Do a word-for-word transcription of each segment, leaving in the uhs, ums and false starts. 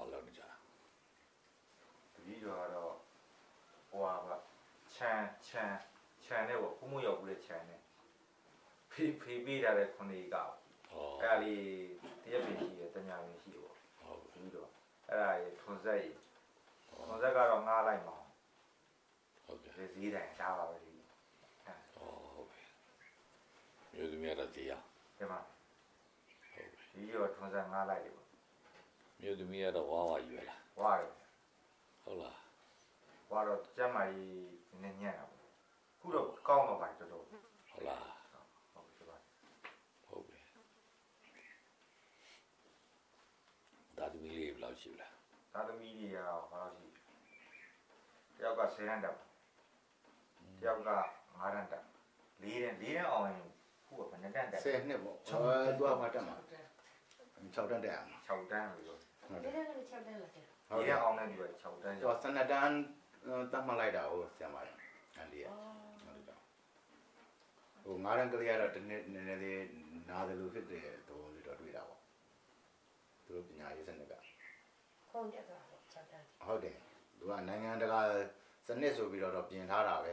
လောက်နေကြတာဒီတော့ဟိုဟာချမ်းချမ်းချမ်းနဲ့ပေါ့ဘုံမရောက်ဘူးလေချမ်းနဲ့ဖေးဖေးပေးတာလေခုနှစ်ကောက်အဲ့ဒါလေးတရက်ပင်ရှိတယ်တညာပင်ရှိတယ်ပေါ့ဟုတ်ပြီတော့အဲ့ဒါရေထွန်ဆက်ရေထွန်ဆက်ကတော့ငားလိုက်မှာဟုတ်ကဲ့ဈေးတိုင်းရှားပါပဲဒီဟုတ်ပြီမြို့သမီးရတဲ့တရားဒီမှာဟုတ်ပြီဒီရောထွန်ဆက်ငားလိုက်တယ်ပေါ့မြို့သမီးရတော့ဝါဝါယူလားဝါတယ်ဟုတ်လားဝါတော့ကျမကြီးနည်းညံ့တာပေါ့ခုတော့ကောင်းတော့ပါတော်တော်ဟုတ်လားဟုတ်ပြီပါဟုတ်ပြီဒါသမီးလေးဘယ်လောက်ရှိလဲဒါသမီးလေးရောဘယ်လောက်ရှိတယောက်ကဆယ်ရန်တက်တယောက်ကငါးရန်တက်လေးရန်လေးရန်အောင်ရင်ခုကဘယ်နှစ်တန်းတက်ဆယ်နှစ်ပေါ့အဲသူကဘာတက်မှာ၆တန်းတက်ရမှာ၆တန်းလို့ပြောတယ်လေးရန်က၆တန်းလားဆရာလေးရန်အောင်တဲ့ဒီက၆တန်းကျော်စနတန်းတတ်မှတ်လိုက်တာကိုဆရာမတယ်အဲ့ဒီကဟုတ်တယ်ဟိုငါးရန်ကလေးကတော့တနေ့နည်းနည်းလေးနားတယ်လို့ဖြစ်တယ်တော့လေးတော့တွေ့တာပေါ့သူတို့ပညာရေးစနစ်ကခုံးတက်သွားတော့၆တန်းဟုတ်တယ်သူကနိုင်ငံတကာစနစ်ဆိုပြီးတော့ပြင်ထားတာပဲ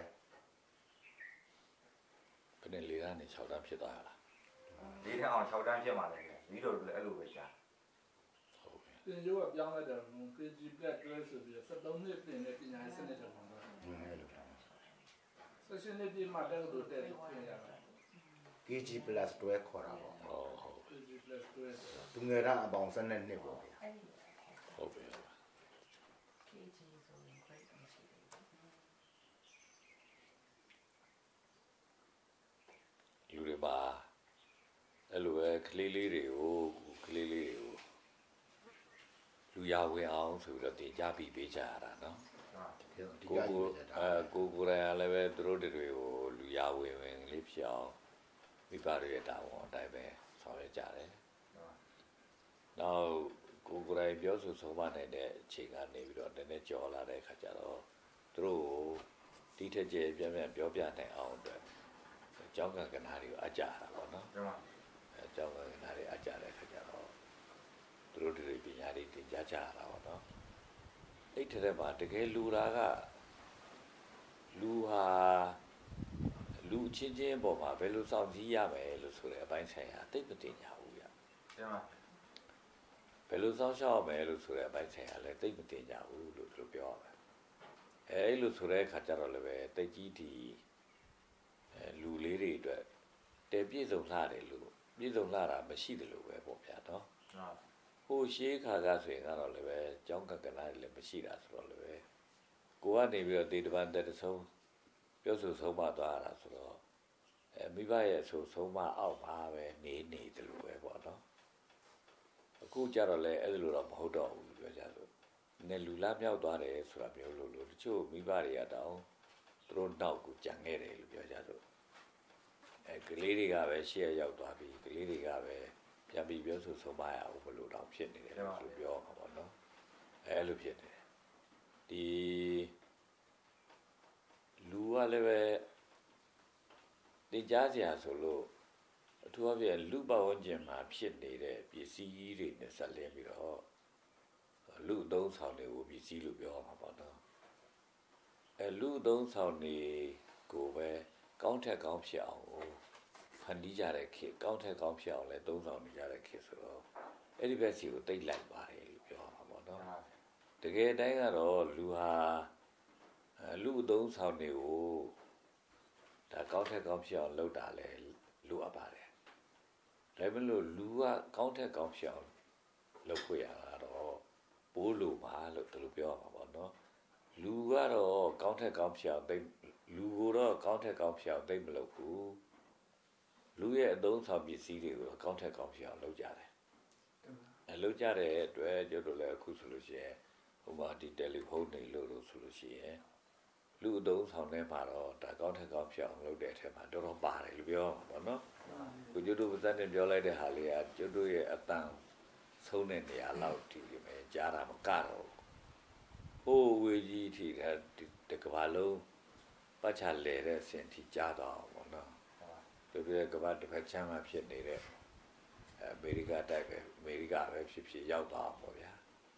ဘယ်နဲ့လေးရန်နဲ့၆တန်းဖြစ်သွားရလားလေးရန်အောင်၆တန်းဖြစ်မှာလေပြီးတော့လည်းအဲ့လိုပဲရှာဟုတ်ပြီသင်ရိုးကပြောင်းလိုက်တယ် K G Black တွဲဆိုပြီးတော့sevenနှစ်ပြင်တဲ့ပညာရေးစနစ်တွေမှာဟုတ်အဲ့လို Session နှစ်ပြမှတက်လို့တက်လို့ပြင်ရတာ K G Plus တွဲခေါ်တာပေါ့ဟုတ်ဟုတ် K G Plus တွဲသူငယ်ကအပေါင်းစနစ်နှစ်ပေါ့ဗျာဟုတ်ပြီ K G ဆိုရင် grade မရှိဘူးလူတွေပါအဲ့လိုပဲကလေးလေးတွေကိုကလေးလေးတွေကိုလူရဝင်အောင်ဆိုပြီးတော့တင်ကြပြီးပေးကြရတာနော်ကိုကိုအဲကိုကိုရလည်းပဲသူတို့တွေကိုလူရဝင်ဝင်လေးဖြစ်အောင်မိဘတွေရဲ့တာဝန်အတိုင်းပဲဆောင်ရွက်ကြတယ်နောက်ကိုကိုရပြောဆိုဆုံးမနိုင်တဲ့အချိန်ကနေပြီးတော့နည်းနည်းကြော်လာတဲ့အခါကျတော့သူတို့ဒီထက်ကျပြန်ပြန်ပြောပြနိုင်အောင်အတွက်အကြောင်းကကနာတွေကိုအကြတာပေါ့နော်အကြောင်းကကနာတွေအကြတဲ့အခါကျတော့သူတို့တွေပညာတွေတင်ကြားကြရတာပေါ့နော်အဲ့ထက်မှာတကယ်လူတာကလူဟာလူချင်းချင်းပေါ်မှာဘယ်လိုစောင့်ကြည့်ရမယ်လို့ဆိုတဲ့အပိုင်းဆိုင်ရာသိပ္ပတင်ညာဘူးဗျဘယ်လိုစောင့်ရှောက်ရမယ်လို့ဆိုတဲ့အပိုင်းဆိုင်ရာလည်းသိပ္ပတင်ညာဘူးလို့သူပြောရမယ်အဲ့လိုဆိုတဲ့အခါကျတော့လည်းပဲတိတ်ကြီးဒီအဲလူလေးတွေအတွက်တပြည့်စုံလှတယ်လို့ပြည့်စုံလှတာမရှိတယ်လို့ပဲပေါ့ဗျာနော်ဟိုရှေးခါကဆိုရင်ကတော့လည်းပဲကြောင်းကကနာလည်းမရှိတာဆိုတော့လည်းပဲကိုကနေပြီးတော့ဒေတပန်တက်ဆုံးပြောဆိုဆုံးမသွားတာဆိုတော့အဲမိဘရဲ့ဆိုဆုံးမအောက်ပါပဲနေနေတယ်လို့ပဲပေါ့နော်အခုကြတော့လည်းအဲ့လိုတော့မဟုတ်တော့ဘူးပြောကြလို့နည်းလူလားမြောက်သွားတယ်ဆိုတာမျိုးလို့လို့တချို့မိဘတွေကတောင်းသူတို့နောက်ကိုကြံခဲ့တယ်လို့ပြောကြလို့အဲကလေးတွေကပဲရှေ့ရောက်သွားပြီကလေးတွေကပဲပြန်ပြီးပြောဆိုဆုံးမရအောင်ဘလို့တော့ဖြစ်နေတယ်လို့ပြောမှာပေါ့နော်အဲလိုဖြစ်နေတယ်ဒီလူကလည်းပဲတင်ကြားစရာဆိုလို့အထူးအဖြင့်လူပဝန်းကျင်မှာဖြစ်နေတဲ့ပစ္စည်းကြီးတွေနဲ့ဆက်လင်းပြီးတော့လူအသုံးဆောင်တွေကိုပစ္စည်းလို့ပြောမှာပေါ့နော်အဲလူအသုံးဆောင်တွေကိုပဲကောင်းထက်ကောင်းဖြစ်အောင်ဖန်တီးကြတဲ့ခေတ်ကောင်းထက်ကောင်းဖြစ်အောင်လဲသုံးဆောင်နေကြတဲ့ခေတ်ဆိုတော့အဲ့ဒီဘက်စီကိုတိတ်လိုက်ပါတယ်လို့ပြောမှာပေါ့နော်တကယ်တိုင်းကတော့လူဟာလူအသုံးဆောင်တွေကိုဒါကောင်းထက်ကောင်းဖြစ်အောင်လုပ်တာလဲလိုအပ်ပါတယ်ဒါပေမဲ့လို့လူကကောင်းထက်ကောင်းဖြစ်အောင်လုပ်ခွင့်ရတာတော့ပိုးလိုပါလို့သူတို့ပြောမှာပေါ့နော်လူကတော့ကောင်းထက်ကောင်းဖြစ်အောင်တိတ်လူကတော့ကောင်းထက်ကောင်းဖြစ်အောင်တိတ်မလုပ်ဘူးလူရဲ့အသုံးဆောင်ပစ္စည်းတွေကိုကောင်းထက်ကောင်းဖြစ်အောင်လုပ်ကြတယ်အဲလုပ်ကြတဲ့အတွက်ကျတို့လည်းအခုဆိုလို့ရှိရင်ဟိုမှာဒီတယ်လီဖုန်းတွေလို့လို့ဆိုလို့ရှိရင်လူအသုံးဆောင်နေမှာတော့ဒါကောင်းထက်ကောင်းဖြစ်အောင်လုပ်တဲ့အထက်မှာတော်တော်ပါတယ်လို့ပြောမှာပေါ့နော်ကိုကျတို့ပါဇက်နဲ့ပြောလိုက်တဲ့ဟာလေးကကျတို့ရဲ့အတန်ဆုံးတဲ့နေရာလောက်ဒီပဲကြားတာမကတော့ဟိုးဝေကြီးထိတဲ့တကဘာလုံးပတ်ချလဲတဲ့ဆင်ထိကြားတော့ပေါ့နော်ဒီပြကဘာတစ်ဖက်ချမ်းမှာဖြစ်နေတဲ့အမေရိကတိုက်ပဲအမေရိကပဲဖြစ်ဖြစ်ရောက်သွားပေါ့ဗျာ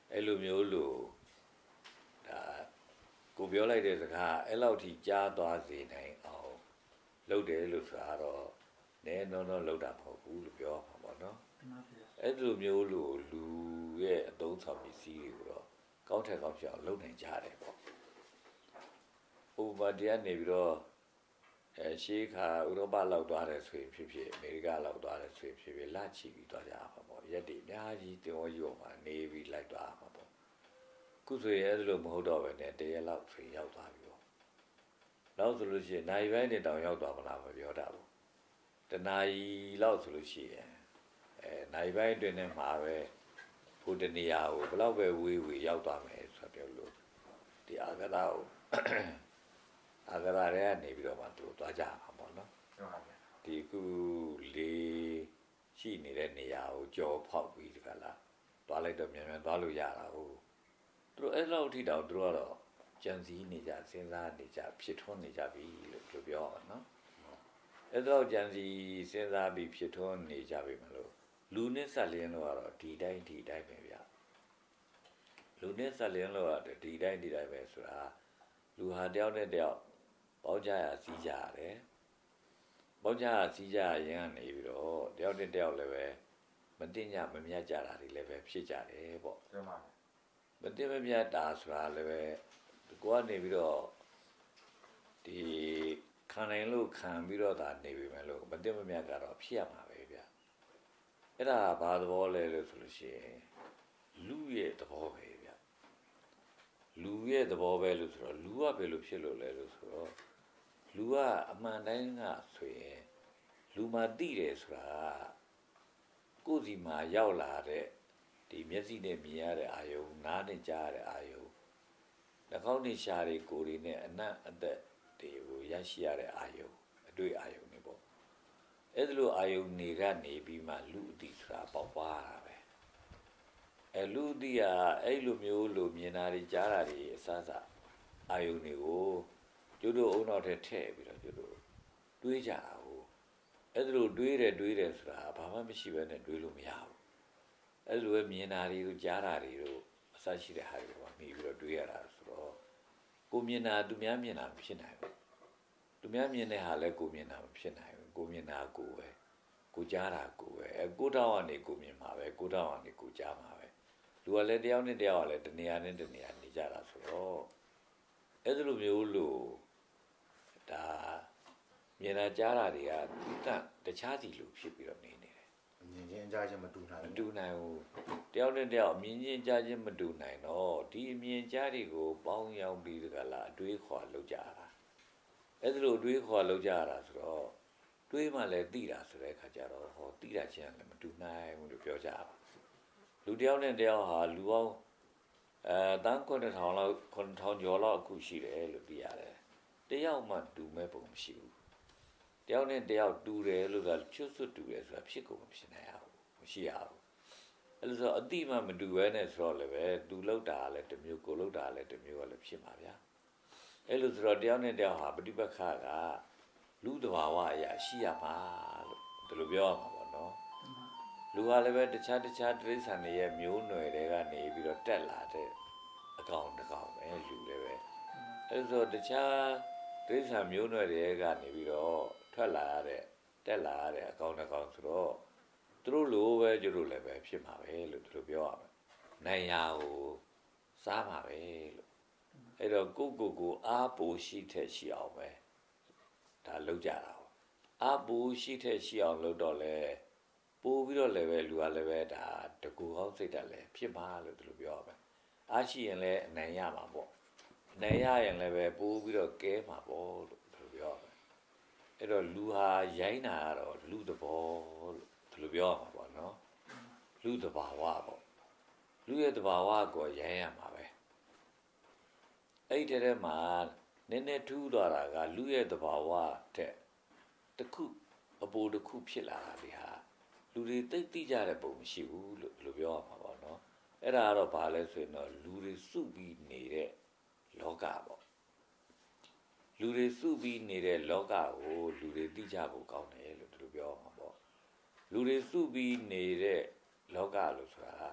အဲ့လိုမျိုးလို့ဒါကိုပြောလိုက်တဲ့စကားအဲ့လောက်ထိကြားသွားစေနိုင်အောင်လုပ်တယ်လို့ဆိုတာတော့နည်းနော်နော်လုပ်တာမဟုတ်ဘူးလို့ပြောမှာပေါ့နော်အဲ့လိုမျိုးလို့လူရဲ့အသုံးဆောင်ပစ္စည်းတွေကိုတော့ကောင်းထက်ကောင်းဖြစ်အောင်လုပ်နိုင်ကြတယ်ပေါ့ဥပမာတရားနေပြီးတော့အဲရှေးခါဥရောပလောက်သွားတယ်ဆိုရင်ဖြစ်ဖြစ်အမေရိကလောက်သွားတယ်ဆိုရင်ဖြစ်ဖြစ်လချီပြီးသွားကြမှာပေါ့ရက်တွေအများကြီးတင်ဝရုံမှာနေပြီးလိုက်သွားမှာပေါ့ခုဆိုရင်အဲ့လိုမဟုတ်တော့ပဲနဲ့တရက်လောက်ဆိုရောက်သွားပြီပေါ့နောက်ဆိုလို့ရှိရင်နိုင်ပိုင်းနဲ့တောင်ရောက်သွားမလားမပြောတာဘူးတနာရီလောက်ဆိုလို့ရှိရင်အဲနိုင်ပိုင်းအတွင်းနဲ့မှာပဲဟိုတနေရာကိုဘလောက်ပဲဝေးဝေးရောက်သွားမယ်ဆိုတော့ပြောလို့ဒီအာဂတာကိုအာဂရာရဲကနေပြီးတော့မှသူသွားကြမှာပေါ့နော်ဒီခုလေးရှိနေတဲ့နေရာကိုကြော်ဖောက်ပြီးဒီကလာသွားလိုက်တော့မြန်မြန်သွားလို့ရတာဟုတ်သူတို့အဲ့လောက်ထိတောင်သူတို့ကတော့ကြံစည်နေကြစဉ်းစားနေကြဖြစ်ထွန်းနေကြပြီလို့ပြောပါနော်အဲ့တော့ကြံစည်စဉ်းစားပြီးဖြစ်ထွန်းနေကြပြီမလို့လူနဲ့ဆက်လင်းလို့ကတော့ဒီတိုင်းဒီတိုင်းပဲဗျလူနဲ့ဆက်လင်းလို့ကတော့ဒီတိုင်းဒီတိုင်းပဲဆိုတာလူဟာတယောက်နဲ့တယောက်ပေါင်းကြရစီးကြရတယ်ပေါင်းကြရစီးကြရင်ကနေပြီးတော့တယောက်နဲ့တယောက်လည်းပဲမတင်ကြမမြတ်ကြတာတွေလည်းပဲဖြစ်ကြတယ်ပေါ့မှန်ပါမတင်မမြတ်တာဆိုတာလည်းပဲကိုကနေပြီးတော့ဒီခံနိုင်လို့ခံပြီးတော့ဒါနေပြီမယ်လို့မတင်မမြတ်ကတော့ဖြစ်ရမှာပဲဗျအဲ့ဒါဘာသဘောလဲလို့ဆိုလို့ရှိရင်လူရဲ့သဘောပဲဗျလူရဲ့သဘောပဲလို့ဆိုတော့လူကဘယ်လိုဖြစ်လို့လဲလို့ဆိုတော့လူကအမှန်တိုင်းကဆိုရင်လူမှသိတယ်ဆိုတာကိုယ်စီမှာရောက်လာတဲ့ဒီမျက်စိနဲ့မြင်ရတဲ့အာယုံနားနဲ့ကြားရတဲ့အာယုံနှာခေါင်းနဲ့ရှားတွေကိုယ်တွေနဲ့အနံ့အသက်တွေကိုရရှိရတဲ့အာယုံအတွေ့အာယုံတွေပေါ့အဲ့ဒါလိုအာယုံတွေကနေပြီးမှလူအတိဆိုတာပေါက်ပွားတာပဲအဲလူအတိကအဲ့လိုမျိုးလိုမြင်တာတွေကြားတာတွေအစစအာယုံတွေကိုကျတို့အုံနောက်ထဲထည့်ပြီးတော့ကျတို့တွေးကြတာဟုတ်အဲ့ဒါလိုတွေးတယ်တွေးတယ်ဆိုတာဘာမှမရှိဘဲနဲ့တွေးလို့မရဘူးအဲ့လိုပဲမြင်တာတွေတို့ကြားတာတွေတို့အစရှိတဲ့ဟာတွေပေါ့မိပြီးတော့တွေးရတာဆိုတော့ကိုမြင်တာသူများမြင်တာမဖြစ်နိုင်ဘူးသူများမြင်တဲ့ဟာလည်းကိုမြင်တာမဖြစ်နိုင်ဘူးကိုမြင်တာကိုပဲကိုကြားတာကိုပဲအဲကိုတောင်းကနေကိုမြင်မှာပဲကိုတောင်းကနေကိုကြားမှာပဲလူကလည်းတယောက်နဲ့တယောက်ကလည်းတနေရာနဲ့တနေရာနေကြတာဆိုတော့အဲ့လိုမျိုးလို့ဒါမြင်တာကြားတာတွေကတန်တခြားစီလူဖြစ်ပြီးတော့နေနေတယ်မြင်ချင်းကြားချင်းမတူနိုင်ဘူးမတူနိုင်ဘူးတယောက်နဲ့တယောက်မြင်ချင်းကြားချင်းမတူနိုင်တော့ဒီအမြင်ကြားတွေကိုပေါင်းရောက်ပြီးတကလားအတွေးခေါ်လောက်ကြတာအဲ့ဒါလိုအတွေးခေါ်လောက်ကြတာဆိုတော့တွေးမှလည်းသိတာဆိုတဲ့အခါကျတော့ဟောသိတာချင်းလည်းမတူနိုင်ဘူးလို့ပြောကြတာလူတယောက်နဲ့တယောက်ဟာလူအောင်အဲတန်းခွန်းတစ်ထောင်လောက်ခွန်းထောင်ကျော်လောက်အခုရှိတယ်လို့သိရတယ်တယောက်မှတူမဲ့ပုံမရှိဘူးတယောက်နဲ့တယောက်တူတယ်လို့ကချွတ်စွတ်တူတယ်ဆိုတာဖြစ်ကုန်မဖြစ်နိုင်ဘူးမရှိရဘူးအဲ့လိုဆိုအတိမှမတူဘဲနဲ့ဆိုတော့လည်းပဲသူလောက်တာလည်းတစ်မျိုးကိုလောက်တာလည်းတစ်မျိုးကလည်းဖြစ်မှာဗျာအဲ့လိုဆိုတော့တယောက်နဲ့တယောက်ဟာပฏิပတ်ခကလူတဘာဝအရာရှိရမှာလို့ဒီလိုပြောရမှာပေါ့နော်လူကလည်းပဲတခြားတခြားတိရစ္ဆာန်တွေရဲ့မျိုးနွယ်တွေကနေပြီးတော့တက်လာတဲ့အကောင်တစ်ကောင်ပဲလူလည်းပဲအဲ့လိုဆိုတခြားတိရစ္ဆာန်မျိုးနွယ်တွေကနေပြီးတော့ထွက်လာရတဲ့တက်လာရတဲ့အကောင်တစ်ကောင်ဆိုတော့သူတို့လိုပဲကျတို့လည်းပဲဖြစ်မှာပဲလို့ဒီလိုပြောရမယ်နိုင်ရာကိုစားမှာပဲလို့အဲ့တော့ကိုကိုကိုအားပူရှိတဲ့ရှိအောင်ပဲဒါလုပ်ကြတာအားပူရှိတဲ့ရှိအောင်လုပ်တော့လဲပို့ပြီးတော့လည်းပဲလူကလည်းပဲဒါတကူဟောင်းစိတ်တက်လည်းဖြစ်မှာလို့ဒီလိုပြောရမယ်အားရှိရင်လည်းအနိုင်ရမှာပေါ့အနိုင်ရရင်လည်းပဲပို့ပြီးတော့ကဲမှာပေါ့လို့ဒီလိုပြောရမယ်အဲ့တော့လူဟာရိုင်းတာကတော့လူသဘောလို့ဒီလိုပြောရမှာပေါ့နော်လူသဘာဝပေါ့လူရဲ့သဘာဝကိုရိုင်းရမှာပဲအဲ့ဒီထဲမှာနည်းနည်းထူးသွားတာကလူရဲ့သဘာဝတဲ့တခုအပိုတစ်ခုဖြစ်လာတာလေဟာလူတွေသိသိကြတဲ့ပုံမရှိဘူးလို့လိုပြောရမှာပေါ့နော်အဲ့ဒါကတော့ဘာလဲဆိုရင်တော့လူတွေစုပြီးနေတဲ့လောကပေါ့လူတွေစုပြီးနေတဲ့လောကကိုလူတွေသိကြဖို့ကောင်းတယ်လို့ဒီလိုပြောရမှာပေါ့လူတွေစုပြီးနေတဲ့လောကလို့ဆိုတာ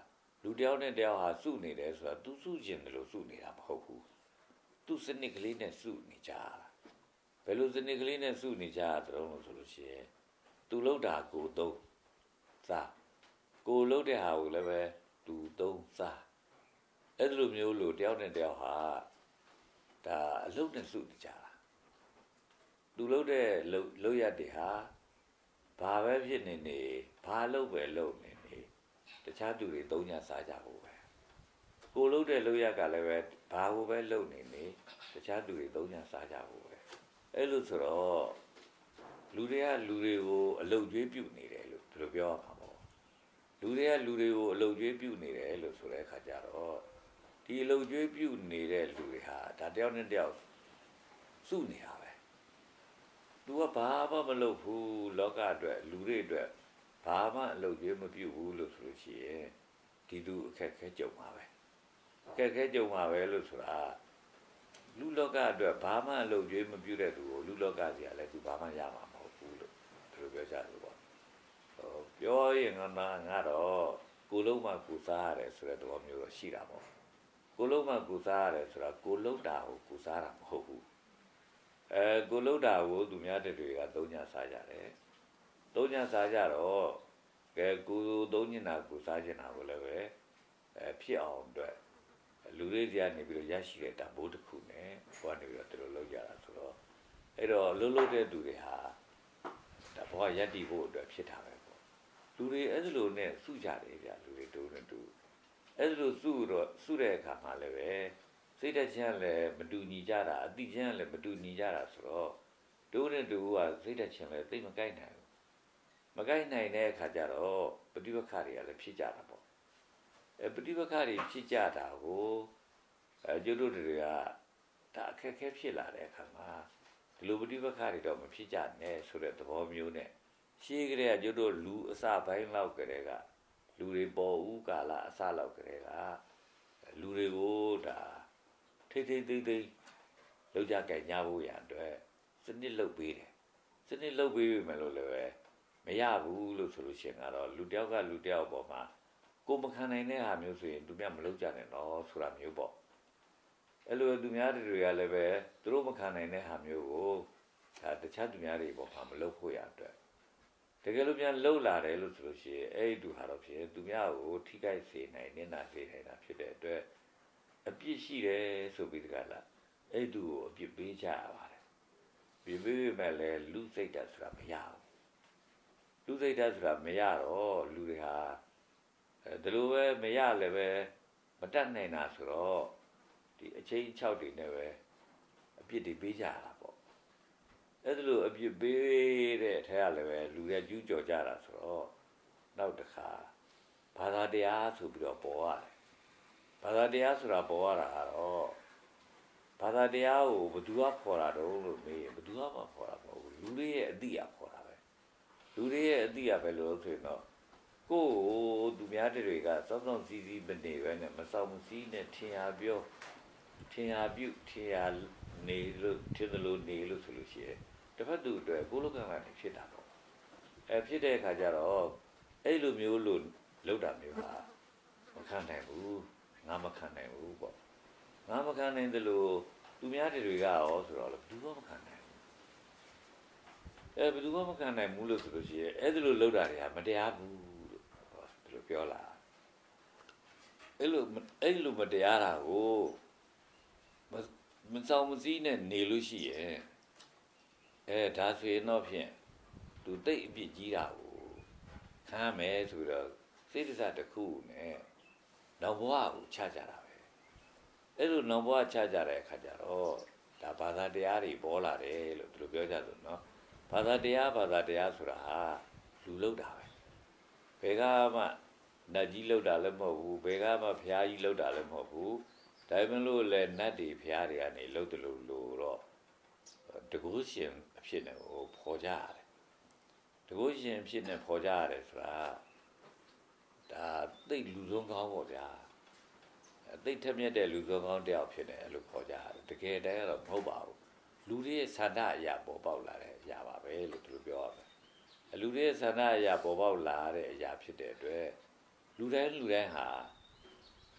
လူတယောက်နဲ့တယောက်ဟာစုနေတယ်ဆိုတာသူစုကျင်တယ်လို့စုနေတာမဟုတ်ဘူးသူစနစ်ကလေးနဲ့စုနေကြတာဘယ်လိုစနစ်ကလေးနဲ့စုနေကြတာတုံးလို့ဆိုလို့ရှိရင်သူလှုပ်တာကိုသုံးစားကိုလှုပ်တဲ့ဟာကိုလည်းပဲသူသုံးစားအဲ့လိုမျိုးလို့တယောက်နဲ့တယောက်ဟာဒါအလုပ်နဲ့စုနေကြတာသူလှုပ်တဲ့လှုပ်လှုပ်ရတဲ့ဟာဘာပဲဖြစ်နေနေဘာလုပ်ပဲလုပ်နေနေတခြားသူတွေသုံးညစားကြဖို့ပဲကိုလှုပ်တဲ့လှုပ်ရကလည်းပဲဘာကိုပဲလုပ်နေနေတခြားသူတွေသုံးညစားကြဖို့ပဲအဲ့လိုဆိုတော့လူတွေကလူတွေကိုအလုပ်ကျွေးပြုတ်နေတယ်လို့ဒီလိုပြောရမှာပေါ့လူတွေကလူတွေကိုအလုပ်ကျွေးပြုတ်နေတယ်လို့ဆိုတဲ့အခါကျတော့ဒီအလုပ်ကျွေးပြုတ်နေတဲ့လူတွေဟာဒါတယောက်နဲ့တယောက်စုနေတာပဲသူကဘာမှမလုပ်ဘူးလောကအတွက်လူတွေအတွက်ဘာမှအလုပ်ကျွေးမပြုတ်ဘူးလို့ဆိုလို့ရှိရင်ဒီလူအခက်ခဲကြုံမှာပဲအခက်ခဲကြုံမှာပဲလို့ဆိုတာလူလောကအတွက်ဘာမှအလုပ်ကျွေးမပြုတ်တဲ့သူကိုလူလောကစီကလည်းသူဘာမှရမှာမဟုတ်ဘူးလို့ဒီလိုပြောကြတယ်ပေါ့ဟိုပြောရင်ငါငါတော့ကိုလုံးမှကိုစားရတယ်ဆိုတဲ့သဘောမျိုးတော့ရှိတာပေါ့ကိုလုံးမှကိုစားရတယ်ဆိုတာကိုလုံးတာကိုကိုစားတာမဟုတ်ဘူးအဲကိုလုံးတာကိုသူများတွေကသုံးညစားကြတယ်သုံးညစားကြတော့ကဲကိုသုံးညနာကိုစားကျင်တာကိုလည်းပဲအဲဖြစ်အောင်အတွက်လူတွေကြီးကနေပြီးတော့ရရှိတဲ့တဘိုးတစ်ခုနဲ့ဟိုကနေပြီးတော့သူတို့လုပ်ကြတာဆိုတော့အဲ့တော့လှုပ်လှုပ်တဲ့သူတွေဟာဒါဘဝယက်တည်ဖို့အတွက်ဖြစ်တာပဲပေါ့လူတွေအဲ့လိုနဲ့စုကြတယ်ဗျာလူတွေတို့နဲ့တူအဲ့လိုစုတော့စုတဲ့အခါမှာလည်းပဲစိတ်တချင်းလည်းမတူညီကြတာအတိချင်းလည်းမတူညီကြတာဆိုတော့တို့နဲ့တူကစိတ်တချင်းလည်းသိမကိုက်နိုင်ဘူးမကိုက်နိုင်တဲ့အခါကျတော့ပฏิပက္ခတွေကလည်းဖြစ်ကြတာပေါ့အဲပฏิပက္ခတွေဖြစ်ကြတာကိုအဲကျတို့တွေကဒါအခက်အခဲဖြစ်လာတဲ့အခါမှာဒီလိုပฏิပက္ခတွေတော့မဖြစ်ကြနဲ့ဆိုတဲ့သဘောမျိုးနဲ့ရှေးကလေးကကျတို့လူအစပိုင်းလောက်ကလေးကလူတွေပေါ်ဦးကာလအစလောက်ကလေးကလူတွေကိုဒါထိထိသိသိလောက်ကြကြညဖို့ရအတွက်စနစ်လုပ်ပေးတယ်စနစ်လုပ်ပေးပြီမယ်လို့လည်းပဲမရဘူးလို့ဆိုလို့ရှိရင်ကတော့လူတယောက်ကလူတယောက်ပေါ်မှာကိုမခံနိုင်တဲ့ဟာမျိုးဆိုရင်သူများမလုပ်ကြနဲ့တော့ဆိုတာမျိုးပေါ့အဲ့လိုသူများတွေကလည်းပဲသူတို့မခံနိုင်တဲ့ဟာမျိုးကိုဒါတခြားသူများတွေပေါ်မှာမလုပ်ဖို့ရအတွက်တကယ်လို့ပြန်လှုပ်လာတယ်လို့ဆိုလို့ရှိရင်အဲ့ဒီသူဟာတော့ဖြစ်သူများကိုထိခိုက်စေနိုင်နေတာစေနိုင်တာဖြစ်တဲ့အတွက်အပြစ်ရှိတယ်ဆိုပြီးတကလားအဲ့သူကိုအပြစ်ပေးကြရပါတယ်ပြစ်ပေးမဲ့လဲလူစိတ်ဓာတ်ဆိုတာမရဘူးလူစိတ်ဓာတ်ဆိုတာမရတော့လူတွေဟာအဲဒီလိုပဲမရလည်းပဲမတတ်နိုင်တာဆိုတော့ဒီအချင်း၆တွေနဲ့ပဲအပြစ်တွေပေးကြရတာပေါ့အဲ့ဒါလိုအပြစ်ပေးတဲ့အထက်ကလည်းပဲလူတွေကျူးကျော်ကြတာဆိုတော့နောက်တစ်ခါဘာသာတရားဆိုပြီးတော့ပေါ်ရတယ်ဘာသာတရားဆိုတာပေါ်ရတာကတော့ဘာသာတရားကိုဘယ်သူကပေါ်တာတော့လို့မေးရင်ဘယ်သူကမှပေါ်တာမဟုတ်ဘူးလူတွေရဲ့အတိအပေါ်တာပဲလူတွေရဲ့အတိအပဲလို့ဆိုရင်တော့ကိုယ်သူများတွေကစောစောစီးစီးမနေပဲနဲ့မဆောင်မစည်းနဲ့ထင်ရပြောထင်ရပြုထင်ရနေလို့ထင်တယ်လို့နေလို့ဆိုလို့ရှိရင်တစ်ဖက်သူအတွက်ကိုလိုကံကနေဖြစ်တာပေါ့အဲဖြစ်တဲ့အခါကျတော့အဲ့လိုမျိုးလို့လောက်တာမျိုးဟာမခံနိုင်ဘူးငါမခံနိုင်ဘူးပေါ့ငါမခံနိုင်တယ်လို့သူများတွေကရောဆိုတော့ဘယ်သူမှမခံနိုင်ဘူးအဲဘယ်သူမှမခံနိုင်ဘူးလို့ဆိုလို့ရှိရင်အဲ့ဒီလိုလောက်တာတွေကမတရားဘူးလို့ဒီလိုပြောလာအဲ့လိုအဲ့လိုမတရားတာကိုမဆောင်မစည်းနဲ့နေလို့ရှိရင်အဲဒါဆိုရင်တော့ဖြင့်သူတိတ်အပြစ်ကြီးတာကိုခံရမယ်ဆိုတော့စိတ်ဒဇတစ်ခုနဲ့နောက်ဘဝကိုချကြတာပဲအဲ့လိုနောက်ဘဝချကြတဲ့အခါကျတော့ဒါဘာသာတရားတွေပေါ်လာတယ်လို့သူတို့ပြောကြလို့နော်ဘာသာတရားဘာသာတရားဆိုတာဟာလူလောက်တာပဲဘယ်ကမှနတ်ကြီးလောက်တာလည်းမဟုတ်ဘူးဘယ်ကမှဘုရားကြီးလောက်တာလည်းမဟုတ်ဘူးဒါပေမဲ့လို့လည်းနတ်တွေဘုရားတွေကနေလောက်တယ်လို့လို့တော့တကုရှင်အဖြစ်နဲ့ဟိုပေါ်ကြရတယ်တကုရှင်အဖြစ်နဲ့ပေါ်ကြရတယ်ဆိုတာဒါသိလူဆုံးကောင်းပေါ့ဗျာသိထက်မြက်တဲ့လူဆုံးကောင်းတယောက်ဖြစ်နေအဲ့လိုပေါ်ကြရတယ်တကယ်တည်းကတော့မဟုတ်ပါဘူးလူတွေရဲ့ဆန္ဒအရာပေါ်ပေါက်လာတဲ့အရာပါပဲလို့သူတို့ပြောရတယ်လူတွေရဲ့ဆန္ဒအရာပေါ်ပေါက်လာတဲ့အရာဖြစ်တဲ့အတွက်လူတိုင်းလူတိုင်းဟာ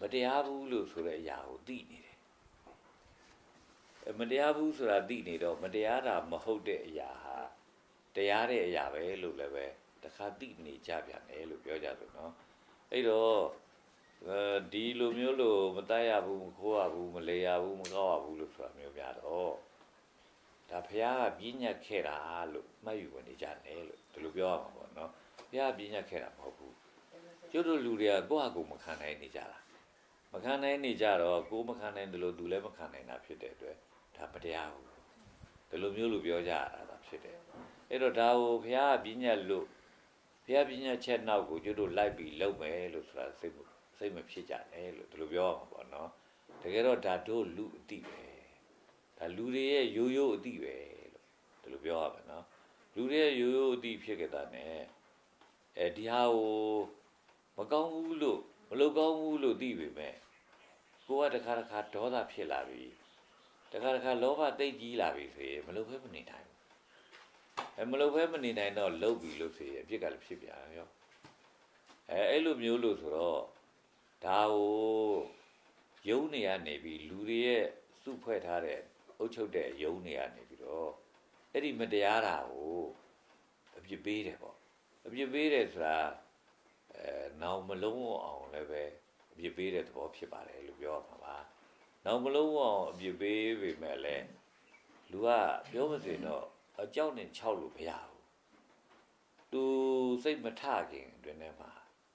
တရားဘူးလို့ဆိုတဲ့အရာကိုသိနေတယ်မတရားဘူးဆိုတာသိနေတော့မတရားတာမဟုတ်တဲ့အရာဟာတရားတဲ့အရာပဲလို့လည်းပဲတခါသိနေကြပြန်တယ်လို့ပြောကြတယ်နော်အဲ့တော့ဒီလိုမျိုးလို့မတတ်ရဘူးမခိုးရဘူးမလဲရဘူးမကောက်ရဘူးလို့ဆိုတာမျိုးများတော့ဒါဘုရားကပြညတ်ခဲ့တာလို့မှတ်ယူနေကြတယ်လို့ဒီလိုပြောရမှာပေါ့နော်ဘုရားပြညတ်ခဲ့တာမဟုတ်ဘူးကျတို့လူတွေကကိုယ့်ဟာကိုယ်မခံနိုင်နေကြတာမခံနိုင်နေကြတော့ကိုယ်မခံနိုင်တယ်လို့သူလည်းမခံနိုင်တာဖြစ်တဲ့အတွက်ဒါမတရားဘူးဒီလိုမျိုးလို့ပြောကြတာဖြစ်တယ်အဲ့တော့ဒါကိုဘုရားပြညတ်လို့ဘုရားပြညတ်ချက်နောက်ကိုကျတို့လိုက်ပြီးလုပ်မယ်လို့ဆိုတာစိတ်စိတ်မဖြစ်ကြနဲ့လို့ဒီလိုပြောရမှာပေါ့နော်တကယ်တော့ဒါတို့လူအတိပဲဒါလူတွေရဲ့ရိုးရိုးအတိပဲလို့ဒီလိုပြောရမှာနော်လူတွေရဲ့ရိုးရိုးအတိဖြစ်ကြတာ ਨੇ အဲဒီဟာကိုမကောင်းဘူးလို့မလုပ်ကောင်းဘူးလို့သိပေမဲ့ကိုကတခါတခါဒေါသဖြစ်လာပြီတခါတခါလောဘတိတ်ကြီးလာပြီဆိုရင်မလုပ်ဘဲမနေနိုင်ဘူးအဲမလုပ်ဘဲမနေနိုင်တော့လုပ်ပြီလို့ဆိုရင်အပြစ်ကလည်းဖြစ်ပြန်ရောအဲအဲ့လိုမျိုးလို့ဆိုတော့ဒါကိုယုံနေရနေပြီလူတွေရဲ့စုဖွဲ့ထားတဲ့အုပ်ချုပ်တဲ့ယုံနေရနေပြီးတော့အဲ့ဒီမတရားတာကိုအပြစ်ပေးတယ်ပေါ့အပြစ်ပေးတယ်ဆိုတာအဲနောင်မလုံးအောင်လည်းပဲအပြစ်ပေးတဲ့သဘောဖြစ်ပါတယ်လို့ပြောရမှာပါနောင်မလုံးအောင်အပြစ်ပေးပေမဲ့လည်းလူကပြောမစင်တော့အကြောက်နဲ့ခြောက်လို့မရဘူးသူစိတ်မထခင်အတွင်းထဲမှာ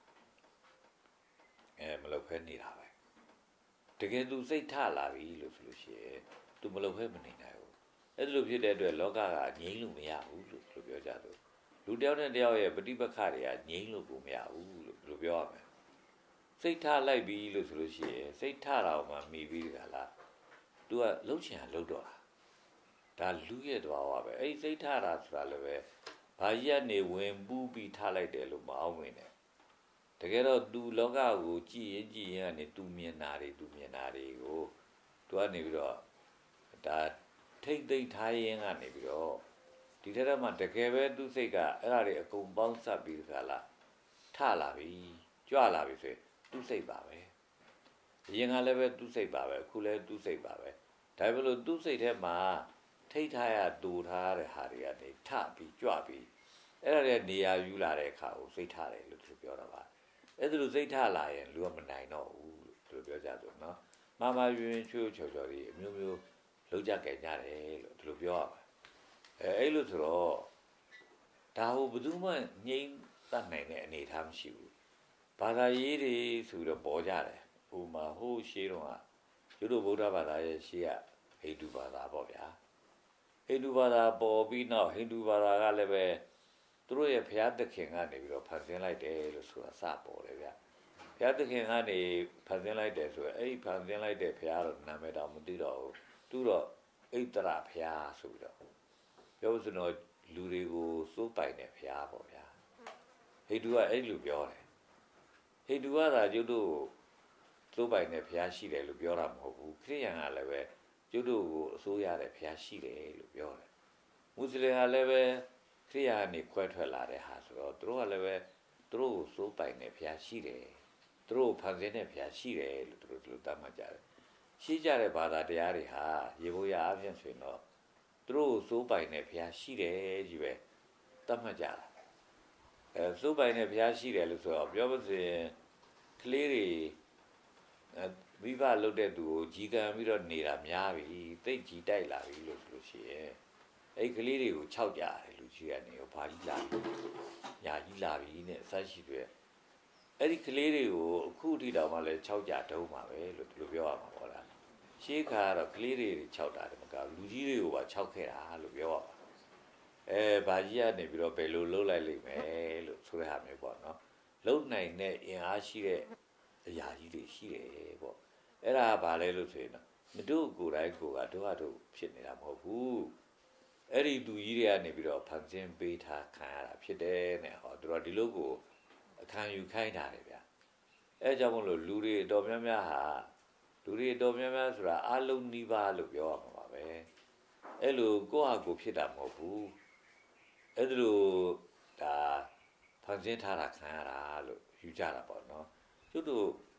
အဲမလုပ်ဖဲနေတာပဲတကယ်သူစိတ်ထလာပြီလို့ဆိုလို့ရှိရင်သူမလုပ်ဖဲမနေနိုင်ဘူးအဲ့လိုဖြစ်တဲ့အတွက်လောကကငြိမ်းလို့မရဘူးလို့ပြောကြတယ်လူတယောက်နဲ့တယောက်ရဲ့ပဋိပက္ခတွေကငြိမ်းလို့ကိုမရဘူးလို့ပြောပြောရမယ်စိတ်ထလိုက်ပြီလို့ဆိုလို့ရှိရင်စိတ်ထတာမှမိပြီးကြလားသူကလှုပ်ချင်လှုပ်တော့တာဒါလူရဲ့သွားပါပဲအဲ့ဒီစိတ်ထတာဆိုတာလည်းပဲဘာကြီးကနေဝင်ပူးပြီးထလိုက်တယ်လို့မအောင်ဝင်နဲ့တကယ်တော့သူလောကကိုကြည်ရင်ကြည်ရင်ကနေသူမြင်တာတွေသူမြင်တာတွေကိုသူကနေပြီးတော့ဒါထိတ်သိမ်းထားရင်ကနေပြီးတော့ဒီထက်မှတကယ်ပဲသူစိတ်ကအဲ့ဒါတွေအကုန်ပေါင်းစပ်ပြီးတခါလားထလာပြီကြွလာပြီဆိုရင်သူစိတ်ပါပဲအရင်ကလည်းပဲသူစိတ်ပါပဲအခုလည်းသူစိတ်ပါပဲဒါပေမဲ့လို့သူစိတ်ထဲမှာထိတ်ထားရတူထားတဲ့ဟာတွေကနေထပြီးကြွပြီးအဲ့ဒါတွေနေရာယူလာတဲ့အခါကိုစိတ်ထားတယ်လို့သူပြောတာပါအဲ့ဒါလိုစိတ်ထလာရင်လူကမနိုင်တော့ဘူးလို့သူပြောကြတယ်နော်မမယွင်ချွေချော်ချော်တွေအမျိုးမျိုးလုံးကြကြကြတယ်လို့သူပြောရပါအဲအဲ့လိုဆိုတော့ဒါဟိုဘယ်သူမှငြိမ်းတတ်နိုင်တဲ့အနေအထားမရှိဘူးဘာသာရေးတွေဆိုတော့ပေါ်ကြတယ်ဟိုမှာဟိုရှေးတော့ကကျွတ်ဗုဒ္ဓဘာသာရဲ့ရှေးကဟိန္ဒူဘာသာပေါ့ဗျာဟိန္ဒူဘာသာပေါ်ပြီးနောက်ဟိန္ဒူဘာသာကလည်းပဲသူတို့ရဲ့ဘုရားသခင်ကနေပြီးတော့ဖန်ဆင်းလိုက်တယ်လို့ဆိုတာစပေါ်တယ်ဗျာဘုရားသခင်ကနေဖန်ဆင်းလိုက်တယ်ဆိုရင်အဲ့ဒီဖန်ဆင်းလိုက်တဲ့ဘုရားတော့နာမည်တော့မသိတော့ဘူးသူတော့ဣတရဘုရားဆိုပြီးတော့ပြောစတော့လူတွေကိုစိုးပိုင်တဲ့ဘုရားပေါ့ဗျာဟိန္ဒူကအဲ့လိုပြောတယ်ဟိန္ဒူကသာကျုပ်တို့စိုးပိုင်တဲ့ဘုရားရှိတယ်လို့ပြောတာမဟုတ်ဘူးခရစ်ယာန်ကလည်းပဲကျုပ်တို့ကိုအစိုးရတဲ့ဘုရားရှိတယ်လို့ပြောတယ်မွတ်စလင်ကလည်းပဲခရစ်ယာန်ကနေခွဲထွက်လာတဲ့ဟာဆိုတော့သူတို့ကလည်းပဲသူတို့ကိုစိုးပိုင်တဲ့ဘုရားရှိတယ်သူတို့ဖန်ဆင်းတဲ့ဘုရားရှိတယ်လို့သူတို့သူတို့သတ်မှတ်ကြတယ်ရှိကြတဲ့ဘာသာတရားတွေဟာရေဘုရားအပြင်ဆိုရင်တော့သူတို့စိုးပိုင်တဲ့ဘုရားရှိတယ်ကြီးပဲသတ်မှတ်ကြတာအဲစိုးပိုင်တဲ့ဘုရားရှိတယ်လို့ဆိုတော့ပြောပါစေကလေးတွေမိဘလုပ်တဲ့သူကိုကြီးကံပြီးတော့နေတာများပြီတိတ်ကြီးတိုက်လာပြီလို့ဆိုလို့ရှိရင်အဲ့ကလေးတွေကိုခြောက်ကြတယ်လူကြီးကနေရောဘာကြီးလာပြီညာကြီးလာပြီနဲ့အဆက်ရှိတွေအဲ့ဒီကလေးတွေကိုအခုထိတောင်မှလည်းခြောက်ကြတုံးပါပဲလို့ဒီလိုပြောရမှာပေါ့လားရှေးခါကတော့ကလေးတွေခြောက်တာတမကလူကြီးတွေကိုပါခြောက်ခဲ့တာလို့ပြောရမှာအဲဘာကြီးကနေပြီးတော့ဘယ်လိုလှုပ်လိုက်လိမ့်မယ်လို့ဆိုတဲ့ဟာမျိုးပေါ့နော်လှုပ်နိုင်တဲ့အင်အားရှိတဲ့အရာကြီးတွေရှိတယ်ပေါ့အဲ့ဒါဘာလဲလို့ဆိုရင်တော့မတို့ကိုယ်တိုင်းကိုယ်ကတို့ဟာတို့ဖြစ်နေတာမဟုတ်ဘူးအဲ့ဒီသူကြီးတွေကနေပြီးတော့ဖန်ဆင်းပေးထားခံရတာဖြစ်တယ်နဲ့ဟောသူတို့ဒီလိုကိုအခမ်းယူခိုင်းတာလေဗျာအဲကြောင့်မလို့လူတွေတော်များများဟာလူတွေတော်များများဆိုတာအလုံးနီးပါးလို့ပြောရမှာပါပဲအဲ့လိုကိုယ့်ဟာကိုယ်ဖြစ်တာမဟုတ်ဘူးအဲ့ဒါလိုဒါဖန်ဆင်းထားတာခံရတာလို့ယူကြတာပေါ့နော်ကျွတ်တို့ကျွ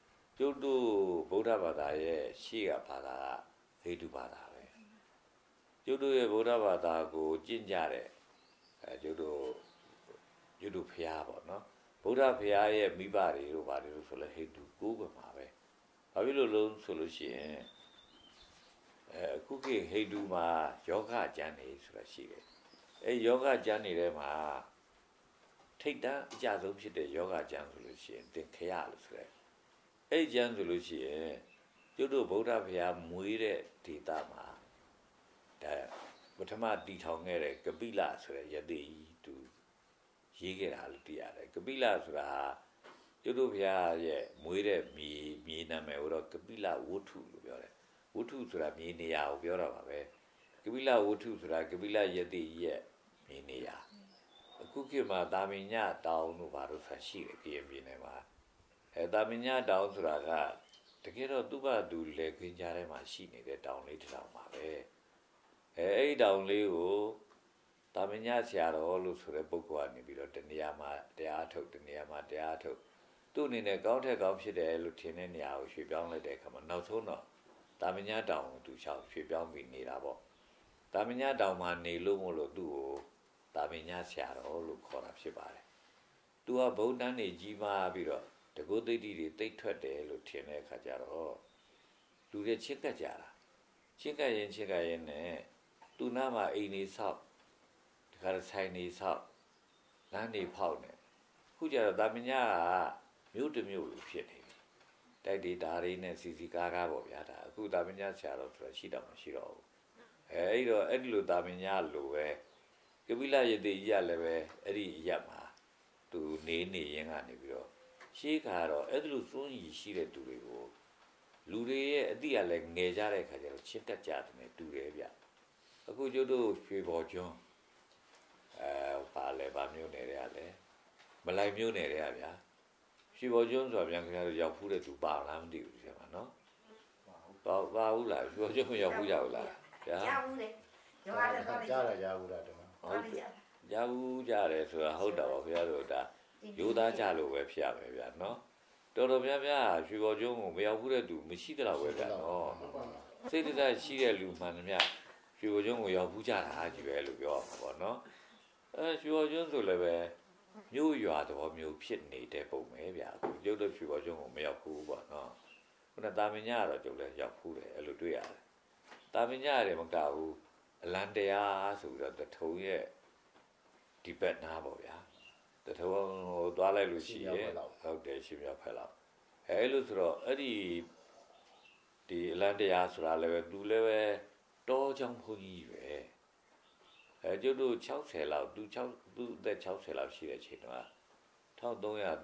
ကျုပ်တို့ဗုဒ္ဓဘာသာရဲ့ရှေ့ကဘာသာကဟိန္ဒူဘာသာပဲကျုပ်တို့ရဲ့ဗုဒ္ဓဘာသာကိုကျင့်ကြတဲ့အဲကျုပ်တို့ကျုပ်တို့ဖျားပေါ့နော်ဗုဒ္ဓဖျားရဲ့မိဘတွေတို့ဘာတွေလို့ဆိုလဲဟိန္ဒူကိုးကွယ်မှာပဲဘာဖြစ်လို့လုံးဆိုလို့ရှိရင်အဲအခုခေတ်ဟိန္ဒူမှာယောဂကျမ်းနေဆိုတာရှိတယ်အဲယောဂကျမ်းနေတဲ့မှာထိတ်တန်းအကြဆုံးဖြစ်တဲ့ယောဂကျမ်းဆိုလို့ရှိရင်သင်္ခရလို့ဆိုရဲအဲ့ကျမ်းဆိုလို့ရှိရင်ကျုပ်တို့ဗုဒ္ဓဘုရားမွေးတဲ့ဒေသမှာဒါပထမတည်ထောင်ခဲ့တဲ့ကပိလဆိုတဲ့ယတိကြီးသူရေးခဲ့တာလို့သိရတယ်ကပိလဆိုတာကျုပ်တို့ဘုရားရဲ့မွေးတဲ့မြေမြေနာမည်ကိုတော့ကပိလဝတ္ထုလို့ပြောတယ်ဝတ္ထုဆိုတာမြေနေရာကိုပြောတာပါပဲကပိလဝတ္ထုဆိုတာကပိလယတိကြီးရဲ့မြေနေရာအခုခေတ်မှာတာမင်ညတောင်တို့ဘာလို့ဆက်ရှိတယ်ကရင်ပြည်နယ်မှာအဲတာမင်ညတောင်ဆိုတာကတကယ်တော့သူ့ဘာသူလေခွင်းကြားထဲမှာရှိနေတဲ့တောင်လေးတစ်တောင်ပါပဲအဲအဲ့ဒီတောင်လေးကိုတာမင်ညဆရာတော်လို့ဆိုတဲ့ပုဂ္ဂိုလ်ကနေပြီးတော့တနေရာမှာတရားထုတ်တနေရာမှာတရားထုတ်သူ့အနေနဲ့ကောင်းထက်ကောင်းဖြစ်တယ်လို့ထင်တဲ့နေရာကိုရွှေ့ပြောင်းလိုက်တဲ့အခါမှာနောက်ဆုံးတော့တာမင်ညတောင်ကိုသူချောက်ရွှေ့ပြောင်းပြီးနေတာပေါ့တာမင်ညတောင်မှာနေလို့မို့လို့သူ့ကိုတာမင်ညဆရာတော်လို့ခေါ်တာဖြစ်ပါတယ်။သူကဗုဒ္ဓန်နေကြီးမားပြီးတော့တကုတ်သိတိတွေတိတ်ထွက်တယ်လို့ထင်တဲ့အခါကျတော့လူတွေချစ်ကပ်ကြတာချစ်ကပ်ရင်ချစ်ကပ်ရင်နဲ့သူနာမှာအိမ်နေဆောက်ဒီကရဆိုင်နေဆောက်လမ်းနေဖောက်နေခုကျတော့တာမင်ညကမြို့တစ်မြို့လိုဖြစ်နေပြီ။တိုက်ဒေတာတွေနဲ့စီစီကားကားပေါ့ဗျာဒါအခုတာမင်ညဆရာတော်ဆိုတာရှိတော့မရှိတော့ဘူး။အဲအဲ့တော့အဲ့ဒီလိုတာမင်ညလိုပဲကပိလယတိကြီးရလည်းပဲအဲ့ဒီရက်မှာသူနေနေရင်းကနေပြီးတော့ရှေးကတော့အဲ့ဒီလိုစွန့်ရည်ရှိတဲ့သူတွေကိုလူတွေရဲ့အတိအလည်းငယ်ကြတဲ့ခါကျတော့ချစ်တက်ကြတယ်တူတယ်ဗျအခုကျတို့ရွှေဘော်ကျွန်းအဲပါလဲဗာမျိုးနယ်တွေကလည်းမလိုက်မျိုးနယ်တွေကဗျာရွှေဘော်ကျွန်းဆိုတာပြန်ခင်ဗျားတို့ရောက်ဖူးတဲ့သူပါလားမသိဘူးဒီမှာနော်ပါပါဘူးလားရွှေဘော်ကျွန်းရောက်ဖူးကြဘူးလားဗျာရောက်ဘူးလေရောရတယ်တော့ကြားရကြားဘူးလားတမဟုတ်တယ်ရဘူးကြတယ်ဆိုတာဟုတ်တာပါခင်ဗျားတို့ဒါရိုးသားကြလို့ပဲဖြစ်ရမယ်ဗျာနော်တော်တော်များများရွှေဘော်ကျွန်းကိုမရောက်ဘူးတဲ့သူမရှိတော့ပဲဗျာနော်စိတ်တရားရှိတဲ့လူမှန်သမျှရွှေဘော်ကျွန်းကိုရောက်ဘူးကြတာကြီးပဲလို့ပြောမှာပေါ့နော်အဲရွှေဘော်ကျွန်းဆိုလည်းပဲမြို့ရွာတော်မျိုးဖြစ်နေတဲ့ပုံပဲဗျာအခုရုပ်တော့ရွှေဘော်ကျွန်းကိုမရောက်ဘူးပေါ့နော်ခုနတာမင်ညကတော့ကျုပ်လည်းရောက်ဘူးတယ်အဲ့လိုတွေ့ရတယ်တာမင်ညရတယ်မကဘူးအလံတရားဆိုပြီးတော့တထုံရဲ့ဒီဘက်နားပေါ့ဗျာတထုံဟိုသွားလိုက်လို့ရှိရဲ့ဟုတ်တယ်ရှင်မြောက်ဖက်လောက်အဲလိုဆိုတော့အဲ့ဒီဒီအလံတရားဆိုတာလည်းပဲသူလည်းပဲတောချောင်းဘုန်းကြီးပဲအဲကျုပ်တို့၆၀လောက်သူ၆သူအသက်၆၀လောက်ရှိတဲ့အချိန်တော့၁၃၃၀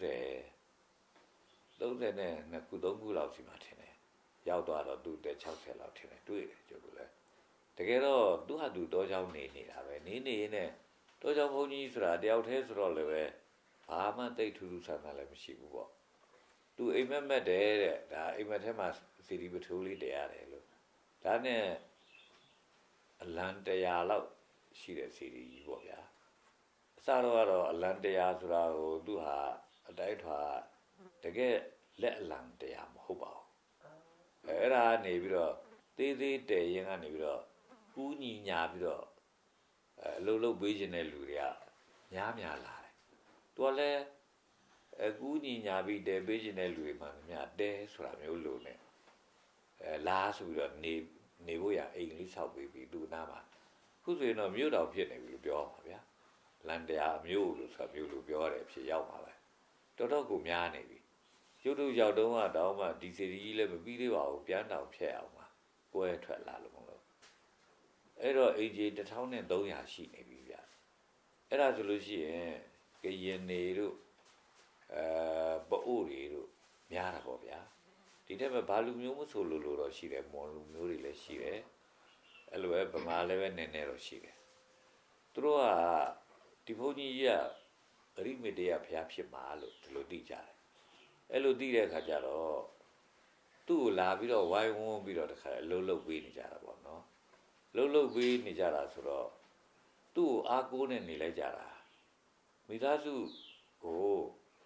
၃၀နဲ့နှစ်ခုသုံးခုလောက်ရှိမှထင်တယ်ရောက်သွားတော့သူအသက်၆၀လောက်ထင်တယ်တွေ့တယ်ကျုပ်တို့လည်းတကယ်တော့သူဟာသူတောချောင်းနေနေတာပဲနေနေနဲ့တောချောင်းဘုန်းကြီးဆိုတာတယောက်တည်းဆိုတော့လည်းပဲဘာမှတိတ်ထူးထူးဆန်းဆန်းလည်းမရှိဘူးပေါ့သူအိမ်မက်မက်တယ်တဲ့ဒါအိမ်မက်ထဲမှာစီဒီပထိုးလေးတရားတယ်လို့ဒါနဲ့အလံတရားလောက်ရှိတဲ့စီဒီကြီးပေါ့ဗျာအစတော့ကတော့အလံတရားဆိုတာကိုသူဟာအတိုက်ထွာတကယ်လက်အလံတရားမဟုတ်ပါဘူးအဲ့ဒါနေပြီးတော့သေးသေးတဲရင်ကနေပြီးတော့ကူးညီညာပြီးတော့အဲအလုံးလုံးပေးခြင်းတဲ့လူတွေကများများလာတယ်။သူကလည်းအကူးညီညာပြီးတဲပေးခြင်းတဲ့လူတွေမှများတဲဆိုတာမျိုးလို့ ਨੇ အဲလားဆိုပြီးတော့နေနေဖို့ရအိမ်လေးဆောက်ပေးပြီးသူနာမှာခုဆိုရင်တော့မြို့တော်ဖြစ်နေပြီလို့ပြောပါဗျာ။လန်တရားမြို့လို့ဆိုမျိုးလို့ပြောရတယ်ဖြစ်ရောက်ပါပဲ။တော်တော်ကိုများနေပြီ။ကျုပ်တို့ရောက်တော့ကတော့မှဒီစီရီကြီးလည်းမပြီးသေးပါဘူးပြန်တောင်ဖြတ်အောင်ပါ။ပွဲထွက်လာလို့အဲ့တော့ A J တစ်ထောင်နဲ့သုံးရာရှိနေပြီဗျအဲ့ဒါဆိုလို့ရှိရင်ကရင်နေတို့အဲပအို့တွေတို့များတာပေါ့ဗျာဒီထက်မှဘာလူမျိုးမဆိုလို့လို့တော့ရှိတယ်မွန်လူမျိုးတွေလည်းရှိတယ်အဲ့လိုပဲဗမာလည်းပဲနည်းနည်းတော့ရှိတယ်သူတို့ကဒီဘုန်းကြီးကအရိမေတ္တရဘုရားဖြစ်မှာလို့ဒီလိုသိကြတယ်အဲ့လိုသိတဲ့အခါကျတော့သူ့ကိုလာပြီးတော့ဝိုင်းဝန်းပြီးတော့တခါအလုံးလုံးပေးနေကြတာပေါ့နော်လှုပ်လှုပ်ပေးနေကြတာဆိုတော့သူ့ကိုအားကိုးနဲ့နေလိုက်ကြတာမိသားစုကို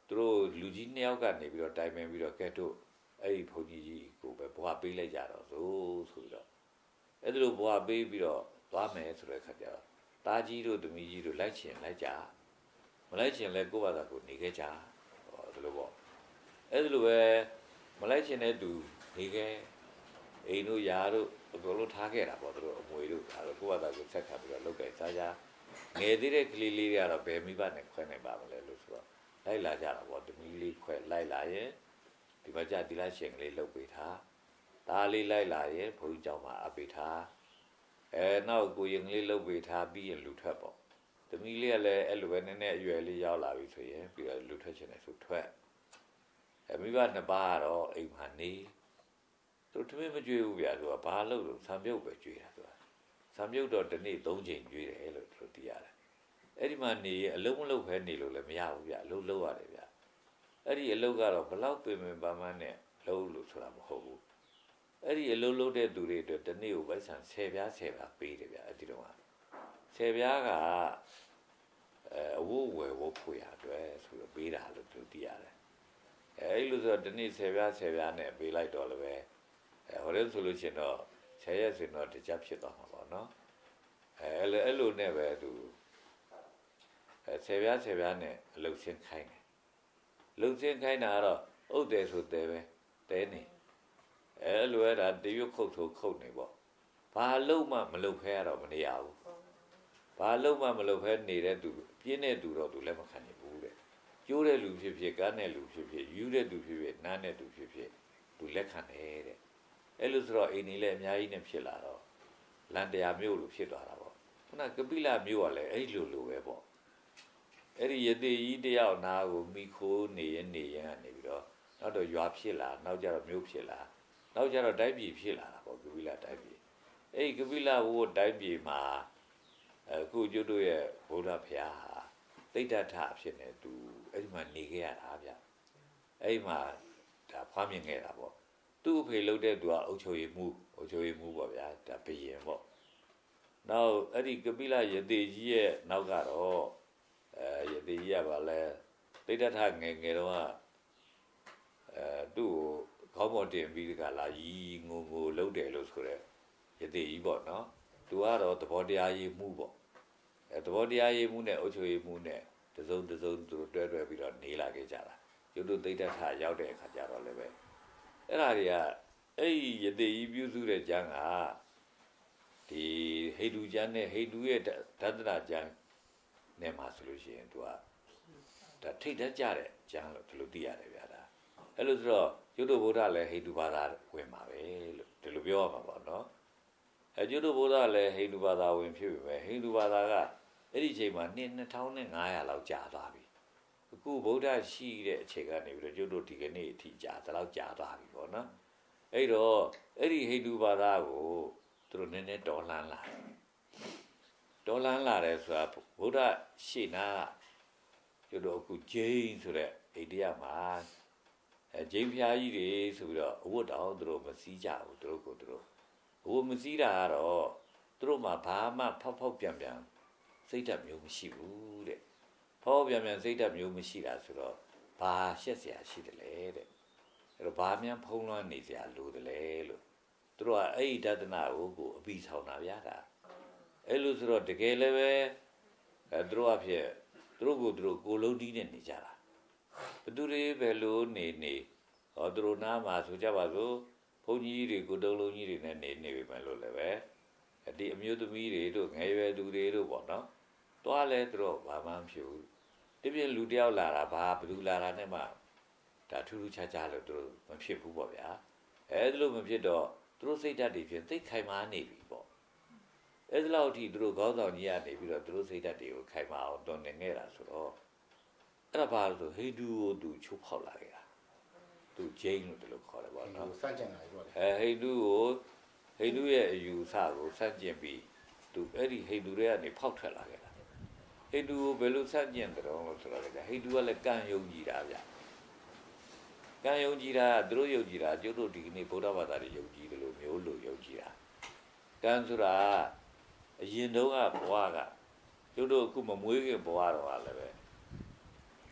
သူတို့လူကြီးနှစ်ယောက်ကနေပြီးတော့တိုင်ပင်ပြီးတော့ကဲတို့အဲ့ဒီဘုန်းကြီးကြီးကိုပဲဘွားပေးလိုက်ကြတော့ဆိုဆိုပြီးတော့အဲ့ဒါလိုဘွားပေးပြီးတော့သွားမယ်ဆိုတဲ့ခါကျတော့တားကြီးတို့သမီးကြီးတို့လိုက်ချင်လိုက်ကြမလိုက်ချင်လဲကိုယ့်ဘာသာကိုနေခဲ့ကြဟောဒီလိုပေါ့အဲ့ဒါလိုပဲမလိုက်ချင်တဲ့သူနေခဲ့အိမ်တို့ယာတို့အကုန်လုံးထားခဲ့တာပေါ့သူတို့အမွေတို့ဒါတော့ကိုယ့်ဘာသာကိုဆက်ခါပြီးတော့လောက်ကဲစားကြငယ်သေးတဲ့ကလေးလေးတွေကတော့ဘယ်မိဘနဲ့ခွဲနိုင်ပါမလဲလို့ဆိုတော့လိုက်လာကြတာပေါ့သမီးလေးခွဲလိုက်လာရင်ဒီမှာကြဒီလားရှင်ကလေးလှုပ်ပေးထားဒါလေးလိုက်လာရင်ဘုန်းကြီးကျောင်းမှာအပ်ပေးထားအဲနောက်ကိုရင်ကလေးလှုပ်ပေးထားပြီးရင်လူထွက်ပေါ့သမီးလေးကလည်းအဲ့လိုပဲနည်းနည်းအရွယ်လေးရောက်လာပြီဆိုရင်ပြီးတော့လူထွက်ချင်တယ်ဆိုထွက်အဲမိဘနှစ်ပါးကတော့အိမ်မှာနေသူတမင်မကြွေးဘူးဗျာသူကဘာလို့လို့ဆံပြုတ်ပဲကြွေးတာသူကဆံပြုတ်တော့တစ်နေ့သုံးချိန်ကြွေးတယ်လို့သူသိရတယ်အဲ့ဒီမှာနေအလုံးမလုံးပဲနေလို့လည်းမရဘူးဗျာအလုံးလုံးရတယ်ဗျာအဲ့ဒီအလုံးကတော့ဘလောက်ပင်ပင်ပန်းပန်းနဲ့လုံးလို့ဆိုတာမဟုတ်ဘူးအဲ့ဒီအလုံးလုံးတဲ့သူတွေအတွက်တစ်နေ့ကိုပိုက်ဆံဆယ်ပြားဆယ်ပြားပေးတယ်ဗျာအဲ့ဒီတော့ဆယ်ပြားကအဲအဝတ်ဝယ်ဝတ်ဖို့ရအတွက်ဆိုတော့ပေးတာလို့သူသိရတယ်အဲအဲ့လိုဆိုတော့တစ်နေ့ဆယ်ပြားဆယ်ပြားနဲ့ပေးလိုက်တော့လည်းပဲအဲဟိုလည်းဆိုလို့ရှိရင်တော့ဆယ်ရက်ဆိုတော့တကြဖြစ်သွားမှာပေါ့နော်အဲအဲ့လိုအဲ့လိုနဲ့ပဲသူအဲဆယ်ပြားဆယ်ပြားနဲ့အလုပ်ရှင်းခိုင်းတယ်လုံစင်းခိုင်းတာကတော့ဥတ်တယ်ဆိုတယ်ပဲတဲနေအဲလိုရတာတရွတ်ခုတ်ထိုးခုတ်နေပေါ့ဘာလုံးမှမလုပ်ဖဲရတော့မနေရဘူးဘာလုံးမှမလုပ်ဖဲနေတဲ့သူပြင်းတဲ့သူတော့သူလည်းမခံနိုင်ဘူးတဲ့ကျိုးတဲ့လူဖြစ်ဖြစ်ကန်းတဲ့လူဖြစ်ဖြစ်ယူတဲ့သူဖြစ်ဖြစ်နားတဲ့သူဖြစ်ဖြစ်သူလက်ခံတယ်တဲ့အဲ့လိုဆိုတော့အိမ်ကြီးလည်းအများကြီးနဲ့ဖြစ်လာတော့လန်တရားမျိုးလိုဖြစ်သွားတာပေါ့ခုနကပိလမျိုးကလည်းအဲ့လိုလိုပဲပေါ့အဲ့ဒီယတိကြီးတယောက်နာကိုမိခိုးနေရင်နေရင်ကနေပြီးတော့နောက်တော့ရွာဖြစ်လာနောက်ကျတော့မြို့ဖြစ်လာနောက်ကျတော့တိုင်းပြည်ဖြစ်လာတာပေါ့ကပိလတိုင်းပြည်အဲ့ဒီကပိလဘုရားတိုင်းပြည်မှာအခုကျွတ်တို့ရဲ့ဘုရားဖျားဟာတိဋ္ဌထဖြစ်နေသူအဲ့ဒီမှာနေခဲ့ရတာဗျအဲ့ဒီမှာဒါဖွားမြင်ခဲ့တာပေါ့သူ့အဖေလုပ်တဲ့သူကအုပ်ချုပ်ရေးမှုအုပ်ချုပ်ရေးမှုပေါ့ဗျာဒါဘယင်ပေါ့နောက်အဲ့ဒီကပိလယတိကြီးရဲ့နောက်ကတော့အဲယတိကြီးကပါလဲတိဋ္ဌထငယ်ငယ်တော့အဲသူ့ကိုခေါင်းပေါ်တင်ပြီးကလာကြီးငိုငိုလှုပ်တယ်လို့ဆိုရဲယတိကြီးပေါ့နော်သူကတော့သဘောတရားရေးမှုပေါ့အဲသဘောတရားရေးမှုနဲ့အုပ်ချုပ်ရေးမှုနဲ့တစုံတစုံသူတွဲတွဲပြီးတော့နေလာခဲ့ကြတာကျုပ်တို့တိဋ္ဌထရောက်တဲ့အခါကျတော့လည်းပဲအဲ့ဒါတွေကအဲ့ဒီယတိကြီးပြုစုတဲ့ကျမ်းကဒီဟိန္ဒူကျမ်းနဲ့ဟိန္ဒူရဲ့ဒသနာကျမ်းနဲ့မှာဆိုလို့ရှိရင်သူကဒါထိတ်တတ်ကြတဲ့ကျမ်းလို့ဒီလိုသိရတယ်ဗျာဒါအဲ့လိုဆိုတော့ကျုပ်တို့ဗုဒ္ဓလည်းဟိန္ဒူဘာသာဝင်ပါပဲလို့ဒီလိုပြောရမှာပေါ့နော်အဲကျုပ်တို့ဗုဒ္ဓလည်းဟိန္ဒူဘာသာဝင်ဖြစ်ပြီပဲဟိန္ဒူဘာသာကအဲ့ဒီအချိန်မှာနှစ်နှစ်ထောင်နဲ့ငါးရာလောက်ကြာသွားပြီအခုဗုဒ္ဓရှိတဲ့အချိန်ကနေပြီးတော့ကျုပ်တို့ဒီကနေ့အထိကြာတလောက်ကြာသွားပြီပေါ့နော်အဲ့တော့အဲ့ဒီဟိန္ဒူဘာသာကိုသူတို့နည်းနည်းတော်လှန်လာဒေါ်လန်လာတယ်ဆိုတာဗုဒ္ဓရှေ့နာကျတို့အခုဂျိန်းဆိုတဲ့အိန္ဒိယမှာအဲဂျိန်းဖျားကြီးတွေဆိုပြီးတော့အဝတ်တောင်သူတို့မစည်းကြဘူးသူတို့ကိုသူတို့အဝတ်မစည်းတာကတော့သူတို့မှာဘာမှဖောက်ဖောက်ပြန်ပြန်စိတ်ဓာတ်မျိုးမရှိဘူးတဲ့ဖောက်ပြန်ပြန်စိတ်ဓာတ်မျိုးမရှိတာဆိုတော့ဘာရှက်เสียရှိတယ်လေတဲ့အဲ့တော့ဘာမှဖုံးလွှမ်းနေเสียလို့တယ်လေလို့သူတို့ကအဲ့ဒီဒသနာကိုကိုအပြီးဆောင်တာဗျာဒါအဲ့လိုဆိုတော့တကယ်လည်းပဲအဲသူတို့အဖြစ်သူတို့ကိုသူတို့ကိုလုံးတီးနဲ့နေကြတာဘသူတွေပဲလို့နေနေဟောသူတို့နားမှာဆိုကြပါစို့ဘုန်းကြီးတွေကိုတုံးလုံးကြီးတွေနဲ့နေနေပြီမယ်လို့လည်းပဲဒီအမျိုးသမီးတွေတို့ငယ်ရွယ်သူတွေတို့ပေါ့နော်တွားလဲသူတို့ဘာမှမဖြစ်ဘူးတပြည့်လူတယောက်လာတာဘာဘသူလာတာနဲ့မှဒါထူးထူးခြားခြားလို့သူတို့မဖြစ်ဘူးပေါ့ဗျာအဲဒါလို့မဖြစ်တော့သူတို့စိတ်ဓာတ်တွေဖြင့်သိခိုင်မာနေပြီပေါ့အဲ့ဒီလောက်အထိသူတို့ခေါင်းဆောင်ကြီးကနေပြီးတော့သူတို့စိတ်ဓာတ်တွေကိုခိုင်မာအောင်တွန်းနေခဲ့တာဆိုတော့အဲ့ဒါဘာလို့ဟိန္ဒူကိုသူချိုးဖောက်လာခဲ့တာသူဂျိန်းလို့ဒီလိုခေါ်တယ်ပေါ့နော်စန့်ကျင်လာပြီပေါ့အဲဟိန္ဒူကိုဟိန္ဒူရဲ့အယူဆကိုစန့်ကျင်ပြီးသူအဲ့ဒီဟိန္ဒူတွေကနေဖောက်ထွက်လာခဲ့တာဟိန္ဒူကိုဘယ်လိုစန့်ကျင်တယ်တော့လို့ဆိုတော့ဟိန္ဒူကလည်းကံယုံကြည်တာဗျကံယုံကြည်တာသူတို့ယုံကြည်တာကျုပ်တို့ဒီကနေ့ဗုဒ္ဓဘာသာတွေယုံကြည်တယ်လို့မျိုးလို့ယုံကြည်တာကံဆိုတာအရင်တုန်းကဘဝကကျုပ်တို့အခုမမွေးခင်ဘဝတော့လည်းပဲ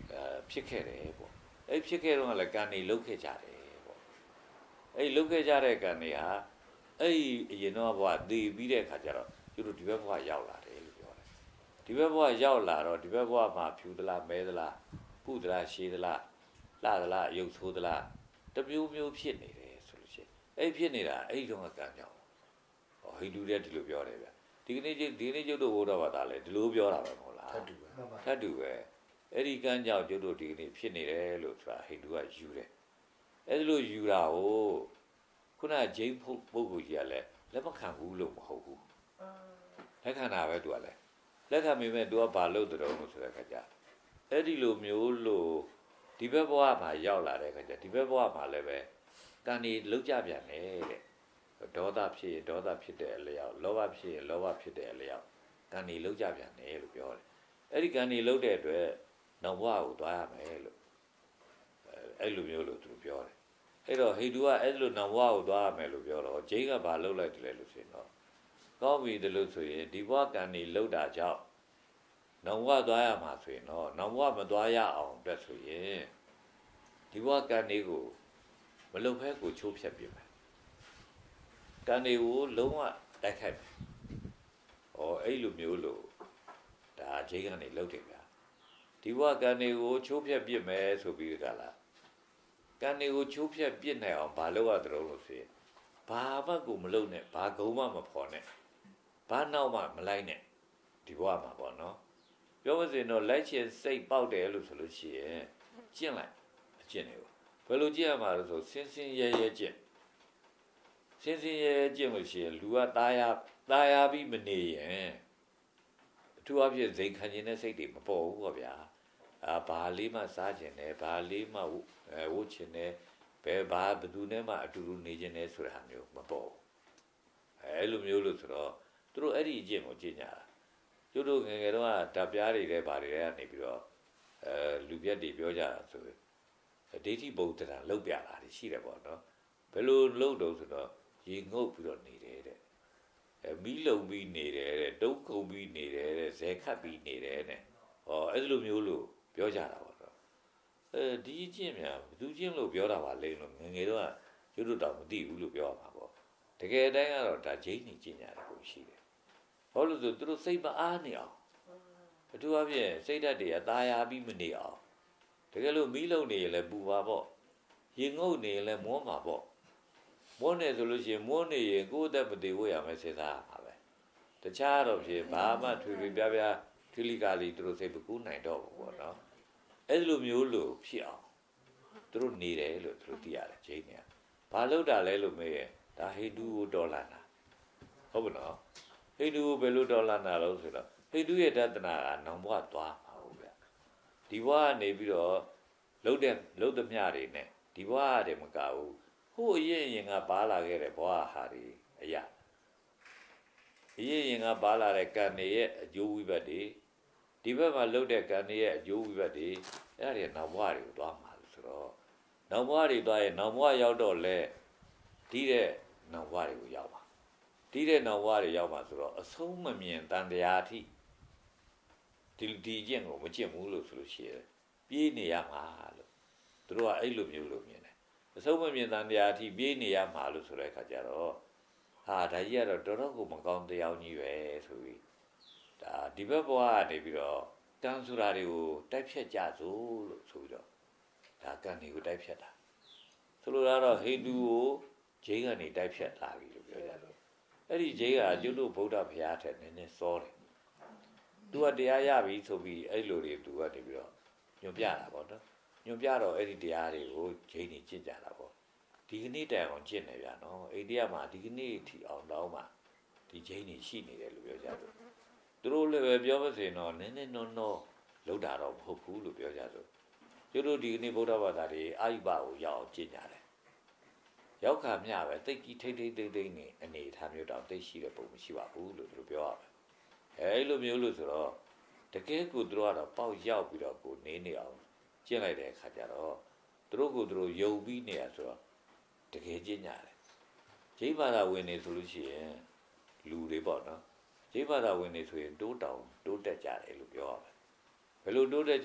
အဲဖြစ်ခဲ့တယ်ပေါ့အဲ့ဖြစ်ခဲ့တော့လည်းကံနေလုတ်ခဲ့ကြတယ်ပေါ့အဲ့လုတ်ခဲ့ကြတဲ့ကံတွေဟာအဲ့အရင်တော့ဘဝတည်ပြီးတဲ့အခါကျတော့သူတို့ဒီဘက်ဘဝရောက်လာတယ်လို့ပြောတယ်ဒီဘက်ဘဝရောက်လာတော့ဒီဘက်ဘဝမှာဖြူသလားမဲသလားပုသလားရှည်သလားလှသလားရုပ်ဆိုးသလားတမျိုးမျိုးဖြစ်နေတယ်ဆိုလို့ရှိရင်အဲ့ဖြစ်နေတာအဲ့ဒီတော့ကံကြောင့်ဟောဟိန္ဒူတွေဒီလိုပြောတယ်ဗျဒီကနေ့ဒီနေ့ကျုပ်တို့ဘုရားဘာသာလဲဒီလိုပြောတာပဲမဟုတ်လားထပ်တူပဲထပ်တူပဲအဲ့ဒီကံကြောင့်ကျုပ်တို့ဒီကနေ့ဖြစ်နေတယ်လို့ဆိုတာဟိန္ဒူကယူတယ်အဲ့ဒီလိုယူတာကိုခုနဂျိမ်းပုဂ္ဂိုလ်ကြီးကလည်းလက်မခံဘူးလို့မဟုတ်ဘူးလက်ခံတာပဲသူကလည်းလက်ခံမိမဲ့သူကဘာလို့တုံးလို့ဆိုတဲ့ခါကျအဲ့ဒီလိုမျိုးလို့ဒီဘက်ဘဝမှာရောက်လာတဲ့ခါကျဒီဘက်ဘဝမှာလည်းပဲကံဒီလောက်ကြပြန်တယ်တဲ့ဒေါသဖြစ်ရင်ဒေါသဖြစ်တဲ့အလျောက်လောဘဖြစ်ရင်လောဘဖြစ်တဲ့အလျောက်ကံဒီလောက်ကြပြန်တယ်လို့ပြောတယ်အဲ့ဒီကံဒီလောက်တဲ့အတွက်နောက်ဘဝကိုသွားရမယ်လို့အဲ့လိုမျိုးလို့သူပြောတယ်အဲ့တော့ဟိန္ဒူကအဲ့လိုနောက်ဘဝကိုသွားရမယ်လို့ပြောတော့ဂျိန်းကဘာလုပ်လိုက်တယ်လို့ဆိုရင်တော့ကောင်းပြီတလို့ဆိုရင်ဒီဘဝကံဒီလောက်တာကြောင့်နောက်ဘဝသွားရမှာဆိုရင်တော့နောက်ဘဝမသွားရအောင်အတွက်ဆိုရင်ဒီဘဝကံဒီကိုမလုံဖဲကိုချိုးဖြတ်ပြမယ်ကံဒီကိုလုံးဝတိုက်ခိုက်မယ်ဩအဲ့လိုမျိုးလို့ဒါဂျိန်းကနေလှုပ်တယ်ဗျာဒီဘဝကံဒီကိုချိုးဖြတ်ပြမယ်ဆိုပြီးကြလားကံဒီကိုချိုးဖြတ်ပြနိုင်အောင်ဘာလုပ်ရသလဲလို့ဆိုရင်ဘာမှကိုမလုပ်နဲ့ဘာကုန်းမှမဖော်နဲ့ဘာနောက်မှမလိုက်နဲ့ဒီဘဝမှာပေါ့နော်ပြောမစင်တော့လိုက်ချင်စိတ်ပေါက်တယ်လို့ဆိုလို့ရှိရင်ကျင့်လိုက်အကျင့်တွေကိုဘယ်လိုကျင့်ရမှာလဲဆိုစင်းစင်းရဲရဲကျင့်စင်းစင်းရဲရဲကျင့်လို့ရှိရင်လူကตายာตายာပြီးမနေရင်အထူးအဖြစ်ဇိမ်ခံခြင်းတဲ့စိတ်တွေမပေါ်ဘူးပေါ့ဗျာအာဘာလေးမှစားခြင်းနဲ့ဘာလေးမှအဲဝတ်ခြင်းနဲ့ဘယ်ဘာဘယ်သူနဲ့မှအတူတူနေခြင်းနဲ့ဆိုတာမျိုးမပေါ်ဘူးအဲလိုမျိုးလို့ဆိုတော့သူတို့အဲ့ဒီအကျင့်ကိုကျင့်ကြတာကျတို့ငယ်ငယ်တော့ဓာတ်ပြားတွေတဲ့ဘာတွေတဲ့ကနေပြီးတော့အဲလူပြက်တွေပြောကြတာဆိုဒိဋ္ဌိဗုဒ္ဓတာလောက်ပြတာရှိတယ်ပေါ့နော်ဘယ်လိုလောက်တော့ဆိုတော့ရေငုပ်ပြီးတော့နေတယ်တဲ့အဲမီးလုံပြီးနေတယ်တဲ့တုံးခုံပြီးနေတယ်တဲ့ဇဲခတ်ပြီးနေတယ်တဲ့ဟောအဲ့လိုမျိုးလို့ပြောကြတာပေါ့နော်အဲဒီအကျင့်များဘသူချင်းလို့ပြောတာပါလိမ့်လို့ငယ်ငယ်တော့ကျတို့တော့မသိဘူးလို့ပြောရမှာပေါ့တကယ်တမ်းကတော့ဒါဂျိန်းနေကျင့်ကြတယ်ကိုရှိတယ်ဘာလို့ဆိုသူတို့စိတ်မအားနေအောင်အထူးအဖြင့်စိတ်ဓာတ်တွေအသာယာပြီးမနေအောင်တကယ်လို့မီးလုံနေရင်လည်းပူပါပေါ့ရေငုပ်နေရင်လည်းမွန်းပါပေါ့မွန်းနေဆိုလို့ရှိရင်မွန်းနေရင်ကိုယ်အသက်မသေးဝရမယ်စဉ်းစားရမှာပဲတခြားတော့ဖြစ်ဘာမှထွေထွေပြားပြားထွေလီကာလီသူတို့စိတ်မကူးနိုင်တော့ဘူးပေါ့နော်အဲ့လိုမျိုးလို့ဖြစ်အောင်သူတို့နေတယ်လို့သူတို့သိရတယ်ဂျိန်းเนี่ยဘာလို့တာလဲလို့မေးရင်ဒါဟိန္ဒူကိုတော်လာတာဟုတ်ပါနော်ဟိန္ဒူကိုဘယ်လိုတော်လာတာလဲဆိုတော့ဟိန္ဒူရဲ့တသနာကနောင်ဘဝသွားမှာဟုတ်ဗျဒီဘဝကနေပြီးတော့လှုပ်တဲ့လှုပ်သမျှတွေနဲ့ဒီဘဝတည်းမကဘူးဟိုအရင်အရင်ကပါလာခဲ့တဲ့ဘဝဟာတွေအရာအရင်အရင်ကပါလာတဲ့ကံတွေရဲ့အကျိုးဝိဘတ်တွေဒီဘက်မှာလှုပ်တဲ့ကံတွေရဲ့အကျိုးဝိဘတ်တွေအဲ့ဒါတွေနောက်ဘဝတွေကိုသွားမှာလို့ဆိုတော့နောက်ဘဝတွေသွားရင်နောက်ဘဝရောက်တော့လဲဒီတဲ့နောက်ဘဝတွေကိုရောက်ပါဒီတဲ့နောက်ဘဝတွေရောက်မှာဆိုတော့အဆုံးမမြင်တန်တရားအထိဒီဒီကျင့်ကိုမကျင့်ဘူးလို့ဆိုလို့ရှိရင်ပြေးနေရမှာလို့သူတို့ကအဲ့လိုမျိုးလို့မြင်တယ်အဆုံးမမြင်တန်တရားအထိပြေးနေရမှာလို့ဆိုတဲ့အခါကျတော့ဟာဒါကြီးကတော့တော်တော်ကိုမကောင်းတရားကြီးပဲဆိုပြီးဒါဒီဘက်ဘဝကနေပြီးတော့ကံဆိုတာတွေကိုတိုက်ဖြတ်ကြစို့လို့ဆိုပြီးတော့ဒါကံတွေကိုတိုက်ဖြတ်တာဆိုလိုတာတော့ဟိန္ဒူကိုဂျိန်းကနေတိုက်ဖြတ်လာပြီလို့ပြောကြတယ်အဲ့ဒီဂျိန်းကကျွတ်တို့ဗုဒ္ဓဘုရားထက်နည်းနည်းစောတယ်သူကတရားရပြီဆိုပြီးအဲ့လိုတွေသူကနေပြီးတော့ညွန်ပြတာပေါ့နော်ညွန်ပြတော့အဲ့ဒီတရားတွေကိုဂျိန်းနေကျင့်ကြတာပေါ့ဒီကနေ့တိုင်အောင်ကျင့်နေဗျာနော်အိန္ဒိယမှာဒီကနေ့ထီအောင်တောင်းမှာဒီဂျိန်းနေရှိနေတယ်လို့ပြောကြတယ်သူတို့လည်းပဲပြောမစင်တော့နည်းနည်းနော်နော်လောက်တာတော့မဟုတ်ဘူးလို့ပြောကြတယ်ကျွတ်တို့ဒီကနေ့ဗုဒ္ဓဘာသာတွေအာယုဘကိုရောက်အောင်ကျင့်ကြတယ်ရောက်ခါမျှပဲတိတ်ကြီးထိတ်ထိတ်တိတ်တိတ်နေအနေထားမျိုးတောင်တိတ်ရှိတဲ့ပုံမရှိပါဘူးလို့သူတို့ပြောရမယ်အဲလိုမျိုးလို့ဆိုတော့တကယ်ကိုသူတို့ကတော့ပေါက်ရောက်ပြီးတော့ကိုနေနေအောင်ကျင့်လိုက်တဲ့အခါကျတော့သူတို့ကိုသူတို့ယုံပြီးနေရဆိုတော့တကယ်ကျင့်ကြတယ်ဂျိန်းဘာသာဝင်နေဆိုလို့ရှိရင်လူတွေပေါ့နော်ဂျိန်းဘာသာဝင်နေဆိုရင်တိုးတောင်တိုးတက်ကြတယ်လို့ပြောရမယ်ဘယ်လိုတိုးတက်ကြ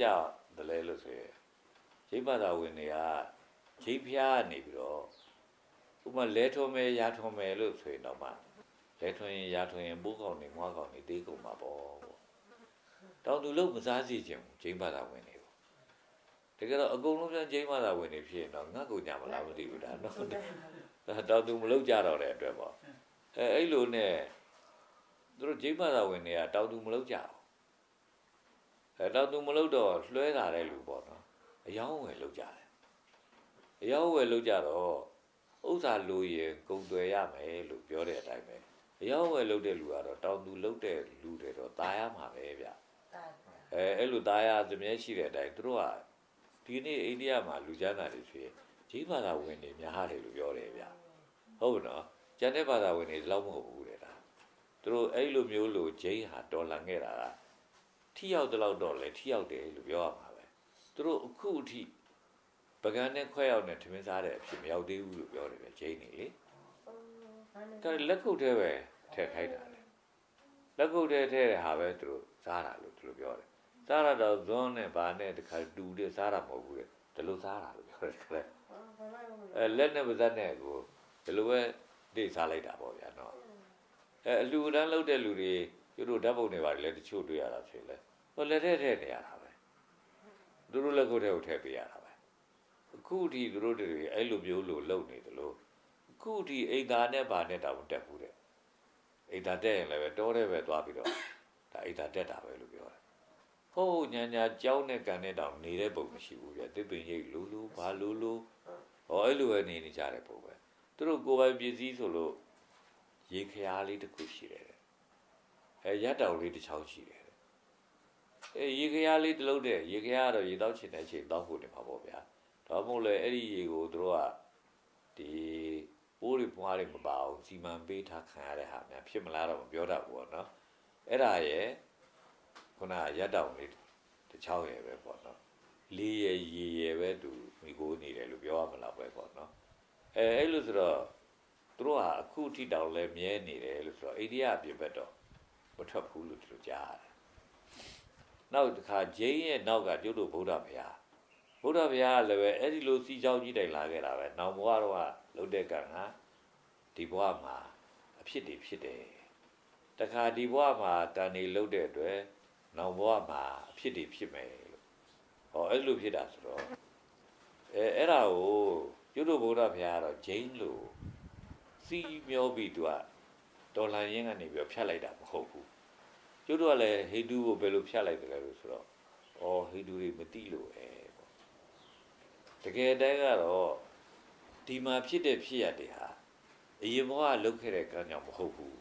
တလဲလို့ဆိုရင်ဂျိမ်းဘာသာဝင်တွေကဂျိမ်းဖျားနေပြီးတော့ဥပမာလဲထုံးမယ်ရာထုံးမယ်လို့ဆိုရင်တော့မှလဲထုံးရင်ရာထုံးရင်ပိုးကောင်နေမွားကောင်နေသေးကုန်မှာပေါ့တောင်သူလို့မစားစီခြင်းဂျိမ်းဘာသာဝင်တွေပေါ့တကယ်တော့အကုန်လုံးပြန်ဂျိမ်းဘာသာဝင်တွေဖြစ်ရင်တော့ငတ်ကုန်ကြမလားမသိဘူးဒါတော့တောင်သူမလုပ်ကြတော့တဲ့အတွက်ပေါ့အဲအဲ့လိုနဲ့သူတို့ဂျိမ်းဘာသာဝင်တွေကတောင်သူမလုပ်ကြဘူးအဲတောင်သူမလုပ်တော့လွှဲလာတဲ့လူပေါ့နော်အယောင်းဝယ်လုပ်ကြတယ်အယောင်းဝယ်လုပ်ကြတော့ဥစ္စာလိုရင်ကုန်သွယ်ရမယ်လို့ပြောတဲ့အတိုင်းပဲအယောင်းဝယ်လုပ်တဲ့လူကတော့တောင်သူလုပ်တဲ့လူတွေတော့ตายရမှာပဲဗျအဲအဲ့လိုตายရသမ ्या ရှိတဲ့အတိုင်းသူတို့ကဒီနေ့အိန္ဒိယမှာလူချမ်းသာတွေဖြစ်ဂျိမ်းဘာသာဝင်တွေများတယ်လို့ပြောတယ်ဗျဟုတ်ပြီနော်ကျန်တဲ့ဘာသာဝင်တွေလောက်မဟုတ်ဘူးတဲ့ဒါသူတို့အဲ့လိုမျိုးလို့ဂျိမ်းဟာတော်လှန်ခဲ့တာကထိရောက်တော့တော့လေထိရောက်တယ်လို့ပြောရမှာပဲသူတို့အခုအထိပကံနဲ့ခွဲရောက်နဲ့ထမင်းစားတဲ့အဖြစ်မရောက်သေးဘူးလို့ပြောတယ်ပဲဂျိမ်းနေလေဒါလက်ခုပ်ထဲပဲထည့်ခိုင်းတာလေလက်ခုပ်ထဲထည့်တဲ့ဟာပဲသူတို့စားတာလို့သူတို့ပြောတယ်စားရတော့ဇွန်းနဲ့ဗာနဲ့တခါတူတဲ့စားတာမဟုတ်ဘူးလေဒီလိုစားတာလို့ပြောတယ်ခက်အဲလက်နဲ့ပါးစပ်နဲ့ကိုဒီလိုပဲဒိတ်စားလိုက်တာပေါ့ဗျာနော်အဲအလူတန်းလုပ်တဲ့လူတွေသူတို့ဓာတ်ပုံတွေပါတယ်လေတချို့တွေ့ရတာဖြစ်လေဟိုလက်ထဲထည့်နေရတာပဲသူတို့လက်ခုပ်ထဲကိုထည့်ပေးရတာပဲအခုထိသူတို့တွေအဲ့လိုမျိုးလို့လုပ်နေတယ်လို့အခုထိအိမ်သားနဲ့ဗာနဲ့တောင်တက်ဘူးတဲ့အိမ်သားတက်ရင်လည်းပဲတောထဲပဲသွားပြီးတော့ဒါအိမ်သားတက်တာပဲလို့ပြောတယ်ဟုတ်ညာညာကြောင်းနဲ့ကန်နဲ့တောင်နေတဲ့ပုံမရှိဘူးပြတစ်ပင်ရိပ်လူလူဘာလူလူဟောအဲ့လိုပဲနေနေကြတဲ့ပုံပဲသူတို့ကိုယ်ပိုင်ပစ္စည်းဆိုလို့ရေခရားလေးတစ်ခုရှိတယ်အဲရတောင်လေးတစ်ချောင်းရှိတယ်အဲရေခရားလေးတစ်လုံးတဲ့ရေခရားကတော့ရေတောက်ချင်တဲ့အချိန်တောက်ဖို့နေမှာပေါ့ဗျာဒါမှမဟုတ်လေအဲ့ဒီရေကိုသူတို့ကဒီပိုးတွေပွားတွေမပါအောင်စီမံပေးထားခံရတဲ့ဟာများဖြစ်မလားတော့မပြောတတ်ဘူးပေါ့နော်အဲ့ဒါရဲ့ခုနရတောင်လေးတစ်ချောင်းရယ်ပဲပေါ့နော်လေးရရေရယ်ပဲသူမိကိုနေတယ်လို့ပြောရမလားပဲပေါ့နော်အဲအဲ့လိုဆိုတော့သူတို့ဟာအခုထိတောင်လဲမြဲနေတယ်လို့ဆိုတော့အိန္ဒိယပြည်ဘက်တော့မထွက်ဘူးလို့သူတို့ကြားတယ်နောက်တစ်ခါဂျိန်းရဲ့နောက်ကကျွတ်တို့ဗုဒ္ဓဘုရားဗုဒ္ဓဘုရားလည်းပဲအဲ့ဒီလိုစီချောင်းကြီးတိုင်လာခဲ့တာပဲနောင်ဘဝတော့လှုပ်တဲ့ကံကဒီဘဝမှာအဖြစ်တွေဖြစ်တယ်တခါဒီဘဝမှာတန်နေလှုပ်တဲ့အတွက်နောင်ဘဝမှာအဖြစ်တွေဖြစ်မယ်လို့ဟောအဲ့လိုဖြစ်တာဆိုတော့အဲအဲ့ဒါကိုကျွတ်တို့ဗုဒ္ဓဘုရားကတော့ဂျိန်းလို့စီမျောပြီးသူကဒေါ်လာရင်းကနေပြီးဖြတ်လိုက်တာမဟုတ်ဘူးကျွတ်တို့ကလည်းဟိန္ဒူကိုဘယ်လိုဖြတ်လိုက်တယ်လဲလို့ဆိုတော့ဩဟိန္ဒူတွေမသိလို့ပဲပေါ့တကယ်တမ်းကတော့ဒီမှာဖြစ်တဲ့ဖြစ်ရတဲ့ဟာအရင်ဘဝလုတ်ခဲ့တဲ့ကံကြောင့်မဟုတ်ဘူး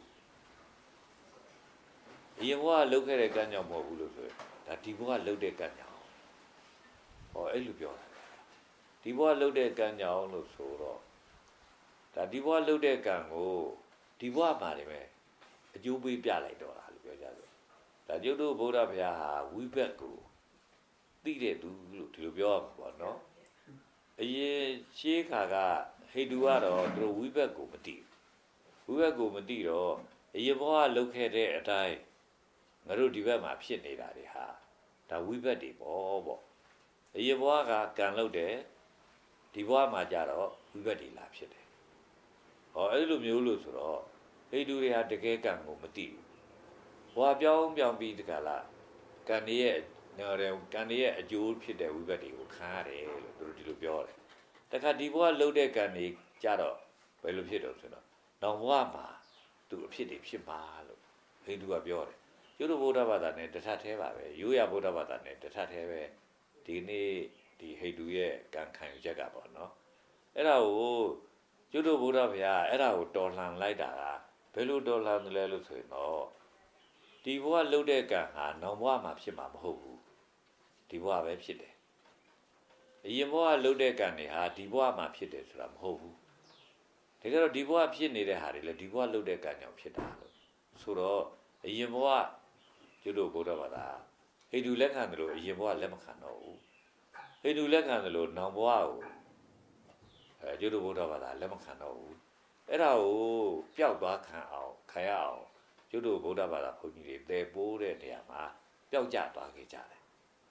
အရင်ဘဝလုတ်ခဲ့တဲ့ကံကြောင့်မဟုတ်ဘူးလို့ဆိုရင်ဒါဒီဘဝလုတ်တဲ့ကံကြောင့်ဟောအဲ့လိုပြောတာဒီဘဝလုတ်တဲ့ကံကြောင့်လို့ဆိုတော့ဒါဒီဘဝလုတ်တဲ့ကံကိုဒီဘဝမှာနေပဲအကျိုးပေးပြလိုက်တော့တာလို့ပြောကြတယ်ဒါကျုပ်တို့ဗုဒ္ဓဘုရားဟာဝိဘက်ကိုသိတဲ့သူလို့ဒီလိုပြောရမှာပေါ့နော်အရင်ရှေးခါကဟိန္ဒူကတော့သူတို့ဝိဘက်ကိုမသိဘူးဝိဘက်ကိုမသိတော့အရင်ဘဝလုတ်ခဲ့တဲ့အတိုင်းငါတို့ဒီဘက်မှာဖြစ်နေတာတွေဟာဒါဝိဘက်တွေပေါ့ပေါ့အရင်ဘဝကကံလုတ်တယ်ဒီဘဝမှာကြတော့ဝိဘက်တွေလာဖြစ်တယ်ဟောအဲ့လိုမျိုးလို့ဆိုတော့ဟိန္ဒူတွေဟာတကယ်ကံကိုမသိဘူးဘဝပြောင်းပြောင်းပြီးတကလားကံရဲ့နော်တယ်ကံရဲ့အကျိုးဖြစ်တဲ့ဝိဘက်တွေကိုခံရတယ်လို့သူတို့ဒီလိုပြောတယ်တခါဒီဘဝလှုပ်တဲ့ကံတွေကြတော့ဘယ်လိုဖြစ်တော့ဆိုတော့နောင်ဘဝမှာသူအဖြစ်တွေဖြစ်မှာလို့ဟိန္ဒူကပြောတယ်ကျုပ်တို့ဗုဒ္ဓဘာသာနဲ့တထထဲပါပဲရိုးရဗုဒ္ဓဘာသာနဲ့တထထဲပဲဒီနေ့ဒီဟိန္ဒူရဲ့ကံခံယူချက်ကပေါ့နော်အဲ့ဒါကိုကျုပ်တို့ဗုဒ္ဓဘုရားအဲ့ဒါကိုတော်လှန်လိုက်တာကဘယ်လိုတော်လှန်တယ်လဲလို့ဆိုရင်တော့ဒီဘဝလှုပ်တဲ့ကံဟာနောင်ဘဝမှာဖြစ်မှာမဟုတ်ဘူးဒီဘဝပဲဖြစ်တယ်အရင်ဘဝလှုပ်တဲ့ကံတွေဟာဒီဘဝမှာဖြစ်တယ်ဆိုတာမဟုတ်ဘူးတကယ်တော့ဒီဘဝဖြစ်နေတဲ့ဟာတွေလည်းဒီဘဝလှုပ်တဲ့ကံကြောင့်ဖြစ်တာလို့ဆိုတော့အရင်ဘဝကျွတ်တို့ဗုဒ္ဓဘာသာဟိန္ဒူလက်ခံတယ်လို့အရင်ဘဝလက်မခံတော့ဘူးဟိန္ဒူလက်ခံတယ်လို့နောင်ဘဝကိုအဲကျွတ်တို့ဗုဒ္ဓဘာသာလက်မခံတော့ဘူးအဲ့ဒါကိုပျောက်သွားခံအောင်ခံရအောင်ကျွတ်တို့ဗုဒ္ဓဘာသာဘုန်းကြီးတွေတည်ပိုးတဲ့နေရာမှာပျောက်ကျသွားခဲ့ကြတယ်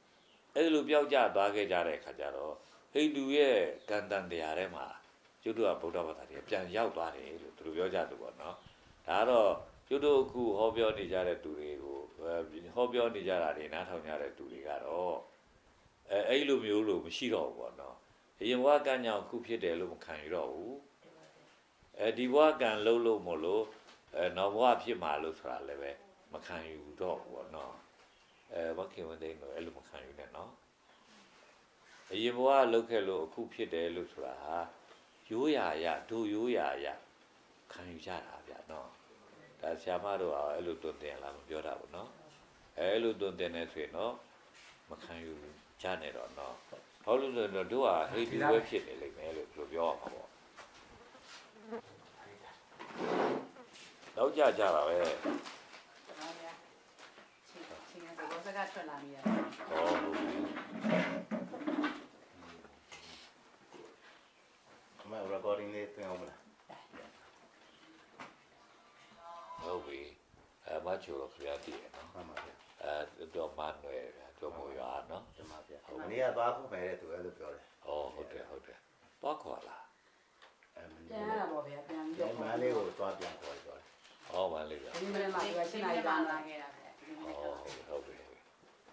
အဲ့လိုပြောက်ကြသွားခဲ့ကြတဲ့ခါကျတော့ဟိန္ဒူရဲ့ကံတန်တရားထဲမှာကျွတ်တို့ကဗုဒ္ဓဘာသာတွေပြန်ရောက်သွားတယ်လို့သူတို့ပြောကြတယ်ပေါ့နော်ဒါကတော့ကျွတ်တို့အခုဟောပြောနေကြတဲ့သူတွေကိုဟောပြောနေကြတာတွေနားထောင်ကြတဲ့သူတွေကတော့အဲအဲ့လိုမျိုးလို့မရှိတော့ဘူးပေါ့နော်အရင်ဘဝကံကြောင့်အခုဖြစ်တယ်လို့မခံရတော့ဘူးအဲဒီဘဝကံလုံးလုံးမလို့အဲနောက်ဘဝဖြစ်မှာလို့ဆိုတာလည်းပဲမခံယူတော့ဘူးပေါ့နော်အဲဘခင်ဝန်သိန်းတော့အဲ့လိုမခံယူနဲ့နော်အရင်ဘဝလုတ်ခဲ့လို့အခုဖြစ်တယ်လို့ဆိုတာဟာရိုးရာရဒုရိုးရာရခံယူကြတာဗျာနော်ဒါဆရာမတို့ကအဲ့လိုတွင်တင်လားမပြောတာဘူးနော်အဲ့လိုတွင်တင်နေဆိုရင်တော့မခံယူကြနဲ့တော့နော်ဟောလို့ဆိုတော့တို့ကဟိတ်ဒီဝဲဖြစ်နေလိမ့်မယ်လို့ပြောပြောရမှာပေါ့တော့ကြကြပါပဲချင်းချင်းကတော့စကားထွက်လာပြီဟောဟုတ်ပြီအမေ recording လေးတင်အောင်မလားဟုတ်ပြီအဲမချိုတော့ခရတည်ရနော်မှန်ပါဗျာအဲတော့မနွယ်တော့မို့ရနော်မှန်ပါဗျာမနေ့ကသွားခုမယ်တဲ့သူအဲ့လိုပြောတယ်ဩဟုတ်တယ်ဟုတ်တယ်သွားခေါ်လားပြန်ရတာပေါ့ဗျာပြန်ပြီးတော့မလေးကိုသွားပြန်ခေါ်ပြောတယ်ဩမလေးကဒီမနေ့မှသူကရှင်းလိုက်ပါလာခဲ့တာဗျာဩဟုတ်ပြီဟုတ်ပြီ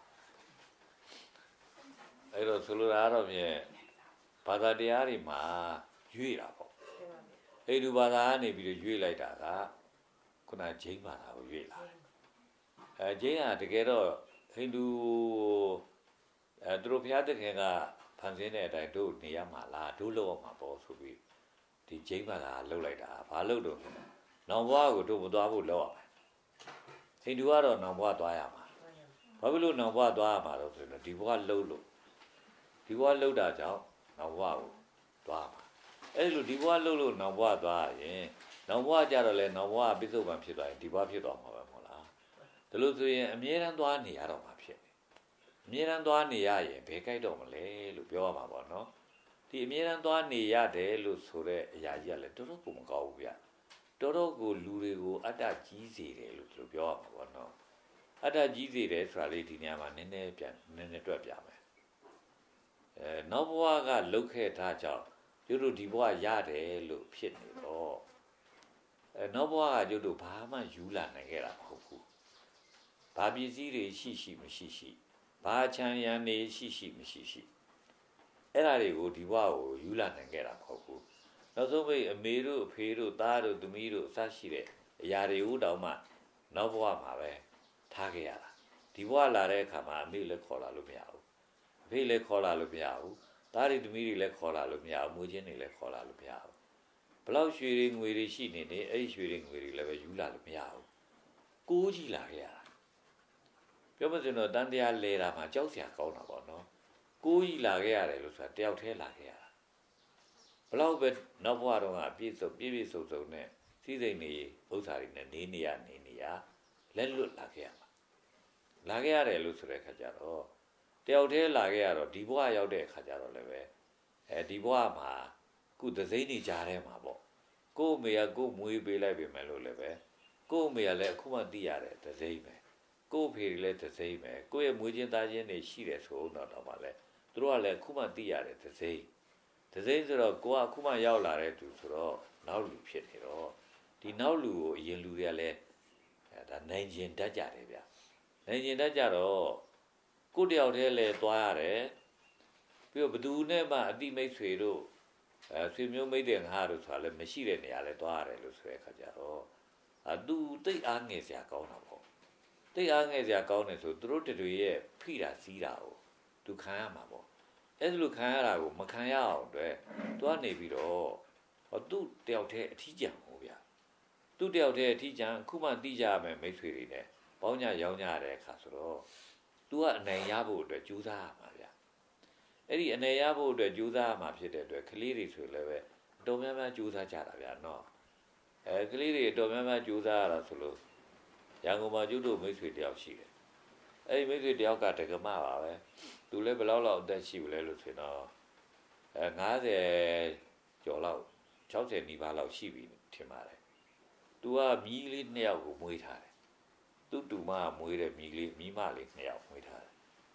အဲ့တော့ဆိုလိုတာတော့ဖြင့်ဘာသာတရားတွေမှာရွေ့တာပေါ့ဟိန္ဒူဘာသာကနေပြီးတော့ရွေ့လိုက်တာကခုနဂျိန်းဘာသာကိုရွေ့လာတယ်အဲဂျိန်းကတကယ်တော့ဟိန္ဒူအဲသူတို့ဘုရားသခင်ကဖန်ဆင်းတဲ့အတိုင်းတို့နေရမှာလားတို့လောက်အောင်မှာပေါ့ဆိုပြီးဒီဂျိန်းဘာသာလှုပ်လိုက်တာဘာလှုပ်တော့နောင်ဘွားကိုတို့မသွားဖို့လောက်အောင်ဟိန္ဒူကတော့နောင်ဘွားသွားရမှာဘာဖြစ်လို့နောင်ဘွားသွားရမှာတော့ဆိုတော့ဒီဘွားလှုပ်လို့ဒီဘွားလှုပ်တာကြောင့်နောင်ဘွားကိုသွားမှာအဲ့လိုဒီဘွားလှုပ်လို့နောင်ဘွားသွားရင်နောင်ဘွားကြတော့လဲနောင်ဘွားပြစ္ဆုတ်ပံဖြစ်သွားရင်ဒီဘွားဖြစ်သွားမှာပဲမဟုတ်လားဒါလို့ဆိုရင်အမြဲတမ်းသွားနေရတော့မှာဖြစ်တယ်အမြဲတမ်းသွားနေရရင်ဘယ်ကြိုက်တော့မလဲလို့ပြောရမှာပေါ့နော်ဒီအမြဲတမ်းသွားနေရတယ်လို့ဆိုတဲ့အရာကြီးကလည်းတော်တော်ကိုမကောင်းဘူးဗျတော်တော်ကိုလူတွေကိုအတ္တကြီးစေတယ်လို့သူပြောရမှာပေါ့နော်အတ္တကြီးစေတယ်ဆိုတာလေးဒီနေရာမှာနည်းနည်းပြန်နည်းနည်းတွက်ပြမယ်အဲနောက်ဘဝကလုတ်ခဲ့တာကြောင့်ကျတို့ဒီဘဝရတယ်လို့ဖြစ်နေတော့အဲနောက်ဘဝကကျတို့ဘာမှယူလာနိုင်ခဲ့တာမဟုတ်ဘူးဘာပစ္စည်းတွေရှိရှိမရှိရှိဘာချမ်းရံနေရှိရှိမရှိရှိအဲ့ဒါတွေကိုဒီဘဝကိုယူလာနိုင်ခဲ့တာမဟုတ်ဘူးနောက်ဆုံးပိအမေတို့အဖေတို့သားတို့သမီးတို့အစရှိတဲ့အရာတွေကိုတောင်မှနောက်ဘဝမှာပဲထားခဲ့ရတာဒီဘဝလာတဲ့အခါမှာအမေလည်းခေါ်လာလို့မရဘူးအဖေလည်းခေါ်လာလို့မရဘူးသားတွေသမီးတွေလည်းခေါ်လာလို့မရဘူးမွေးချင်းတွေလည်းခေါ်လာလို့မရဘူးဘလောက်ရွှေတွေငွေတွေရှိနေနေအဲ့ဒီရွှေတွေငွေတွေလည်းပဲယူလာလို့မရဘူးကိုးကြီးလာခဲ့ရတာပြောမစင်တော့တန်တရားလဲတာမှာကြောက်စရာကောင်းတာပေါ့နော်ကိုးကြီးလာခဲ့ရတယ်လို့ဆိုတာတယောက်တည်းလာခဲ့ရတာဘလောက်ပဲနောက်ဘဝတော့ကပြည့်စုံပြည့်ပြည့်စုံစုံနဲ့စည်းစိမ်နေဥစ္စာတွေနဲ့နေနေရနေနေရလက်လွတ်လာခဲ့ရမှာလာခဲ့ရတယ်လို့ဆိုတဲ့ခါကျတော့တယောက်တည်းလာခဲ့ရတော့ဒီဘဝရောက်တဲ့အခါကျတော့လည်းပဲအဲဒီဘဝမှာခုသစိမ့်နေကြတဲ့မှာပေါ့ကို့အမေကကို့မွေးပေးလိုက်ပြီမယ်လို့လည်းပဲကို့အမေကလည်းအခုမှသိရတယ်သစိမ့်ပဲကို့အဖေလည်းသစိမ့်ပဲကိုယ့်ရဲ့မွေးချင်းသားချင်းတွေရှိတယ်ဆိုတော့တော့မှလည်းသူတို့ကလည်းအခုမှသိရတယ်သစိမ့်သစိမ့်ဆိုတော့ကိုကအခုမှရောက်လာတဲ့သူဆိုတော့နောက်လူဖြစ်နေတော့ဒီနောက်လူကိုအရင်လူတွေကလည်းအဲဒါနိုင်ကျင်တတ်ကြတယ်ဗျနိုင်ကျင်တတ်ကြတော့ကိုတယောက်တည်းလည်းသွားရတယ်ပြီးတော့ဘသူနဲ့မှအတိမိတ်ဆွေတို့အဲဆွေမျိုးမိတ်တဲ့ငါတို့ဆိုတာလည်းမရှိတဲ့နေရာလဲသွားရတယ်လို့ဆိုတဲ့အခါကျတော့အသူတိတ်အားငယ်စရာကောင်းတာပေါ့တိတ်အားငယ်စရာကောင်းတယ်ဆိုသူတို့တွေရဲ့ဖိတာစီးတာကိုသူခံရမှာပေါ့အဲ့လိုခံရတာကိုမခံရအောင်အတွက်သွားနေပြီးတော့ဟောသူ့တယောက်တည်းအထီးကျန်ဟောဗျာသူ့တယောက်တည်းအထီးကျန်အခုမှသိကြရမယ်မိတ်ဆွေတွေနဲ့ပေါင်းကြရောင်းကြတဲ့အခါဆိုတော့သူကအနိုင်ရဖို့အတွက်ကြိုးစားရမှာဗျအဲ့ဒီအနေရဖို့အတွက်ကြိုးစားရမှာဖြစ်တဲ့အတွက်ကလေးတွေဆိုလည်းပဲအတော်များများကြိုးစားကြတာဗျာနော်အဲကလေးတွေအတော်များများကြိုးစားရတာဆိုလို့ရန်ကုန်မှာကျုပ်တို့မိတ်ဆွေတယောက်ရှိတယ်အဲ့ဒီမိတ်ဆွေတယောက်ကတက္ကမပါပဲသူလည်းဘယ်လောက်လောက်အသက်ရှိဘူးလဲလို့ဆိုတော့အဲငါးဆယ်ကျော်လောက်၆၀နီးပါးလောက်ရှိပြီထင်ပါတယ်သူကမြီးလေးနှစ်ယောက်ကိုမွေးထားတယ်သူ့တူမကမွေးတဲ့မြီးလေးမိမလေးနှစ်ယောက်မွေးထားတယ်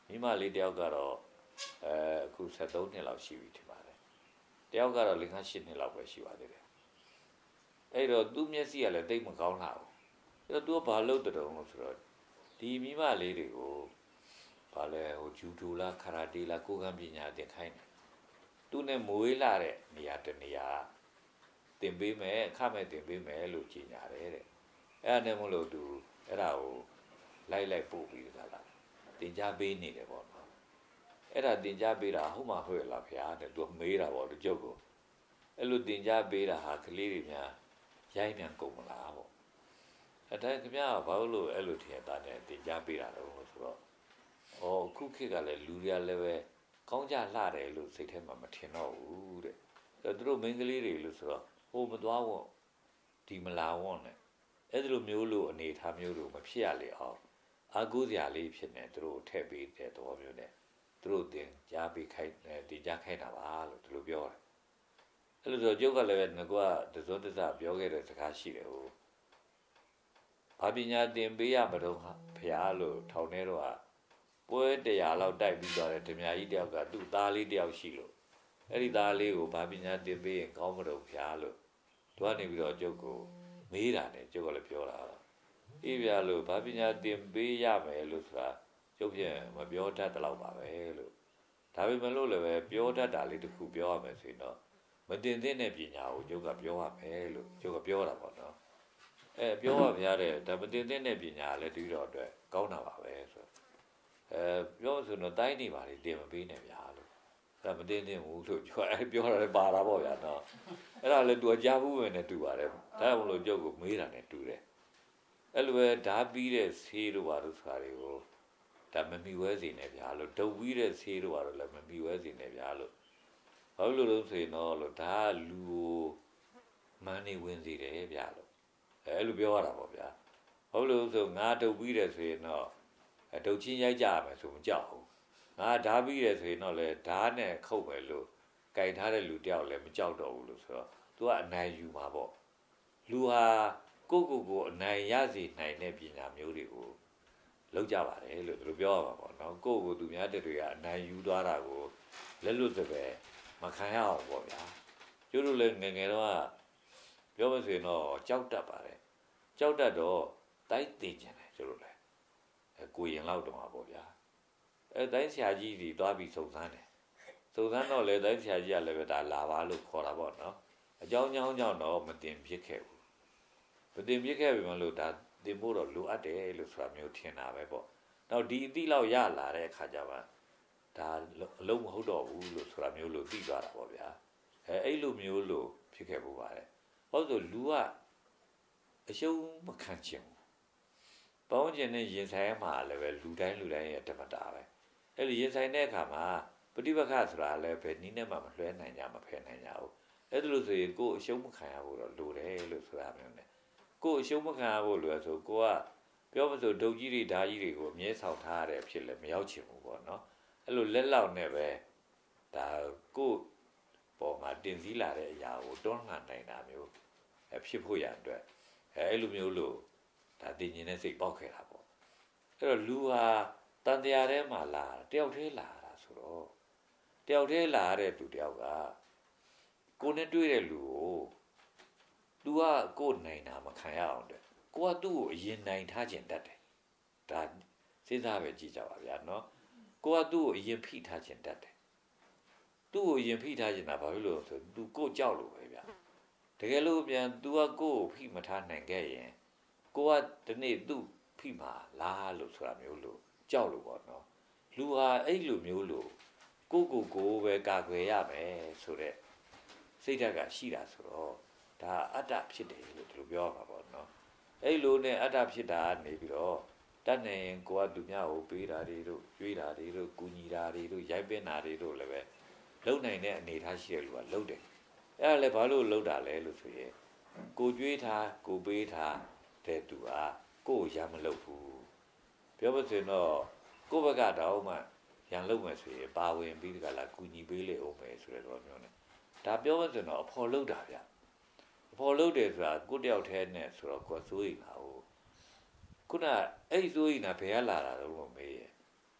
မိမလေးတယောက်ကတော့အဲအခု73နှစ်လောက်ရှိပြီထင်ပါတယ်တယောက်ကတော့၄-၅-၈နှစ်လောက်ပဲရှိပါသေးတယ်အဲ့တော့သူ့မျက်စိကလည်းတိတ်မကောင်းလာဘူးအဲ့တော့သူကဘာလုပ်တဲ့တုံးလို့ဆိုတော့ဒီမိမလေးတွေကိုဘာလဲဟိုဂျူဒိုလားခါရာတေးလားကိုယ်ခံပညာသင်ခိုင်းတယ်သူနဲ့မွေးလာတဲ့နေရာတနေရာသင်ပေးမယ်အခမဲ့သင်ပေးမယ်လို့ကြီးညာတယ်တဲ့အဲ့ဒါနဲ့မလို့သူအဲ့ဒါကိုလိုက်လိုက်ပို့ပြီးတလားသင်ကြားပေးနေတယ်ပေါ့နော်အဲ့ဒါသင်ကြားပေးတာဟုတ်မှဟုတ်ရလားဗျာတဲ့သူမေးတာပေါ့သူကျုပ်ကိုအဲ့လိုသင်ကြားပေးတာဟာကလေးတွေများရိုင်းပြန်ကုန်မလားပေါ့အဲ့ဒါခင်ဗျားဘာလို့အဲ့လိုထင်တာနဲ့သင်ကြားပေးတာတော့ဆိုတော့ဩခုခေတ်ကလည်းလူတွေကလည်းပဲကောင်းကြလှတယ်လို့စိတ်ထဲမှာမထင်တော့ဘူးတဲ့အဲ့သူတို့မိန်းကလေးတွေလို့ဆိုတော့ဟိုမသွားဝွန်ဒီမလာဝွန်နဲ့အဲ့ဒီလိုမျိုးလို့အနေထားမျိုးလို့မဖြစ်ရလေအောင်အာကိုးစရာလေးဖြစ်နေသူတို့ထည့်ပေးတဲ့သဘောမျိုးနဲ့သူတို့တင်ကြားပေးခိုင်းတင်ကြားခိုင်းတာပါလို့သူတို့ပြောတယ်အဲ့လိုဆိုကျုပ်ကလည်းပဲငါကတစုံတစပြောခဲ့တဲ့စကားရှိတယ်ဟိုဘာပညာသင်ပေးရမတော့ဖျားလို့ထောင်ထဲတော့ပွဲတရားလောက်တိုက်ပြီးသွားတယ်ဓမြကြီးတယောက်ကသူ့သားလေးတယောက်ရှိလို့အဲ့ဒီသားလေးကိုဘာပညာသင်ပေးရင်ကောင်းမတော့ဖျားလို့သူကနေပြီးတော့ကျုပ်ကိုမေးတာနဲ့ကျုပ်ကလည်းပြောတာအေးပြလို့ဘာပညာသင်ပေးရမယ်လို့ဆိုတာကျုပ်ပြန်မပြောတတ်တော့ပါပဲလို့ဒါပေမဲ့လို့လည်းပဲပြောတတ်တာလေးတစ်ခုပြောရမယ်ဆိုရင်တော့မတင်သင့်တဲ့ပညာကိုကျုပ်ကပြောရမယ်လို့ကျုပ်ကပြောတာပေါ့နော်အဲပြောရပြရတဲ့ဒါမတင်သင့်တဲ့ပညာလည်းတူတော့အတွက်ကောင်းတာပါပဲဆိုအဲပြောဆိုတော့တိုင်းနေပါလေတင်မပေးနဲ့ဗျာလို့ဒါမတင်သင့်ဘူးလို့ပြောအဲပြောတာလည်းပါတာပေါ့ဗျာနော်အဲ့ဒါလည်းသူအကြဘူးပဲနဲ့တူပါတယ်ဒါကြောင့်မလို့ကျုပ်ကိုမေးတာနဲ့တူတယ်အဲ့လိုပဲဓာပြီးတဲ့ဆေးတို့ဘာလို့ဆိုတာတွေကိုဒါမမီဝဲစီနေဗျာလို့ဒုတ်ပြီးတဲ့ဆေးတို့ဘာလို့လည်းမမီဝဲစီနေဗျာလို့ဘာလို့လို့ဆိုရင်တော့လို့ဒါလူကိုမန်းနေဝင်စီတယ်ဗျာလို့အဲအဲ့လိုပြောရတာပေါ့ဗျာဟုတ်လို့ဆိုငါဒုတ်ပြီးတယ်ဆိုရင်တော့ဒုတ်ချင်းရိုက်ကြရမယ်ဆိုမကြောက်ဘူးငါဓာပြီးတယ်ဆိုရင်တော့လေဓာနဲ့ခုတ်မယ်လို့ကင်ထားတဲ့လူတယောက်လည်းမကြောက်တော့ဘူးလို့ဆိုတော့ तू ကအနိုင်ယူမှာပေါ့လူဟာကိုကိုကိုအနိုင်ရစေနိုင်တဲ့ပညာမျိုးတွေကိုလောက်ကြပါတယ်လို့သူပြောရမှာပေါ့နော်ကိုကိုသူများတက်တွေကအနိုင်ယူသွားတာကိုလက်လွတ်စပယ်မခံရအောင်ပေါ့ဗျာကျိုးတို့လည်းငယ်ငယ်တော့ပြောမစင်တော့ကြောက်တတ်ပါတယ်ကြောက်တတ်တော့တိုက်သိကျင်တယ်ကျိုးတို့လည်းအဲကိုရင်လောက်တော့မှာပေါ့ဗျာအဲတိုင်းဆရာကြီးတွေတွားပြီးစုံစမ်းတယ်စုံစမ်းတော့လေတိုင်းဆရာကြီးကလည်းပဲဒါလာပါလို့ခေါ်တာပေါ့နော်အကြောင်းကြောင်းကြောင့်တော့မတင်ဖြစ်ခဲ့ဘူးမတင်ဖြစ်ခဲ့ပြီမလို့ဒါတင်ဖို့တော့လိုအပ်တယ်လို့ဆိုတာမျိုးထင်တာပဲပေါ့နောက်ဒီအသည့်လောက်ရလာတဲ့အခါကျမှဒါအလုံးမဟုတ်တော့ဘူးလို့ဆိုတာမျိုးလို့သိသွားတာပေါ့ဗျာအဲအဲ့လိုမျိုးလို့ဖြစ်ခဲ့ဖို့ပါတယ်ဟုတ်ဆိုလူကအရှုံးမခံချင်ဘူးပေါင်းကျင်နဲ့ရင်ဆိုင်မှာလည်းပဲလူတိုင်းလူတိုင်းရဲ့ဓမ္မတာပဲအဲ့လိုရင်ဆိုင်တဲ့အခါမှာပฏิပက္ခဆိုတာလည်းပဲနီးနဲ့မှမလွှဲနိုင်ကြမဖယ်နိုင်ကြဘူးအဲ့ဒါလို့ဆိုရင်ကိုယ်အရှုံးမခံရဘူးတော့လိုတယ်လို့ဆိုတာမျိုးနဲ့ကိုယ်အရှုံးမခံရဖို့လို့ဆိုကိုကပြောမစို့ဒုတ်ကြီးတွေဓာကြီးတွေကိုအမြဲဆောင်ထားရတဲ့အဖြစ်လည်းမရောက်ချင်ဘူးပေါ့နော်အဲ့လိုလက်လောက်နဲ့ပဲဒါကိုယ်ပေါ်မှာတင်စည်းလာတဲ့အရာကိုတွန်းလှန်နိုင်တာမျိုးအဖြစ်ဖို့ရအတွက်အဲအဲ့လိုမျိုးလို့ဒါတင်ရင်နဲ့စိတ်ပေါက်ခဲ့တာပေါ့အဲ့တော့လူဟာတန်တရားထဲမှာလာတယောက်တည်းလာတာဆိုတော့တယောက်တည်းလာတဲ့သူတယောက်ကကိုနဲ့တွေ့တဲ့လူကိုသူကကိုနိုင်တာမခံရအောင်တဲ့ကိုကသူ့ကိုအရင်နိုင်ထားခြင်းတတ်တယ်ဒါစဉ်းစားပဲကြည့်ကြပါဗျာနော်ကိုကသူ့ကိုအရင်ဖိထားခြင်းတတ်တယ်သူ့ကိုအရင်ဖိထားခြင်းတာဘာဖြစ်လို့ဆိုသူကိုကြောက်လို့ပဲဗျာတကယ်လို့ပြန်သူကကိုကိုဖိမထားနိုင်ခဲ့ရင်ကိုကဒီနေ့သူ့ဖိမှာလားလို့ဆိုတာမျိုးလို့ကြောက်လို့ပေါ့နော်လူဟာအဲ့လိုမျိုးလို့ကိုကိုကိုပဲကာကွယ်ရမယ်ဆိုတဲ့စိတ်ဓာတ်ကရှိတာဆိုတော့ဒါအတ္တဖြစ်တယ်လို့သူပြောမှာပေါ့နော်အဲ့လိုနဲ့အတ္တဖြစ်တာနေပြီးတော့တတ်နေရင်ကိုကသူများကိုပေးတာတွေတို့ကျွေးတာတွေတို့ကူညီတာတွေတို့ရိုက်ပင်းတာတွေတို့လည်းပဲလုံနိုင်တဲ့အနေထားရှိတဲ့လူကလုံတယ်အဲ့ဒါလည်းဘာလို့လုံတာလဲလို့ဆိုရင်ကိုကျွေးထားကိုပေးထားတဲ့သူကကိုရမလုံဘူးပြောမစင်တော့ကိုဘက်ကတော့မှရန်လုံမယ်ဆိုရင်ပါဝင်ပြီးတကလားကူညီပေးလေအောင်ပဲဆိုတဲ့တော့မျိုးနဲ့ဒါပြောမစင်တော့အဖော်လုံတာဗျအဖော်လုံတယ်ဆိုတာကိုတယောက်တည်းနဲ့ဆိုတော့ကိုယ်စိုးရိမ်တာဟုတ်ခုနအဲ့စိုးရိမ်တာဘယ်ကလာတာလို့မေးရ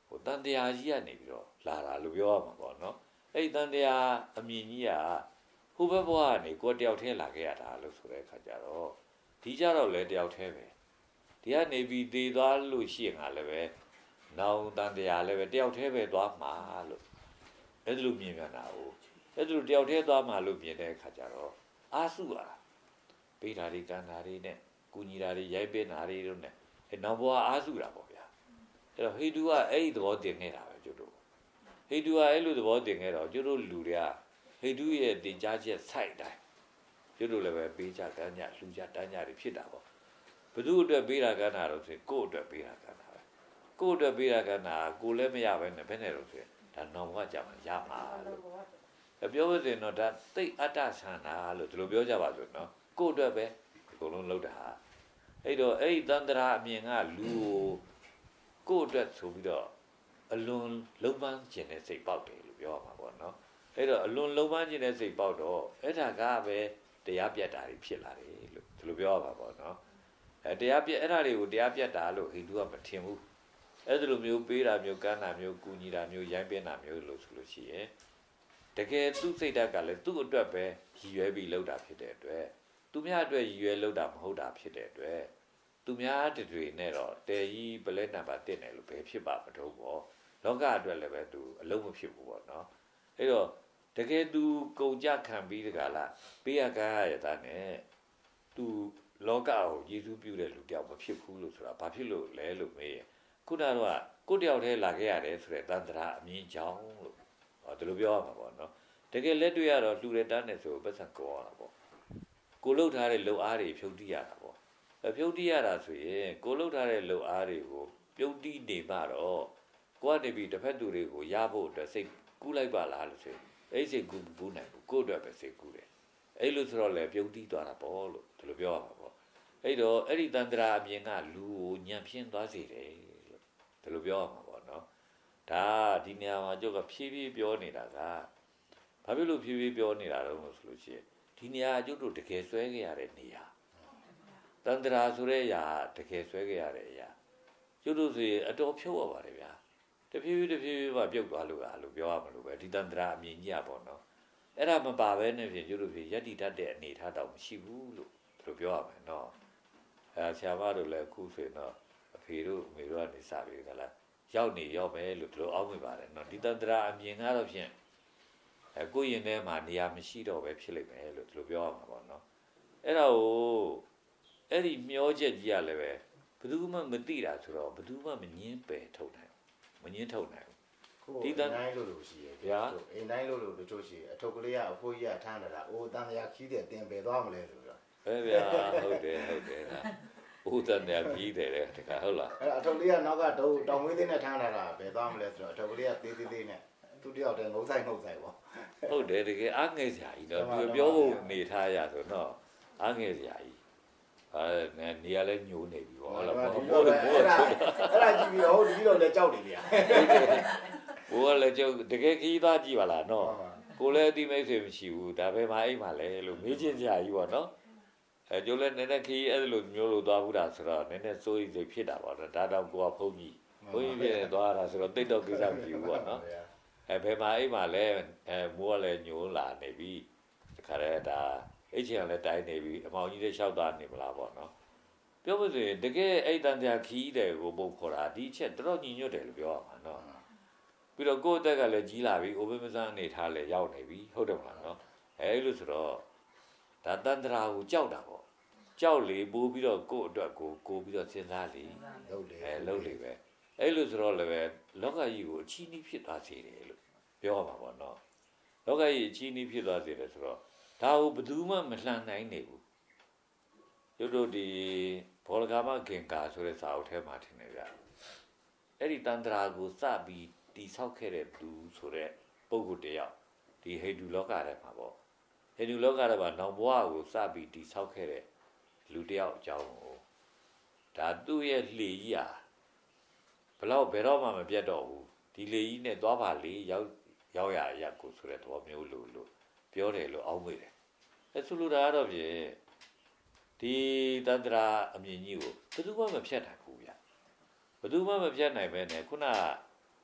ဟိုတန်တရားကြီးကနေပြီးတော့လာတာလို့ပြောရမှာပေါ့နော်အဲ့ဒီတန်တရားအမြင်ကြီးကဟိုဘက်ဘဝကနေကိုယ်တယောက်တည်းလာခဲ့ရတာလို့ဆိုတဲ့အခါကျတော့ဒီကြတော့လေတယောက်တည်းပဲဒီကနေပြီးတည်သွားလို့ရှိရင်ကလည်းပဲနောင်တန်တရားလည်းပဲတယောက်တည်းပဲသွားမှာလို့အဲ့ဒါလိုမြင်ရတာဟုတ်အဲ့ဒါလိုတယောက်တည်းသွားမှာလို့မြင်တဲ့အခါကျတော့အာစုอ่ะပေးတာတွေကန္တာတွေနဲ့ကုညီတာတွေရိုက်ပင်းတာတွေတို့နဲ့အဲ့နောက်ဘဝအာစုတာပေါ့ဗျာအဲ့တော့ဟိတုကအဲ့ဒီသဘောတင်နေတာပဲကျွတ်တို့ဟိတုကအဲ့လိုသဘောတင်ခဲ့တော့ကျွတ်တို့လူတွေကဟိတုရဲ့တင်ကြားချက်စိုက်တိုင်းကျွတ်တို့လည်းပဲပေးကြတန်းကြလူကြတန်းကြတွေဖြစ်တာပေါ့ဘယ်သူအတွက်ပေးတာကန္တာတော့ဆိုကိုယ့်အတွက်ပေးတာကန္တာပဲကိုယ့်အတွက်ပေးတာကန္တာကိုလည်းမရပဲနဲ့ဘယ်နဲ့တော့ဆိုဒါနောင်ဘဝကြမှာရမှာလို့ပြောလို့ဆိုရင်တော့ဒါသိအတ္တဆန္ဒလို့ဒီလိုပြောကြပါစို့နော်ကိုယ့်အတွက်ပဲအကုန်လုံးလုပ်တာအဲ့တော့အဲ့ဒီတန်တရာအမြင်ကလူကိုကိုယ့်အတွက်ဆိုပြီးတော့အလွန်လုံးပန်းကျင်တဲ့စိတ်ပေါက်တယ်လို့ပြောရမှာပေါ့နော်အဲ့တော့အလွန်လုံးပန်းကျင်တဲ့စိတ်ပေါက်တော့အဲ့ဒါကပဲတရားပြတ်တာတွေဖြစ်လာတယ်လို့ဒီလိုပြောရမှာပေါ့နော်အဲတရားပြတ်အဲ့ဒါတွေကိုတရားပြတ်တာလို့ဟိန္ဒူကမထင်ဘူးအဲ့ဒီလိုမျိုးပေးတာမျိုးကမ်းတာမျိုးကူညီတာမျိုးရိုင်းပင်းတာမျိုးလို့ဆိုလို့ရှိရင်တကယ်သူ့စိတ်ဓာတ်ကလည်းသူ့အတွက်ပဲရည်ရွယ်ပြီးလုပ်တာဖြစ်တဲ့အတွက်သူများအတွက်ရည်ရွယ်လုပ်တာမဟုတ်တာဖြစ်တဲ့အတွက်သူများတွေနဲ့တော့တဲကြီးပလဲနံပါတ်တစ်နဲ့လို့ပဲဖြစ်ပါမတော့ဘောလောကအတွက်လည်းပဲသူအလုံးမဖြစ်ဘူးပေါ့နော်အဲ့တော့တကယ်သူကုန်ကြခံပြီးတကလားပေးရကားရတာနဲ့သူလောကကိုယေရှုပြုတဲ့လူတယောက်မဖြစ်ဘူးလို့ဆိုတာဘာဖြစ်လို့လဲလို့မေးရင်ခုနကတော့ကိုတယောက်တည်းလာခဲ့ရတယ်ဆိုတဲ့တန်တရာအမြင်ကြောင်းလို့ဟောဒီလိုပြောရမှာပေါ့နော်တကယ်လက်တွေ့ရတော့လှူတဲ့တန်းနဲ့ဆိုပတ်စံကောရတာပေါ့ကိုလှုပ်ထားတဲ့လှုပ်အားတွေဖြုတ်တိရတာပေါ့အဖြုတ်တိရတာဆိုရင်ကိုလှုပ်ထားတဲ့လှုပ်အားတွေကိုပြုတ်တိနေမှတော့ကိုကနေပြီးတစ်ဖက်သူတွေကိုရဖို့အတွက်စိတ်ကူးလိုက်ပါလားလို့ဆိုရင်အဲ့စိတ်ကူးကူးနိုင်ဘူးကိုအတွက်ပဲစိတ်ကူးတယ်အဲ့လိုဆိုတော့လေပြုတ်တိသွားတာပေါ့လို့ဒီလိုပြောရမှာပေါ့အဲ့တော့အဲ့ဒီတန်တရာအမြင်ကလူကိုညံပြင်းသွားစေတယ်လို့ဒီလိုပြောရမှာပေါ့နော်ဒါဒီနေရာမှာကျုပ်ကဖြည်းဖြည်းပြောနေတာကဘာဖြစ်လို့ဖြည်းဖြည်းပြောနေတာလဲလို့ဆိုလို့ရှိရင်ဒီနေရာကျုပ်တို့တကယ်ဆွဲခဲ့ရတဲ့နေရာတန်တရာဆိုတဲ့အရာတကယ်ဆွဲခဲ့ရတဲ့အရာကျုပ်တို့ဆိုရင်အတော်ဖြုတ်ရပါတယ်ဗျာတဖြည်းဖြည်းတဖြည်းဖြည်းမှပြုတ်သွားလို့အားလို့ပြောရမလို့ပဲဒီတန်တရာအမြင်ကြီးอ่ะပေါ့နော်အဲ့ဒါမပါဘဲနဲ့ဖြင့်ကျုပ်တို့ဖြင့်ယက်တိတတ်တဲ့အနေထားတောင်မရှိဘူးလို့ဒီလိုပြောရမယ်နော်အဲဆရာမတို့လည်းအခုဆိုရင်တော့အဖေတို့အမေတို့ကနေစပြီးကြလားရောက်နေရောက်မယ်လို့ဒီလိုအောက်မိပါတယ်နော်ဒီတန်တရာအမြင်ကတော့ဖြင့်အဲကိုယ့်ရင်ထဲမှာနေရာမရှိတော့ပဲဖြစ်လိမ့်မယ်လို့ဒီလိုပြောရမှာပေါ့နော်အဲ့ဒါကိုအဲ့ဒီမျောချက်ကြီးရလည်းပဲဘယ်သူမှမသိတာဆိုတော့ဘယ်သူမှမငင်းပယ်ထုတ်နိုင်မငင်းထုတ်နိုင်ဘူးဒီတိုင်းလို့လို့ရှိရဗျာအိမ်တိုင်းလို့လို့တို့ရှိအထုပ်ကလေးကအဖိုးကြီးကထမ်းလာတာအိုးတန်တရာခီးတဲ့တင်ပယ်သွားမလဲဆိုတော့ပဲဗျာဟုတ်တယ်ဟုတ်တယ်လားဦးတန်တရာခီးတယ်လေတခါဟုတ်လားအဲ့အထုပ်လေးကနောက်ကတောင်တောင်ဝင်းသေးနဲ့ထမ်းလာတာဘယ်သွားမလဲဆိုတော့အထုပ်ကလေးကသေးသေးသေးနဲ့သူတယောက်တည်းငုံဆိုင်ငုံဆိုင်ပေါ့ဟုတ်တယ်တကယ်အားငယ်စရာကြီးတော့ပြောဖို့နေထားရဆိုတော့အားငယ်စရာကြီးအဲနေရာလဲညိုနေပြီပေါ့ဟုတ်လားဟုတ်တယ်ဟုတ်တယ်အဲ့ဒါအဲ့ဒါကြည့်ပြီးတော့ဒီလိုလဲကြောက်နေဗျာဘိုးကလည်းကြောက်တကယ်ခီးသားကြည့်ပါလားနော်ကိုလည်းအတိမိတ်ဆွေမရှိဘူးဒါပဲမအိမ်ပါလဲလို့မေးချင်းစရာကြီးပေါ့နော်အဲကျိုးလည်းနည်းနည်းခီးအဲ့လိုမျိုးလို့သွားဘူးတာဆိုတော့နည်းနည်းစိုးရိမ်စိတ်ဖြစ်တာပေါ့နော်ဒါတော့ကိုကဖုန်းကြီးဘုန်းကြီးပြည့်သွားတာဆိုတော့တိတ်တော့ကိစ္စမရှိဘူးပေါ့နော်အဲဘယ်မှာအိမ်မှာလဲအဲမိုးကလည်းညိုလာနေပြီတခါတည်းဒါအိတ်ချင်လည်းတိုင်းနေပြီအမောင်ကြီးတွေလျှောက်သားနေမလားပေါ့နော်ပြောလို့ဆိုရင်တကယ်အဲ့တန်တရားခီးတယ်ကိုပုတ်ခေါ်တာဒီချက်တော်တော်ညီညွတ်တယ်လို့ပြောရမှာနော်ပြီးတော့ကိုယ့်အသက်ကလည်းကြီးလာပြီအိုဘေးမစမ်းအနေထားလည်းရောက်နေပြီဟုတ်တယ်မလားနော်အဲလိုဆိုတော့ဒါတန်တရားကိုကြောက်တာပေါ့ကြောက်လေပိုးပြီးတော့ကိုယ့်အတွက်ကိုကိုပြီးတော့စဉ်းစားလေလုပ်လေအဲလုပ်လေပဲအဲ့လိုဆိုတော့လည်းပဲလောကကြီးကိုအချီးနှီးဖြစ်သွားစေတယ်လို့ပြောရမှာပေါ့နော်လောကကြီးအချီးနှီးဖြစ်သွားစေတယ်ဆိုတော့ဒါကိုဘယ်သူမှမလှန်နိုင်နေဘူးကျတို့ဒီဘောလကာမဂင်္ကာဆိုတဲ့စာအုပ်ထဲမှာထင်တယ်ဗျအဲ့ဒီတန်တရာကိုစပြီးတိဆောက်ခဲ့တဲ့သူဆိုတဲ့ပုဂ္ဂိုလ်တယောက်ဒီဟိန္ဒူလောကထဲမှာပေါ့ဟိန္ဒူလောကထဲမှာနောင်ဘဝကိုစပြီးတိဆောက်ခဲ့တဲ့လူတယောက်အကြောင်းကိုဒါသူ့ရဲ့လှေကြီးอ่ะဘလောက်ဘယ်တော့မှမပြတ်တော့ဘူးဒီလေကြီးနဲ့သွားပါလေရောက်ရောက်ရရကိုဆိုတဲ့သဘောမျိုးလို့လို့ပြောတယ်လို့အောက်မေ့တယ်အဲဆိုလိုတာကတော့ဖြင့်ဒီတန္တရာအမြင်ကြီးကိုဘယ်သူမှမဖြတ်နိုင်ဘူးဗျဘယ်သူမှမဖြတ်နိုင်ပဲနဲ့ခုန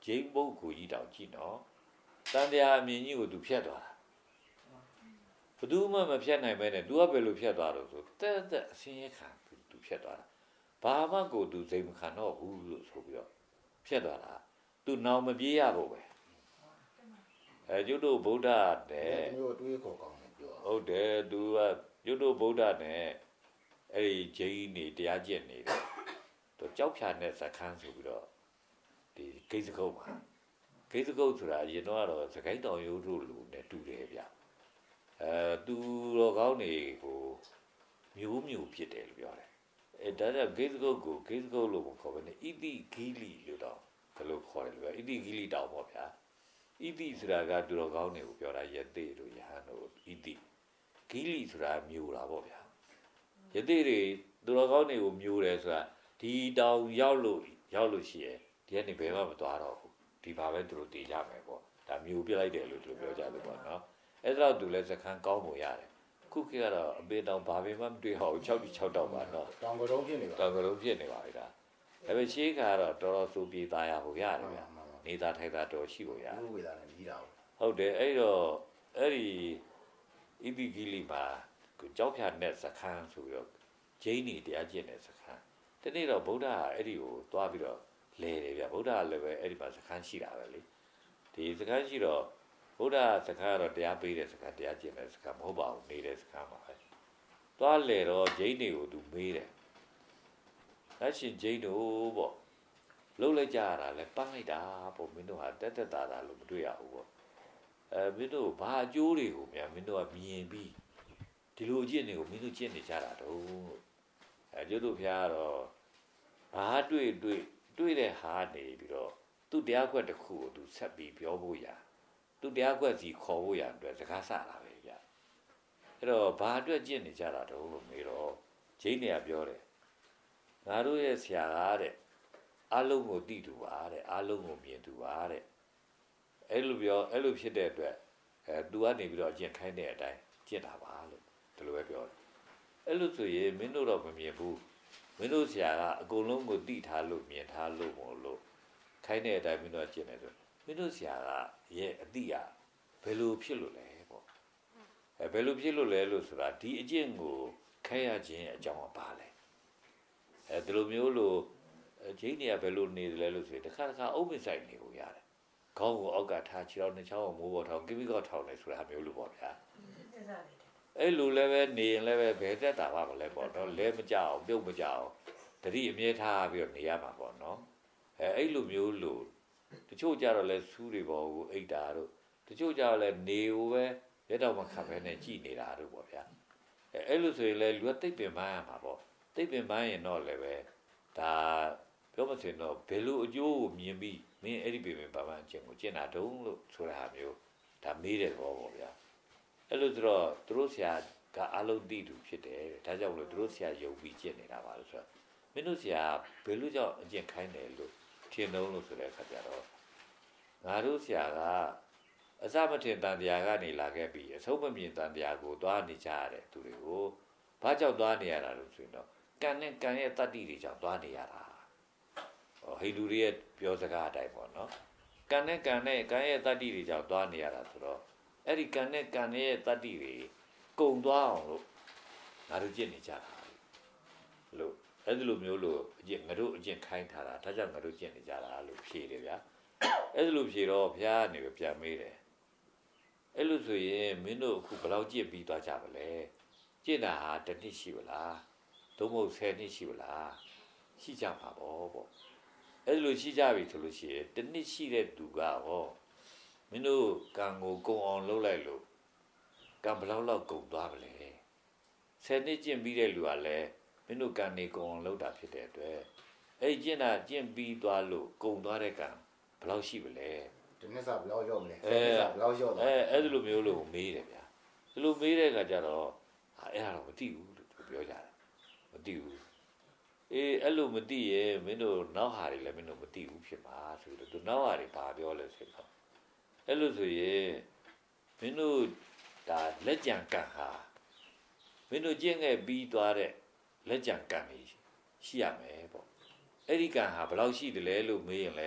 ဂျိမ်းဘုတ်ကိုကြီးတောင်ကြည့်နော်တန်တရားအမြင်ကြီးကိုသူဖြတ်သွားတာဘယ်သူမှမဖြတ်နိုင်ပဲနဲ့ तू ကဘယ်လိုဖြတ်သွားတော့ဆိုတက်တက်အစင်းရခံသူသူဖြတ်သွားတာဘာမှကိုသူစိတ်မခံတော့ဘူးလို့ဆိုပြီးတော့ဖြတ်သွားတာသူနောင်မပြေးရဖို့ပဲအဲကျွတ်တို့ဗုဒ္ဓတဲ့မျိုးတွေးခေါ်ကောင်းတယ်ပြောဟုတ်တယ် तू ကကျွတ်တို့ဗုဒ္ဓနဲ့အဲ့ဒီဂျိန်းနေတရားကျင့်နေတယ်သူကြောက်ဖြာနဲ့ဇခန်းဆိုပြီးတော့ဒီဂိတ်စကုတ်မှာဂိတ်စကုတ်ဆိုတာအရင်တော့ကတော့စကိုင်းတောင်ရိုးတို့လူနဲ့တူတယ်ဗျအဲသူတော်ကောင်းနေကိုမျိုးမျိုးဖြစ်တယ်လို့ပြောတယ်အဲဒါကြောင့်ဂိတ်စကုတ်ကိုဂိတ်စကုတ်လို့မခေါ်ဘဲနဲ့ဣတိဂီလီလို့တော့ဘယ်လိုခေါ်တယ်လို့ပြောဣတိဂီလီတောင်ပေါ့ဗျာဣတိဆိုတာကသူတော်ကောင်းတွေကိုပြောတာယသိတို့ယဟန်တို့ဣတိဂီလီဆိုတာမျိုးတာပေါ့ဗျာယသိတွေသူတော်ကောင်းတွေကိုမျိုးတယ်ဆိုတာဒီတောင်ရောက်လို့ရောက်လို့ရှိရင်ဒီကနေဘယ်မှမသွားတော့ဘူးဒီပါပဲသူတို့တည်ကြမယ်ပေါ့ဒါမျိုးပြလိုက်တယ်လို့သူတို့ပြောကြတယ်ပေါ့နော်အဲ့ဒါတော့သူလည်းစခန်းကောင်းဖို့ရတယ်ခုခေတ်ကတော့အပေတောင်ဘာပဲမှမတွေ့ဟောဘူး၆၆တောင်ပါနော်တောင်ကရုံးဖြစ်နေပါတောင်ကရုံးဖြစ်နေပါပြီဒါဒါပေမဲ့ရှေးကတော့တော်တော်စူပြေးသားရဖို့ရတယ်ဗျနေသားထိုက်သားတော်ရှိဖို့ရတယ်ဘုဝေသားနဲ့ကြီးတာဟုတ်တယ်အဲ့တော့အဲ့ဒီဣတိဂီလီမှာကိုကြောက်ဖြာနဲ့စခန်းဆိုပြီးတော့ဂျိန်းနေတရားကျင့်တဲ့စခန်းဒီနေ့တော့ဗုဒ္ဓကအဲ့ဒီကိုသွားပြီးတော့လဲတယ်ဗျဗုဒ္ဓကလည်းပဲအဲ့ဒီမှာစခန်းရှိတာပဲလေဒီစခန်းရှိတော့ဗုဒ္ဓစခန်းကတော့တရားပေးတဲ့စခန်းတရားကျင့်တဲ့စခန်းမဟုတ်ပါဘူးနေတဲ့စခန်းပါပဲသွားလဲတော့ဂျိန်းတွေကိုသူမေးတယ်လက်ရှင်ဂျိန်းတို့ပေါ့လှုပ်လိုက်ကြရတာလဲပန်းလိုက်တာပေါ့မင်းတို့ဟာတက်တက်တာတာလို့မတွေ့ရဘူးပေါ့အဲမင်းတို့ဘာအကျိုးတွေကိုများမင်းတို့ကမြင်ပြီးဒီလိုအကျင့်တွေကိုမင်းတို့ကျင့်နေကြတာတော့အဲကျတို့ဖျားတော့ဘာတွေ့တွေ့တွေ့တဲ့ဟာနေပြီးတော့သူ့တရားကွက်တစ်ခုကိုသူဆက်ပြီးပြောဖို့ရသူ့တရားကွက်စီခေါ်ဖို့ရအတွက်စကားဆတာပဲဗျအဲ့တော့ဘာအတွက်ကျင့်နေကြတာတော့လို့မေးတော့ဂျိန်းတွေကပြောတယ်ငါတို့ရဲ့ဆရာကတဲ့အလုံးကိုသိတူပါတဲ့အလုံးကိုမြင်တူပါတဲ့အဲ့လိုပြောအဲ့လိုဖြစ်တဲ့အတွက်အဲသူကနေပြီးတော့အကျင့်ခိုင်းတဲ့အတိုင်းကျင့်တာပါလို့ဒီလိုပဲပြောတယ်အဲ့လိုဆိုရင်မင်းတို့တော့မမြင်ဘူးမင်းတို့ဆရာကအကုန်လုံးကိုသိထားလို့မြင်ထားလို့မို့လို့ခိုင်းတဲ့အတိုင်းမင်းတို့ကျင့်တယ်ဆိုမင်းတို့ဆရာကရဲ့အတိအဘယ်လိုဖြစ်လို့လဲပေါ့အဲဘယ်လိုဖြစ်လို့လဲလို့ဆိုတာဒီအကျင့်ကိုခိုင်းရခြင်းအကြောင်းပါလဲအဲဒီလိုမျိုးလို့ဂျိန်းတွေကဘယ်လိုနေတယ်လဲလို့ဆိုရင်တစ်ခါတစ်ခါအုပ်ပင်ဆိုင်နေကိုရတယ်ခေါင်းကိုအောက်ကထားခြေထောက်နှစ်ချောင်းကိုမိုးပေါ်ထောင်ကိပိကောထောင်နေဆိုတာမျိုးလို့ပေါ့ဗျာအဲ့လိုလည်းပဲနေရင်လည်းပဲဘယ်သက်တာပါမလဲပေါ့နော်လဲမကြအောင်ပြုတ်မကြအောင်တတိအမြဲထားပြီးတော့နေရမှာပေါ့နော်အဲအဲ့လိုမျိုးလို့တချို့ကြတော့လဲစူးတွေပေါ်ကိုအိတ်တာတို့တချို့ကြတော့လဲနေကိုပဲရက်တော့မခတ်ပဲနဲ့ကြည်နေတာတို့ပေါ့ဗျာအဲအဲ့လိုဆိုရင်လဲလူကတိတ်ပင်ပန်းရမှာပေါ့တိတ်ပင်ပန်းရင်တော့လည်းပဲဒါပြောမစင်တော့ဘယ်လိုအကျိုးကိုမြင်ပြီးမင်းအဲ့ဒီပင်ပင်ပန်းပန်းအကျင့်ကိုကျင့်တာတုံးလို့ဆိုတာမျိုးဒါမေးတဲ့ဘောပေါ့ဗျာအဲ့လိုဆိုတော့သူတို့ဆရာကအလုံးတိတူဖြစ်တယ်ဒါကြောင့်မလို့သူတို့ဆရာယုံပြီးကျင့်နေတာပါလို့ဆိုတော့မင်းတို့ဆရာဘယ်လိုကြောင့်အကျင့်ခိုင်းတယ်လို့ထင်တော့လို့ဆိုတဲ့အခါကျတော့ငါတို့ဆရာကအစမထင်တန်တရားကနေလာခဲ့ပြီးအဆုံးမမြင်တန်တရားကိုသွားနေကြရတဲ့သူတွေကိုဘာကြောင့်သွားနေရတာလို့ဆိုရင်တော့ကံနဲ့ကံရဲ့တတ္တိတွေကြောင့်သွားနေရတာဟောဟိန္ဒူတွေရဲ့ပြောစကားအတိုင်းပေါ့နော်ကံနဲ့ကံနဲ့ကံရဲ့တတ္တိတွေကြောင့်သွားနေရတာဆိုတော့အဲ့ဒီကံနဲ့ကံရဲ့တတ္တိတွေကုံသွားအောင်လို့ငါတို့ကျင့်နေကြတာလို့အဲ့ဒီလိုမျိုးလို့အကျင့်ငါတို့အကျင့်ခိုင်းထားတာဒါကြောင့်ငါတို့ကျင့်နေကြတာလို့ဖြေတယ်ဗျာအဲ့ဒီလိုဖြေတော့ဘုရားကနေပြန်မေးတယ်အဲ့လိုဆိုရင်မင်းတို့အခုဘယ်လောက်ကျင့်ပြီးသွားကြပါလဲကျင့်တာဟာတစ်နှစ်ရှိပါလားသို့မဟုတ်ဆယ်နှစ်ရှိပါလားရှိကြပါပေါ့ပေါ့အဲ့လိုရှိကြပြီဆိုလို့ရှိရင်တစ်နှစ်ရှိတဲ့သူကဟောမင်းတို့ကံကိုကုံအောင်လုပ်လိုက်လို့ကံဘယ်လောက်လောက်ကုံသွားပါလဲဆယ်နှစ်ကျင့်ပြီးတဲ့လူကလည်းမင်းတို့ကံနေကုံအောင်လုပ်တာဖြစ်တဲ့အတွက်အဲ့ကျင့်တာကျင့်ပြီးသွားလို့ကုံသွားတဲ့ကံဘယ်လောက်ရှိပါလဲဒီနေ့စားဘယ်လောက်ရောက်မလဲဆယ်နှစ်စားဘယ်လောက်ရောက်သွားအဲအဲ့ဒီလိုမျိုးလို့မေးတယ်ဗျာဒီလိုမေးတဲ့အခါကျတော့အဲ့ဒါတော့မသိဘူးလို့ပြောကြတယ်မသိဘူးအေးအဲ့လိုမသိရဲ့မင်းတို့နောက်ဟာတွေလည်းမင်းတို့မသိဘူးဖြစ်မှာဆိုပြီးတော့သူနောက်ဟာတွေဘာပြောလဲဆိုတော့အဲ့လိုဆိုရင်မင်းတို့ဒါလက်ကြံကံဟာမင်းတို့ကျင့်ခဲ့ပြီးသွားတဲ့လက်ကြံကံကြီးရှိရမယ်ပေါ့အဲ့ဒီကံဟာဘယ်လောက်ရှိတယ်လဲလို့မေးရင်လဲ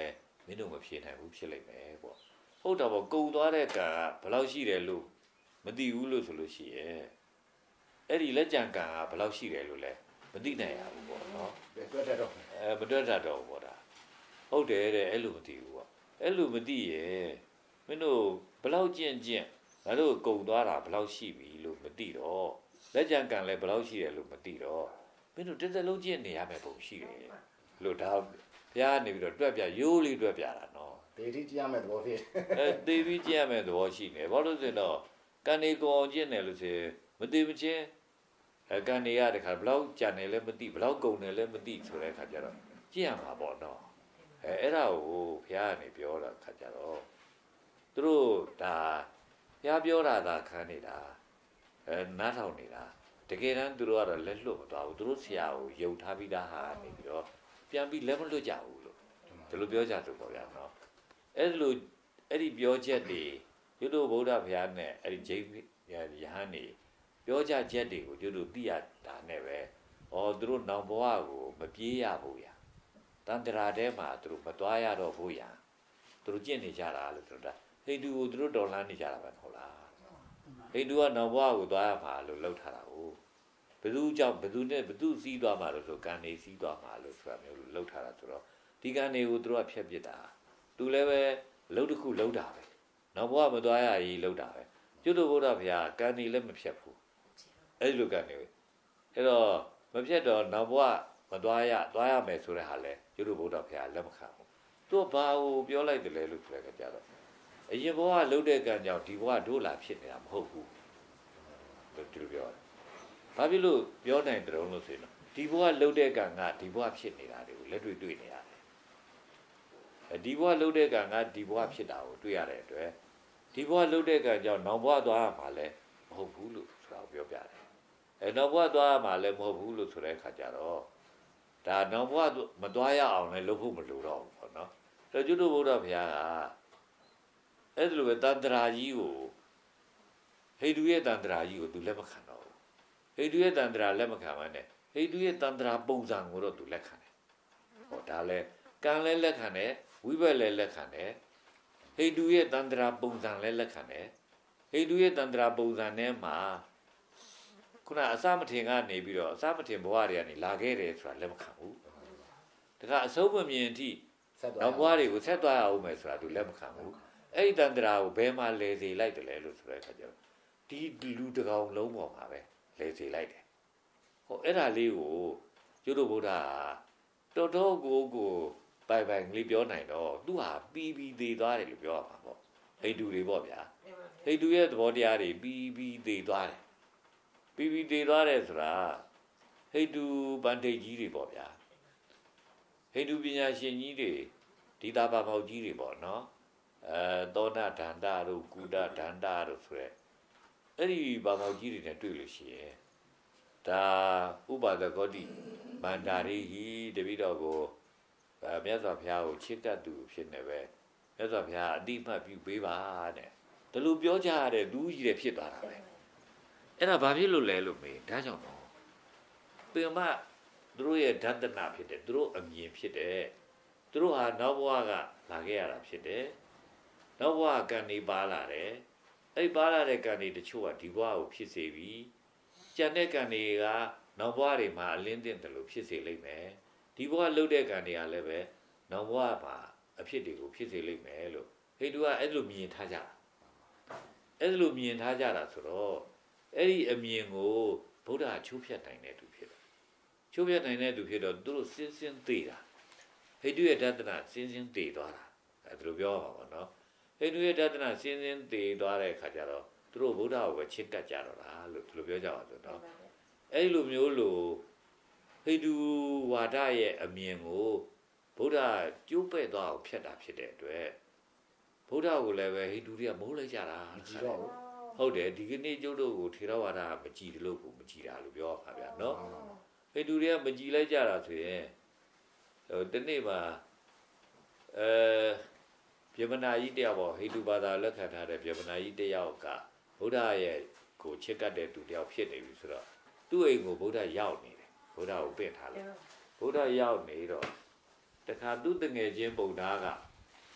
င်းတို့မဖြေနိုင်ဘူးဖြစ်လိုက်မယ်ပေါ့ဟုတ်တော့ပေါ့ကုံသွားတဲ့ကံကဘယ်လောက်ရှိတယ်လို့မသိဘူးလို့ဆိုလို့ရှိရဲ့အဲ့ဒီလက်ကြံကံကဘယ်လောက်ရှိတယ်လို့လဲမသိနိုင်ရဘူးပေါ့နော်တွက်တတ်တော့အဲမတွက်တတ်တော့ဘူးပေါ့ဒါဟုတ်တယ်တဲ့အဲ့လိုမသိဘူးပေါ့အဲ့လိုမသိရဲ့မင်းတို့ဘယ်လောက်ကျင့်ကျင့်ငါတို့ကုံသွားတာဘယ်လောက်ရှိပြီလို့မသိတော့လက်ကြံကံလည်းဘယ်လောက်ရှိတယ်လို့မသိတော့မင်းတို့တစ်သက်လုံးကျင့်နေရမယ်ပုံရှိတယ်လို့ဒါဘုရားနေပြီးတော့တွက်ပြရိုးလေးတွက်ပြတာနော်ဒေတိကြည့်ရမယ်သဘောဖြစ်အဲသေပြီးကျင့်ရမယ်သဘောရှိနေဘာလို့ဆိုတော့ကံနေကောကျင့်တယ်လို့ဆိုမသိမချင်းအဲကံနေရတဲ့ခါဘယ်လောက်ကြံနေလဲမသိဘယ်လောက်ကုံနေလဲမသိဆိုတဲ့ခါကျတော့ကျင့်ရမှာပေါ့နော်အဲအဲ့ဒါကိုဘုရားကနေပြောတာခါကျတော့သူတို့ဒါဘုရားပြောတာသာခံနေတာအဲနားထောင်နေတာတကယ်တမ်းသူတို့ကတော့လက်လွတ်မသွားဘူးသူတို့ဆရာကိုယုံထားပြီးသားဟာနေပြီးတော့ပြန်ပြီးလက်မလွတ်ကြဘူးလို့ဒီလိုပြောကြသူပေါ့ဗျာနော်အဲ့လိုအဲ့ဒီပြောချက်တွေကျွတ်တို့ဗုဒ္ဓဘုရားနဲ့အဲ့ဒီဂျိမ်းယဟန်နေပြောကြချက်တွေကိုကျွတ်တို့သိရတာနဲ့ပဲဩသူတို့နောင်ဘဝကိုမပြေးရဘူးရာတန်တရာထဲမှာသူတို့မသွားရတော့ဘူးရာသူတို့ကျင့်နေကြတာလို့သူတို့ဟိန္ဒူကိုသူတို့တော်လှန်နေကြတာပဲဟုတ်လားဟိန္ဒူကနောင်ဘဝကိုသွားရမှာလို့လှုပ်ထားတာဟုတ်ဘယ်သူကြောင့်ဘယ်သူနဲ့ဘယ်သူစီးသွားမှာလို့ဆိုကံနေစီးသွားမှာလို့ဆိုတာမျိုးလို့လှုပ်ထားတာဆိုတော့ဒီကံတွေကိုသူတို့ကဖျက်ပစ်တာသူလည်းပဲလှုပ်တစ်ခုလှုပ်တာပဲနောက်ဘဝမသွားရရေးလှုပ်တာပဲကျွတ်တို့ဘုရားဘုရားကံနေလည်းမဖျက်ဘူးအဲ့လိုကံနေအဲ့တော့မဖျက်တော့နောက်ဘဝမသွားရသွားရမယ်ဆိုတဲ့ဟာလဲကျွတ်တို့ဘုရားဘုရားလက်မခံဘူးသူကဘာကိုပြောလိုက်တယ်လဲလို့ဆိုလိုက်ကြတော့အရင်ဘဝလှုပ်တဲ့ကံကြောင့်ဒီဘဝဒို့လာဖြစ်နေတာမဟုတ်ဘူးလို့သူပြောတယ်ဘာဖြစ်လို့ပြောနိုင်တယ်လို့ဆိုရင်ဒီဘဝလှုပ်တဲ့ကံကဒီဘဝဖြစ်နေတာတွေကိုလက်တွေ့တွေ့နေရတယ်ဒီဘဝလှုပ်တဲ့ကံကဒီဘဝဖြစ်တာကိုတွေ့ရတဲ့အတွက်ဒီဘဝလှုပ်တဲ့ကံကြောင့်နောက်ဘဝသွားရမှာလဲမဟုတ်ဘူးလို့ဆိုတာကိုပြောပြတယ်အဲနောက်ဘဝသွားရမှာလဲမဟုတ်ဘူးလို့ဆိုတဲ့အခါကျတော့ဒါနောက်ဘဝမသွားရအောင်လဲလုပ်ဖို့မလိုတော့ဘူးပေါ့နော်တော်ကျွတ်တို့ဘုရားဘုရားကအဲ့ဒီလိုပဲတန်တရာကြီးကိုဟိန္ဒူရဲ့တန်တရာကြီးကိုသူလက်မခံတော့ဘူးဟိန္ဒူရဲ့တန်တရာလက်မခံမှန်းနဲ့ဟိန္ဒူရဲ့တန်တရာပုံစံကိုတော့သူလက်ခံတယ်ဟောဒါလဲကံလည်းလက်ခံတယ်ဝိဘက်လည်းလက်ခံတယ်ဟိန္ဒူရဲ့တန်တရာပုံစံလည်းလက်ခံတယ်ဟိန္ဒူရဲ့တန်တရာပုံစံထဲမှာခုနအစမထင်ကနေပြီးတော့အစမထင်ဘဝတွေကနေလာခဲ့တယ်ဆိုတာလက်မခံဘူးဒါကအဆုံးမမြင်အထိနောက်ဘဝတွေကိုဆက်သွားရအောင်မယ်ဆိုတာသူလက်မခံဘူးအဲ့ဒီတန်တရာကိုဘယ်မှာလဲစေလိုက်တယ်လဲလို့ဆိုတဲ့အခါကျတော့ဒီလူတကောင်လုံးပေါ်မှာပဲလဲစေလိုက်တယ်ဟောအဲ့ဒါလေးကိုကျွတ်တို့ဘုရားတော်တော်ကိုကိုပိုင်ပိုင်ကလေးပြောနိုင်တော့သူဟာပြီးပြီးသေးသွားတယ်လို့ပြောရမှာပေါ့ဟိန္ဒူတွေပေါ့ဗျာဟိန္ဒူရဲ့သဘောတရားတွေပြီးပြီးသေးသွားတယ်ပြီးပြီးသေးသွားတယ်ဆိုတာဟိန္ဒူဗန္တိတ်ကြီးတွေပေါ့ဗျာဟိန္ဒူပညာရှင်ကြီးတွေဒီတာပါမောက်ကြီးတွေပေါ့နော်အဲသောဏဒန္တတို့ကုဒဒန္တတို့ဆိုရဲအဲ့ဒီပါမောက်ကြီးတွေနဲ့တွေ့လို့ရှိရင်ဒါဥပါဒဂေါတိမန္တာရိဟိတပိတော့ကိုအဲမြတ်စွာဘုရားကိုချစ်တတ်သူဖြစ်နေပဲမြတ်စွာဘုရားအတိမတ်ပြုပေးပါတဲ့ဒါလိုပြောကြရတဲ့သူကြီးတွေဖြစ်သွားတာပဲအဲ့ဒါဘာဖြစ်လို့လဲလို့မေးဒါကြောင့်တော့ပင်မသူတို့ရဲ့ဓာတနာဖြစ်တယ်သူတို့အမြင်ဖြစ်တယ်သူတို့ဟာနောက်ဘဝကလာခဲ့ရတာဖြစ်တယ်နောက်ဘဝကံနေပါလာတယ်အဲ့ပါလာတဲ့ကံတွေတချို့ကဒီဘဝကိုဖြစ်စေပြီကြံတဲ့ကံတွေကနောက်ဘဝတွေမှာအလင်းတင်တယ်လို့ဖြစ်စေလိမ့်မယ်ဒီဘဝလှုပ်တဲ့ကံတွေကလည်းပဲနောက်ဘဝမှာအဖြစ်တွေကိုဖြစ်စေလိမ့်မယ်လို့ဟိန္ဒူကအဲ့လိုမြင်ထားကြတာအဲ့လိုမြင်ထားကြတာဆိုတော့အဲ့ဒီအမြင်ကိုဗုဒ္ဓကချိုးဖြတ်နိုင်တဲ့သူဖြစ်တယ်ချိုးဖြတ်နိုင်တဲ့သူဖြစ်တော့သူတို့စင်းစင်းသိတာဟိန္ဒူရဲ့ဓာတနာစင်းစင်းသိသွားတာအဲ့ဒါလိုပြောပါပါနော်ဟိန္ဒူရဲ့ဓာတနာစင်းစင်းသိသွားတဲ့အခါကျတော့သူတို့ဗုဒ္ဓကိုပဲချစ်ကပ်ကြတော့တာလို့ဒီလိုပြောကြပါဆိုတော့အဲ့လိုမျိုးလို့ဟိန္ဒူဝါဒရဲ့အမြင်ကိုဗုဒ္ဓကျိုးပဲ့သွားအောင်ဖျက်တာဖြစ်တဲ့အတွက်ဗုဒ္ဓကိုလည်းပဲဟိန္ဒူတွေကမိုးလိုက်ကြတာမကြည့်တော့ဘူးဟုတ်တယ်ဒီကနေ့ကျုပ်တို့ကိုထေရဝါဒမကြည်တယ်လို့ကိုမကြည်တာလို့ပြောပါဗျာနော်ဟိန္ဒူတွေကမကြည်လိုက်ကြတာဆိုရင်ဟိုဒီနေ့မှာအဲဗျမနာကြီးတယောက်ပေါ့ဟိန္ဒူဘာသာလက်ခံထားတဲ့ဗျမနာကြီးတယောက်ကဗုဒ္ဓရဲ့ကိုချစ်ကပ်တဲ့သူတယောက်ဖြစ်နေပြီဆိုတော့သူ့အိမ်ကိုဗုဒ္ဓရောက်နေတယ်ဗုဒ္ဓကိုပင့်ထားလို့ဗုဒ္ဓရောက်နေတော့တခါသူ့တငယ်ချင်းဗုဒ္ဓက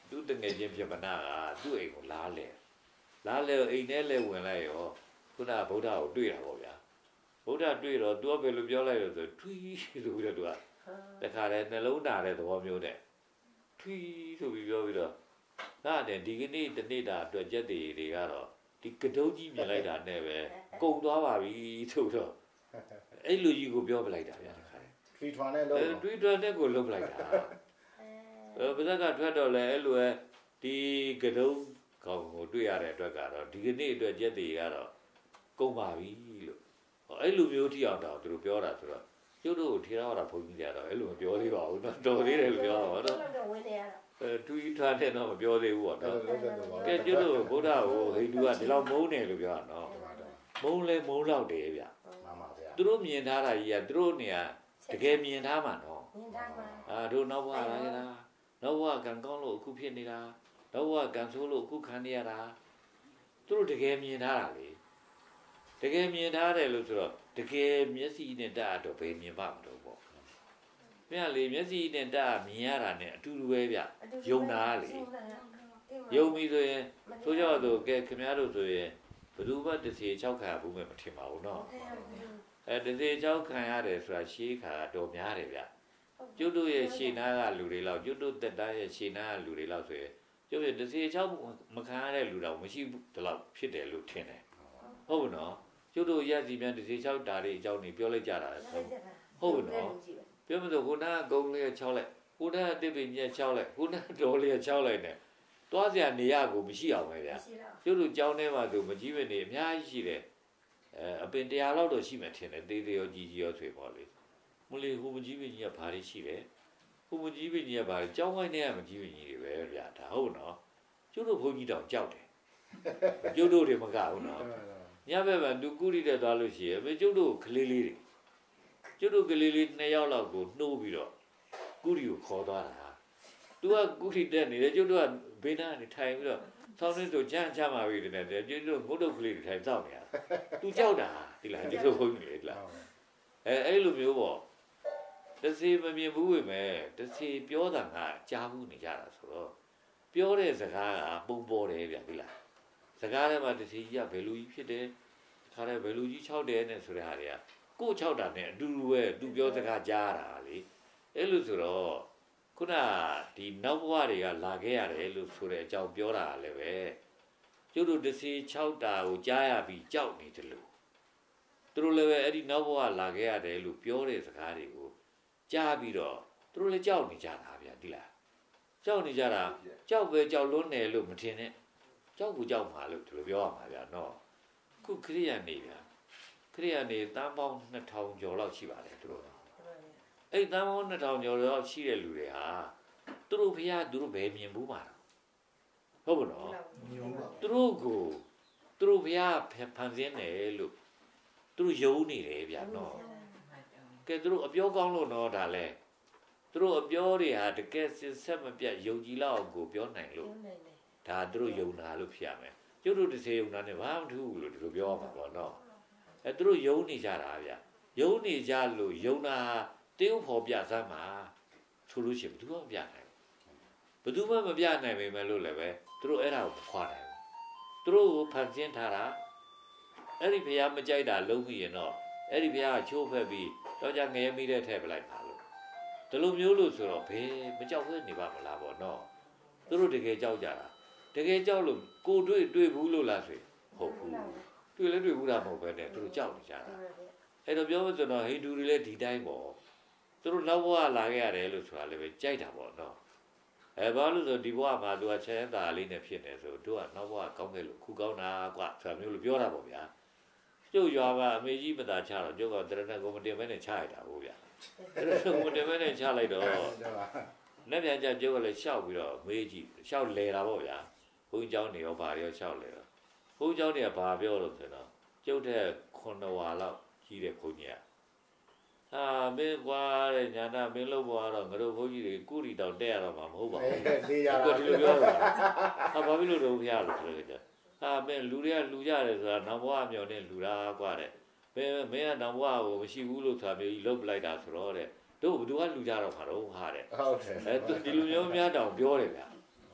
သူတငယ်ချင်းပြမနာကသူ့အိမ်ကိုလားလဲလားလဲအိမ်ထဲလဲဝင်လိုက်ရောခုနဗုဒ္ဓကိုတွေ့တာပေါ့ဗျာဗုဒ္ဓတွေ့တော့ तू ကဘယ်လိုပြောလိုက်လို့ဆိုထွီးဆိုပြီးတော့ तू ကတခါလဲနှလုံးသားတဲ့သဘောမျိုးနဲ့ထွီးဆိုပြီးပြောပြီးတော့ဒါနဲ့ဒီကနေ့တနေ့တာအတွက်ကြက်တွေတွေကတော့ဒီကတုံးကြီးမြင်လိုက်တာနဲ့ပဲကုံသွားပါပြီဆိုတော့အဲ့လူကြီးကိုပြောပလိုက်တာဗျာတခါလဲ tweet ထွန်နဲ့လို့ tweet ထွန်နဲ့ကိုလုပ်ပလိုက်တာအဲပါဇက်ကထွက်တော့လဲအဲ့လိုဒီကတုံးကောင်ကိုတွေ့ရတဲ့အတွက်ကတော့ဒီကနေ့အတွက်ကြက်တွေကတော့ကုံပါပြီလို့အဲ့လိုမျိုးထိအောင်တော့သူတို့ပြောတာဆိုတော့ကျုပ်တို့ထေရဝါဒဘုန်းကြီးကြတော့အဲ့လိုမပြောသေးပါဘူးနော်တော်သေးတယ်လို့ပြောတာပေါ့နော်တော့ဝင်နေရတော့အဲtweet ထွန်နဲ့တော့မပြောသေးဘူးပေါ့နော်ကဲကျုပ်တို့ဗုဒ္ဓကိုဟိန္ဒူကဒီလောက်မုန်းတယ်လို့ပြောတာနော်မုန်းလဲမုန်းလောက်တယ်ဗျမှန်ပါဗျာသူတို့မြင်ထားတာကြီးကသူတို့နေရာတကယ်မြင်ထားမှာနော်မြင်ထားမှာအာတို့နောက်ဘဝလာကြတာနောက်ဘဝကံကောင်းလို့အခုဖြစ်နေတာနောက်ဘဝကံဆိုးလို့အခုခံနေရတာသူတို့တကယ်မြင်ထားတာလေတကယ်မြင်ထားတယ်လို့ဆိုတော့တကယ်မျက်စိနဲ့တတ်တော့ဘယ်မြင်ပါမလို့ပေါ့ပြန်လေမျက်စိနဲ့တတ်မြင်ရတာနဲ့အတူတူပဲဗျယုံတာလေယုံပြီဆိုရင်ဆိုကြတော့ကဲခင်ဗျားတို့ဆိုရင်ဘယ်သူမှတစ်စီ၆ခံဘူးမဲ့မထင်ပါဘူးနော်အဲတစ်စီ၆ခံရတယ်ဆိုတာရှေးခါတော့များတယ်ဗျကျွတ်တို့ရဲ့ရှေးနာကလူတွေလောက်ကျွတ်တို့တက်တာရဲ့ရှေးနာကလူတွေလောက်ဆိုရင်ကျွတ်ရဲ့တစ်စီ၆မခံရတဲ့လူတော့မရှိဘူးဒီလောက်ဖြစ်တယ်လို့ထင်တယ်ဟုတ်နော်ကျွတ်တို့ရက်စီမြန်တစ်စီ၆ဓာတ်တွေအကြောင်းနေပြောလိုက်ကြတာဟုတ်နော်ပြောမလို့ခုနကဂုံလေး၆လိုက်ခုနကတစ်ပင်ညက်၆လိုက်ခုနကတော်လေး၆လိုက်နဲ့တွားစရာနေရကိုမရှိအောင်ပဲဗျာကျွတ်တို့ကြောင်းထဲမှာသူမကြီးမနေအများကြီးရှိတယ်အဲအပင်တရားလောက်တော့ရှိမှထင်တယ်သေးသေးရောကြီးကြီးရောဆွေပေါ့လေမလေးဟိုမကြီးပင်ကြီးကဘာတွေရှိတယ်ဟိုမကြီးပင်ကြီးကဘာတွေကြောင်းဝိုင်းထဲကမကြီးပင်ကြီးတွေပဲဗျာဒါဟုတ်နော်ကျွတ်တို့ဘုန်းကြီးတောင်ကြောက်တယ်ကျွတ်တို့တွေမကဘူးနော်ညဘက်မှာသူကုရီတဲ့သွားလို့ရှိရင်မကျွတ်တို့ကလေးလေးတွေကျွတ်တို့ကလေးလေးနှစ်ယောက်လောက်ကိုနှိုးပြီးတော့ကုရီကိုခေါ်သွားတာသူကကုရီတက်နေတယ်ကျွတ်တို့ကဘေးနားနေထိုင်ပြီးတော့ဆောင်းနေဆိုကြမ်းချမှာပြီတဲ့ကျွတ်တို့ငုတ်တုတ်ကလေးတွေထိုင်စောင့်နေတာသူကြောက်တာဒီလားဒီလိုဘုန်းကြီးလေဒီလားအဲအဲ့လိုမျိုးပေါ့တစီမမြင်ဘူးပဲမဲ့တစီပြောတာကကြားဘူးနေကြတာဆိုတော့ပြောတဲ့စကားကပုံပေါ်တယ်ဗျဒီလားစကားထဲမှာတစီကြီးကဘယ်လိုကြီးဖြစ်တယ်ခါတဲ့ဘယ်လိုကြီး၆တယ်နဲ့ဆိုတဲ့ဟာတွေကကို၆တာနဲ့အတူတူပဲသူပြောစကားကြားတာလေအဲ့လိုဆိုတော့ခုနဒီနောက်ဘဝတွေကလာခဲ့ရတယ်လို့ဆိုတဲ့အကြောင်းပြောတာလည်းပဲကျုပ်တို့တစီ၆တာကိုကြားရပြီးကြောက်နေတယ်လို့သူတို့လည်းပဲအဲ့ဒီနောက်ဘဝလာခဲ့ရတယ်လို့ပြောတဲ့စကားတွေကိုကြားပြီးတော့သူတို့လည်းကြောက်နေကြတာဗျဒီလားကြောက်နေကြတာကြောက်ပဲကြောက်လွန်းတယ်လို့မထင်နဲ့ကြောက်ကိုကြောက်မှာလို့ဒီလိုပြောရမှာဗျနော်ခုခရိယာနေဗျခရိယာနေတန်းပေါင်းနှစ်ထောင်ကျော်လောက်ရှိပါတယ်သူတို့အဲ့တန်းပေါင်းနှစ်ထောင်ကျော်လောက်ရှိတဲ့လူတွေဟာသူတို့ဖះသူတို့ဘယ်မြင်ဘူးမှာဟုတ်ပါတော့သူတို့ကိုသူတို့ဖះဖန်ဆင်းတယ်လို့သူတို့ယုံနေတယ်ဗျနော်ကဲသူတို့အပြောကောင်းလို့တော့ဒါလဲသူတို့အပြောတွေဟာတကယ်စင်ဆက်မပြတ်ယုံကြည်လောက်ကိုပြောနိုင်လို့ဒါသူတို့ယုံတာလို့ဖြစ်ရမယ်ကျုပ်တို့တစ်စေယုံတာနဲ့ဘာမှမထူးဘူးလို့ဒီလိုပြောရမှာပေါ့နော်အဲသူတို့ယုံနေကြတာဗျယုံနေကြလို့ယုံတာတင်းဥဖော်ပြစမ်းမှာဆိုလို့ရှိရင်ဘယ်သူမှမပြနိုင်ဘူးဘယ်သူမှမပြနိုင်ပေမဲ့လို့လည်းပဲသူတို့အဲ့ဒါကိုခွာနိုင်ဘူးသူတို့ကိုဖန်ဆင်းထားတာအဲ့ဒီဘုရားမကြိုက်တာလုံးပြီးရင်တော့အဲ့ဒီဘုရားကချိုးဖက်ပြီးတော့ကြငရဲမိတဲ့ထည့်ပလိုက်ပါလို့ဒီလိုမျိုးလို့ဆိုတော့ဘယ်မကြောက်ခွင့်နေပါမလားပေါ့နော်သူတို့တကယ်ကြောက်ကြတာတကယ်ကြောက်လို့ကိုတွေ့တွေ့ဘူးလို့လားဆိုဟုတ်ဘူးတွေ့လဲတွေ့ဘူးတာမဟုတ်ပဲနဲ့သူတို့ကြောက်နေကြတာအဲ့တော့ပြောမှဆိုတော့ဟိန္ဒူတွေလည်းဒီတိုင်းပေါ့သူတို့နောက်ဘဝလာခဲ့ရတယ်လို့ဆိုတာလည်းပဲကြိုက်တာပေါ့နော်အဲဘာလို့ဆိုဒီဘဝမှာသူကချမ်းသာလေးနဲ့ဖြစ်နေဆိုတို့ကနောက်ဘဝကောင်းတယ်လို့ခုကောင်းတာကွာဆိုတာမျိုးလို့ပြောတာပေါ့ဗျာကျုပ်ရွာကအမေကြီးမသာချတော့ကျုပ်ကတရဏဂုံမတင်မဲနဲ့ချရတာဟုတ်ဗျာတရဏဂုံမတင်မဲနဲ့ချလိုက်တော့လက်ပြန်ကြကျုပ်ကလည်းရှောက်ပြီးတော့မေးကြည့်ရှောက်လဲတာပေါ့ဗျာဘုန်းကြီးเจ้าနေရောဘာရောရှောက်လဲတော့ဘုန်းကြီးเจ้าတွေကဘာပြောလို့ဆိုတော့ကျုပ်တဲ့ခုနှစ်ဝါလောက်ကြီးတဲ့ဘုန်းကြီးကအာမင်းကွာတဲ့ညာနာမင်းလို့ပေါ်တော့ငါတို့ဘုန်းကြီးတွေကုရီတောင်တက်ရတော့မှာမဟုတ်ပါဘူးသေးရတာဒီလိုပြောတာဟာဘာဖြစ်လို့တော့ဖျားလို့ဆိုကြအာမင်းလူတွေကလူကြတယ်ဆိုတာနောက်ဘဝမျောနဲ့လူတာကွာတဲ့မင်းမင်းကနောက်ဘဝကိုမရှိဘူးလို့ဆိုတာမျိုးကြီးလုတ်ပလိုက်တာဆိုတော့တဲ့တို့ဘယ်သူကလူကြတော့မှာတော့ဟာတဲ့ဟုတ်တယ်အဲဒီလူမျိုးများတောင်ပြောတယ်ဗျာ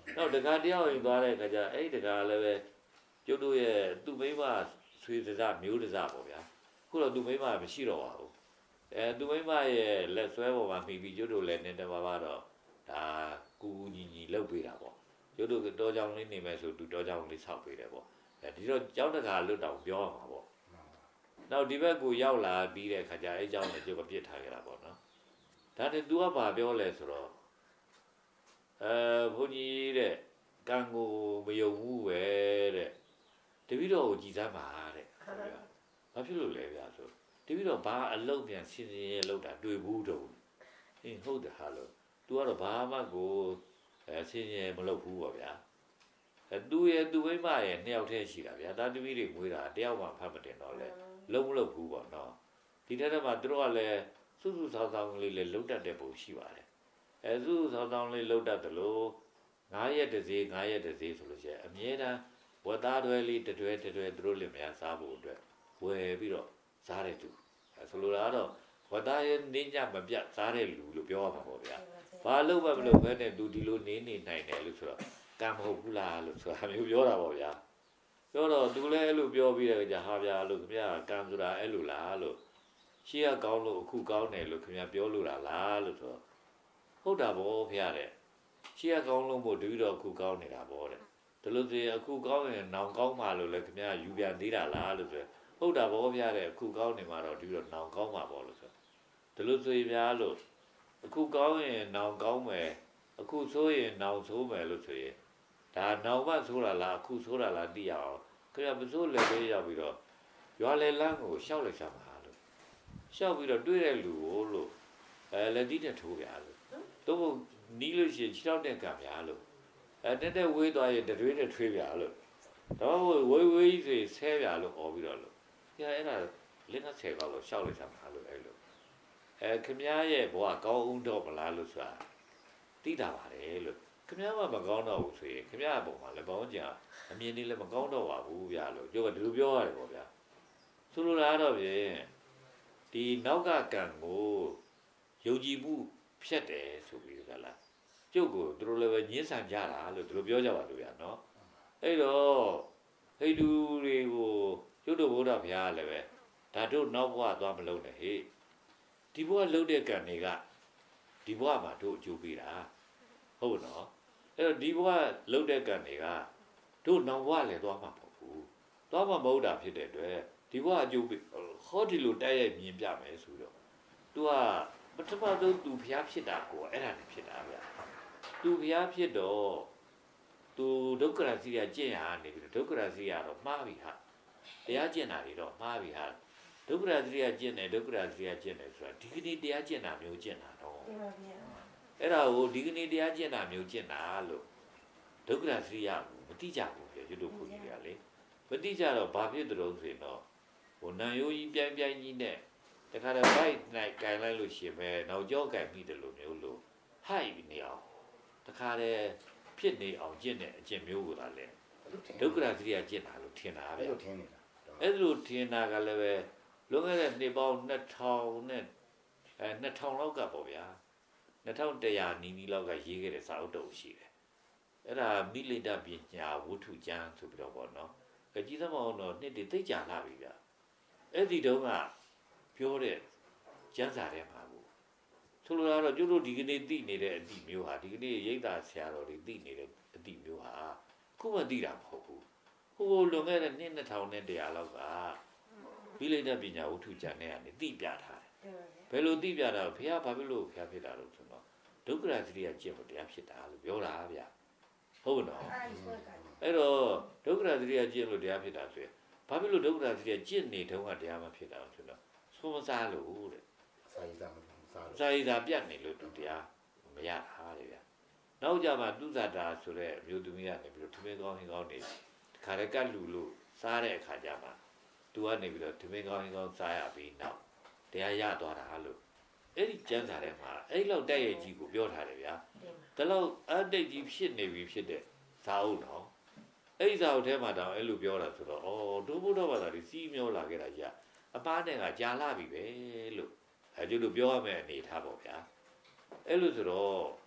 နောက်တကားတယောက်ရင်သွားတဲ့ခါကျအဲ့တကားလည်းပဲကျုပ်တို့ရဲ့သူ့မိမဆွေစကားမျိုးတစားပေါ့ဗျာခုတော့သူ့မိမမရှိတော့ပါဘူးအဲသူ့မိမရဲ့လက်ဆွဲပေါ်မှာမိပြီးကျုပ်တို့လည်းနေတပါပါတော့ဒါကူကူညီညီလှုပ်ပေးတာပေါ့ကျုပ်တို့တောကြောင်လေးနေမယ်ဆိုသူတောကြောင်လေးဆောက်ပေးတယ်ပေါ့အဲဒီတော့ကြောက်တကားလွတ်တောင်ပြောရမှာပေါ့နောက်ဒီဘက်ကိုရောက်လာပြီးတဲ့ခါကျအဲ့ကြောင့်လည်းကျုပ်ကပြစ်ထားခဲ့တာပေါ့နော်ဒါနဲ့ तू ကဘာပြောလဲဆိုတော့အဲဘုန်းကြီးတဲ့ကံကိုမယုံဘူးပဲတဲ့တပည့်တော်ကိုကြည်စမ်းပါတဲ့ဘာဖြစ်လို့လဲဗျာဆိုတပည့်တော်ဘာအလုပ်ပြန်စင်စင်ရဲလုပ်တာတွေ့ဘူးတော့အင်းဟုတ်တယ်ဟာလို့ तू ကတော့ဘာမှကိုအဲစင်ရဲမလုပ်ဘူးပေါ့ဗျာအဲ तू ရဲ့ तू မိမရဲ့နှစ်ယောက်တည်းရှိတာဗျာဒါတပည့်တွေမွေးတာတယောက်မှဖတ်မတင်တော့လဲလုံးမလုပ်ဘူးပေါ့နော်ဒီထက်တော့မှသူတို့ကလည်းစုစုဆောင်းဆောင်းလေးလည်းလှုပ်တတ်တဲ့ပုံရှိပါတယ်အဲစုစုဆောင်းဆောင်းလေးလှုပ်တတ်တယ်လို့ငါးရက်တစ်စေးငါးရက်တစ်စေးဆိုလို့ရှိရင်အမြဲတမ်းဝတ်သားတွဲလေးတွဲတွဲသူတို့လည်းများစားဖို့အတွက်ဝယ်ပြီးတော့စားတဲ့သူအဲဆိုလိုတာကတော့ဝတ်သားရဲ့နေညမပြတ်စားတဲ့လူလို့ပြောရမှာပေါ့ဗျာဘာလို့ပဲမလို့ပဲနဲ့သူဒီလိုနေနေနိုင်တယ်လို့ဆိုတော့ကံမဟုတ်ဘူးလားလို့ဆိုတာမျိုးပြောတာပေါ့ဗျာပြောတော့သူလည်းအဲ့လိုပြောပြီးတဲ့ကြာဟာဗျာလို့ခင်ဗျာကံဆိုတာအဲ့လိုလားလို့ရှေ့ကကောင်းလို့အခုကောင်းတယ်လို့ခင်ဗျာပြောလို့လားလို့ဆိုတော့ဟုတ်တာဗောဖေရတဲ့ရှေ့ကကောင်းလို့မို့တပည့်တော်အခုကောင်းနေတာဗောတဲ့ဒါလို့ဆိုရင်အခုကောင်းရင်နောင်ကောင်းမှလို့လည်းခင်ဗျာယူပြန်သေးတာလားလို့ဆိုဟုတ်တာဗောဖေရတဲ့အခုကောင်းနေမှာတော့တပည့်တော်နောင်ကောင်းမှာဗောလို့ဆိုဒါလို့ဆိုရင်ဗျာလို့အခုကောင်းရင်နောင်ကောင်းမယ်အခုဆိုးရင်နောင်ဆိုးမယ်လို့ဆိုရင်ဒါနောင်မှဆိုးတာလားအခုဆိုးတာလားသိရအောင်ခင်ဗျာမဆိုးလည်းပဲရောက်ပြီးတော့ရွာလေလန်းကိုရှောက်လိုက်စမ်းပါလို့ရှောက်ပြီးတော့တွေးတဲ့လူကိုလို့အဲလက်သီးနဲ့ထိုးပြလို့တော့နီးလို့ရှိရင်ခြေထောက်နဲ့ကံပြလို့အဲတက်တက်ဝေးသွားရင်တွေးနဲ့ထွေးပြလို့တော့ဝေးဝေးကြီးဆဲပြလို့អော်ပြီးတော့လို့ခင်ဗျာအဲ့ဒါလင်းနဲ့ဆဲပါလို့ရှောက်လိုက်စမ်းပါလို့အဲ့လိုအဲခင်ဗျားရဲ့ဘဝကောင်းအောင်တော့မလားလို့ဆိုတာသိတာပါတယ်လို့ခင်ဗျားမှမကောင်းတော့ဘူးဆိုရင်ခင်ဗျားအပေါ်မှာလည်းဘောင်းကြအမြင်လေးလည်းမကောင်းတော့ပါဘူးဗျာလို့ပြောကဒီလိုပြောရတယ်ပေါ့ဗျာဆိုလိုတာတော့ဖြင့်ဒီနောက်ကကံကိုယုံကြည်မှုဖြတ်တယ်ဆိုပြီးကြလားကျုပ်ကိုသူတို့လည်းပဲညှင်းဆန်ကြတာလို့သူတို့ပြောကြပါလို့ဗျာနော်အဲ့တော့ဟိန္ဒူတွေကိုကျုပ်တို့ဗုဒ္ဓဘုရားလည်းပဲဒါတို့နောက်ဘဝသွားမလုပ်နဲ့ဟေ့ဒီဘဝလှုပ်တဲ့ကံတွေကဒီဘဝမှာတို့အကျိုးပေးတာဟုတ်နော်အဲ့တော့ဒီဘဝလှုပ်တဲ့ကံတွေကတို့နောက်ဘဝလည်းသွားမှာမဟုတ်ဘူးသွားမှာမဟုတ်တာဖြစ်တဲ့အတွက်ဒီဘဝအကျိုးပေးဟောဒီလိုတိုက်ရိုက်မြင်ပြမယ်ဆိုတော့ तू ကပထမဆုံး तू ဘုရားဖြစ်တာကိုအဲ့ဒါနဲ့ဖြစ်တာဗျာ तू ဘုရားဖြစ်တော့ तू ဒုက္ခရစီရကျင့်ရနေပြီဒုက္ခရစီရတော့မှားပြီဟာတရားကျင့်တာတွေတော့မှားပြီဟာဒုက္ခရစီရကျင့်တယ်ဒုက္ခရစီရကျင့်တယ်ဆိုတာဒီကနေ့တရားကျင့်တာမျိုးကျင့်တာတော့အဲ့ဒါကိုဒီကနေ့တရားကျင့်တာမျိုးကျင့်တာလို့ဒုက္ခရစီရမတိကြဘူးပြရွတ်လို့ခုကြီးတွေကလေမတိကြတော့ဘာဖြစ်တုံးဆိုရင်တော့ဟိုနံရိုးကြီးပြိုင်ပြိုင်ကြီးနဲ့တခါတော့ bite နိုင်ကန်လိုက်လို့ရှိရင်ပဲနောက်ကျောကန်ပြီးတယ်လို့မျိုးလို့ဟိုက်နေအောင်တခါတည်းဖြစ်နေအောင်ကျင့်တဲ့အကျင့်မျိုးကိုသာလဲဒုက္ခရသတိယကျင့်တာလို့ထင်တာပဲအဲ့လိုထင်နေတာအဲ့လိုထင်တာကလည်းပဲလွန်ခဲ့တဲ့နှစ်ပေါင်းနှစ်ထောင်နဲ့အဲနှစ်ထောင်လောက်ကပေါ့ဗျာနှစ်ထောင်တစ်ရာနီးနီးလောက်ကရေးခဲ့တဲ့စာအုပ်တုပ်ရှိတယ်အဲ့ဒါမိလိတ္တပညာဝတ္ထုကျမ်းဆိုပြီးတော့ပေါ့နော်ကြည်သမောင်းတော့နှစ်တည်သိကြလာပြီဗျာအဲ့ဒီတုန်းကပြောတဲ့ကျမ်းစာထဲမှာကိုဆိုလိုတာတော့ကျတို့ဒီကနေ့သိနေတဲ့အတိမျိုးဟာဒီကနေ့ရိတ်တာဆရာတော်တွေသိနေတဲ့အတိမျိုးဟာခုမှသိတာမဟုတ်ဘူးဟိုလွန်ခဲ့တဲ့နှစ်နှစ်ထောင်နဲ့တရားလောက်ကမိလိတ္တပညာဝတ္ထုကျမ်းထဲကနေသိပြထားတယ်ဘယ်လိုသိပြတာလဲဘုရားဘာဖြစ်လို့ဘုရားဖြစ်တာလို့ဆိုတော့ဒုက္ခရသတိယကျင့်ဖို့တရားဖြစ်တာလို့ပြောတာဗျာဟုတ်နော်အဲ့တော့ဒုက္ခရသတိယကျင့်လို့တရားဖြစ်တာဆိုရင်ဘာဖြစ်လို့ဒုက္ခရသတိယကျင့်နေတုန်းကတရားမဖြစ်တာဆိုတော့သုံးစားလို့တဲ့စာရည်သာမစားလို့စာရည်သာပြတ်နေလို့သူတရားမရတာလေဗျာနောက်ကြမှာသူဇာတာဆိုတဲ့အမျိုးသမီးကနေပြီးတော့ထမင်းကောင်းဟင်းကောင်းနေခါရကလူလို့စားတဲ့အခါကျမှသူကနေပြီးတော့ထမင်းကောင်းဟင်းကောင်းစားရပြီးနောက်တရားရသွားတာလို့အဲ့ဒီကျမ်းစာထဲမှာအဲ့လောက်တက်ရဲ့ကြီးကိုပြောထားတယ်ဗျာဒါလောက်အတိတ်ကြီးဖြစ်နေပြီဖြစ်တဲ့ဇာအုပ်တော့အဲ့ဒီဇာအုပ်ထဲမှာတောင်အဲ့လိုပြောတာဆိုတော့ဩဒုဗုဒ္ဓဘာသာကြီးစီးမျောလာခဲ့တာကြာအပားနဲ့ကကြာလာပြီပဲလို့အဲကျလို့ပြောရမယ်အနေထားပေါ့ဗျာအဲ့လိုဆိုတော့ဒ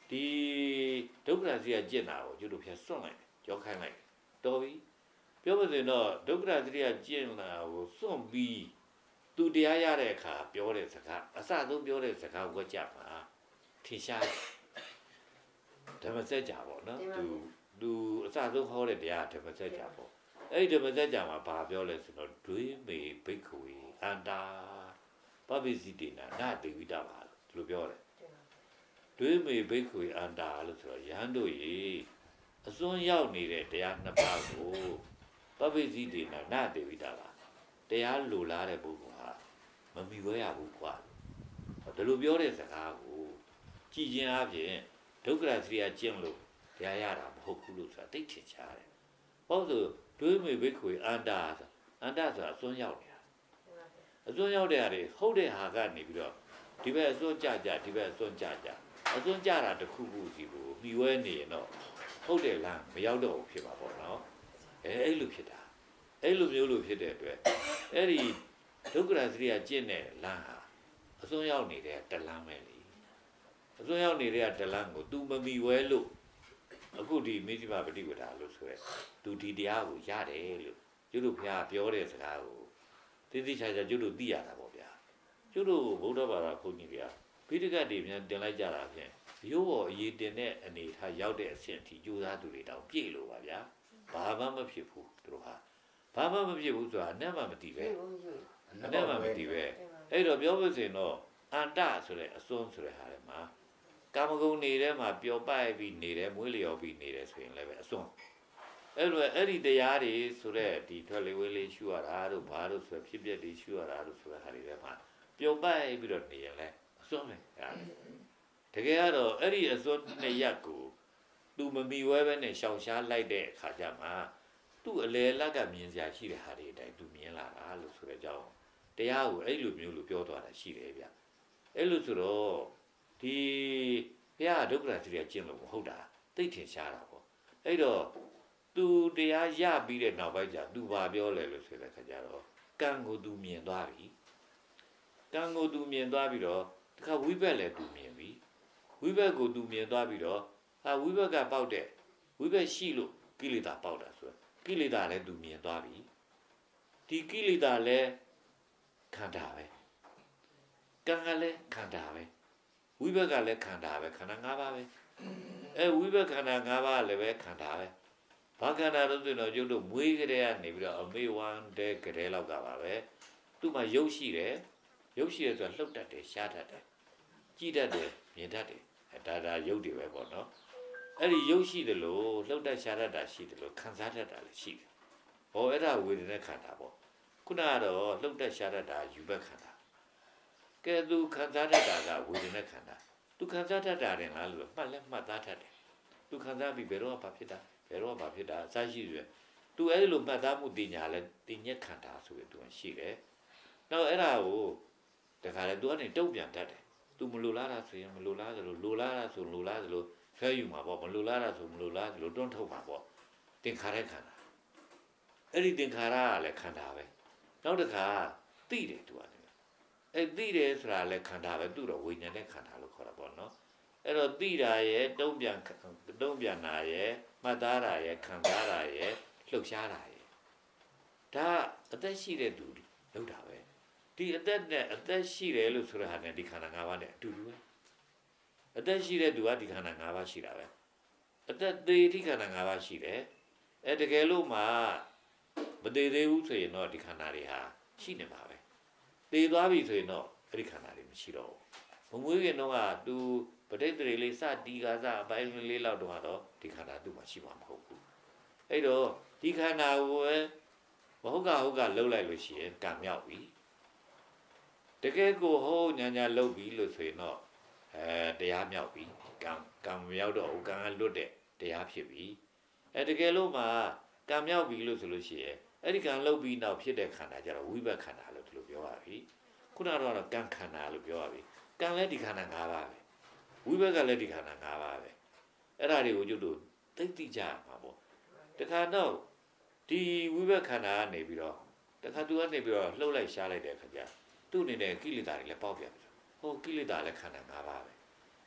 ဒီဒုက္ခရာစီကကျင့်တာကိုကျတို့ဖြတ်စွန့်လိုက်ကြောခိုင်းလိုက်တော်ပြီပြောပါစေတော့ဒုက္ခရာစီကကျင့်တာကိုစွန့်ပြီးသူတရားရတဲ့အခါပြောတဲ့စကားအစဆုံးပြောတဲ့စကားကိုကြမှာထင်ရှားဓမ္မစကြာပေါ့နော်သူသူအစဆုံးဟောတဲ့တရားဓမ္မစကြာပေါ့အဲ့ဒီဓမ္မစကြာမှာဘာပြောလဲဆိုတော့ဒွေမေဘိက္ခဝေအန္တာပပိစိတေနာနာတေဝိတပါလို့ပြောတယ်ဒွေမေဘိက္ခဝေအန္တာလို့ဆိုတော့ယဟန်တို့ရေအစွန်းရောက်နေတဲ့တရားနှစ်ပါးကိုပပိစိတေနာနာတေဝိတပါတရားလိုလားတဲ့ပုဂ္ဂိုလ်ဟာမမီဝဲရဘူးကွာဒါလိုပြောတဲ့စကားကိုကြည်ခြင်းအပြင်ဒုက္ခရစရိယကျင့်လို့တရားရတာမဟုတ်ဘူးလို့ဆိုတာသိချင်ချားတယ်။ဘာလို့ဒွေမေဘိက္ခဝေအန္တာဆိုအန္တာဆိုတာအစွန်းရောက်နေတာအစွန်းရောက်တဲ့ဟာတွေဟုတ်တဲ့ဟာကနေပြီးတော့ဒီဘက်အစွန်းကြကြဒီဘက်အစွန်းကြကြအစွန်းကြတာတစ်ခုခုစီကိုမိဝဲနေရင်တော့ဟုတ်တယ်လားမရောက်တော့ဘူးဖြစ်မှာပေါ့နော်အဲအဲ့လိုဖြစ်တာအဲ့လိုမျိုးလို့ဖြစ်တဲ့အတွက်အဲ့ဒီဒုက္ခရစရိယကျင့်တဲ့လမ်းဟာအစွန်းရောက်နေတဲ့တလမ်းပဲလေအစွန်းရောက်နေတဲ့တလမ်းကို तू မမီဝဲလို့အခုဒီမိစ္ဆမပฏิပဒါလို့ဆိုရဲ तू ဒီတရားကိုရတယ်လို့ကျွတ်တို့ဘုရားပြောတဲ့စကားကိုသိသိချာချာကျွတ်တို့သိရတာပေါ့ဗျာကျွတ်တို့ဗုဒ္ဓဘာသာဘုန်းကြီးဗျာပိဋကတ်တွေပြန်တင်လိုက်ကြတာဖြင့်ရိုးပေါ်အရေးတင်တဲ့အနေထားရောက်တဲ့အဆင့်အထိကြိုးစားသူတွေတောင်ပြည့်လို့ပါဗျာဘာမှမဖြစ်ဘူးသူတို့ဟာဘာမှမဖြစ်ဘူးဆိုတာအနက်မှမသိပဲအနက်မှမသိပဲအဲ့တော့ပြောလို့ဆိုရင်တော့အန္တဆိုတဲ့အစွန်းဆိုတဲ့ဟာတွေမှာကာမဂုဏ်နေထဲမှာပျော်ပိုက်ပြီးနေတယ်မွေးလျော်ပြီးနေတယ်ဆိုရင်လည်းပဲအစွန်းအဲ့လိုအဲ့ဒီတရားတွေဆိုတဲ့ဒီထွက်လေဝေးလေးရှုရတာတို့ဘာလို့ဆိုဖြစ်ပျက်တွေရှုရတာတို့ဆိုတဲ့ဟာတွေထဲမှာပျော်ပိုက်ပြီးတော့နေရင်လည်းအစွန်းပဲအဲ့တကယ်ကတော့အဲ့ဒီအစွန်းနှစ်ရပ်ကိုသူမမီဝဲပဲနဲ့ရှောင်ရှားလိုက်တဲ့အခါကျမှသူ့အလေလက်ကမြင်စရာရှိတဲ့ဟာတွေအတိုင်းသူမြင်လာတာလို့ဆိုတဲ့အကြောင်းတရားကိုအဲ့လိုမျိုးလို့ပြောသွားတာရှိတယ်ဗျအဲ့လိုဆိုတော့ဒီဘုရားဒုက္ခရစရိယကျင့်လို့မဟုတ်တာသိထင်ရှားတာပေါ့အဲ့တော့သူတရားရပြီးတဲ့နောက်ပိုင်းကျသူဘာပြောလဲလို့ဆိုတဲ့ခါကျတော့ကံကိုသူမြင်သွားပြီကံကိုသူမြင်သွားပြီးတော့တခါဝိဘက်လည်းသူမြင်ပြီဝိဘက်ကိုသူမြင်သွားပြီးတော့ဟာဝိဘက်ကပေါက်တဲ့ဝိဘက်ရှိလို့ကိလေသာပေါက်တာဆိုတော့ကိလေသာလည်းသူမြင်သွားပြီဒီကိလေသာလည်းခန္ဓာပဲကံကလည်းခန္ဓာပဲဝိဘက်ကလည်းခန္ဓာပဲခန္ဓာ၅ပါးပဲအဲဝိဘက်ခန္ဓာ၅ပါးလည်းပဲခန္ဓာပဲဘာခန္ဓာလို့ဆိုတော့ကျုပ်တို့မွေးကလေးကနေပြီးတော့အမေဝမ်းတဲ့ကလေးလောက်ကပါပဲသူ့မှာရုပ်ရှိတယ်ရုပ်ရှိတယ်ဆိုတာလှုပ်တတ်တယ်ရှားတတ်တယ်ကြည်တတ်တယ်မြင်တတ်တယ်အဲဒါဒါရုပ်တွေပဲပေါ့နော်အဲ့ဒီရုပ်ရှိတယ်လို့လှုပ်တတ်ရှားတတ်တာရှိတယ်လို့ခံစားတတ်တာလည်းရှိတယ်ဟောအဲ့ဒါဝေဒနာခန္ဓာပေါ့ခုနကတော့လှုပ်တတ်ရှားတတ်တာယူဘက်ခန္ဓာကဲသူခံစားတတ်တာကဝေဒနာခန္ဓာသူခံစားတတ်တာတယ်လားလို့မှတ်လဲမှတ်သားတတ်တယ်သူခံစားပြီးဘယ်တော့မှဖြစ်တာဘယ်တော့မှဖြစ်တာအစရှိတယ်သူအဲ့လိုမှတ်သားမှုတင်ညာလဲတင်ညက်ခန္ဓာဆိုပြီးသူရှိတယ်နောက်အဲ့ဒါကိုတခါလဲသူကနေတုံ့ပြန်တတ်တယ်သူမလိုလားတာဆိုရင်မလိုလားသလိုလိုလားတာဆိုလိုလားသလိုဖဲယူမှာပေါ့မလိုလားတာဆိုမလိုလားသလိုတွန်းထုတ်မှာပေါ့သင်္ခါရခန္ဓာအဲ့ဒီသင်္ခါရကလည်းခန္ဓာပဲနောက်တစ်ခါသိတယ်သူကအဲ့သိတယ်ဆိုတာလည်းခန္ဓာပဲသူ့တော့ဝိညာဉ်နဲ့ခန္ဓာလို့ခေါ်တာပေါ့နော်အဲ့တော့သိတာရဲ့တုံ့ပြန်တုံ့ပြန်တာရဲ့မှတ်သားတာရဲ့ခံစားတာရဲ့လှုပ်ရှားတာရဲ့ဒါအသက်ရှိတဲ့သူလောက်တာပဲဒီအသက်နဲ့အသက်ရှိတယ်လို့ဆိုတဲ့ဟာနဲ့ဒီခန္ဓာ၅ပါးနဲ့အတူတူပဲအသက်ရှိတဲ့သူကဒီခန္ဓာ၅ပါးရှိတာပဲအသက်သေးဒီခန္ဓာ၅ပါးရှိတယ်အဲတကယ်လို့မှမသေးသေးဘူးဆိုရင်တော့ဒီခန္ဓာတွေဟာရှိနေမှာပဲသေသွားပြီဆိုရင်တော့အဲ့ဒီခန္ဓာတွေမရှိတော့ဘူးမမွေးခင်တော့ကသူပဋိသေလေးစတီကာစအပိုင်းလေးလောက်တော့ဒီခန္ဓာသူ့မှာရှိမှာမဟုတ်ဘူးအဲ့တော့ဒီခန္ဓာကိုပဲမဟုတ်ကဟုတ်ကလှုပ်လိုက်လို့ရှိရင်ကံမြောက်ပြီတကယ်ကိုဟောညာညာလှုပ်ပြီလို့ဆိုရင်တော့အဲတရားမြောက်ပြီကံကံမြောက်တော့ကံကလွတ်တဲ့တရားဖြစ်ပြီအဲတကယ်လို့မှကံမြောက်ပြီလို့ဆိုလို့ရှိရင်အဲ့ဒီကံလှုပ်ပြီးနောက်ဖြစ်တဲ့ခန္ဓာကြတော့ဝိဘက်ခန္ဓာလို့ဒီလိုပြောပါပြီခုနကတော့ကံခန္ဓာလို့ပြောပါပြီကံလည်းဒီခန္ဓာ၅ပါးပဲဝိဘက်ကလည်းဒီခန္ဓာ၅ပါးပဲအဲ့ဒါတွေကိုကျုပ်တို့သိသိကြမှာပေါ့တခါတော့ဒီဝိဘက်ခန္ဓာကနေပြီးတော့တခါသူကနေပြီးတော့လှုပ်လိုက်ရှားလိုက်တဲ့ခါကျသူ့အနေနဲ့ကိလေသာတွေလည်းပေါက်ပြန်ပြီဟိုကိလေသာလည်းခန္ဓာ၅ပါးပဲ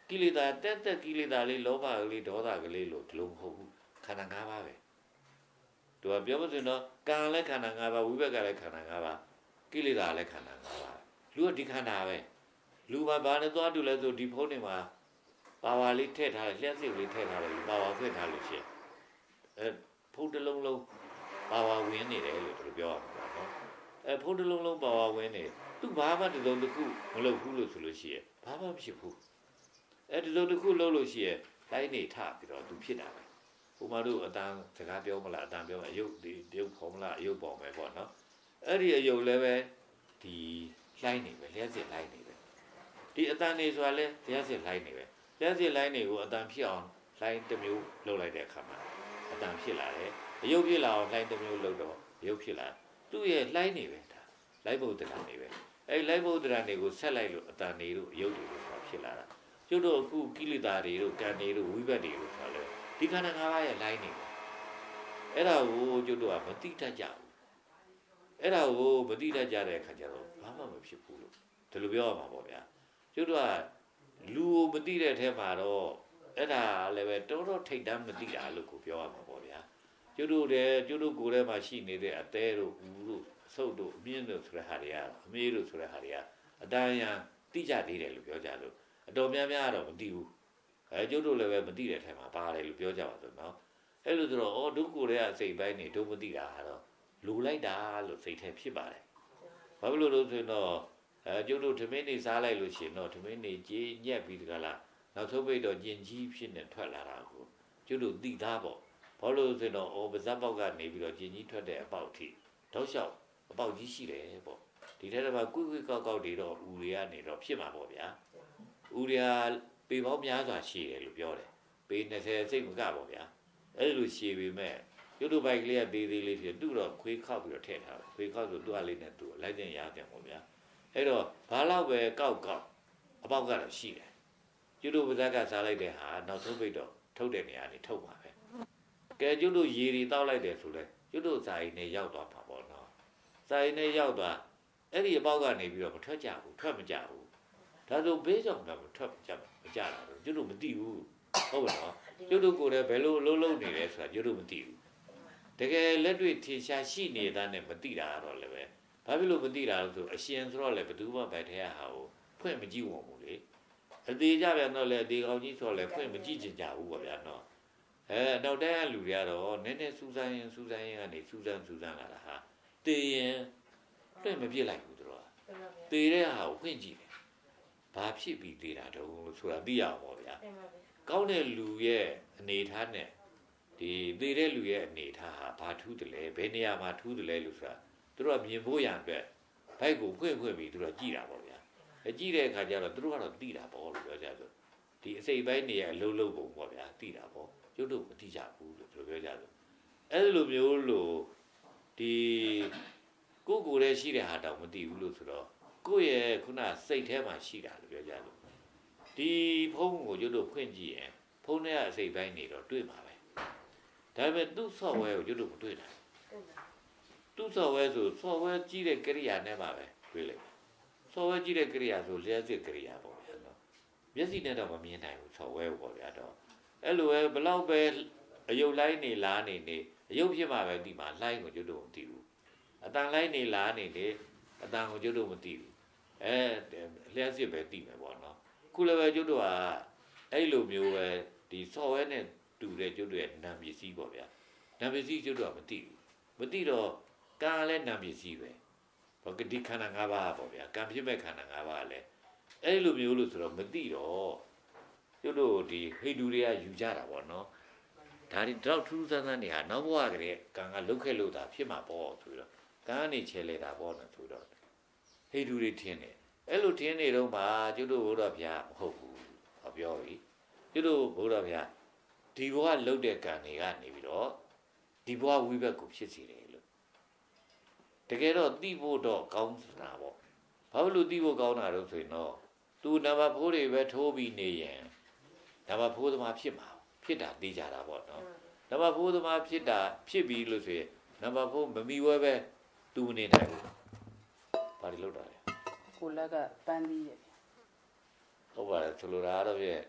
ကိလေသာတက်တက်ကိလေသာလေးလောဘကလေးဒေါသကလေးလို့ဒီလိုမဟုတ်ဘူးခန္ဓာ၅ပါးပဲသူကပြောမစင်တော့ကံလည်းခန္ဓာ၅ပါးဝိဘက်ကလည်းခန္ဓာ၅ပါးကိလေသာလည်းခန္ဓာ၅ပါးလူကဒီခန္ဓာပဲလူမှာဘာနဲ့သွားတူလဲဆိုဒီဖုန်းတွေမှာပါဝါလေးထည့်ထားတယ်လျှက်စစ်လေးထည့်ထားတယ်ပါဝါဖွင့်ထားလို့ရှိရင်အဲဖုန်းတစ်လုံးလုံးပါဝါဝင်နေတယ်လို့သူပြောရမှာနော်အဲဖုန်းတစ်လုံးလုံးပါဝါဝင်နေသူဘာမှတစ်စုံတစ်ခုမလုပ်ဘူးလို့ဆိုလို့ရှိရင်ဘာမှမဖြစ်ဘူးအဲတစ်စုံတစ်ခုလုပ်လို့ရှိရင်တိုင်းနေထပြီးတော့သူဖြစ်တာပဲဟိုမှာတို့အတန်စကားပြောမလားအတန်ပြောမအယုတ်ဒီတရုပ်ခေါ်မလားအယုတ်ပေါ်မယ်ပေါ့နော်အဲ့ဒီအယုတ်လည်းပဲဒီလှိုင်းနေပဲလျှက်စစ်လှိုင်းနေပဲဒီအတန်နေဆိုတာလဲလျှက်စစ်လှိုင်းနေပဲလျှက်စစ်လှိုင်းနေကိုအတန်ဖြစ်အောင်လှိုင်းတစ်မျိုးလုပ်လိုက်တဲ့အခါမှာအတန်ဖြစ်လာတယ်အယုတ်ဖြစ်လာအောင်လှိုင်းတစ်မျိုးလုပ်တော့အယုတ်ဖြစ်လာသူ့ရဲ့လှိုင်းနေပဲဒါလိုက်ဘုဒ္ဓတာနေပဲအဲ့လိုက်ဘုဒ္ဓတာနေကိုဆက်လိုက်လို့အတန်နေတို့အယုတ်တွေဆိုတာဖြစ်လာတာကျုပ်တို့အခုကိလေသာတွေတို့ကံတွေတို့ဝိဘတ်တွေတို့ဆိုလဲဒီခန္ဓာ၅ပါးရဲ့ line နေပဲအဲ့ဒါကိုကျုပ်တို့ကမသိတတ်ကြဘူးအဲ့ဒါကိုမသိတတ်ကြတဲ့အခါကျတော့ဘာမှမဖြစ်ဘူးလို့ဒီလိုပြောရမှာပေါ့ဗျာကျုပ်တို့ကလူကိုမသိတဲ့အထဲမှာတော့အဲ့ဒါလည်းပဲတော်တော်ထိတ်တမ်းမသိတာလို့ကိုပြောရမှာပေါ့ဗျာကျုပ်တို့တဲ့ကျုပ်တို့ကိုယ်ထဲမှာရှိနေတဲ့အသေးတို့ဦးတို့အဆုပ်တို့အမြင့်တို့ဆိုတဲ့ဟာတွေကအမေးတို့ဆိုတဲ့ဟာတွေကအတန်ရန်သိကြသေးတယ်လို့ပြောကြလို့အတော်များများတော့မသိဘူးအဲကျုပ်တို့လည်းပဲမသိတဲ့အထဲမှာပါတယ်လို့ပြောကြပါဆိုနော်အဲ့လိုဆိုတော့အော်ဒုက္ခတွေကအစိတ်ပိုင်းနေဒုမသိတာကတော့လူလိုက်တာလို့စိတ်ထဲဖြစ်ပါတယ်ဘာဖြစ်လို့လို့ဆိုရင်တော့အဲကျုပ်တို့ထမင်းနေစားလိုက်လို့ရှိရင်တော့ထမင်းနေကြီးညက်ပြီးတကလားနောက်ဆုံးပိတ်တော့ကျင်ကြီးဖြစ်နေထွက်လာတာကိုကျုပ်တို့သိသားပေါ့ဘာလို့ဆိုရင်တော့အော်ပါဇက်ပေါက်ကနေပြီးတော့ကျင်ကြီးထွက်တဲ့အပေါက်ထိတောက်လျှောက်အပေါက်ကြီးရှိတယ်ပေါ့ဒီထဲမှာကွိကွိကောက်ကောက်တွေတော့ဦးတွေကနေတော့ဖြစ်မှာပေါ့ဗျာဦးတွေကပေပေါင်းများစွာရှိတယ်လို့ပြောတယ်ပေ၂၀စိတ်မကပေါ့ဗျာအဲ့လိုရှိပေမဲ့ရုပ်တုပိုက်ကလေးကသေးသေးလေးဖြစ်သူ့တော့ခွေးခောက်ပြီးတော့ထည့်ထားတယ်ခွေးခောက်ဆိုသူ့အလေးနဲ့သူ့လိုက်တဲ့ရားတယ်ပေါ့ဗျာအဲ့တော့ဘာလို့ပဲကောက်ကောက်အပေါက်ကတော့ရှိတယ်ရုပ်တုပါဇက်ကစားလိုက်တဲ့ဟာနောက်ဆုံးပိတ်တော့ထုတ်တဲ့နေရာနေထုတ်ပါပဲကဲရုပ်တုရေတွေတောက်လိုက်တယ်ဆိုလဲရုပ်တုစာရင်နဲ့ရောက်သွားမှာပေါ့နော်စာရင်နဲ့ရောက်သွားအဲ့ဒီအပေါက်ကနေပြီးတော့မထွက်ကြဘူးထွက်မကြဘူးဒါဆိုဘေးကြောင့်တော့ထွက်ကြမကြတာတော့ကျုပ်တို့မသိဘူးဟုတ်ပါတော့ကျုပ်တို့ကိုယ်လည်းဘယ်လိုအလုံးလုံးနေလဲဆိုတာကျုပ်တို့မသိဘူးတကယ်လက်တွေ့ထင်ရှားရှိနေတာနဲ့မသိတာတော့လည်းပဲဘာဖြစ်လို့မသိတာလဲဆိုအရှင်ဆိုတော့လည်းဘယ်သူမှဗိုက်ထဲဟာကိုဖွင့်မကြည့်ဝင်ဘူးလေအသေးကြပြန်တော့လည်းအသေးကောင်းကြီးဆိုတော့လည်းဖွင့်မကြည့်ချင်ကြဘူးပေါ့ဗျာနော်အဲနောက်တန်းကလူတွေကတော့နည်းနည်းစူးစမ်းရင်စူးစမ်းရင်ကနေစူးစမ်းစူးစမ်းလာတာဟာတည်ရင်လွှင့်မပြစ်လိုက်ဘူးတို့ကတည်တဲ့ဟာကိုဖွင့်ကြည့်တယ်ဘာဖြစ်ပြီးသေးတာတုံးလို့ဆိုတာသိရအောင်ပေါ့ဗျာကောင်းတဲ့လူရဲ့အနေထားနဲ့ဒီသေတဲ့လူရဲ့အနေထားဟာဘာထူးတယ်လဲဘယ်နေရာမှာထူးတယ်လဲလို့ဆိုတာသူတို့ကမြင်ဖို့ရအတွက်ဘိုက်ကိုဖွင့်ဖွင့်ပြီးသူတို့ကြည့်တာပေါ့ဗျာအကြည့်တဲ့အခါကျတော့သူတို့ကတော့သိတာပေါ့လို့ပြောကြဆိုဒီအစိတ်ပိုင်းတွေရဲ့အလုံးလုံးပုံပေါ့ဗျာသိတာပေါ့ကျုပ်တို့မသိကြဘူးလို့သူတို့ပြောကြဆိုအဲ့လိုမျိုးလို့ဒီကိုယ်ကိုယ်ရဲ့ရှိတဲ့ဟာတောင်မသိဘူးလို့ဆိုတော့ကိုယ့်ရဲ့ခုနစိတ်ထဲမှာရှိတာလို့ပြောကြလို့ဒီဖုန်းကိုကျုပ်တို့ဖွင့်ကြည့်ရင်ဖုန်းထဲကအစိတ်ပိုင်းနေတော့တွေ့မှာပဲဒါပေမဲ့သူ့ software ကိုကျုပ်တို့မတွေ့နိုင်သူ့ software ဆို software ကြီးတဲ့ကိရိယာနဲ့မှာပဲတွေ့လိုက် software ကြီးတဲ့ကိရိယာဆိုလျှက်စစ်ကိရိယာပေါ့ဗျာနော်မျက်စိနဲ့တော့မမြင်နိုင်ဘူး software ပေါ့ဗျာတော့အဲ့လိုပဲဘလောက်ပဲအယုတ်လိုင်းနေလားနေနေအယုတ်ဖြစ်မှာပဲဒီမှာလိုင်းကိုကျုပ်တို့မသိဘူးအတန်လိုင်းနေလားနေနေအတန်ကိုကျုပ်တို့မသိဘူးအဲလျှက်စစ်ပဲသိမယ်ပေါ့နော်ခုလည်းပဲကျုပ်တို့ကအဲ့လိုမျိုးပဲဒီ software နဲ့တူတဲ့ကျုပ်တို့ရဲ့နာမ်ပစ္စည်းပေါ့ဗျာနာမ်ပစ္စည်းကျုပ်တို့ကမသိဘူးမသိတော့ကံလည်းနာမ်ပစ္စည်းပဲဘာကဒီခန္ဓာ၅ပါးပေါ့ဗျာကံဖြစ်မဲ့ခန္ဓာ၅ပါးလည်းအဲ့လိုမျိုးလို့ဆိုတော့မသိတော့ကျုပ်တို့ဒီဟိတုတွေကယူကြတာပေါ့နော်ဒါဒီတော့ထူးထူးဆန်းဆန်းနေဟာနောက်ဘဝကလေးကံကလုတ်ခဲ့လို့တာဖြစ်မှာပေါ့ဆိုတော့ကံကနေချဲလေတာပေါ့နော်ဆိုတော့ဟိတုတွေထင်းတယ်အဲ့လိုထင်းနေတော့မှကျုပ်တို့ဘုရားဗျာမဟုတ်ဘူးဟောပြောပြီကျုပ်တို့ဘုရားဗျာဒီဘဝလုတ်တဲ့ကံတွေကနေပြီးတော့ဒီဘဝဝိဘက်ကိုဖြစ်စေတယ်လို့တကယ်တော့သိဖို့တော့ကောင်းတာပေါ့ဘာလို့သိဖို့ကောင်းတာတော့ဆိုရင်တော့သူနံပါတ်ဖိုးတွေပဲထိုးပြီးနေရင်နံပါတ်ဖိုးသမားဖြစ်မှာဖြစ်တာသိကြတာပေါ့နော်နံပါတ်ဖိုးသမားဖြစ်တာဖြစ်ပြီးလို့ဆိုရင်နံပါတ်ဖိုးမမီဝဲပဲသူမနေနိုင်ဘူးဘာလို့လောက်တာလဲကိုလက်ကပန်းသီးရဲ့ဟုတ်ပါတယ်ဆိုလိုတာကတော့ပြည့်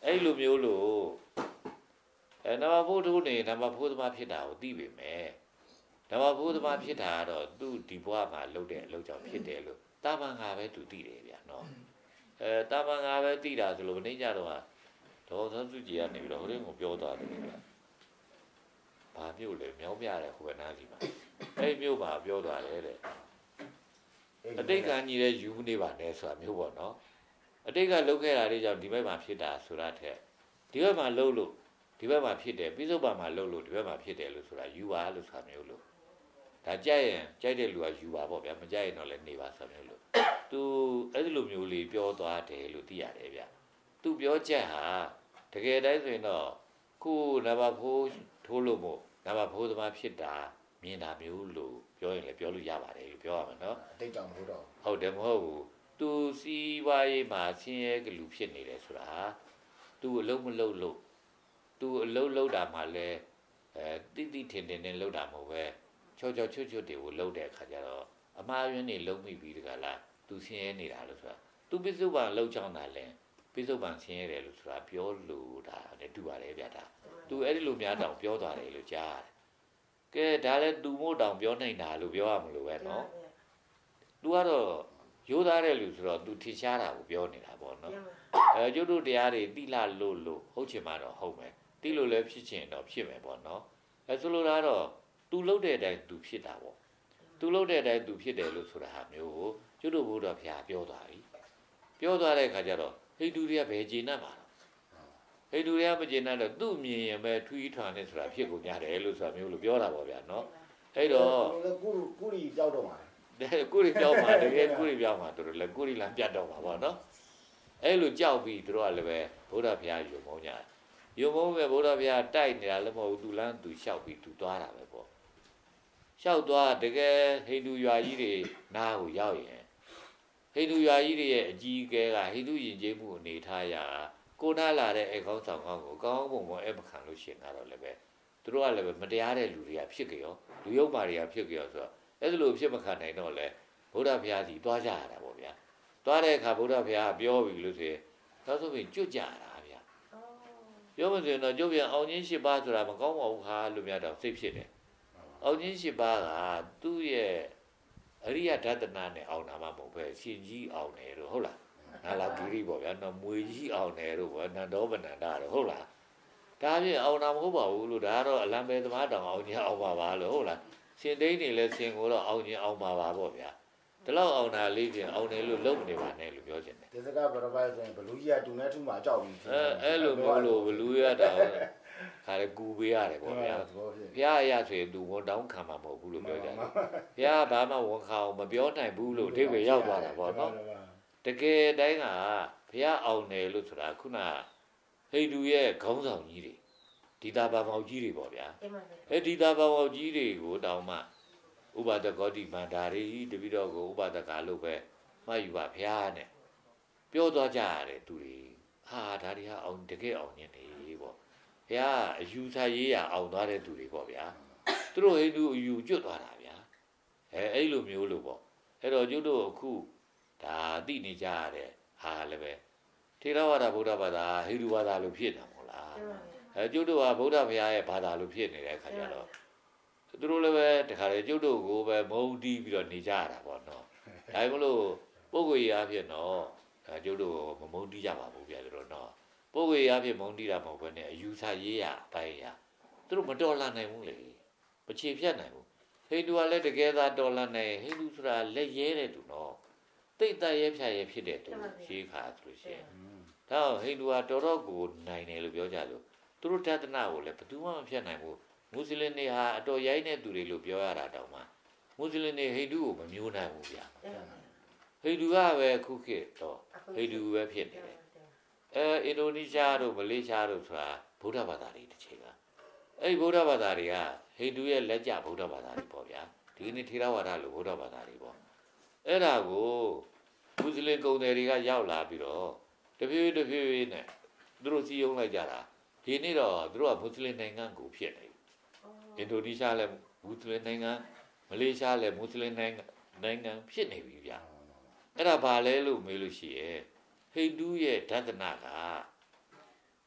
အဲ့လိုမျိုးလို့အဲနမဖို့ထိုးနေနမဖို့သမားဖြစ်တာကိုသိပေမဲ့နမဖို့သမားဖြစ်တာကတော့သူ့ဒီဘဝမှာလုပ်တဲ့အလုပ်ကြောင့်ဖြစ်တယ်လို့တာမန်ငါပဲသူသိတယ်ဗျာနော်အဲတာမန်ငါပဲသိတာဆိုလို့မင်းကြတော့ဒေါ်သန်းစုကြည်ကနေပြီးတော့ဟိုရင်ကိုပြောသွားတယ်ဗျာဘာမျိုးလဲမြောင်းပြတယ်ဟိုကနားစီမှာအဲ့မျိုးပါပြောသွားတယ်တဲ့အတိတ်ကညီတဲ့ယူနေပါနဲ့ဆိုတာမျိုးပေါ့နော်အတိတ်ကလုပ်ခဲ့တာတွေကြောင့်ဒီဘက်မှာဖြစ်တာဆိုတာထက်ဒီဘက်မှာလုပ်လို့ဒီဘက်မှာဖြစ်တယ်ပြီးစုံပါမှာလုပ်လို့ဒီဘက်မှာဖြစ်တယ်လို့ဆိုတာယူပါလို့ဆိုတာမျိုးလို့ဒါကြိုက်ရင်ကြိုက်တဲ့လူကယူပါပေါ့ဗျာမကြိုက်ရင်တော့လည်းနေပါဆိုတာမျိုးလို့သူအဲ့ဒီလိုမျိုးလေးပြောသွားတယ်လို့သိရတယ်ဗျသူပြောချက်ဟာတကယ်တမ်းဆိုရင်တော့ခုနဘာဖိုးထိုးလို့မို့နဘာဖိုးသမားဖြစ်တာမြင်တာမျိုးလို့ပြောရင်လည်းပြောလို့ရပါတယ်လို့ပြောရမှာနော်အတိတ်ကြောင့်မဟုတ်တော့ဟုတ်တယ်မဟုတ်ဘူးသူစီးပွားရေးမှာဆင်းရဲကလူဖြစ်နေတယ်ဆိုတာသူအလုံးမလုံးလို့သူအလုံးလုံးတာမှလည်းအဲတိတိထင်ထင်နဲ့လုံးတာမဟုတ်ပဲချောချောချွတ်ချွတ်တွေကိုလုံးတဲ့အခါကျတော့အမှားယွင်းနေလုံးမိပြီးတကလားသူဆင်းရဲနေတာလို့ဆိုတာသူပိစုပန်လုံးချောင်းတာလဲပိစုပန်ဆင်းရဲတယ်လို့ဆိုတာပြောလို့ဒါလည်းတူပါတယ်ဗျာဒါသူအဲ့ဒီလိုများတောင်ပြောသွားတယ်လို့ကြားရတယ်ကဲဒါလည်းသူမို့တောင်ပြောနိုင်တာလို့ပြောရမလို့ပဲနော်သူကတော့ရိုးသားတဲ့လူဆိုတော့သူထင်ရှားတာကိုပြောနေတာပေါ့နော်အဲကျုပ်တို့တရားတွေတိလာလို့လို့ဟုတ်ချင်မှတော့ဟုတ်မယ်တိလို့လည်းဖြစ်ချင်တော့ဖြစ်မယ်ပေါ့နော်အဲဆိုလိုတာတော့သူလှုပ်တဲ့အတိုင်းသူဖြစ်တာပေါ့သူလှုပ်တဲ့အတိုင်းသူဖြစ်တယ်လို့ဆိုတာဟာမျိုးကိုကျုပ်တို့ဘုရားဖျားပြောသွားပြီပြောသွားတဲ့အခါကျတော့ဟိန္ဒူတွေကဘယ်ကျေနပ်မှာတော့ဟိန္ဒူတွေကမကျေနပ်တော့သူ့မြင်ရင်ပဲထွီးထွန်နေဆိုတာဖြစ်ကုန်ကြတယ်လို့ဆိုတာမျိုးလို့ပြောတာပေါ့ဗျာနော်အဲ့တော့ကုကုရီကြောက်တော့မှာကုရီပြောင်းမှာတကယ်ကုရီပြောင်းမှာတို့လည်းကုရီလမ်းပြတ်တော့မှာပေါ့နော်အဲ့လိုကြောက်ပြီးတို့ကလည်းပဲဘုရားဖျားယူမုန်းကြယူမုန်းပဲဘုရားဖျားတိုက်နေတာလည်းမဟုတ်ဘူးသူလမ်းသူလျှောက်ပြီးသူသွားတာပဲပေါ့လျှောက်သွားတကယ်ဟိန္ဒူရွာကြီးတွေနားကိုရောက်ရင်ဟိန္ဒူရွာကြီးတွေရဲ့အကြီးအကဲကဟိန္ဒူယဉ်ကျေးမှုအနေထားရကိုနားလာတဲ့အဲကောင်းဆောင်ကောင်းကိုအကောင်းပုံပေါ်အဲ့မခံလို့ရှိရင်တော့လည်းပဲသူတို့ကလည်းပဲမတရားတဲ့လူတွေကဖြစ်ကြရောလူယုတ်မာတွေကဖြစ်ကြရောဆိုတော့အဲ့လိုဖြစ်မခံနိုင်တော့လဲဘုရားဖျားစီသွားကြရတာပေါ့ဗျာသွားတဲ့အခါဘုရားဖျားပြောပြီလို့ဆိုရင်နောက်ဆုံးပြင်ကျွတ်ကြတာဗျာပြောမစင်တော့ကျုပ်ပြန်အောင်ချင်း၈ပါးဆိုတာမကောင်းပါဘူးခါလို့များတော့စိတ်ဖြစ်တယ်အောင်ချင်း၈ပါးကသူ့ရဲ့အရိယဓတနာနဲ့အောင်တာမှမဟုတ်ပဲရှင်ကြီးအောင်တယ်လို့ဟုတ်လားနာလာဂိရိပေါ့ဗျာနော်မွေကြီးအောင်တယ်လို့ပေါ့နန္ဒောပနန္ဒလို့ဟုတ်လားဒါဖြင့်အောင်တာမဟုတ်ပါဘူးလို့ဒါကတော့အလံပဲသမားတောင်အောင်ချင်းအောင်ပါပါလို့ဟုတ်လားရှင်သိန်းနေလဲရှင်ကိုတော့အောင်ချင်းအောင်ပါပါပေါ့ဗျာဒီလောက်အောင်တာလေးပြင်အောင်တယ်လို့လုံးနေပါနဲ့လို့ပြောချင်တယ်ဒီစကားဘရပိုက်ဆိုရင်ဘလူကြီးကတူနေထူမှာကြောက်ပြီးအဲအဲ့လိုမျိုးလို့ဘလူရတာခါလေကူပေးရတယ်ပေါ့ဗျာဘုရားအရာဆိုရင်သူဝန်တောင်းခံမှာမဟုတ်ဘူးလို့ပြောကြတယ်ဘုရားဘာမှဝန်ခံအောင်မပြောနိုင်ဘူးလို့အဓိပ္ပာယ်ရောက်သွားတာပေါ့နော်တကယ်တိုင်းကဘုရားအောင်တယ်လို့ဆိုတာခုနဟိန္ဒူရဲ့ခေါင်းဆောင်ကြီးတွေဒီတာဘာမောင်ကြီးတွေပေါ့ဗျာအဲဒီတာဘာမောင်ကြီးတွေကိုတောင်းမှဥပါဒကောတိမန္တာရီတပိတော့ကိုဥပါဒကလို့ပဲမှတ်ယူပါဘုရားနဲ့ပြောသွားကြရတယ်သူတွေဟာဒါတွေဟာအောင်တကယ်အောင်နေတယ်ပေါ့ဘုရားအယူဆရေးရအောင်သွားတဲ့သူတွေပေါ့ဗျာသူတို့ဟိန္ဒူအယူကျွတ်သွားတာဗျာအဲအဲ့လိုမျိုးလို့ပေါ့အဲ့တော့ကျုပ်တို့အခုဒါသိနေကြရတဲ့ဟာလည်းပဲထေရဝါဒဗုဒ္ဓဘာသာဟိန္ဒူဘာသာလို့ဖြစ်နေတာမဟုတ်လားအဲကျုပ်တို့ကဗုဒ္ဓဘုရားရဲ့ဘာသာလို့ဖြစ်နေတဲ့အခါကျတော့သူတို့လည်းပဲတခါလေကျုပ်တို့ကိုပဲမုန်းတီးပြီးတော့နေကြရတာပေါ့နော်ဒါမှမလို့ပုဂ္ဂိုလ်ကြီးအဖြစ်တော့ဒါကျုပ်တို့မမုန်းတီးကြပါဘူးဗျာသူတို့နော်ပုဂ္ဂိုလ်ကြီးအဖြစ်မုန်းတီးတာမဟုတ်ဘဲနဲ့အယူဆရေးရအပိုင်းရသူတို့မတော်လှန်နိုင်ဘူးလေမချေဖြတ်နိုင်ဘူးဟိန္ဒူကလည်းတကယ်သာတော်လှန်နိုင်ဟိန္ဒူဆိုတာလက်ရဲတဲ့သူနော်တိတ်တရဲဖြတ်ရဲဖြစ်တဲ့သူရှိခါဆိုလို့ရှိရင်ဒါဟိန္ဒူကတော်တော်ကိုနိုင်တယ်လို့ပြောကြလို့သူတို့တသနာကိုလည်းဘယ်သူမှမဖြတ်နိုင်ဘူးမွတ်စလင်တွေဟာအတော်ရိုင်းတဲ့သူတွေလို့ပြောရတာတောင်မှမွတ်စလင်တွေဟိန္ဒူကိုမမျိုးနိုင်ဘူးဗျာဟိန္ဒူကပဲခုခေတ်တော့ဟိန္ဒူပဲဖြစ်နေတယ်အဲအင်ဒိုနီးရှားတို့မလေးရှားတို့ဆိုတာဗုဒ္ဓဘာသာတွေတစ်ချိန်ကအဲ့ဒီဗုဒ္ဓဘာသာတွေကဟိန္ဒူရဲ့လက်ကျဗုဒ္ဓဘာသာတွေပေါ့ဗျာဒီနေ့ထေရဝါဒလို့ဗုဒ္ဓဘာသာတွေပေါ့အဲ့ဒါကိုမွတ်စလင်ကုန်တယ်တွေကရောက်လာပြီးတော့တဖြည်းတဖြည်းနဲ့သူတို့စီးရုံးလိုက်ကြတာဒီနေ့တော့သူတို့ကမွတ်စလင်နိုင်ငံကိုဖြစ်နေအင်ဒိုနီးရှားလည်းမွတ်စလင်နိုင်ငံမလေးရှားလည်းမွတ်စလင်နိုင်ငံနိုင်ငံဖြစ်နေပြီဗျာအဲ့ဒါဘာလဲလို့မေးလို့ရှိရဲ့ဟိန္ဒူရဲ့ဓာတနာက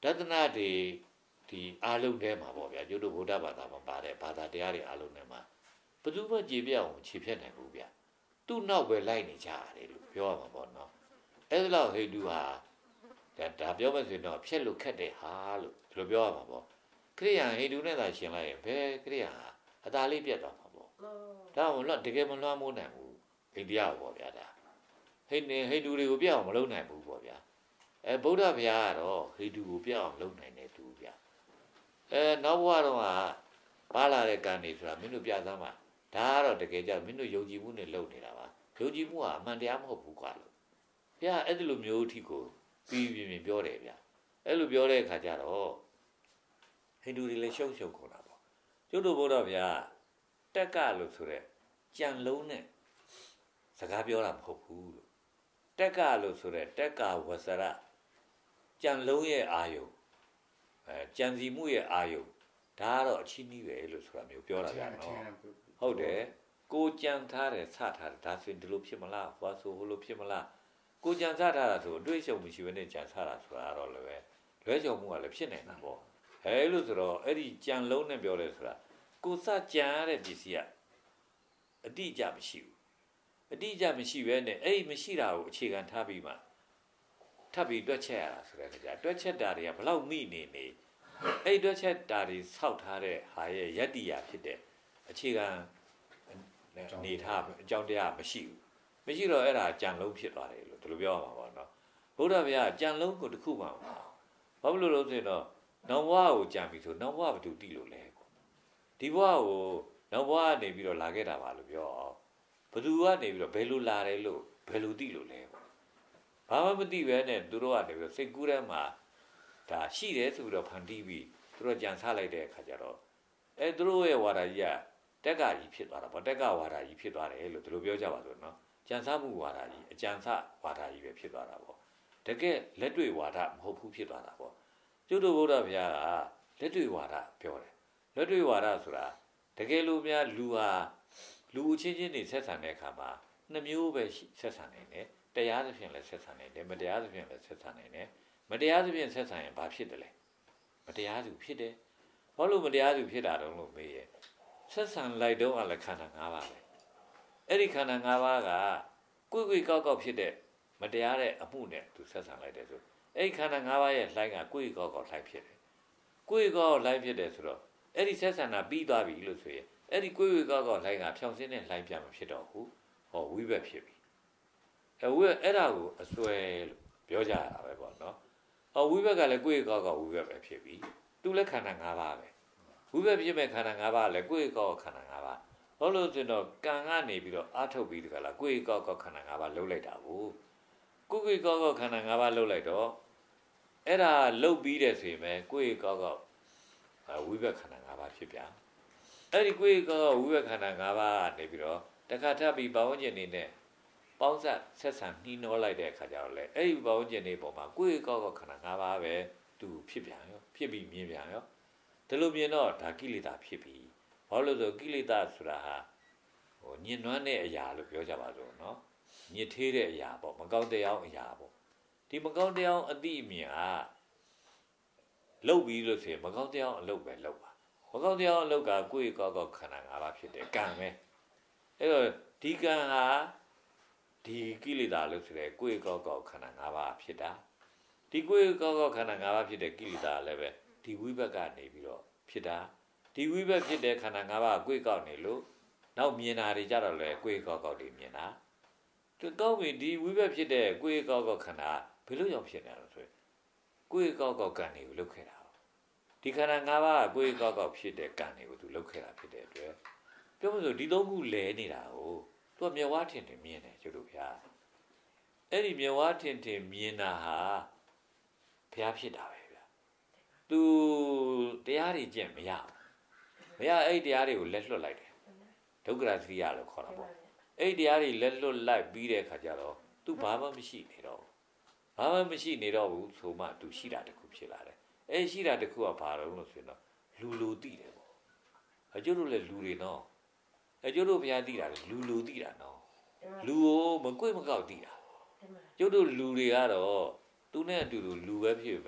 တနာတွေဒီအားလုံးထဲမှာပေါ့ဗျာကျုပ်တို့ဗုဒ္ဓဘာသာမှာပါတဲ့ဘာသာတရားတွေအားလုံးထဲမှာဘယ်သူမှကြည်ပြအောင်ခြေဖြတ်နိုင်ဘူးဗျာသူ့နောက်ပဲလိုက်နေကြရတယ်လို့ပြောရမှာပေါ့နော်အဲ့ဒါလောက်ဟိန္ဒူဟာဒါဒါပြောမှဆိုရင်တော့ဖြက်လို့ခက်တဲ့ဟာလို့ဒီလိုပြောရမှာပေါ့ခရိယန်ဟိန္ဒူနဲ့သာရှင်လိုက်ရင်ဘယ်ခရိယန်ဟာအသာလေးပြတ်သွားမှာပေါ့ဒါမှမဟုတ်တကယ်မလွှမ်းမိုးနိုင်ဘူးအိန္ဒိယပေါ့ဗျာဒါဟိန္ဒဟိန္ဒူတွေကိုပြတ်အောင်မလုပ်နိုင်ဘူးပေါ့ဗျာအဲဗုဒ္ဓဘုရားကတော့ဟိန္ဒူကိုပြတ်အောင်လုပ်နိုင်တယ်သူဗျာအဲနောက်ဘဝတော့ကပါလာတဲ့ကံတွေဆိုတာမင်းတို့ပြသမ်းမှာဒါကတော့တကယ်ကြမင်းတို့ယုံကြည်မှုနဲ့လုပ်နေတာပါယုံကြည်မှုကအမှန်တရားမဟုတ်ဘူးကွာလို့ဗျာအဲ့ဒီလိုမျိုးအထိကိုပြီးပြင်းပြင်းပြောတယ်ဗျာအဲ့လိုပြောတဲ့အခါကျတော့ဟိန္ဒူတွေလည်းရှုံရှုံကုန်တာပေါ့ကျုပ်တို့ဘုရားဗျာတက်ကလို့ဆိုတဲ့ကြံလုံးနဲ့စကားပြောတာမဟုတ်ဘူးလို့တက်ကလို့ဆိုတဲ့တက်ကဝဆရကြံလုံးရဲ့အာယုအဲကြံစီမှုရဲ့အာယုဒါကတော့အချင်းကြီးပဲလို့ဆိုတာမျိုးပြောတာဗျာနော်ဟုတ်တယ်ကိုကြံထားတယ်စထားတယ်ဒါဆိုရင်ဒီလိုဖြစ်မလားဟောဆိုဟိုလိုဖြစ်မလားကိုကြံစထားတာဆိုအတွေ့အကြုံမရှိဘဲနဲ့ကြံစတာဆိုတာတော့လည်းပဲလွဲကြုံမှုကလည်းဖြစ်နေတာပေါ့အဲလို့ဆိုတော့အဲ့ဒီကြံလုံးနဲ့ပြောတယ်ဆိုတာကိုစကြံရတဲ့ပစ္စည်းကအတိအကျမရှိဘူးအတိအကျမရှိဘဲနဲ့အဲ့ဒီမရှိတာကိုအခြေခံထားပြီးမှထပ်ပြီးတွက်ချက်ရတာဆိုတဲ့ကြတွက်ချက်တာတွေကဘလောက်မိနေနေအဲ့တွက်ချက်တာတွေဆောက်ထားတဲ့ဟာရဲ့ယတ္တိယာဖြစ်တဲ့အခြေခံနေထားအကြောင်းတရားမရှိဘူးမရှိတော့အဲ့ဒါကြံလုံးဖြစ်သွားတယ်လို့ဒီလိုပြောရမှာပေါ့နော်ဘုရားဗျာကြံလုံးကိုတစ်ခုမှမဟုတ်ဘာလို့လို့ဆိုရင်တော့နောင်ဘဝကိုကြံပြီးဆိုနောင်ဘဝဘယ်သူတိလို့လဲဒီဘဝကိုနောင်ဘဝကနေပြီးတော့လာခဲ့တာပါလို့ပြောအောင်ဘယ်သူကနေပြီးတော့ဘယ်လိုလာတယ်လို့ဘယ်လိုတိလို့လဲဘာမှမသိပဲနဲ့သူတို့ကနေပြီးတော့စိတ်ကူးထဲမှာဒါရှိတယ်ဆိုပြီးတော့ဖန်တီးပြီးသူတို့ကြံစားလိုက်တဲ့အခါကျတော့အဲသူတို့ရဲ့ဝါဒကြီးကတက်ကကြီးဖြစ်သွားတာပေါ့တက်ကဝါဒကြီးဖြစ်သွားတယ်လို့သူတို့ပြောကြပါဆိုနော်ကြံစားမှုဝါဒကြီးအကြံစဝါဒကြီးပဲဖြစ်သွားတာပေါ့တကယ်လက်တွေ့ဝါဒမဟုတ်ဘူးဖြစ်သွားတာပေါ့ကျုပ်တို့ဘုရားဗျာကလက်တွေ့ဝါဒပြောတယ်လက်တွေ့ဝါဒဆိုတာတကယ်လို့များလူဟာလူအချင်းချင်းတွေဆက်ဆံတဲ့အခါမှာနှစ်မျိုးပဲဆက်ဆံနေတယ်တရားသဖြင့်လည်းဆက်ဆံနေတယ်မတရားသဖြင့်လည်းဆက်ဆံနေတယ်မတရားသဖြင့်ဆက်ဆံရင်ဘာဖြစ်တယ်လဲမတရားသူဖြစ်တယ်ဘာလို့မတရားသူဖြစ်တာတုံးလို့မေးရဲ့ဆက်ဆံလိုက်တော့လည်းခန္ဓာ၅ပါးပဲအဲ့ဒီခန္ဓာ၅ပါးကကိုယ်ကိုယ်ကောက်ကောက်ဖြစ်တဲ့မတရားတဲ့အမှုနဲ့သူဆက်ဆံလိုက်တယ်ဆိုအဲ့ဒီခန္ဓာ၅ပါးရဲ့လှိုင်းကကိုယ်ကိုယ်ကောက်ကောက်လှိုင်းဖြစ်တယ်ကိုယ်ကိုယ်ကောက်လှိုင်းဖြစ်တယ်ဆိုတော့အဲ့ဒီဆက်ဆံတာပြီးသွားပြီလို့ဆိုရင်အဲ့ဒီကိုယ်ကိုယ်ကောက်ကောက်လှိုင်းကဖြောင်စင်းတဲ့လှိုင်းပြန်မဖြစ်တော့ဘူးဟောဝိဘက်ဖြစ်ပြီအဲဝိအဲ့ဒါကိုအစွဲလို့ပြောကြရတာပဲပေါ့နော်ဟောဝိဘက်ကလည်းကိုယ်ကိုယ်ကောက်ကောက်ဝိဘက်ပဲဖြစ်ပြီသူလည်းခန္ဓာ၅ပါးပဲဝိဘက်ဖြစ်မဲ့ခန္ဓာ၅ပါးလည်းကိုယ်ကိုယ်ကောက်ခန္ဓာ၅ပါးဟောလို့ဆိုတော့ကံကနေပြီးတော့အာထုတ်ပြီးတကလားကိုယ်ကောက်ကောက်ခန္ဓာ၅ပါးလှုပ်လိုက်တာဘူးကိုယ်ကိုယ်ကောက်ကောက်ခန္ဓာ၅ပါးလှုပ်လိုက်တော့အဲ့ဒါလှုပ်ပြီးတဲ့ဆိုရင်ပဲကိုယ်ကောက်ကောက်ဝိဘက်ခန္ဓာ၅ပါးဖြစ်ပြန်အဲ့ဒီကိုယ်ကောက်ကောက်ဝိဘက်ခန္ဓာ၅ပါးကနေပြီးတော့တခါထပ်ပြီးဘာဝန်းကျင်နေနဲ့ပေါင်းဆက်ဆက်ဆံနှီးနှောလိုက်တဲ့အခါကျတော့လေအဲ့ဒီဘာဝန်းကျင်နေပုံမှာကိုယ်ကောက်ကောက်ခန္ဓာ၅ပါးပဲသူဖြစ်ပြန်ရောဖြစ်ပြီးမြင်ပြန်ရောဒီလိုမြင်တော့ဒါကိလေသာဖြစ်ပြီဘာလို့လဲဆိုကိလေသာဆိုတာဟာဟိုညှဉ်းနှွမ်းတဲ့အရာလို့ပြောကြပါစို့နော်ညစ်သေးတဲ့အရာပေါ့မကောင်းတရားအရာပေါ့ဒီမကောင်းတရားအတိအမြင်ကလှုပ်ပြီးလို့ဆိုရင်မကောင်းတရားအလုပ်ပဲလှုပ်ပါမကောင်းတရားအလုပ်ကကိုယ့်ကောက်ကောက်ခန္ဓာ၅ပါးဖြစ်တယ်ကံပဲအဲ့တော့ဒီကံဟာဒီကိလေသာလို့ဆိုတဲ့ကိုယ့်ကောက်ကောက်ခန္ဓာ၅ပါးဖြစ်တာဒီကိုယ့်ကောက်ကောက်ခန္ဓာ၅ပါးဖြစ်တဲ့ကိလေသာလည်းပဲဒီဝိဘက်ကနေပြီးတော့ဖြစ်တာဒီဝိဘက်ဖြစ်တဲ့ခန္ဓာ၅ပါးကိုယ်ကောက်နေလို့နောက်မြင်တာတွေကြတော့လေကိုယ်ကောက်ကောက်တွေမြင်တာသူကောက်ပြီဒီဝိဘက်ဖြစ်တဲ့ကိုယ်ကောက်ကောက်ခန္ဓာဘယ်လိုကြောင့်ဖြစ်နေတာလဲဆိုရင်ကိုယ်ကောက်ကောက်ကံတွေကိုလုပ်ခဲ့တာဒီခန္ဓာ၅ပါးကကိုယ်ကောက်ကောက်ဖြစ်တဲ့ကံတွေကိုသူလုပ်ခဲ့တာဖြစ်တဲ့အတွက်ပြောမလို့ဒီသုံးခုလဲနေတာကိုသူကမျက်ဝါးထင်ထင်မြင်တယ်ကျတို့ဗျာအဲ့ဒီမျက်ဝါးထင်ထင်မြင်တာဟာဘုရားဖြစ်တာပဲဗျာသူတရားတွေကျင့်မရဘူးမရအဲ့တရားတွေကိုလက်လွတ်လိုက်တယ်ဒုက္ခရသတိရလို့ခေါ်တာပေါ့အဲ့တရားတွေလက်လွတ်လိုက်ပြီးတဲ့အခါကျတော့သူဘာမှမရှိနေတော့ဘာမှမရှိနေတော့ဘူးဆိုမှသူရှိတာတခုဖြစ်လာတယ်အဲ့ရှိတာတခုကဘာလို့လို့ဆိုရင်တော့လူလူသိတယ်ပေါ့အကျိုးတို့လည်းလူတွေနော်အကျိုးတို့ဘုရားသိတာလေလူလူသိတာနော်လူကိုမကွေ့မကောက်သိတာကျုပ်တို့လူတွေကတော့သူနဲ့အတူတူလူပဲဖြစ်ပဲ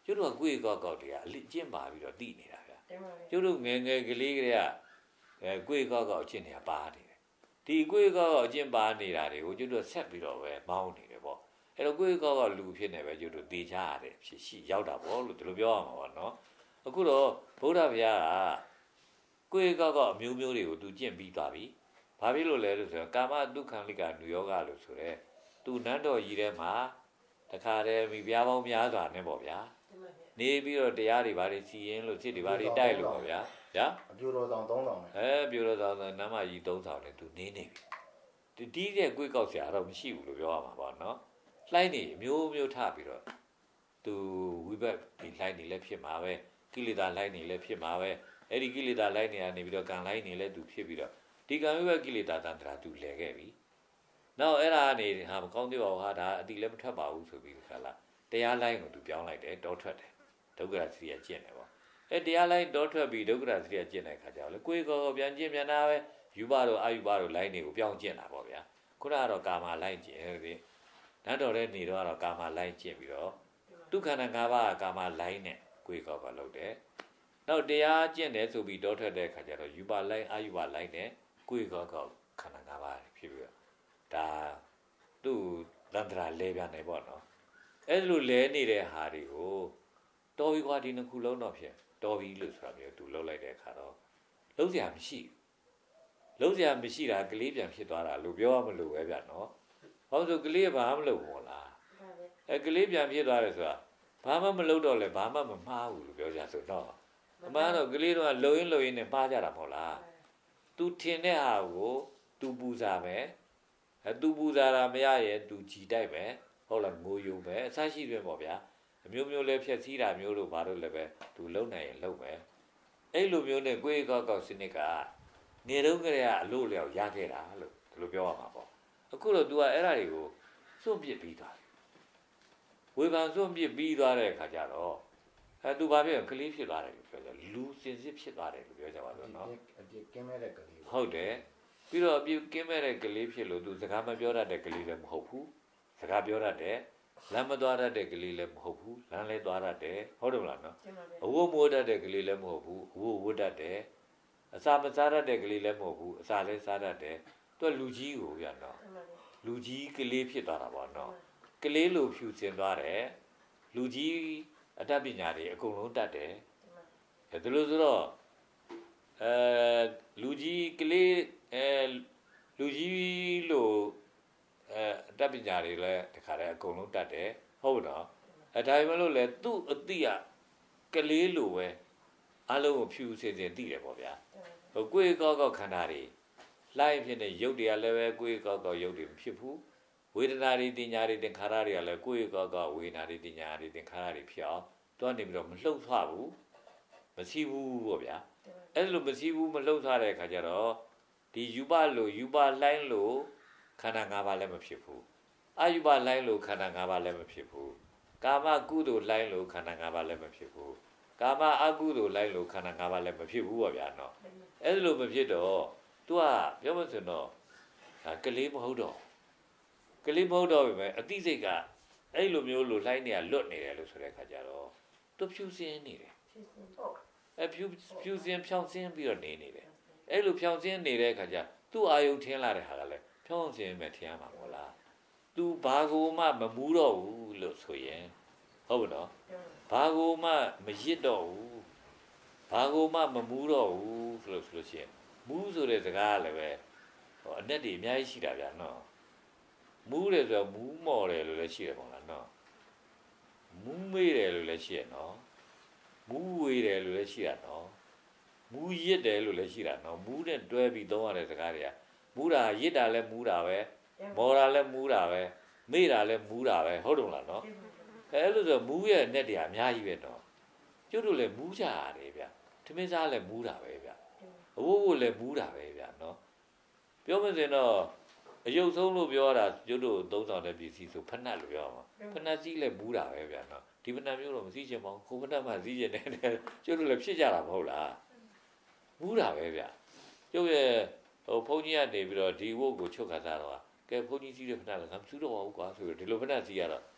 ကျတို့ကကိုယ့်ကောက်ကောက်တွေကအလစ်ကျင့်ပါပြီးတော့တည်နေတာဗျာကျတို့ငယ်ငယ်ကလေးကလေးကအဲကိုယ့်ကောက်ကောက်အကျင့်တွေကပါနေတယ်ဒီကိုယ့်ကောက်ကောက်အကျင့်ပါနေတာတွေကိုကျတို့ဆက်ပြီးတော့ပဲမောင်းနေတယ်ပေါ့အဲ့တော့ကိုယ့်ကောက်ကောက်လူဖြစ်နေပဲကျတို့တေချရတယ်ဖြစ်ရှိရောက်တာပေါ့လို့ဒီလိုပြောရမှာပေါ့နော်အခုတော့ဗုဒ္ဓဘုရားကကိုယ့်ကောက်ကောက်အမျိုးမျိုးတွေကိုသူကျင့်ပြီးသွားပြီဘာဖြစ်လို့လဲလို့ဆိုတော့ကာမဒုက္ခလိကနုယောဂလို့ဆိုရဲသူနန်းတော်ကြီးထဲမှာတခါတည်းမိဖုရားပေါင်းများစွာနဲ့ပေါ့ဗျာနေပြီးတော့တရားတွေဘာတွေစီရင်လို့စစ်တွေဘာတွေတိုက်လို့ပေါ့ဗျာဗျာအပြိုတော်ဆောင်သုံးဆောင်နဲ့အဲပြိုတော်ဆောင်နမ်းမကြီးသုံးဆောင်နဲ့သူနေနေပြီတီးတဲ့ကိုယ်ကောက်စရာတော့မရှိဘူးလို့ပြောရမှာပေါ့နော်လှိုင်းနေမျိုးမျိုးထပြီးတော့သူဝိဘတ်ဒီလှိုင်းနေလည်းဖြစ်မှာပဲကိလေသာလှိုင်းနေလည်းဖြစ်မှာပဲအဲ့ဒီကိလေသာလှိုင်းနေကနေပြီးတော့ကံလှိုင်းနေလည်းသူဖြစ်ပြီးတော့ဒီကံဝိဘတ်ကိလေသာတန်ត្រာသူလဲခဲ့ပြီနောက်အဲ့ဒါကနေဟာမကောင်းသေးပါဘူးဟာဒါအတိလည်းမထွက်ပါဘူးဆိုပြီးခါလာတရားလိုင်းကိုသူပြောင်းလိုက်တယ်တောထွက်တယ်ဒုက္ခရသတိရကျင့်တယ်ပေါ့အဲတရားလိုင်းတောထွက်ပြီးဒုက္ခရသတိရကျင့်တဲ့ခါကျတော့လေကိုယ်ကောပြန်ကျင့်ပြန်တာပဲယူပါတော့အာယူပါတော့လိုင်းတွေကိုပြောင်းကျင့်တာပေါ့ဗျာခုနကတော့ကာမလိုင်းကျင့်တယ်နတ်တော်တဲ့နေတော့ကတော့ကာမလိုင်းကျင့်ပြီးတော့ဒုက္ခနာ၅ပါးကကာမလိုင်းနဲ့ကိုယ်ကောကလုပ်တယ်နောက်တရားကျင့်တယ်ဆိုပြီးတောထွက်တဲ့ခါကျတော့ယူပါလိုင်းအာယူပါလိုင်းနဲ့ကိုယ်ကောကခန္ဓာ၅ပါးဖြစ်ပြီးတော့ဒါသူ့တန္တရာလဲပြန်နေပေါ့နော်အဲ့လိုလဲနေတဲ့ဟာတွေကိုတော်ပြီကွာဒီနှစ်ခုလုံးတော့ဖြစ်တော်ပြီလို့ဆိုတာမျိုးသူလှုပ်လိုက်တဲ့အခါတော့လုံးစရာမရှိဘူးလုံးစရာမရှိတာကလေးပြန်ဖြစ်သွားတာလို့ပြောရမလို့ပဲဗျနော်ဟောဆိုကလေးကဘာမှမလုပ်ဘူးလားအဲကလေးပြန်ဖြစ်သွားတယ်ဆိုတာဘာမှမလုပ်တော့လဲဘာမှမမှားဘူးလို့ပြောကြဆိုတော့အမှန်တော့ကလေးတော့လုံရင်းလုံရင်းနဲ့မှားကြတာမဟုတ်လားသူထင်တဲ့ဟာကိုသူပူစားမယ်အဲသူပူစားတာမရရဲ့သူကြည်တိုက်မယ်ဟုတ်လားငိုယုံပဲအဆရှိပဲပေါ့ဗျာအမျိုးမျိုးလဲဖြက်စီးတာမျိုးလို့ဘာလို့လဲပဲသူလုံနိုင်ရင်လုံမယ်အဲ့လိုမျိုးနဲ့ကိုယ့်ကောက်ကောက်စနစ်ကနေတော့ကြရအလို့လျောက်ရခဲ့တာလို့ဒီလိုပြောရမှာပေါ့အခုတော့ तू ကအဲ့ဓာတွေကိုစွန့်ပစ်ပြီးသွားတယ်ဝေဖန်စွန့်ပစ်ပြီးသွားတဲ့အခါကျတော့အဲ तू ဘာဖြစ်ကလေးဖြစ်သွားတယ်လို့ပြောကြလူစင်စစ်ဖြစ်သွားတယ်လို့ပြောကြပါတော့နော်အပြစ်ကင်းမဲ့တဲ့ကလေးဟုတ်တယ်ပြီးတော့အပြစ်ကင်းမဲ့တဲ့ကလေးဖြစ်လို့ तू စကားမပြောတတ်တဲ့ကလေးလည်းမဟုတ်ဘူးစကားပြောတတ်တယ်လမ်းမသွားတတ်တဲ့ကလေးလည်းမဟုတ်ဘူးလမ်းလဲသွားတတ်တယ်ဟုတ်တယ်မလားနော်အဝတ်မိုးတတ်တဲ့ကလေးလည်းမဟုတ်ဘူးအဝတ်ဝတ်တတ်တယ်အစာမစားတတ်တဲ့ကလေးလည်းမဟုတ်ဘူးအစာလည်းစားတတ်တယ်သူကလူကြီးကိုပြတော့လူကြီးကလေးဖြစ်သွားတာပေါ့နော်ကလေးလိုဖြူစင်သွားတယ်လူကြီးအတတ်ပညာတွေအကုန်လုံးတတ်တယ်ဒါလို့ဆိုတော့အဲလူကြီးကလေးအဲလူကြီးလိုအဲအတတ်ပညာတွေလည်းတခါတည်းအကုန်လုံးတတ်တယ်ဟုတ်တော့အဲဒါပေမဲ့လို့လေသူ့အတိအကလေးလိုပဲအလုံးကိုဖြူစင်စင်သိတယ်ပေါ့ဗျာဟိုကိုယ်ကောက်ကောက်ခန္ဓာတွေလှိုင်းဖြစ်နေရုပ်တွေကလည်းပဲကိုယ်ကောက်ကောက်ရုပ်တွေမဖြစ်ဘူးဝေဒနာတွေတင်ညာတွေသင်္ခါရတွေကလည်းကိုယ်ကောက်ကောက်ဝေဒနာတွေတင်ညာတွေသင်္ခါရတွေဖြစ်အောင်တွန်းနေပြီးတော့မလှုပ်သွားဘူးမစီးဘူးပေါ့ဗျာအဲ့လိုမစီးဘူးမလှုပ်သွားတဲ့အခါကျတော့ဒီယူပလိုယူပလှိုင်းလိုခန္ဓာ၅ပါးလည်းမဖြစ်ဘူးအာယူပလှိုင်းလိုခန္ဓာ၅ပါးလည်းမဖြစ်ဘူးကာမကုသိုလ်လှိုင်းလိုခန္ဓာ၅ပါးလည်းမဖြစ်ဘူးကာမအကုသိုလ်လှိုင်းလိုခန္ဓာ၅ပါးလည်းမဖြစ်ဘူးပေါ့ဗျာနော်အဲ့လိုမဖြစ်တော့तू ကပြောမစင်တော့ကလေးမဟုတ်တော့ကလေးမဟုတ်တော့ပြီပဲအသိစိတ်ကအဲ့လိုမျိုးလိုလှိုင်းနေတာလွတ်နေတယ်လို့ဆိုတဲ့ခါကျတော့ तू ဖြူစင်းနေတယ်အဲဖြူဖြူစင်းဖြောင်းစင်းပြီးတော့နေနေတယ်အဲ့လိုဖြောင်းစင်းနေတဲ့ခါကျသူ့အာယုံထင်းလာတဲ့ဟာကလည်းဖြောင်းစင်းပဲထင်ရမှာမဟုတ်လား तू ဘာကိုမှမမူးတော့ဘူးလို့ဆိုရင်ဟုတ်ဘူးနော်ဘာကိုမှမရစ်တော့ဘူးဘာကိုမှမမူးတော့ဘူးဆိုလို့ဆိုလို့ရှိရင်မူးဆိုတဲ့စကားလည်းပဲဟိုအနဲ့တည်းအများကြီးရှိတာဗျာနော်မူးတယ်ဆိုတော့မူးမော်တယ်လို့လည်းရှိတယ်ပေါ့လားနော်မူးမေးတယ်လို့လည်းရှိရနော်မူးဝေးတယ်လို့လည်းရှိရနော်မူးရစ်တယ်လို့လည်းရှိတာနော်မူးနဲ့တွဲပြီးသုံးရတဲ့စကားတွေကမူးတာရစ်တာလည်းမူးတာပဲမော်တာလည်းမူးတာပဲမေ့တာလည်းမူးတာပဲဟုတ်တယ်မလားနော်အဲလိုဆိုမူးရဲ့အနဲ့တည်းအများကြီးပဲနော်ကျုပ်တို့လည်းမူးကြရတယ်ဗျထမင်းစားလည်းမူးတာပဲဗျအဝိုးဝိုးလည်းမူးတာပဲဗျနော်ပြောမစင်တော့အယုတ်ဆုံးလို့ပြောတာကျွတ်တို့သုံးဆောင်တဲ့ပစ္စည်းဆိုဖဏတ်လို့ပြောမှာဖဏတ်စည်းလည်းမူးတာပဲဗျနော်ဒီဖဏတ်မျိုးတော့မစည်းချင်ပါဘူးခုဖဏတ်မှစည်းချင်တယ်ကျွတ်တို့လည်းဖြစ်ကြတာမဟုတ်လားမူးတာပဲဗျကျုပ်ရဲ့ဟိုဘုန်းကြီးကနေပြီးတော့ဒီဝုတ်ကိုချုပ်ခါစားတော့ကဲဘုန်းကြီးစည်းတဲ့ဖဏတ်လည်းငါမစူးတော့ပါဘူးကွာဆိုတော့ဒီလိုဖဏတ်စည်းရတော့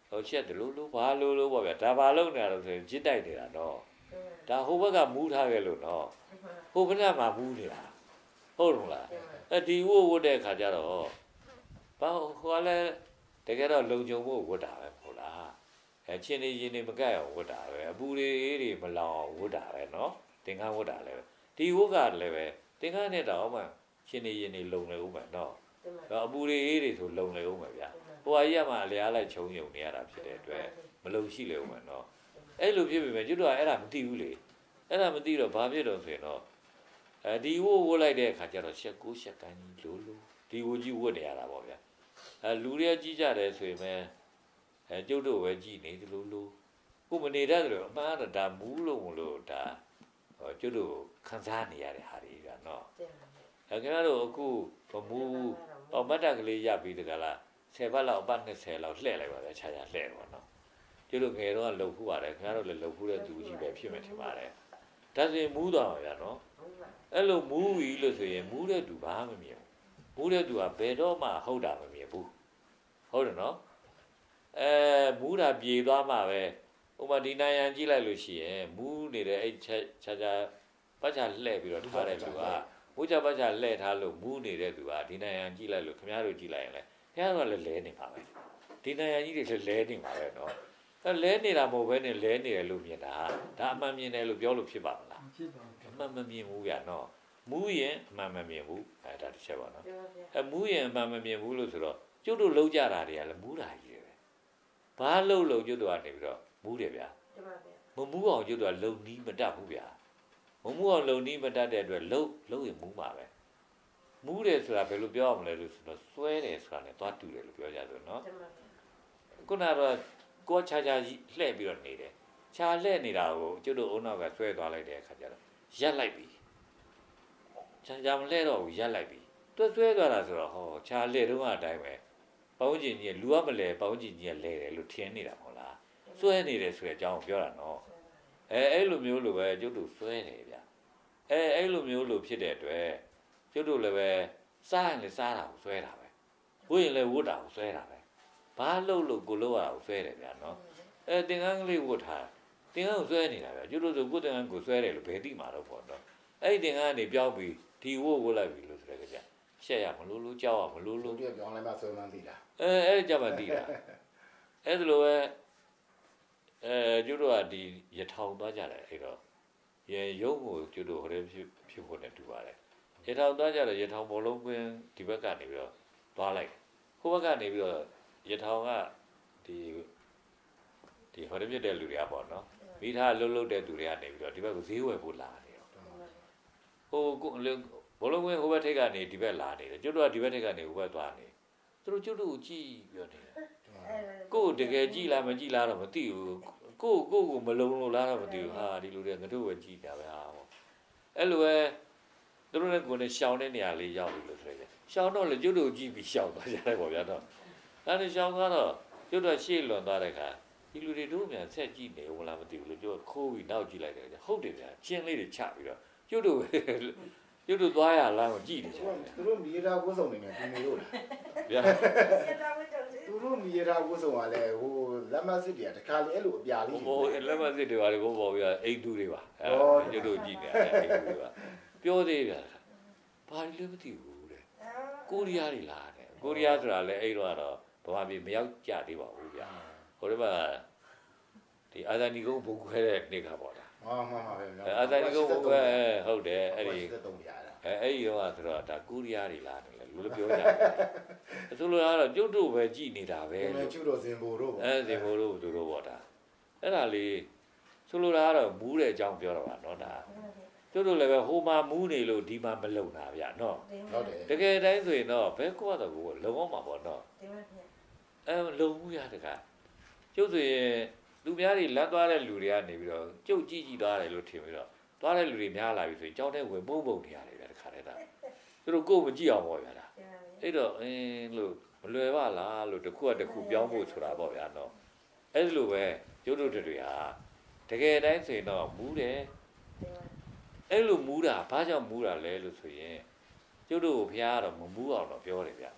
ဟိုချက်တယ်လို့လို့ဘာလို့လို့ပေါ့ဗျာဒါဘာလို့နေရတော့ဆိုရင်ကြစ်တိုက်နေတာတော့ဒါဟိုဘက်ကမူးထားခဲ့လို့နော်ဟိုဘက်ကမှမူးနေတာဟုတ်လို့လားအဲဒီဝတ်ဝတ်တဲ့ခါကျတော့ဘာဟိုကလည်းတကယ်တော့လုံခြုံဖို့ဝတ်တာပဲဟုတ်လားအဲချင်းနေရင်နေမကက်အောင်ဝတ်တာပဲအပူတွေအေးတွေမလောင်အောင်ဝတ်တာပဲနော်သင်္ကန်းဝတ်တာလည်းဒီဝတ်ကလည်းပဲသင်္ကန်းနဲ့တော့မှချင်းနေရင်နေလုံနေဦးမယ်နော်အပူတွေအေးတွေဆိုလုံနေဦးမယ်ဗျာဟိုအကြီးကမှအလျားလိုက်ခြုံယုံနေရတာဖြစ်တဲ့အတွက်မလုံရှိလေဦးမယ်နော်အဲ့လိုဖြစ်ပြီပဲကျွတ်တော့အဲ့ဒါမသိဘူးလေအဲ့ဒါမသိတော့ဘာဖြစ်တော့ဆိုရင်တော့အဲဒီဝတ်ဝတ်လိုက်တဲ့အခါကျတော့ရှက်ကိုရှက်ကန်းကြီးလိုလိုဒီဝတ်ကြီးဝတ်နေရတာပေါ့ဗျာအဲလူတွေကြီးကြတယ်ဆိုရင်ပဲအဲကျုပ်တို့ပဲကြည်နေသလိုလိုကိုမနေတတ်တယ်အမှန်တော့ဒါမူးလို့မလို့ဒါဟောကျုပ်တို့ခံစားနေရတဲ့ဟာတွေကနော်အဲခင်ဗျားတို့အခုမူးဟောမတ်တက်ကလေးရပြီးတကလားဆယ်ဘတ်လောက်အပတ်နှစ်ဆယ်လောက်လှည့်လိုက်ပါပဲခြားခြားလှည့်ပါနော်ကျုပ်တို့ငယ်တော့လှုပ်ဖူးပါတယ်ခင်ဗျားတို့လည်းလှုပ်ဖူးတဲ့သူကြီးပဲဖြစ်မယ်ထင်ပါတယ်ဒါဆိုရင်မူးသွားပါဗျာနော်အဲ့လိုမူးပြီလို့ဆိုရင်မူးတဲ့သူဘာမှမမြင်ဘူးမူးတဲ့သူကဘယ်တော့မှဟုတ်တာမမြင်ဘူးဟုတ်တယ်နော်အဲမူးတာပြေသွားမှပဲဥပမာဒီနိုင်ရန်ကြည့်လိုက်လို့ရှိရင်မူးနေတဲ့အဲ့ချာချာပတ်ချာလှည့်ပြီးတော့ထားတဲ့သူကမူးချပတ်ချာလှည့်ထားလို့မူးနေတဲ့သူကဒီနိုင်ရန်ကြည့်လိုက်လို့ခင်ဗျားတို့ကြည့်လိုက်ရင်လေခင်ဗျားတို့ကလည်းလဲနေပါပဲဒီနိုင်ရန်ကြီးတွေလည်းလဲနေပါပဲနော်အဲလဲနေတာမဟုတ်ဘဲနဲ့လဲနေတယ်လို့မြင်တာဒါအမှန်မြင်တယ်လို့ပြောလို့ဖြစ်ပါမလားဖြစ်ပါဘူးအမှန်မမြင်ဘူးဗျာနော်မူးရင်အမှန်မမြင်ဘူးအဲဒါတစ်ချက်ပါနော်အဲမူးရင်အမှန်မမြင်ဘူးလို့ဆိုတော့ကျုပ်တို့လုံးကြတာတွေကလည်းမူးတာကြီးပဲဘာလို့လို့ကျုပ်တို့ကနေပြီးတော့မူးတယ်ဗျာမမူးအောင်ကျုပ်တို့ကလုံနီးမတတ်ဘူးဗျာမမူးအောင်လုံနီးမတတ်တဲ့အတွက်လုံလုံရင်မူးမှာပဲမူးတယ်ဆိုတာဘယ်လိုပြောရမလဲလို့ဆိုတော့စွဲတယ်ဆိုတာနဲ့သွားတူတယ်လို့ပြောကြတယ်နော်ခုနကတော့ကိုချာချာလှည့်ပြီးတော့နေတယ်ခြာလှည့်နေတာကိုကျုပ်တို့အုံနောက်ကဆွဲသွားလိုက်တဲ့အခါကျတော့ရက်လိုက်ပြီခြာခြာမလှည့်တော့ဘူးရက်လိုက်ပြီတွဲဆွဲသွားတာဆိုတော့ဟောခြာလှည့်တော့အတိုင်းပဲပေါင်းကျင်ကြီးလူကမလဲပေါင်းကျင်ကြီးကလဲတယ်လို့ထင်နေတာမဟုတ်လားဆွဲနေတယ်ဆိုတဲ့အကြောင်းပြောတာနော်အဲအဲ့လိုမျိုးလိုပဲကျုပ်တို့ဆွဲတယ်ဗျအဲအဲ့လိုမျိုးလိုဖြစ်တဲ့အတွက်ကျုပ်တို့လည်းပဲစားရင်လည်းစားတာကိုဆွဲတာပဲဝတ်ရင်လည်းဝတ်တာကိုဆွဲတာပဲဘာလို့လို့ကိုလို့ရတာကိုဆွဲတယ်ဗျာနော်အဲသင်္ကန်းကလေးဝတ်ထားသင်္ကန်းကိုဆွဲနေတာဗျာကျုပ်တို့ဆိုကိုယ်သင်္ကန်းကိုဆွဲတယ်လို့ဘယ်သိမှာတော့ပေါ့နော်အဲ့ဒီသင်္ကန်းကနေပြောင်းပြီးဒီဝတ်ဝတ်လိုက်ပြီလို့ဆိုရကြရှက်ရမလို့လို့ကြောက်ရမလို့လို့ပြောင်းလိုက်မှဆွဲမှန်းသိတာအဲအဲ့ဒီကြမှာသိတာအဲ့ဒါလိုပဲအဲကျုပ်တို့ကဒီရထောင်သွားကြတယ်အဲ့တော့ရေရုပ်ကိုကျုပ်တို့ဟိုတည်းဖြစ်ဖြစ်ဖို့နဲ့တူပါတယ်ရထောင်သွားကြတယ်ရထောင်ဘောလုံးကွင်းဒီဘက်ကနေပြီးတော့သွားလိုက်ဟိုဘက်ကနေပြီးတော့ရထောင်ကဒီဒီဟိုတည်းဖြစ်တဲ့လူတွေကပေါ့နော်မိသားလှုပ်လှုပ်တဲ့သူတွေကနေပြီးတော့ဒီဘက်ကိုဈေးဝယ်ဖို့လာနေတော့ဟိုကိုဘောလုံးကွင်းဟိုဘက်ထိပ်ကနေဒီဘက်လာနေတယ်ကျုပ်တို့ကဒီဘက်ထိပ်ကနေဟိုဘက်သွားနေသူတို့ကျုပ်တို့ကိုကြည့်ပြောနေတယ်ကိုတကယ်ကြည့်လားမကြည့်လားတော့မသိဘူးကိုကိုကိုမလုံလို့လားတော့မသိဘူးဟာဒီလူတွေကငါတို့ပဲကြည့်တာပဲဟာပေါ့အဲ့လိုပဲသူတို့လည်းကိုယ်နဲ့ရှောင်းတဲ့နေရာလေးရောက်ပြီလို့ဆိုရတယ်ရှောင်းတော့လေကျုပ်တို့ကြည့်ပြီးရှောင်းသွားကြတယ်ပေါ့ဗျာတော့အဲ့ဒါရှောင်းကတော့ကျုပ်တို့ရှေ့လွန်သွားတဲ့ခါဒီလူတွေတို့မြန်ဆက်ကြည့်နေဦးလားမသိဘူးလို့ကျုပ်ခိုးပြီးနောက်ကြည့်လိုက်တယ်ဟုတ်တယ်ဗျာချင်းလေးတွေချပြီးတော့ကျုပ်တို့ကျုပ်တို့သွားရလားကိုကြည့်နေကြတယ်သူတို့မြေသားဝတ်စုံနေတယ်ဒီမျိုးလို့ဗျာသူတို့မြေသားဝတ်စုံကလည်းဟိုလက်မစစ်တွေကတခါလေအဲ့လိုအပြာလေးဟိုလက်မစစ်တွေပါလေဘိုးဘော်ဗျာအိတ်သူတွေပါအဲကျုပ်တို့ကြည့်နေတယ်အိတ်သူတွေပါပြောသေးဗျာဘာလို့မသိဘူးတဲ့ကိုရီးယားတွေလားတဲ့ကိုရီးယားဆိုတာလည်းအဲ့တော့တော့ဘာမှမရောက်ကြသေးပါဘူးဗျာဟိုတည်းကဒီအာဇာနည်ကုန်းဘုံခွဲတဲ့နေကပေါ့လားဟာမှန်ပါပဲအာဇာနည်ကုန်းဘုံခွဲဟုတ်တယ်အဲ့ဒီအဲအဲ့ဒီတော့ဆိုတော့ဒါကိုရီးယားတွေလားတယ်လူလည်းပြောကြတယ်ဆိုလိုတာကတော့ကျုပ်တို့ပဲကြည်နေတာပဲလို့ကျုပ်တို့စင်ဘိုတို့ပေါ့အဲစင်ဘိုတို့သူတို့ပေါ့ဒါအဲ့ဒါလေးဆိုလိုတာကတော့မူးတဲ့အကြောင်းပြောတာပါเนาะဒါကျုပ်တို့လည်းပဲဟိုမှာမူးနေလို့ဒီမှာမလုံတာဗျာเนาะဟုတ်တယ်တကယ်တိုင်းဆိုရင်တော့ဘဲကောတော့ကိုလုံအောင်မှာပေါ့เนาะအဲလုံမှုရတကကျုပ်ဆိုရင်လူများတွေလမ်းသွားတဲ့လူတွေကနေပြီးတော့ကျုပ်ကြည့်ကြည့်သွားတယ်လို့ထင်ပြီးတော့သွားတဲ့လူတွေများလာပြီဆိုရင်ကြောင်းထဲဝင်ပုံပုံနေရတယ်ဗျာတခါတည်းဒါသူတို့ကိုယ်မကြည့်အောင်ပေါ့ဗျာဒါအဲ့တော့အင်းလို့မလွယ်ပါလားလို့တစ်ခုကတစ်ခုပြောင်းဖို့ဆိုတာပေါ့ဗျာနော်အဲ့လိုပဲကျုပ်တို့တွေဟာတကယ်တိုင်းဆိုရင်တော့မူးတယ်အဲ့လိုမူးတာဘာကြောင့်မူးတာလဲလို့ဆိုရင်ကျုပ်တို့ဘုရားကတော့မမူးအောင်တော့ပြောတယ်ဗျာ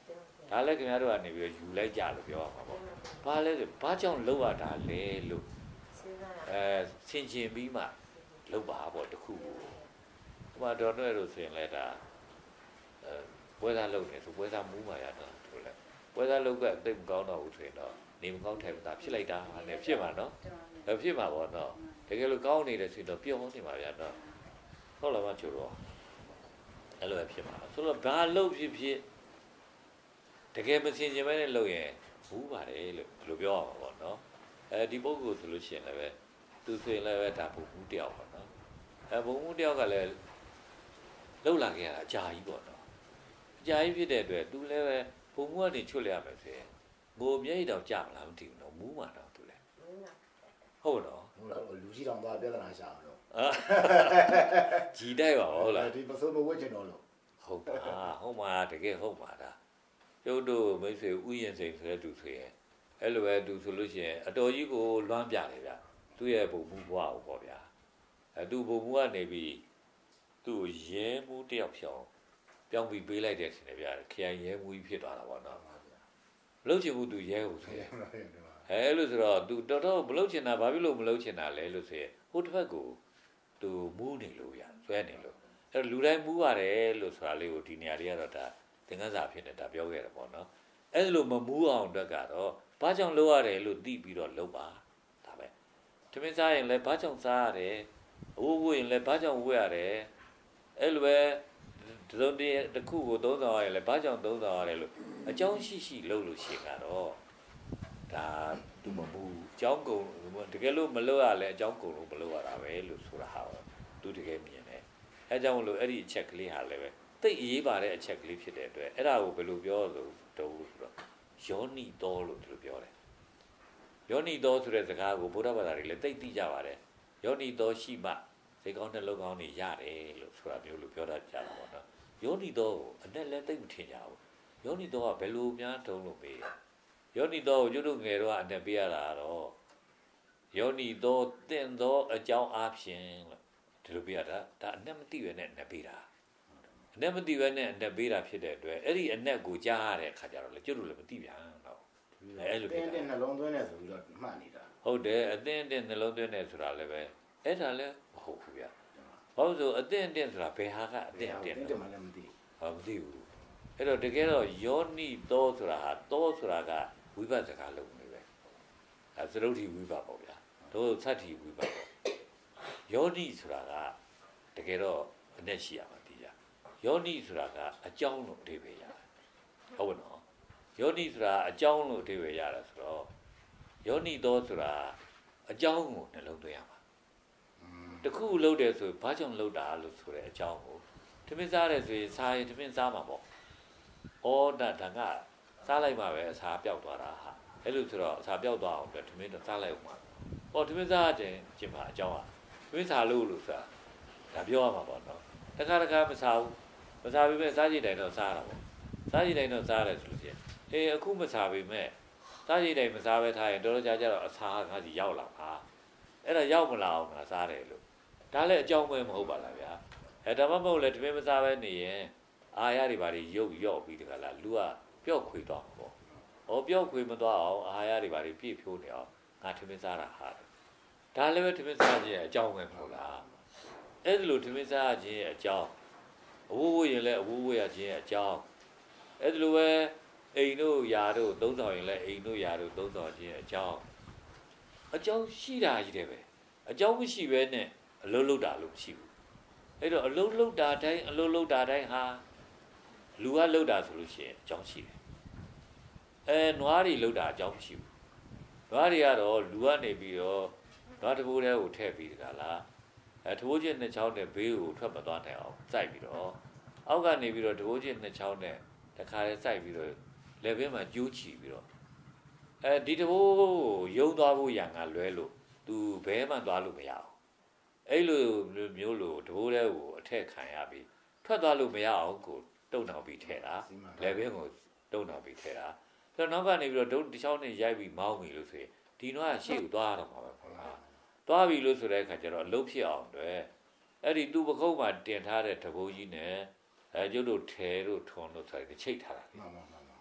ဒါလည်းခင်ဗျားတို့ကနေပြီးယူလိုက်ကြလို့ပြောရမှာပေါ့ဘာလဲဆိုဘာကြောင့်လောက်ရတာလဲလို့အဲဆင်ခြင်ပြီးမှလောက်ပါပေါ့တခုကိုဒီမှာတော်တော်လို့ဆိုရင်လည်းဒါအဲပွဲသားလုပ်နေဆိုပွဲသားမူးမှရတာဆိုလဲပွဲသားလုပ်ကအသိမကောင်းတော့ဘူးဆိုရင်တော့နေမကောင်းထိုင်မသာဖြစ်လိုက်တာလည်းဖြစ်မှာနော်အဲဖြစ်မှာပေါ့နော်တကယ်လို့ကောင်းနေတယ်ဆိုရင်တော့ပြုံးနေမှာဗျာနော်ဟုတ်လားမချို့တော့အဲ့လိုပဲဖြစ်မှာဆိုတော့ဘာလုပ်ဖြစ်ဖြစ်တကယ်မစင်ကြင်မဲနဲ့လုပ်ရင်ဘူးပါတယ်လို့ဒီလိုပြောရမှာပေါ့နော်အဲဒီပုဂ္ဂိုလ်ဆိုလို့ရှိရင်လည်းပဲသူဆိုရင်လည်းပဲဒါဘုံမှုတယောက်ပေါ့နော်အဲဘုံမှုတယောက်ကလည်းလှုပ်လာခဲ့ရတာအကြာကြီးပေါ့နော်အကြာကြီးဖြစ်တဲ့အတွက်သူလည်းပဲဘုံမှုကနေချွတ်လိုက်ရမယ်ဆိုရင်ငိုမျက်ရည်တော့ကြာမလားမသိဘူးနော်မူးမှာတော့သူလည်းဟုတ်နော်ဟုတ်လားလူကြီးတောင်သွားပြဿနာရှာတော့ကြည်တိုက်ပါဟုတ်လားဒီပစိုးမဝှက်ချင်တော့လို့ဟုတ်တာဟုတ်မှာတကယ်ဟုတ်မှာဒါကျုပ်တို့မိတ်ဆွေဥယျာဉ်စိန်ဆိုတဲ့သူဆိုရင်အဲ့လိုပဲသူဆိုလို့ရှိရင်အတော်ကြီးကိုလွမ်းပြတယ်ဗျသူ့ရဲ့ဘုံမှုဘွားကိုပေါ့ဗျာအဲသူဘုံမှုကနေပြီးသူ့ရဲမှုတယောက်ဖြောင်းပြောင်းပြီးပေးလိုက်တဲ့ဆင်တယ်ဗျာခရိုင်ရဲမှုကြီးဖြစ်သွားတာပေါ့နော်မလုပ်ချင်ဘူးသူရဲကိုဆိုရင်အဲလို့ဆိုတော့သူတော်တော်မလုပ်ချင်တာဘာဖြစ်လို့မလုပ်ချင်တာလဲလို့ဆိုရင်ဟိုတစ်ဖက်ကိုသူမူးနေလို့ဗျာဆွဲနေလို့အဲ့လူတိုင်းမူးရတယ်လို့ဆိုတာလေးကိုဒီနေရာလေးကတော့ဒါသင်္ကန်းစာဖြစ်နေတာပြောခဲ့တယ်ပေါ့နော်အဲ့လိုမမူးအောင်အတွက်ကတော့ဘာကြောင့်လုပ်ရတယ်လို့သိပြီးတော့လုပ်ပါဒါပဲတမင်စားရင်လည်းဘာကြောင့်စားရတယ်အဝတ်ဝတ်ရင်လည်းဘာကြောင့်ဝတ်ရတယ်အဲ့လိုပဲဒီလိုတခုကိုသုံးဆောင်ရရင်လည်းဘာကြောင့်သုံးဆောင်ရတယ်လို့အကြောင်းရှိရှိလုပ်လို့ရှိရင်တော့ဒါသူမမူးအကြောင်းကုန်တကယ်လို့မလုပ်ရလဲအကြောင်းကုန်လို့မလုပ်ရတာပဲလို့ဆိုတာဟာသူတကယ်မြင်တယ်အဲကြောင့်မလို့အဲ့ဒီအချက်ကလေးဟာလည်းပဲသိအရေးပါတဲ့အချက်ကလေးဖြစ်တဲ့အတွက်အဲ့ဒါကိုဘယ်လိုပြောလို့တုံးလို့ဆိုတော့ယောနိတောလို့သူပြောတယ်ယောနိတောဆိုတဲ့စကားကိုဗုဒ္ဓဘာသာတွေလည်းသိသိကြပါတယ်ယောနိတောရှိမှစိတ်ကောင်းတဲ့လုပ်ကောင်းတွေရတယ်လို့ဆိုတာမျိုးလို့ပြောတတ်ကြတာပေါ့နော်ယောနိတောကိုအနဲ့လည်းသိမထင်ကြဘူးယောနိတောကဘယ်လိုများတုံးလို့ပေးယောနိတောကိုကျွတ်တို့ငယ်တော့အနဲ့ပေးရတာတော့ယောနိတောတင့်သောအကြောင်းအဖြစ်လို့ဒီလိုပေးရတာဒါအနဲ့မသိရနဲ့အနဲ့ပေးတာအနဲ့မသိဘဲနဲ့အနဲ့ပေးတာဖြစ်တဲ့အတွက်အဲ့ဒီအနဲ့ကိုကြားရတဲ့အခါကျတော့လေကျွတ်တို့လည်းမသိပြန်တော့အဲ့လိုတင်းတင်းနှလုံးသွင်းနေဆိုပြီးတော့မှတ်နေတာဟုတ်တယ်အတင်းတင်းနှလုံးသွင်းနေဆိုတာလည်းပဲအဲ့ဒါလည်းမဟုတ်ဘူးဗျဘာလို့ဆိုအတင်းတင်းဆိုတာဘယ်ဟာကအတင်းတင်းတင်းမှလည်းမသိဟာမသိဘူးအဲ့တော့တကယ်တော့ယောနိတောဆိုတာဟာတောဆိုတာကဝိပဿနာစကားလုံးနေပဲအဲသရုပ်ထီဝိပဿပေါ့ဗျာတို့သတ္တိဝိပဿပေါ့ယောနိဆိုတာကတကယ်တော့အနဲ့ရှိရမှာယောနိဆိုတာကအကြောင်းလို့အဓိပ္ပာယ်ရတယ်ဟုတ်ပါနော်ယောနိဆိုတာအကြောင်းလို့အဓိပ္ပာယ်ရတယ်ဆိုတော့ယောနိတောဆိုတာအကြောင်းကိုနှလုံးသွင်းရမှာတခုလုပ်တယ်ဆိုဘာကြောင့်လုပ်တာလို့ဆိုတဲ့အကြောင်းကိုထမင်းစားတယ်ဆိုရင်စားရင်ထမင်းစားမှာပေါ့ဩဒါဒါကစားလိုက်မှပဲအစာပျောက်သွားတာဟာအဲ့လိုဆိုတော့အစာပျောက်သွားအောင်အတွက်ထမင်းတော့စားလိုက်အောင်ပါဟောထမင်းစားခြင်းကျင်မှာအကြောင်းอ่ะထမင်းစားလို့လို့ဆိုတာဒါပြောရမှာပေါ့နော်တခါတခါမစားဘူးမစားပေမဲ့စားကြည့်တိုင်းတော့စားတာပေါ့စားကြည့်တိုင်းတော့စားတယ်ဆိုလို့ရှိရင်အေးအခုမစားပေမဲ့စားကြည့်တိုင်းမစားပဲထားရင်တော်တော်ကြာကြာတော့အစာငါစီရောက်လာပါအဲ့ဒါရောက်မလာအောင်ငါစားတယ်လို့ဒါလည်းအကြောင်းပဲမဟုတ်ပါလားဗျာအဲဒါမှမဟုတ်လေတမင်မစားပဲနေရင်အာရတွေဘာတွေရုပ်ရော့ပြီးတကလားလူကပျော့ခွေသွားမှာပေါ့ဟောပျော့ခွေမသွားအောင်အာရတွေဘာတွေပြည့်ဖြိုးနေအောင်ငါတမင်စားတာဟာဒါလည်းပဲတမင်စားခြင်းအကြောင်းပဲမဟုတ်လားအဲ့ဒီလိုတမင်စားခြင်းအကြောင်းအဝိုးဝိုးရင်လည်းအဝိုးဝိုးရခြင်းအကြောင်းအဲ့ဒါလိုပဲအိမ်တို့ယာတို့သုံးဆောင်ရင်လည်းအိမ်တို့ယာတို့သုံးဆောင်ခြင်းအကြောင်းအကြောင်းရှိတာကြီးတယ်ပဲအကြောင်းမရှိဘဲနဲ့အလုံးလုံးတာလို့မရှိဘူးအဲ့တော့အလုံးလုံးတာတိုင်းအလုံးလုံးတာတိုင်းဟာလူကလုံးတာဆိုလို့ရှိရင်အကြောင်းရှိတယ်အဲနွားတွေလုံးတာအကြောင်းမရှိဘူးနွားတွေကတော့လူကနေပြီးတော့နွားတပိုးတဲကိုထည့်ပြီးတကလားအဲတဘိုးချင်းနှစ်ချောင်းနဲ့ဘေးကိုထွက်မသွားနိုင်အောင်စိုက်ပြီးတော့အောက်ကနေပြီးတော့တဘိုးချင်းနှစ်ချောင်းနဲ့တခါလဲစိုက်ပြီးတော့လက်ဘင်းမှာကျိုးချီပြီးတော့အဲဒီတဘိုးကိုယုံသွားဖို့ရံကလွဲလို့သူဘဲမှသွားလို့မရအောင်အဲ့လိုမျိုးလို့တဘိုးတဲကိုအထက်ခံရပြီးထွက်သွားလို့မရအောင်ကိုတုံနောက်ပြီးထဲတာလက်ဘင်းကိုတုံနောက်ပြီးထဲတာဆိုတော့နောက်ကနေပြီးတော့ဒုတ်တစ်ချောင်းနဲ့ရိုက်ပြီးမောင်းပြီလို့ဆိုရင်ဒီနွားကရှေ့ကိုသွားတော့မှာပဲဟုတ်လားသွားပြီလို့ဆိုတဲ့အခါကျတော့အလုပ်ဖြစ်အောင်တွေ့အဲ့ဒီသူ့ပကုတ်မှာတင်ထားတဲ့တဘိုးကြီးနဲ့အဲကျုပ်တို့ထဲတို့ထွန်တို့ဆိုရင်ချိတ်ထားတာမှန်ပါမှန်ပါ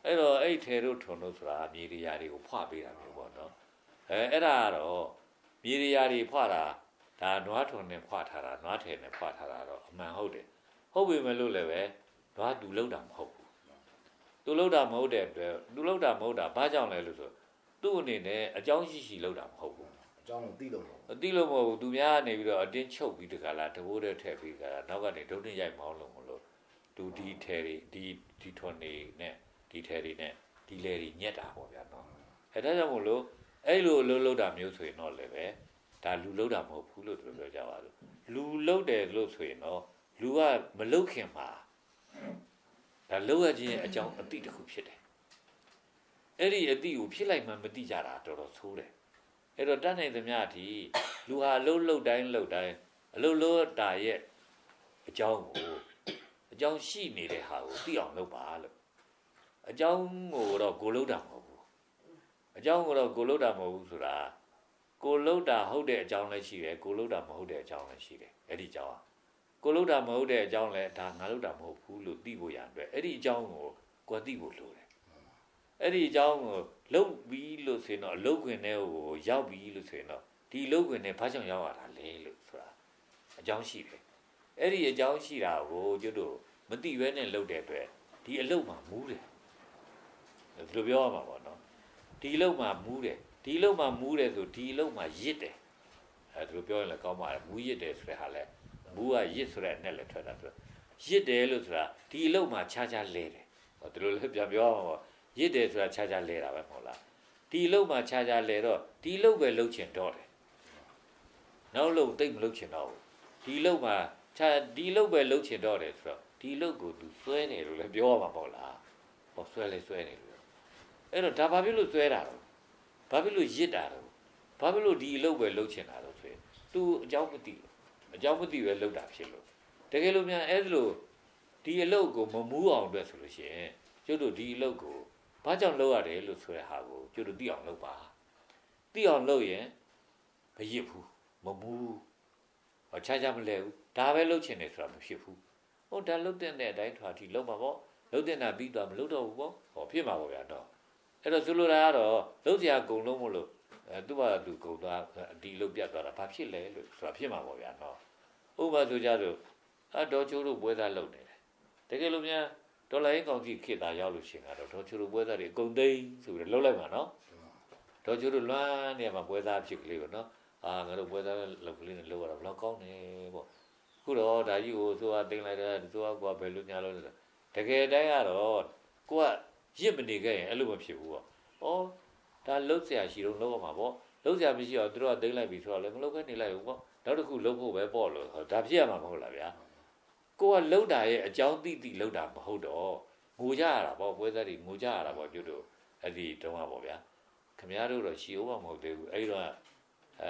အဲ့တော့အဲ့ထဲတို့ထုံတို့ဆိုတာမြေရီယာတွေကိုဖွပေးတာမျိုးပေါ့နော်အဲအဲ့ဒါကတော့မြေရီယာတွေဖွတာဒါနွားထုံနဲ့ဖွထားတာနွားထဲနဲ့ဖွထားတာတော့အမှန်ဟုတ်တယ်ဟုတ်ပြီမလို့လည်းပဲနွားသူလောက်တာမဟုတ်ဘူးသူလောက်တာမဟုတ်တဲ့အတွက်သူလောက်တာမဟုတ်တာဘာကြောင့်လဲလို့ဆိုသူ့အနေနဲ့အကြောင်းရှိရှိလောက်တာမဟုတ်ဘူးအကြောင်းကိုသိလို့မဟုတ်ဘူးသိလို့မဟုတ်ဘူးသူများကနေပြီးတော့အတင်းချုပ်ပြီးတခါလာတဘိုးတဲ့ထည့်ပြီးကြတာနောက်ကနေဒုံနဲ့ရိုက်မောင်းလို့မလို့သူဒီထဲတွေဒီဒီထွန်နေနဲ့ဒီထဲတွေနဲ့ဒီလေတွေညက်တာပေါ့ဗျာနော်အဲဒါကြောင့်မို့လို့အဲ့လိုလှုပ်လှုပ်တာမျိုးဆိုရင်တော့လည်းပဲဒါလူလှုပ်တာမဟုတ်ဘူးလို့သူပြောကြပါလို့လူလှုပ်တယ်လို့ဆိုရင်တော့လူကမလှုပ်ခင်မှာဒါလှုပ်ရခြင်းအကြောင်းအတိတစ်ခုဖြစ်တယ်အဲ့ဒီအတိကိုဖြစ်လိုက်မှမသိကြတာတော်တော်ဆိုးတယ်အဲ့တော့တတ်နိုင်သမျှဒီလူဟာလှုပ်လှုပ်တိုင်းလှုပ်တိုင်းအလှုပ်လှုပ်တာရဲ့အကြောင်းကိုအကြောင်းရှိနေတဲ့ဟာကိုသိအောင်လုပ်ပါလို့အကြောင်းကိုတော့ကိုလှုပ်တာမဟုတ်ဘူးအကြောင်းကိုတော့ကိုလှုပ်တာမဟုတ်ဘူးဆိုတာကိုလှုပ်တာဟုတ်တဲ့အကြောင်းလည်းရှိတယ်ကိုလှုပ်တာမဟုတ်တဲ့အကြောင်းလည်းရှိတယ်အဲ့ဒီအကြောင်းကိုလှုပ်တာမဟုတ်တဲ့အကြောင်းလည်းဒါငါလှုပ်တာမဟုတ်ဘူးလို့သိဖို့ရအတွက်အဲ့ဒီအကြောင်းကိုကိုသိဖို့လိုတယ်အဲ့ဒီအကြောင်းကိုလှုပ်ပြီးလို့ဆိုရင်တော့အလုတ်ခွင်ထဲကိုရောက်ပြီးလို့ဆိုရင်တော့ဒီအလုတ်ခွင်ထဲဘာကြောင့်ရောက်ရတာလဲလို့ဆိုတာအကြောင်းရှိတယ်အဲ့ဒီအကြောင်းရှိတာကိုကျွတ်တို့မသိဘဲနဲ့လှုပ်တဲ့အတွက်ဒီအလုတ်မှာမူးတယ်ဘယ်လိုပြောရမှာပေါ့နော်ဒီအလုတ်မှာမူးတယ်ဒီအလုတ်မှာမူးတယ်ဆိုဒီအလုတ်မှာရစ်တယ်အဲဒါလိုပြောရင်လည်းကောင်းပါတယ်မူးရစ်တယ်ဆိုတဲ့ဟာလဲမူးကရစ်ဆိုတဲ့နဲ့လည်းထွက်တာဆိုရစ်တယ်လို့ဆိုတာဒီအလုတ်မှာခြားခြားလဲတယ်ဟောဒီလိုလည်းပြန်ပြောရမှာပေါ့ရစ်တယ်ဆိုတာခြားခြားလဲတာပဲမဟုတ်လားဒီအလုတ်မှာခြားခြားလဲတော့ဒီအလုတ်ပဲလှုပ်ချင်တော့တယ်နောက်လှုပ်တိတ်မလှုပ်ချင်တော့ဘူးဒီအလုတ်မှာခြားဒီအလုတ်ပဲလှုပ်ချင်တော့တယ်ဆိုတော့ဒီအလုတ်ကိုသူဆွဲတယ်လို့လည်းပြောရမှာပေါ့လားဟောဆွဲလဲဆွဲတယ်လို့အဲ့တော့ဒါဘာဖြစ်လို့ဆွဲတာတော့ဘာဖြစ်လို့ရစ်တာတော့ဘာဖြစ်လို့ဒီအလုပ်ပဲလုပ်ချင်တာတော့ဆိုရင် तू အကြောင်းမသိအကြောင်းမသိပဲလုပ်တာဖြစ်လို့တကယ်လို့များအဲ့လိုဒီအလုပ်ကိုမမူးအောင်အတွက်ဆိုလို့ရှိရင်ကျုပ်တို့ဒီအလုပ်ကိုဘာကြောင့်လုပ်ရတယ်လို့ဆိုတဲ့ဟာကိုကျုပ်တို့သိအောင်လုပ်ပါသိအောင်လုပ်ရင်မရစ်ဘူးမမူးဟောခြားခြားမလဲဘူးဒါပဲလုပ်ချင်တယ်ဆိုတာမဖြစ်ဘူးဟိုဒါလုပ်တဲ့အတိုင်းထွာထိလုပ်ပါပေါ့လုပ်တဲ့နာပြီးတော့မလုပ်တော့ဘူးပေါ့ဟောဖြစ်မှာပေါ့ဗျာတော့အဲ့တော့ဆိုလိုတာကတော့လုံးစရာဂုံလုံးမလို့အဲသူ့ဘာသူဂုံသွားဒီလုတ်ပြတ်သွားတာဘာဖြစ်လဲလို့ဆိုတာဖြစ်မှာပေါ့ဗျာနော်ဥပမာဆိုကြလို့အတော်ချိုးတို့ပွဲသားလုပ်နေတယ်တကယ်လို့များဒေါ်လာရင်းကောင်ကြီးခေတ်သားရောက်လို့ရှိရင်ကတော့ဒေါ်ချိုးတို့ပွဲသားတွေအကုန်သိမ်းဆိုပြီးလှုပ်လိုက်မှာနော်ဒေါ်ချိုးတို့လွမ်းနေမှာပွဲသားဖြစ်ကလေးပေါ့နော်အာငါတို့ပွဲသားလောက်ကလေးနဲ့လှုပ်ရတာဘယ်လောက်ကောင်းနေပေါ့ခုတော့ဒါကြီးကိုသွားသိမ်းလိုက်တယ်သွားကွာဘယ်လိုညာလို့လဲတကယ်တမ်းကတော့ကိုကရစ်မနေခဲ့ရင်အဲ့လိုမဖြစ်ဘူးပေါ့။ဩဒါလှုပ်เสียရှိတော့လှုပ်ရမှာပေါ့။လှုပ်เสียမရှိတော့သူတို့ကသိမ့်လိုက်ပြီဆိုတော့လည်းမလှုပ်ခဲနေလိုက်ဘူးပေါ့။နောက်တစ်ခုလှုပ်ဖို့ပဲပေါ့လို့ဒါဖြစ်ရမှာမဟုတ်လားဗျာ။ကိုကလှုပ်တာရဲ့အကြောင်းသိသိလှုပ်တာမဟုတ်တော့ငိုကြရတာပေါ့ပွဲသက်တွေငိုကြရတာပေါ့ကျွတ်တို့အဲ့ဒီတုန်းကပေါ့ဗျာ။ခမည်းတော်တော့ရှီအောင်မဟုတ်သေးဘူး။အဲ့တော့အဲ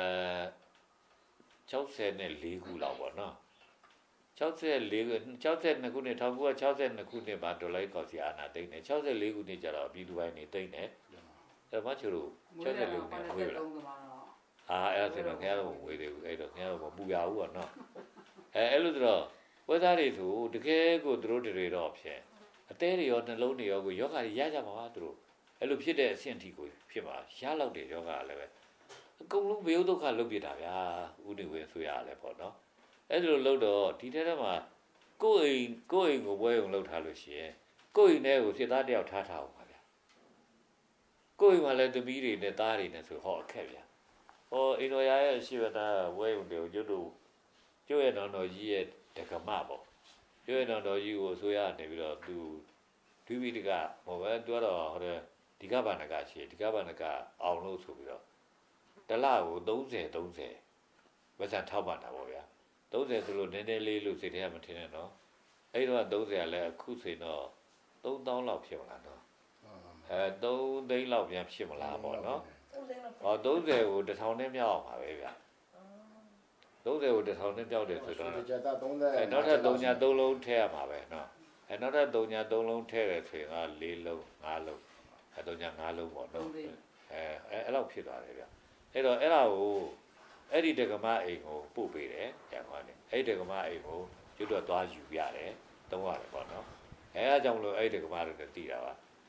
၆၄ခုလောက်ပေါ့နော်။၆၄ခု၆၂ခုနှစ်၁၉၆၂ခုနှစ်မှာဒေါ်လာကောက်စီအာနာသိန်းတယ်၆၄ခုနှစ်ကျတော့ပြည်သူပိုင်းနေသိန်းတယ်အဲ့မချို့တို့၆၄ခုနှစ်ဝေးလားအာအဲ့ဒါဆိုတော့ခင်ဗျားတို့ဝေးသေးဘူးအဲ့တော့ခင်ဗျားတို့မပူရဘူးပေါ့နော်အဲအဲ့လိုဆိုတော့ဝဲသားတွေဆိုတကယ်ကိုသူတို့တွေတော့ဖြစ်အသေးတွေရောနှလုံးတွေရောကိုယောဂတွေရကြပါပါသူတို့အဲ့လိုဖြစ်တဲ့အဆင့်အထိကိုဖြစ်ပါရလောက်တယ်ယောဂလည်းပဲအကုန်လုံးဘေးဒုက္ခလုတ်ပြတာဗျာဥဒိဝေဆိုရလဲပေါ့နော်အဲ့လိုလှုပ်တော့ဒီထဲထဲမှာကိုယ်အိမ်ကိုယ်အိမ်ကိုပွဲုံလှုပ်ထားလို့ရှိရင်ကိုယ်အိမ်ထဲကိုစစ်သားတယောက်ထားထားအောင်ပါဗျာကိုယ်အိမ်မှာလည်းသမီးတွေနဲ့သားတွေနဲ့ဆိုဟောအခက်ဗျာဟောအိမ်တော်ရရဲ့ရှိဝတာဝဲုံတွေကိုကျွတ်တို့ကျွတ်ရတော်တော်ကြီးရဲ့တက္ကမပေါ့ကျွတ်ရတော်တော်ကြီးကိုအစိုးရနေပြီးတော့သူဒုဝိတကဟောပဲသူကတော့ဟောတဲ့ဒီကဘာနကရှိဒီကဘာနကအောင်လို့ဆိုပြီးတော့တလကို၃၀၃၀ဝက်ဆန်ထောက်ပံ့တာပေါ့ဗျာ၃၀ဆိုလို့နည်းနည်းလေးလို့စိတ်ထဲကမထင်နဲ့နော်အဲ့တော့၃၀ကလည်းအခုဆိုရင်တော့၃သောင်းလောက်ဖြစ်မလားနော်အဲ၃သိန်းလောက်ပြန်ဖြစ်မလားပေါ့နော်ဟော၃၀ကိုတစ်ထောင်နဲ့မြောက်အောင်ပါပဲဗျ၃၀ကိုတစ်ထောင်နဲ့မြောက်တယ်ဆိုတော့အဲနောက်ထပ်၃ညာ၃လုံးထည့်ရမှာပဲနော်အဲနောက်ထပ်၃ညာ၃လုံးထည့်တယ်ဆိုရင်က၄လုံး၅လုံးအဲ၃ညာ၅လုံးပေါ့နော်အဲအဲ့လောက်ဖြစ်သွားတယ်ဗျအဲ့တော့အဲ့ဒါကိုအဲ့ဒီတက္ကမအိမ်ကိုပို့ပေးတယ်ကျန်သွားတယ်အဲ့ဒီတက္ကမအိမ်ကိုကျွတ်တော့သွားယူရတယ်သုံးရတယ်ပေါ့နော်အဲအားကြောင့်မလို့အဲ့ဒီတက္ကမတွေတည်တာပါသူ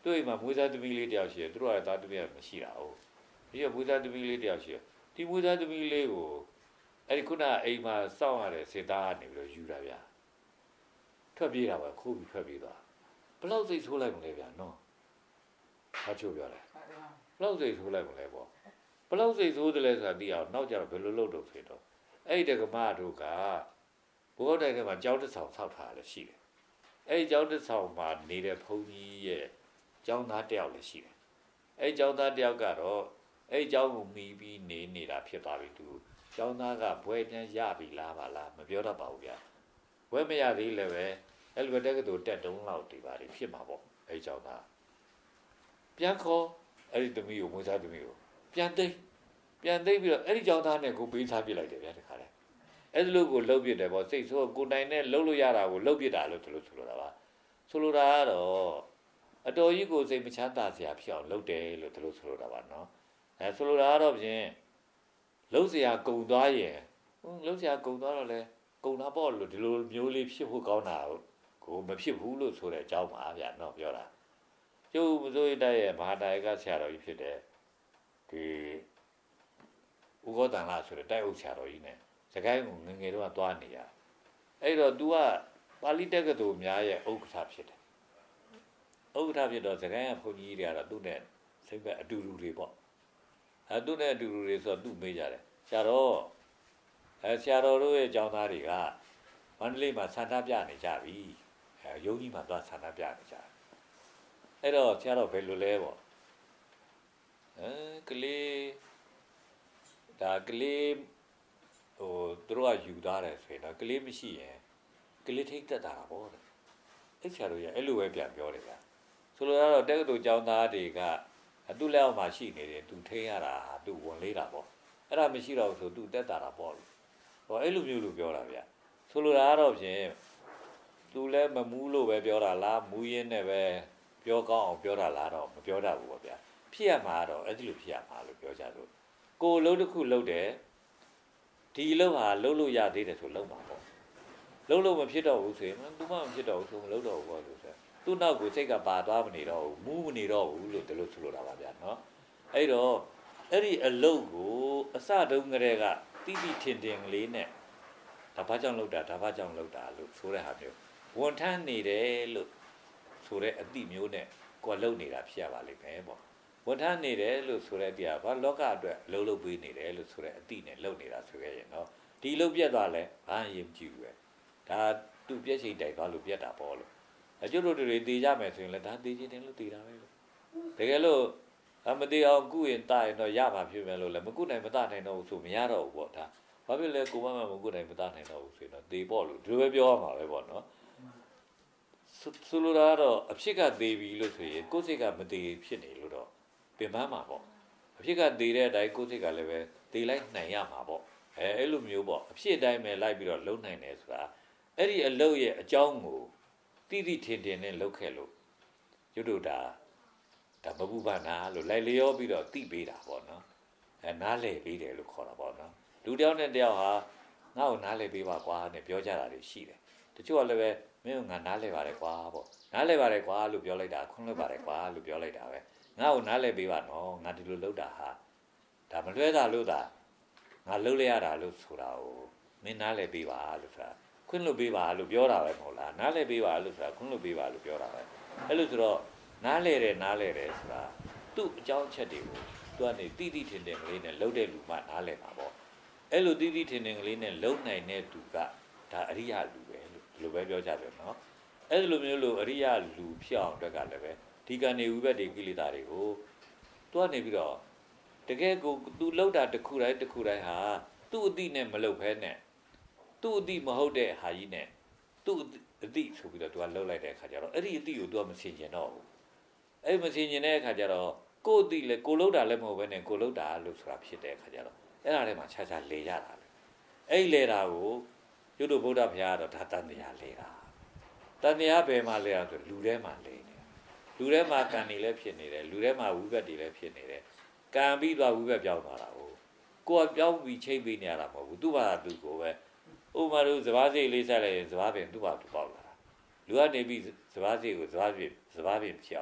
对嘛，每သားသမီးလေးတယောက်ရှိတယ်သူတို့ကသားသမီးမရှိတာဟုတ်ဒီက每သားသမီးလေးတယောက်ရှိတယ်ဒီ每သားသမီးလေးကိုအဲ့ဒီခုနအိမ်မှာစောင့်ရတဲ့စေသားကနေပြီးတော့ယူတာဗျာထွက်ပြေးတာပဲခိုးပြီးထွက်ပြေးသွားဘလောက်စိတ်ဆိုးလိုက်မလဲဗျာနော်ဘာချို့ပြောလဲဘလောက်စိတ်ဆိုးလိုက်မလဲပေါ့ဘလောက်စိတ်ဆိုးတယ်လဲဆိုတာသိအောင်နောက်ကြတော့ဘယ်လိုလုပ်တော့ဖြစ်တော့အဲ့ဒီတက္ကမတို့ကဘုရားတိုင်ထဲမှာကြောင်းတစ်ဆောင်ဆောက်ထားတယ်ရှိတယ်အဲ့ဒီကြောင်းတစ်ဆောင်မှာနေတဲ့ဘုန်းကြီးရဲ့ကျောင်းသားတယောက်လည်းရှိတယ်အဲ့ဒီကျောင်းသားတယောက်ကတော့အဲ့ဒီကျောင်းကိုမီးပြီးနေနေတာဖြစ်သွားပြီသူကျောင်းသားကဘွဲပြန်ရပြီလားပါလားမပြောတတ်ပါဘူးဗျာဘွဲမရသေးလည်းပဲအဲ့လိုတက်ကတူတက်တုံးလောက်တည်ပါလိမ့်ဖြစ်မှာပေါ့အဲ့ဒီကျောင်းသားပြန်ခေါ်အဲ့ဒီသမီးကိုမွေးစားသမီးကိုပြန်သိပြန်သိပြီးတော့အဲ့ဒီကျောင်းသားနဲ့ကိုပေးစားပြလိုက်တယ်ဗျာတခါလဲအဲ့ဒီလိုကိုလှုပ်ပြတယ်ပေါ့စိတ်ဆိုးကိုနိုင်နဲ့လှုပ်လို့ရတာကိုလှုပ်ပြတာလို့သူလို့ဆိုလိုတာပါဆိုလိုတာကတော့အတော်ကြီးကိုစိတ်မချမ်းသာစရာဖြစ်အောင်လုပ်တယ်လို့သူတို့ဆိုလိုတာပါနော်အဲဆိုလိုတာကတော့ဖြင့်လှုပ်စရာကုံသွားရင်လှုပ်စရာကုံသွားတော့လဲကုံတာပေါ့လို့ဒီလိုမျိုးလေးဖြစ်ဖို့ကောင်းတာကိုမဖြစ်ဘူးလို့ဆိုတဲ့အကြောင်းပါဗျာနော်ပြောတာကျုပ်မစိုးရတဲ့ရဲ့မဟာတာယကဆရာတော်ကြီးဖြစ်တဲ့ဒီဥက္ကဋ္ဌလာဆိုတဲ့တိုက်အုပ်ဆရာတော်ကြီး ਨੇ စကိုင်းကိုငငယ်တော့သွားနေရအဲ့တော့ तू ကပါဠိတက္ကသိုလ်များရဲ့ဥက္ကဋ္ဌဖြစ်တယ်ဥက္ကဋ္ဌဖြစ်တော့စကိုင်းကဘုန်းကြီးတွေကတော့သူ့နဲ့စိတ်ပဲအတူတူတွေပေါ့အဲသူ့နဲ့အတူတူတွေဆိုတော့သူ့မေးကြတယ်ဆရာတော်အဲဆရာတော်တို့ရဲ့ကျောင်းသားတွေကမန္တလေးမှာဆန္ဒပြနေကြပြီအဲရုံးကြီးမှာသွားဆန္ဒပြနေကြတယ်အဲ့တော့ဆရာတော်ဘယ်လိုလဲပေါ့အဲကလေးဒါကလေးဟိုသူတို့ကယူသားတယ်ဆိုရင်တော့ကလေးမရှိရင်ကလေးထိတ်တက်တာပေါ့တဲ့အဲ့ဆရာတို့ရအဲ့လိုပဲပြန်ပြောတယ်ဗျာဆိုလိုတော့တက္ကသိုလ်ကျောင်းသားတွေကသူ့လက်အောက်မှာရှိနေတယ်သူထိန်းရတာသူဝင်လေးတာပေါ့အဲ့ဒါမရှိတော့ဆိုသူတက်တာတာပေါ့ဟောအဲ့လိုမျိုးလို့ပြောတာဗျာဆိုလိုတာကတော့ဖြင့်သူလည်းမမူးလို့ပဲပြောတာလားမူးရင်းနဲ့ပဲပြောကောင်းအောင်ပြောတာလားတော့မပြောတတ်ဘူးပေါ့ဗျာဖြစ်ရမှာတော့အဲ့ဒီလိုဖြစ်ရမှာလို့ပြောကြလို့ကိုယ်လုံးတစ်ခုလုံးတယ်ဒီလုံးဟာလုံးလို့ရသေးတယ်ဆိုလုံးပါပေါ့လုံးလို့မဖြစ်တော့ဘူးဆိုရင်သူမှမဖြစ်တော့ဘူးဆိုမလုံးတော့ဘူးပေါ့လို့ဆိုသူ့နောက်ကိုစိတ်ကပါသွားမနေတော့ဘူးမူးမနေတော့ဘူးလို့ဒီလိုဆိုလိုတာပါဗျာနော်အဲ့တော့အဲ့ဒီအလုံးကိုအစတုန်းကတည်းကတိတိထင်ထင်ကလေးနဲ့ဒါဘာကြောင့်လောက်တာဒါဘာကြောင့်လောက်တာလို့ဆိုတဲ့ဟာမျိုးဝန်ထမ်းနေတယ်လို့ဆိုတဲ့အတိမျိုးနဲ့ကိုယ်လုံနေတာဖြစ်ရပါလိမ့်မယ်ပေါ့ဝန်ထမ်းနေတယ်လို့ဆိုတဲ့အတိကဘာလောကအတွက်လှုပ်လှုပ်ပေးနေတယ်လို့ဆိုတဲ့အတိနဲ့လုံနေတာဆိုခဲ့ရင်နော်ဒီလုံပြက်သွားလဲဘာရင်ကြည့်ဘူးပဲဒါသူ့ပြက်ချိန်တိုင်သွားလို့ပြက်တာပေါ့လို့အကျိုးတို့တွေတည်ကြမယ်ဆိုရင်လည်းဒါတည်ခြင်းတယ်လို့တည်တာပဲလို့တကယ်လို့အမတည်အောင်ကုရင်တရင်တော့ရပါဖြစ်မယ်လို့လည်းမကုနိုင်မတနိုင်တော့ဘူးဆိုမရတော့ဘူးပေါ့ဒါဘာဖြစ်လဲကိုမမမကုနိုင်မတနိုင်တော့ဘူးဆိုရင်တော့တည်ပေါ့လို့ဒီလိုပဲပြောရမှာပဲပေါ့နော်ဆိုလိုတာကတော့အဖြစ်ကသေးပြီလို့ဆိုရင်ကိုယ်စိတ်ကမသေးဖြစ်နေလို့တော့ပင်ပန်းမှာပေါ့အဖြစ်ကသေးတဲ့အတိုင်းကိုယ်စိတ်ကလည်းပဲသေးလိုက်နိုင်ရမှာပေါ့အဲအဲ့လိုမျိုးပေါ့အဖြစ်အတိုင်းပဲလိုက်ပြီးတော့လုံနိုင်တယ်ဆိုတာအဲ့ဒီအလုပ်ရဲ့အကြောင်းကိုတိတိထင်ထင်နဲ့လုပ်ခဲ့လို့ကျွတ်တို့ဒါဒါဘဘူးဘာနာလို့လိုက်လျောပြီးတော့တိပေးတာပေါ့နော်အဲနားလည်ပေးတယ်လို့ခေါ်တာပေါ့နော်လူတယောက်နဲ့တယောက်ဟာငါ့ကိုနားလည်ပေးပါကွာနဲ့ပြောကြတာတွေရှိတယ်တချို့ကလည်းပဲမင်းကငါနားလဲပါတယ်ကွာပေါ့နားလဲပါတယ်ကွာလို့ပြောလိုက်တာခွန်းလွှတ်ပါတယ်ကွာလို့ပြောလိုက်တာပဲငါ့ကိုနားလဲပေးပါနော်ငါဒီလိုလုပ်တာဟာဒါမလွဲတာလို့သာငါလုပ်လိုက်ရတာလို့ဆိုတာကိုမင်းနားလဲပေးပါလို့ဆိုတာခွန်းလွှတ်ပေးပါလို့ပြောတာပဲမဟုတ်လားနားလဲပေးပါလို့ဆိုတာခွန်းလွှတ်ပေးပါလို့ပြောတာပဲအဲ့လိုဆိုတော့နားလဲတယ်နားလဲတယ်ဆိုတာသူ့အကြောင်းအချက်တွေကိုသူကနေတိတိထင်ထင်ကလေးနဲ့လုပ်တဲ့လူမှနားလဲမှာပေါ့အဲ့လိုတိတိထင်ထင်ကလေးနဲ့လုံနိုင်တဲ့သူကဒါအရိယာလူပဲလို့ဒီလိုပဲပြောကြတယ်နော်အဲ့ဒီလိုမျိုးလို့အရိယာလူဖြစ်အောင်အတွက်ကလည်းပဲဒီကံနေဝိဘတ်တွေကိလေသာတွေကိုတွားနေပြီးတော့တကယ်ကိုသူလှုပ်တာတစ်ခုတိုင်းတစ်ခုတိုင်းဟာသူ့အတိနဲ့မလှုပ်ဖဲနဲ့သူ့အတိမဟုတ်တဲ့ဟာကြီးနဲ့သူ့အတိဆိုပြီးတော့သူကလှုပ်လိုက်တဲ့အခါကျတော့အဲ့ဒီအတိကိုသူကမဆင်ကျင်တော့ဘူးအဲ့မဆင်ကျင်တဲ့အခါကျတော့ကိုယ်အတိလည်းကိုလှုပ်တာလည်းမဟုတ်ဘဲနဲ့ကိုလှုပ်တာလို့ဆိုတာဖြစ်တဲ့အခါကျတော့အဲ့ဒါထဲမှာခြားခြားလေရတာလေအဲ့လေတာကိုကျွတ်တို့ဗုဒ္ဓဘုရားကတော့ဒါတန်တရားလေတာတန်တရားဘယ်မှာလဲဆိုလူထဲမှာလေနေလူထဲမှာကံနေလည်းဖြစ်နေတယ်လူထဲမှာဝိဘတ်တွေလည်းဖြစ်နေတယ်ကံပြီးသွားဝိဘတ်ပြောင်းသွားတာကိုကိုယ်ပြောင်းပြီးချိန်ပေးနေရတာမဟုတ်ဘူးသူ့ဘာသာသူကိုပဲဥပမာတို့စဘာစိတ်လေးဆက်လိုက်ရင်စဘာပင်သူ့ဘာသူပေါက်လာတာလူကနေပြီးစဘာစိတ်ကိုစဘာပင်စဘာပင်ဖြစ်အောင်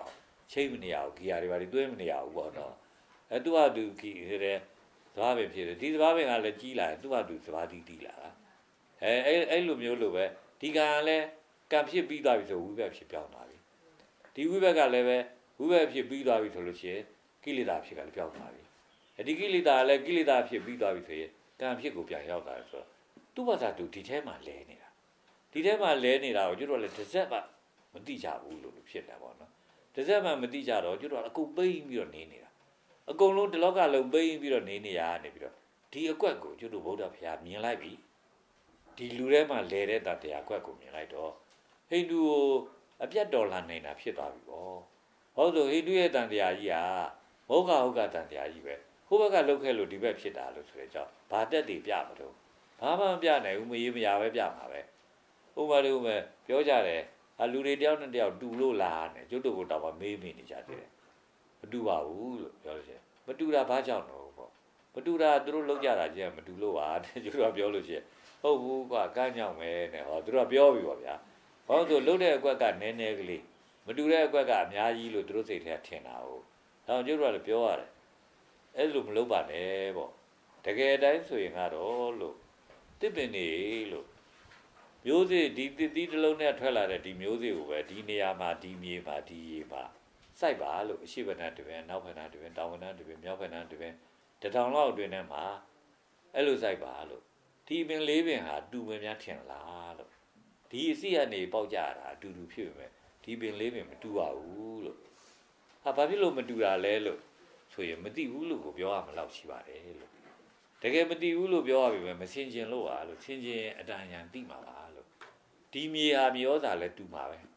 ချိန်မနေရဘူးဂီယာတွေပါတွေတွဲမနေရဘူးပေါ့နော်အဲသူကသူဂီတဲ့သဘာပင်ဖြစ်တယ်ဒီသဘာပင်ကလည်းကြီးလာတယ်သူကသူသဘာတိတီးလာတာအဲအဲ့အဲ့လိုမျိုးလိုပဲဒီကံလည်းကံဖြစ်ပြီးသွားပြီဆိုဝိဘက်ဖြစ်ပြောင်းသွားပြီဒီဝိဘက်ကလည်းပဲဝိဘက်ဖြစ်ပြီးသွားပြီဆိုလို့ရှိရင်ကိလေသာဖြစ်ကလည်းပြောင်းသွားပြီအဲဒီကိလေသာလည်းကိလေသာဖြစ်ပြီးသွားပြီဆိုရင်ကံဖြစ်ကိုပြန်ရောက်သွားတယ်ဆိုတော့သူ့ဘာသာသူဒီထဲမှာလဲနေတာဒီထဲမှာလဲနေတာကိုကျွတ်တော့လည်းတစ်စက်မှမတိကြဘူးလို့ဖြစ်တယ်ပေါ့နော်တစ်စက်မှမတိကြတော့ကျွတ်တော့အကုန်ပိတ်ပြီးတော့နေနေတာအကုန်လုံးဒီလောကလုံးပိတ်ပြီးတော့နေနေရနေပြီးတော့ဒီအကွက်ကိုကျွတ်တို့ဗုဒ္ဓဘုရားမြင်လိုက်ပြီဒီလူထဲမှာလဲတဲ့တရားအကွက်ကိုမြင်လိုက်တော့ဟိန္ဒူကိုအပြတ်တော်လာနေတာဖြစ်သွားပြီပေါ့ဟုတ်ဆိုဟိန္ဒူရဲ့တန်တရားကြီးဟာမောဃဟုတ်ကတန်တရားကြီးပဲဟိုဘက်ကလှုပ်ခဲလို့ဒီဘက်ဖြစ်တာလို့ဆိုတဲ့ကြောင့်ဘာတက်တည်ပြမလို့ဘာမှမပြနိုင်ဘူးမရေမရပဲပြမှာပဲဥပမာလို့ပဲပြောကြတယ်အလူတွေတယောက်နဲ့တယောက်တူလို့လားနဲ့ကျွတ်တို့ကိုတော့မေးမိနေကြတယ်မတူပါဘူးလို့ပြောလို့ရှိရင်မတူတာဘာကြောင့်တော့ပေါ့မတူတာသူတို့လှုပ်ကြတာကြီးကမတူလို့ပါတဲ့ကျွတ်တို့ကပြောလို့ရှိရင်ဟုတ်ဘူးကွာကန်းညောင်းမယ်နဲ့ဟောသူတို့ကပြောပြီပေါ့ဗျာဘာလို့ဆိုလှုပ်တဲ့အကွက်ကနည်းနည်းကလေးမတူတဲ့အကွက်ကအများကြီးလို့သူတို့စိတ်ထဲထင်တာဟုတ်ဒါကြောင့်ကျွတ်တို့ကလည်းပြောရတယ်အဲ့လိုမလုပ်ပါနဲ့ပေါ့တကယ်အတိုင်းဆိုရင်ကတော့လို့တစ်ပင်နေလို့မျိုးစေ့ဒီတစ်သီးတစ်လုံးနဲ့ထွက်လာတဲ့ဒီမျိုးစေ့ကိုပဲဒီနေရာမှာဒီမြေမှာဒီရေမှာစိုက်ပါလို့အရှိဘဏ္ဍတပင်နောက်ဘဏ္ဍတပင်တောင်ဘဏ္ဍတပင်မြောက်ဘဏ္ဍတပင်တထောင်လောက်အတွင်းထဲမှာအဲ့လိုစိုက်ပါလို့ဒီပင်လေးပင်ဟာတူပင်များထင်လားလို့ဒီအစီကနေပေါက်ကြတာအတူတူဖြစ်ပေမဲ့ဒီပင်လေးပင်မတူပါဘူးလို့ဟာဘာဖြစ်လို့မတူတာလဲလို့ဆိုရင်မသိဘူးလို့ကိုပြောရမလို့ရှိပါတယ်လို့တကယ်မသိဘူးလို့ပြောရပြီပဲမစင်ကျင်လို့ပါလို့စင်ကျင်အတန်ရန်သိမှာပါလို့ဒီမြေဟာမြေဩဇာလည်းတူမှာပဲ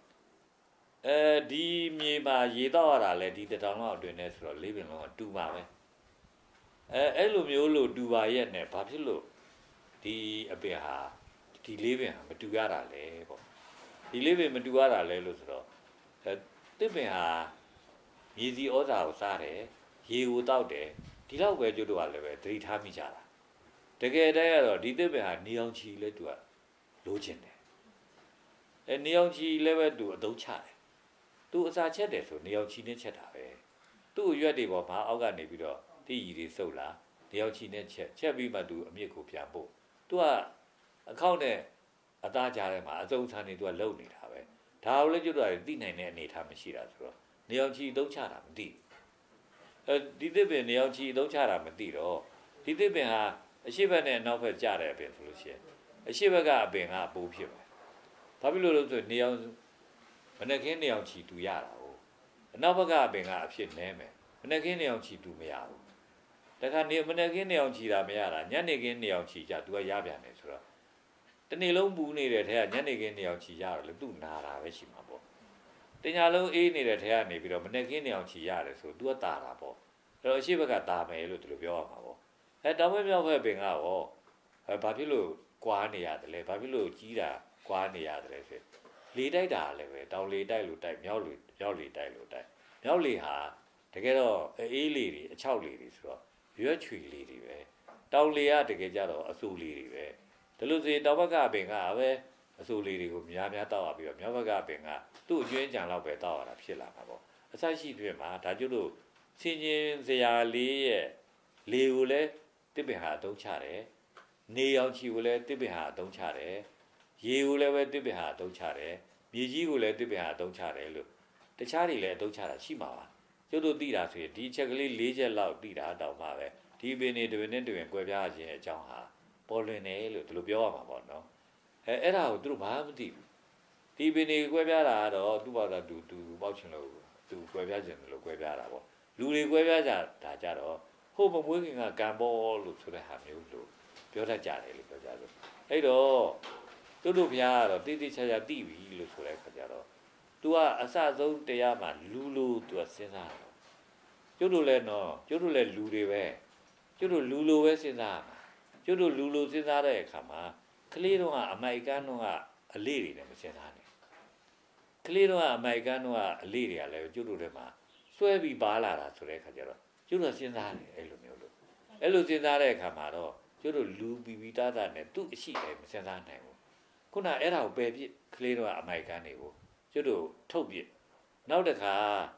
အဲဒီမြေမှာရေတော့ရတာလည်းဒီတထောင်လောက်အတွင်းနဲ့ဆိုတော့လေးပင်လုံးကတူမှာပဲအဲအဲ့လိုမျိုးလို့တူပါရဲ့နဲ့ဘာဖြစ်လို့ဒီအပင်ဟာဒီလေးပင်ဟာမတူရတာလဲပေါ့ဒီလေးပင်မတူရတာလဲလို့ဆိုတော့အဲတစ်ပင်ဟာမြေစီဩဇာကိုစားတယ်ရေကိုတောက်တယ်ဒီလောက်ပဲကျွတ်တော့လည်းပဲသတိထားမိကြတာတကယ်တည်းကတော့ဒီတစ်ပင်ဟာနေအောင်ချီလဲသူကလိုချင်တယ်အဲနေအောင်ချီလည်းပဲသူအသုံးချတယ်သူအစာချက်တယ်ဆိုနေအောင်ချီနဲ့ချက်တာပဲသူ့ရွက်တွေပေါ်မှာအောက်ကနေပြီးတော့တိရီတွေစုပ်လာနေအောင်ချီနဲ့ချက်ချက်ပြီးမှသူအမြစ်ကိုပြန်ပို့သူကအခောက်နဲ့အသားကြားထဲမှာအစုံဆန်နေသူကလုံနေတာပဲဒါကိုလည်းကျွတ်တော့သိနိုင်တဲ့အနေအထားမရှိတာဆိုတော့နေအောင်ချီသုံးချတာမသိအဲဒီသစ်ပင်နေအောင်ချီသုံးချတာမသိတော့ဒီသစ်ပင်ဟာအရှိဘက်နဲ့အနောက်ဘက်ကျတဲ့အပင်ဆိုလို့ရှိရင်အရှိဘက်ကအပင်ကပိုးဖြစ်မယ်ဘာဖြစ်လို့လဲဆိုနေအောင်မနက်ခင်းနေအောင်ချီတူရတာဟုတ်အနောက်ဘက်ကအပင်ကအဖြစ်နဲမယ်မနက်ခင်းနေအောင်ချီတူမရဘူးတခါနေမနက်ခင်းနေအောင်ချီတာမရတာညနေခင်းနေအောင်ချီကြသူကရပြန်တယ်ဆိုတော့တနေ့လုံးပူနေတဲ့ထဲကညနေခင်းနေအောင်ချီရတော့လေသူ့နာတာပဲရှိမှာပေါ့တညာလုံးအေးနေတဲ့ထဲကနေပြီးတော့မနေ့ကင်းနေအောင်ချီရတယ်ဆိုသူကတာတာပေါ့အဲ့တော့အရှိဘက်ကတာမယ်လို့သူတို့ပြောရမှာပေါ့အဲတောင်ဘက်မြောက်ဘက်ပင်ကရောအဲဘာဖြစ်လို့ကွာနေရတယ်လဲဘာဖြစ်လို့ကြီးတာကွာနေရတယ်လဲဆိုလေတိုက်တာလည်းပဲတောင်လေတိုက်လို့တိုက်မြောက်လေမြောက်လေတိုက်လို့တိုက်မြောက်လေဟာတကယ်တော့အေးလေတွေအချောက်လေတွေဆိုတော့ရွက်ချွေလေတွေပဲတောင်လေကတကယ်ကြတော့အဆူလေတွေပဲဒါလို့ဆိုတောင်ဘက်ကပင်ကပဲအဆူလေးတွေကိုများများတောက်ရပြီးတော့မြောက်ဘက်ကပင်ကသူ့အကျွင်းကြံလောက်ပဲတောက်ရတာဖြစ်လာမှာပေါ့အဆက်ရှိတွင်မှာဒါကျလို့ဆင်ချင်းစရာလေးရဲ့လေကိုလည်းတစ်ပင်ဟာအသုံးချတယ်နေအောင်ချီကိုလည်းတစ်ပင်ဟာအသုံးချတယ်ရေကိုလည်းပဲတစ်ပင်ဟာအသုံးချတယ်မြေကြီးကိုလည်းတစ်ပင်ဟာအသုံးချတယ်လို့တခြားတွေလည်းအသုံးချတာရှိမှာပါကျတို့သိတာဆိုရင်ဒီချက်ကလေး၄ချက်လောက်သိတာတောင်မှပဲဒီပင်တွေတွင်နဲ့တွင်ကွဲပြားခြင်းအကြောင်းဟာပေါ်လွင်တယ်လို့ဒီလိုပြောရမှာပေါ့နော်အဲအဲ့ဒါကိုသူတို့ဘာမှမသိဘူးဒီပင်တွေကွဲပြားတာကတော့သူ့ဘာသာသူသူပေါက်ချင်လို့သူကွဲပြားခြင်းလို့ကွဲပြားတာပေါ့လူတွေကွဲပြားကြတာကြတော့ဟိုမမွေးခင်ကကံပေါ်လို့ဆိုတဲ့ဟာမျိုးလို့ပြောတတ်ကြတယ်လို့ပြောကြလို့အဲ့တော့သူတို့ဘုရားကတော့တိတိကျကျသိပြီလို့ဆိုတဲ့ခါကျတော့ तू ကအစဆုံးတရားမှာလူလူ तू စဉ်းစားတယ်ကျုပ်တို့လည်းနော်ကျုပ်တို့လည်းလူတွေပဲကျုပ်တို့လူလိုပဲစဉ်းစားမှာကျုပ်တို့လူလိုစဉ်းစားတဲ့အခါမှာကလေးတို့ကအမိုက်ကန်းတို့ကအလေးတွေနဲ့မစဉ်းစားနဲ့ကလေးတို့ကအမိုက်ကန်းတို့ကအလေးတွေကလည်းကျုပ်တို့ထဲမှာစွဲပြီးပါလာတာဆိုတဲ့အခါကျတော့ကျုပ်တို့စဉ်းစားတယ်အဲ့လိုမျိုးလို့အဲ့လိုစဉ်းစားတဲ့အခါမှာတော့ကျုပ်တို့လူပီပီသားသားနဲ့သူ့အရှိတယ်မစဉ်းစားနိုင်ဘူးခုနအဲ့ဒါကိုပယ်ပြစ်ကလေးတို့ကအမိုက်ကန်းတွေကိုကျုပ်တို့ထုတ်ပြစ်နောက်တစ်ခါ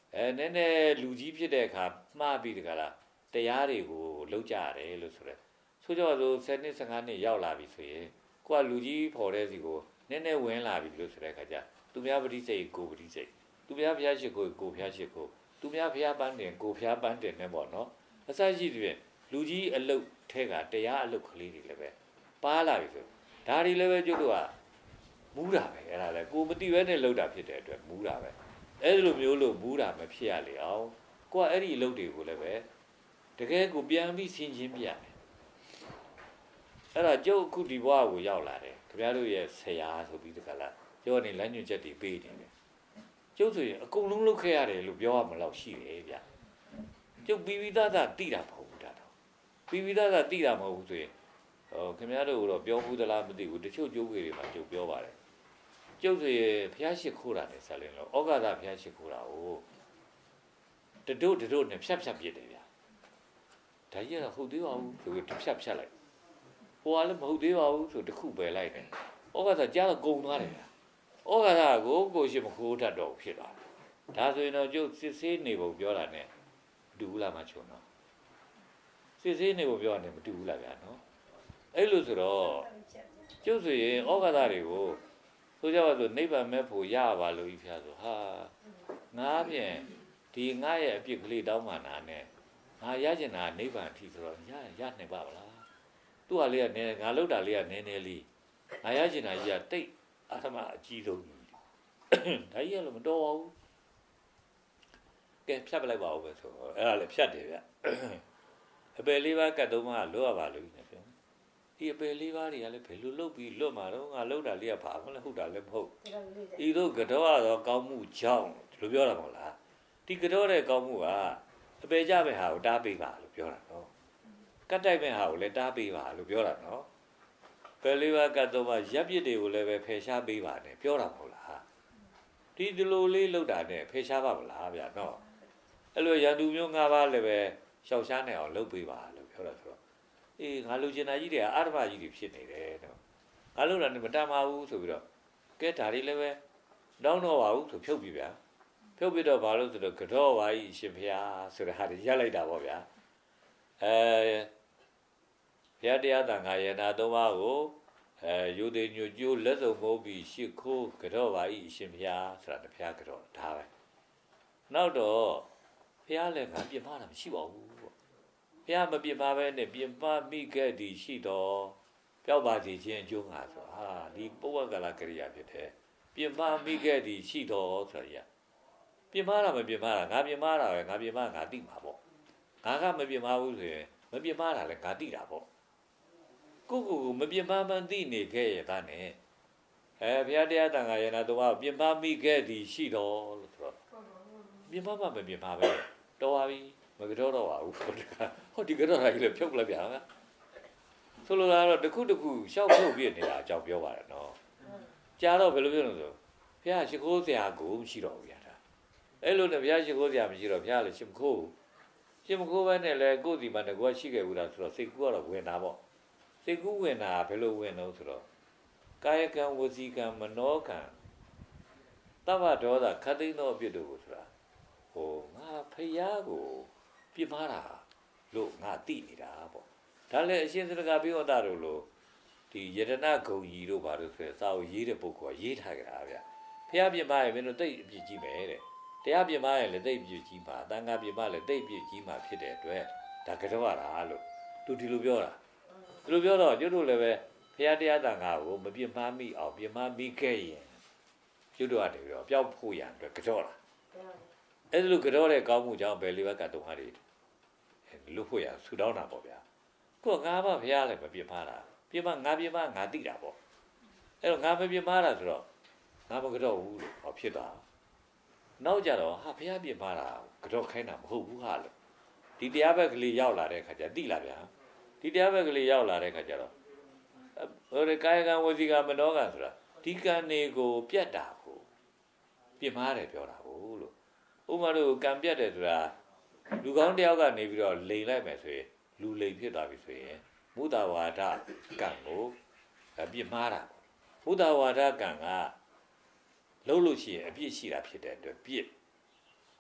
အဲနည်းနည်းလူကြီးဖြစ်တဲ့အခါမှားပြီးတကလားတရားတွေကိုလောက်ကြရတယ်လို့ဆိုရဲဆိုကြဆိုဆယ်နှစ်ဆယ်ငါးနှစ်ရောက်လာပြီဆိုရင်ကိုကလူကြီးဖော်တဲ့စီကိုနည်းနည်းဝင်လာပြီလို့ဆိုတဲ့အခါကျသူများပဋိစိတ်ကိုပဋိစိတ်သူများဖျားရှိခိုးကိုဖျားရှိခိုးသူများဖျားပန်းတင်ကိုဖျားပန်းတင်နေပေါ့နော်အစရှိတဲ့လူကြီးအလုတ်ထဲကတရားအလုတ်ကလေးတွေလည်းပဲပါလာပြီဆိုဒါတွေလည်းပဲကျုပ်တို့ကမူးတာပဲအဲ့ဒါလည်းကိုမတိပဲနဲ့လှုပ်တာဖြစ်တဲ့အတွက်မူးတာပဲအဲ့လိုမျိုးလို့မူးတာမဖြစ်ရလေအောင်ကိုကအဲ့ဒီအလုတ်တွေကိုလည်းပဲတကယ်ကိုပြန်ပြီးဆင်ခြင်ပြရတယ်အဲ့ဒါကျုပ်အခုဒီဘဝကိုရောက်လာတယ်ခင်ဗျားတို့ရဲ့ဆရာဆိုပြီးတကလားပြောနေလမ်းညွှန်ချက်တွေပေးနေတယ်ကျုပ်ဆိုရင်အကုန်လုံးလုပ်ခဲ့ရတယ်လို့ပြောရမလို့ရှိတယ်ဗျကျုပ်ပြီးပြီးသားသားတိတာမဟုတ်ဘူးဒါတော့ပြီးပြီးသားသားတိတာမဟုတ်ဘူးဆိုရင်ဟောခင်ဗျားတို့ကတော့ပြောဘူးသလားမသိဘူးတချို့ကျိုးကြီးတွေမှာကျုပ်ပြောပါတယ်ကျုပ်ဆိုရင်ဖျားရှိခိုးတာနဲ့ဆက်လင်းလို့ဩဃာတဖျားရှိခိုးတာကိုတတို့တတို့နဲ့ဖြတ်ဖြတ်ပြစ်တယ်ဗျဒါကြီးကတော့ဟုတ်သေးပါဘူးဆိုပြီးတစ်ဖြတ်ဖြတ်လိုက်ဟိုကလည်းမဟုတ်သေးပါဘူးဆိုတခုပဲလိုက်တယ်ဩဃာတကြားတော့ကုန်သွားတယ်ဗျဩဃာတကိုကိုရှိမခိုးတတ်တော့ဖြစ်သွားတယ်ဒါဆိုရင်တော့ကျုပ်စစ်ဆေးနေပုံပြောတာနဲ့မတူဘူးလားမချုံတော့စစ်ဆေးနေပုံပြောတာနဲ့မတူဘူးလားဗျာနော်အဲ့လိုဆိုတော့ကျုပ်ဆိုရင်ဩဃာတတွေကိုဆိုကြပါစို့နိဗ္ဗာန်မဲ့ဖို့ရပါလို့ဤဖျားဆိုဟာငါပြင်ဒီငါရဲ့အပြစ်ကလေးတောင်းမှနာနဲ့ငါရကျင်တာနိဗ္ဗာန်အထိဆိုတော့ရရနိုင်ပါဗလားသူ့ဟာလေးကနည်းငါလောက်တာလေးကနည်းနည်းလေးငါရကျင်တာကြီးကတိတ်အာသမအကြီးဆုံးဒါကြီးကလည်းမတော်ပါဘူးကဲဖြတ်ပလိုက်ပါဦးပဲဆိုအဲ့ဒါလည်းဖြတ်တယ်ဗျအပယ်လေးပါးကတ်သုံးပါးလွတ်ရပါလို့နေပြောဒီအပယ်လေးပါးတွေကလည်းဘယ်လိုလုပ်ပြီးလွတ်မှာတော့ငါလောက်တာလေးကဘာမှလည်းဟုတ်တာလည်းမဟုတ်ဒီတို့ကတော့တော့ကောင်းမှုကြောင့်ဒီလိုပြောတာမဟုတ်လားဒီကတော့တဲ့ကောင်းမှုကအပယ်ကြမဲ့ဟာကိုတားပေးပါလို့ပြောတာနော်ကတ်တိုက်မဲ့ဟာကိုလည်းတားပေးပါလို့ပြောတာနော်ပယ်လေးပါးကတ်သုံးပါးရပ်ပြစ်တွေကိုလည်းပဲဖယ်ရှားပေးပါနဲ့ပြောတာမဟုတ်လားဒီဒီလိုလေးလောက်တာနဲ့ဖယ်ရှားပါမလားဗျာနော်အဲ့လိုရန်သူမျိုး၅ပါးလည်းပဲရှောက်ရှားနိုင်အောင်လုပ်ပေးပါလို့ပြောတာဆိုတော့အေးငါလူကျင်တာကြီးတွေကအာရမကြီးတွေဖြစ်နေတယ်နော်ငါလုပ်တာနဲ့မတမ်းပါဘူးဆိုပြီးတော့ကဲဒါတွေလည်းပဲတောင်းတော့ပါဘူးဆိုဖြုတ်ပြီဗျာဖြုတ်ပြီးတော့ဘာလို့ဆိုတော့ကတော့ပါကြီးရှင်ဖျားဆိုတဲ့ဟာတွေရက်လိုက်တာပေါ့ဗျာအဲဘုရားတရားသံဃာယနာသုံးပါးကိုအဲယူသေးညွကျိုးလက်စုံမိုးပြီးရှ िख ခိုးကတော့ပါကြီးရှင်ဖျားဆိုတာတဖျားကတော့ဒါပဲနောက်တော့ဘုရားလည်းငါပြင်မတာမရှိပါဘူးပေါ့ဘုရားမပြင်ပါပဲနဲ့ပြင်ပမိခဲ့သည်ရှိတော့ပျောက်ပါစေခြင်းအကျိုးငါဆိုဟာဒီပုဝကလကရိယာဖြစ်တယ်ပြင်ပမိခဲ့သည်ရှိတော့ဆိုရပြင်မတာမပြင်မတာငါပြင်မတာပဲငါပြင်မငါသိမှာပေါ့ငါကမပြင်မဘူးဆိုရင်မပြင်မတာလည်းငါသိတာပေါ့ကိုကိုကိုမပြင်မမှန်သိနေခဲ့ရတာနဲ့အဲဘုရားတရားတန်ခါရနာတော့ပြင်ပမိခဲ့သည်ရှိတော့လို့ဆိုတော့ပြင်မမှမပြင်ပါပဲတော်ပါပြီမကြောတော့ပါဘူးဟောဒီကြောတာကြီးလည်းဖြုတ်လိုက်ပြန်လားဆိုလိုတာတော့တခုတခုရှောက်ဖြုတ်ပြနေတာအကြောင်းပြောပါတယ်နော်ကြားတော့ဘယ်လိုပြောလို့ဆိုဘုရားရှိခိုးစရာကိုမရှိတော့ဘူးဗျာဒါအဲ့လိုနဲ့ဘုရားရှိခိုးစရာမရှိတော့ဘုရားလည်းရှင်မခိုးရှင်မခိုးပဲနဲ့လည်းကိုယ်စီမှာတကွာရှိခဲ့ဘူးလားဆိုတော့စိတ်ကူးကတော့ဝင်တာပေါ့စိတ်ကူးဝင်တာဘယ်လိုဝင်တော့ဆိုတော့ကာယကံဝစီကံမနောကံတဗ္ဗဒေါသခတ်သိမ်းသောအဖြစ်တို့ကိုဆိုတာဟိုငါဖယားကိုပြစ်မှားတာလို့ငါသိနေတာပေါ့ဒါလည်းအရှင်သရဂဘိဝတ္တတို့လို့ဒီယတနာဂုံကြီးတို့ဘာလို့ဆိုရစာအုပ်ရေးတဲ့ပုဂ္ဂိုလ်ကရေးထားကြတာဗျဖယားပြစ်မှားရင်မင်းတို့တိတ်အပြစ်ကြီးမယ်တဲ့တရားပြစ်မှားရင်လည်းတိတ်အပြစ်ကြီးမှာအတန်ခါပြစ်မှားလည်းတိတ်အပြစ်ကြီးမှာဖြစ်တဲ့အတွက်ဒါကြောက်ရတာလို့သူဒီလိုပြောတာဒီလိုပြောတော့ကျွတ်တို့လည်းပဲဖယားတရားတန်ခါကိုမပြစ်မှားမိအောင်ပြစ်မှားမိခဲ့ရင်ကျွတ်တို့ကနေပြီးတော့ပျောက်ဖို့ရန်အတွက်ကြောက်တာအဲ့လိုကြောတဲ့ကောင်းမှုကြောင့်ဘယ်လေးဘက်ကတုံဟာတွေလူဖို့ရဆူတောင်းတာပေါ့ဗျာကိုကငါမဖျားလည်းမပြစ်မှားတာပြစ်မှားငါပြစ်မှားငါသိတာပေါ့အဲ့တော့ငါမပြစ်မှားတာဆိုတော့ငါမကြောက်ဘူးလို့ဟောဖြစ်သွားနောက်ကြတော့ဟာဖျားပြစ်မှားတာကြောခိုင်းတာမဟုတ်ဘူးဟာလို့ဒီတရားဘက်ကလေးရောက်လာတဲ့ခါကျသိလာဗျာဒီတရားဘက်ကလေးရောက်လာတဲ့ခါကျတော့ဟိုကာယကံဝစီကံမနောကံဆိုတာဒီကံတွေကိုပြတ်တာကိုပြစ်မှားတယ်ပြောတာဟုတ်လို့ဥပမာတို့ကံပြတ်တယ်ဆိုတာလူကောင်းတယောက်ကနေပြီးတော့လိန်လိုက်မယ်ဆိုရင်လူလိန်ဖြစ်သွားပြီဆိုရင်မုဒ္ဒဝါဒကံကိုပြစ်မှားတာမုဒ္ဒဝါဒကံကလုံးလို့ရှိရင်အပြစ်ရှိတာဖြစ်တဲ့အတွက်ပြစ်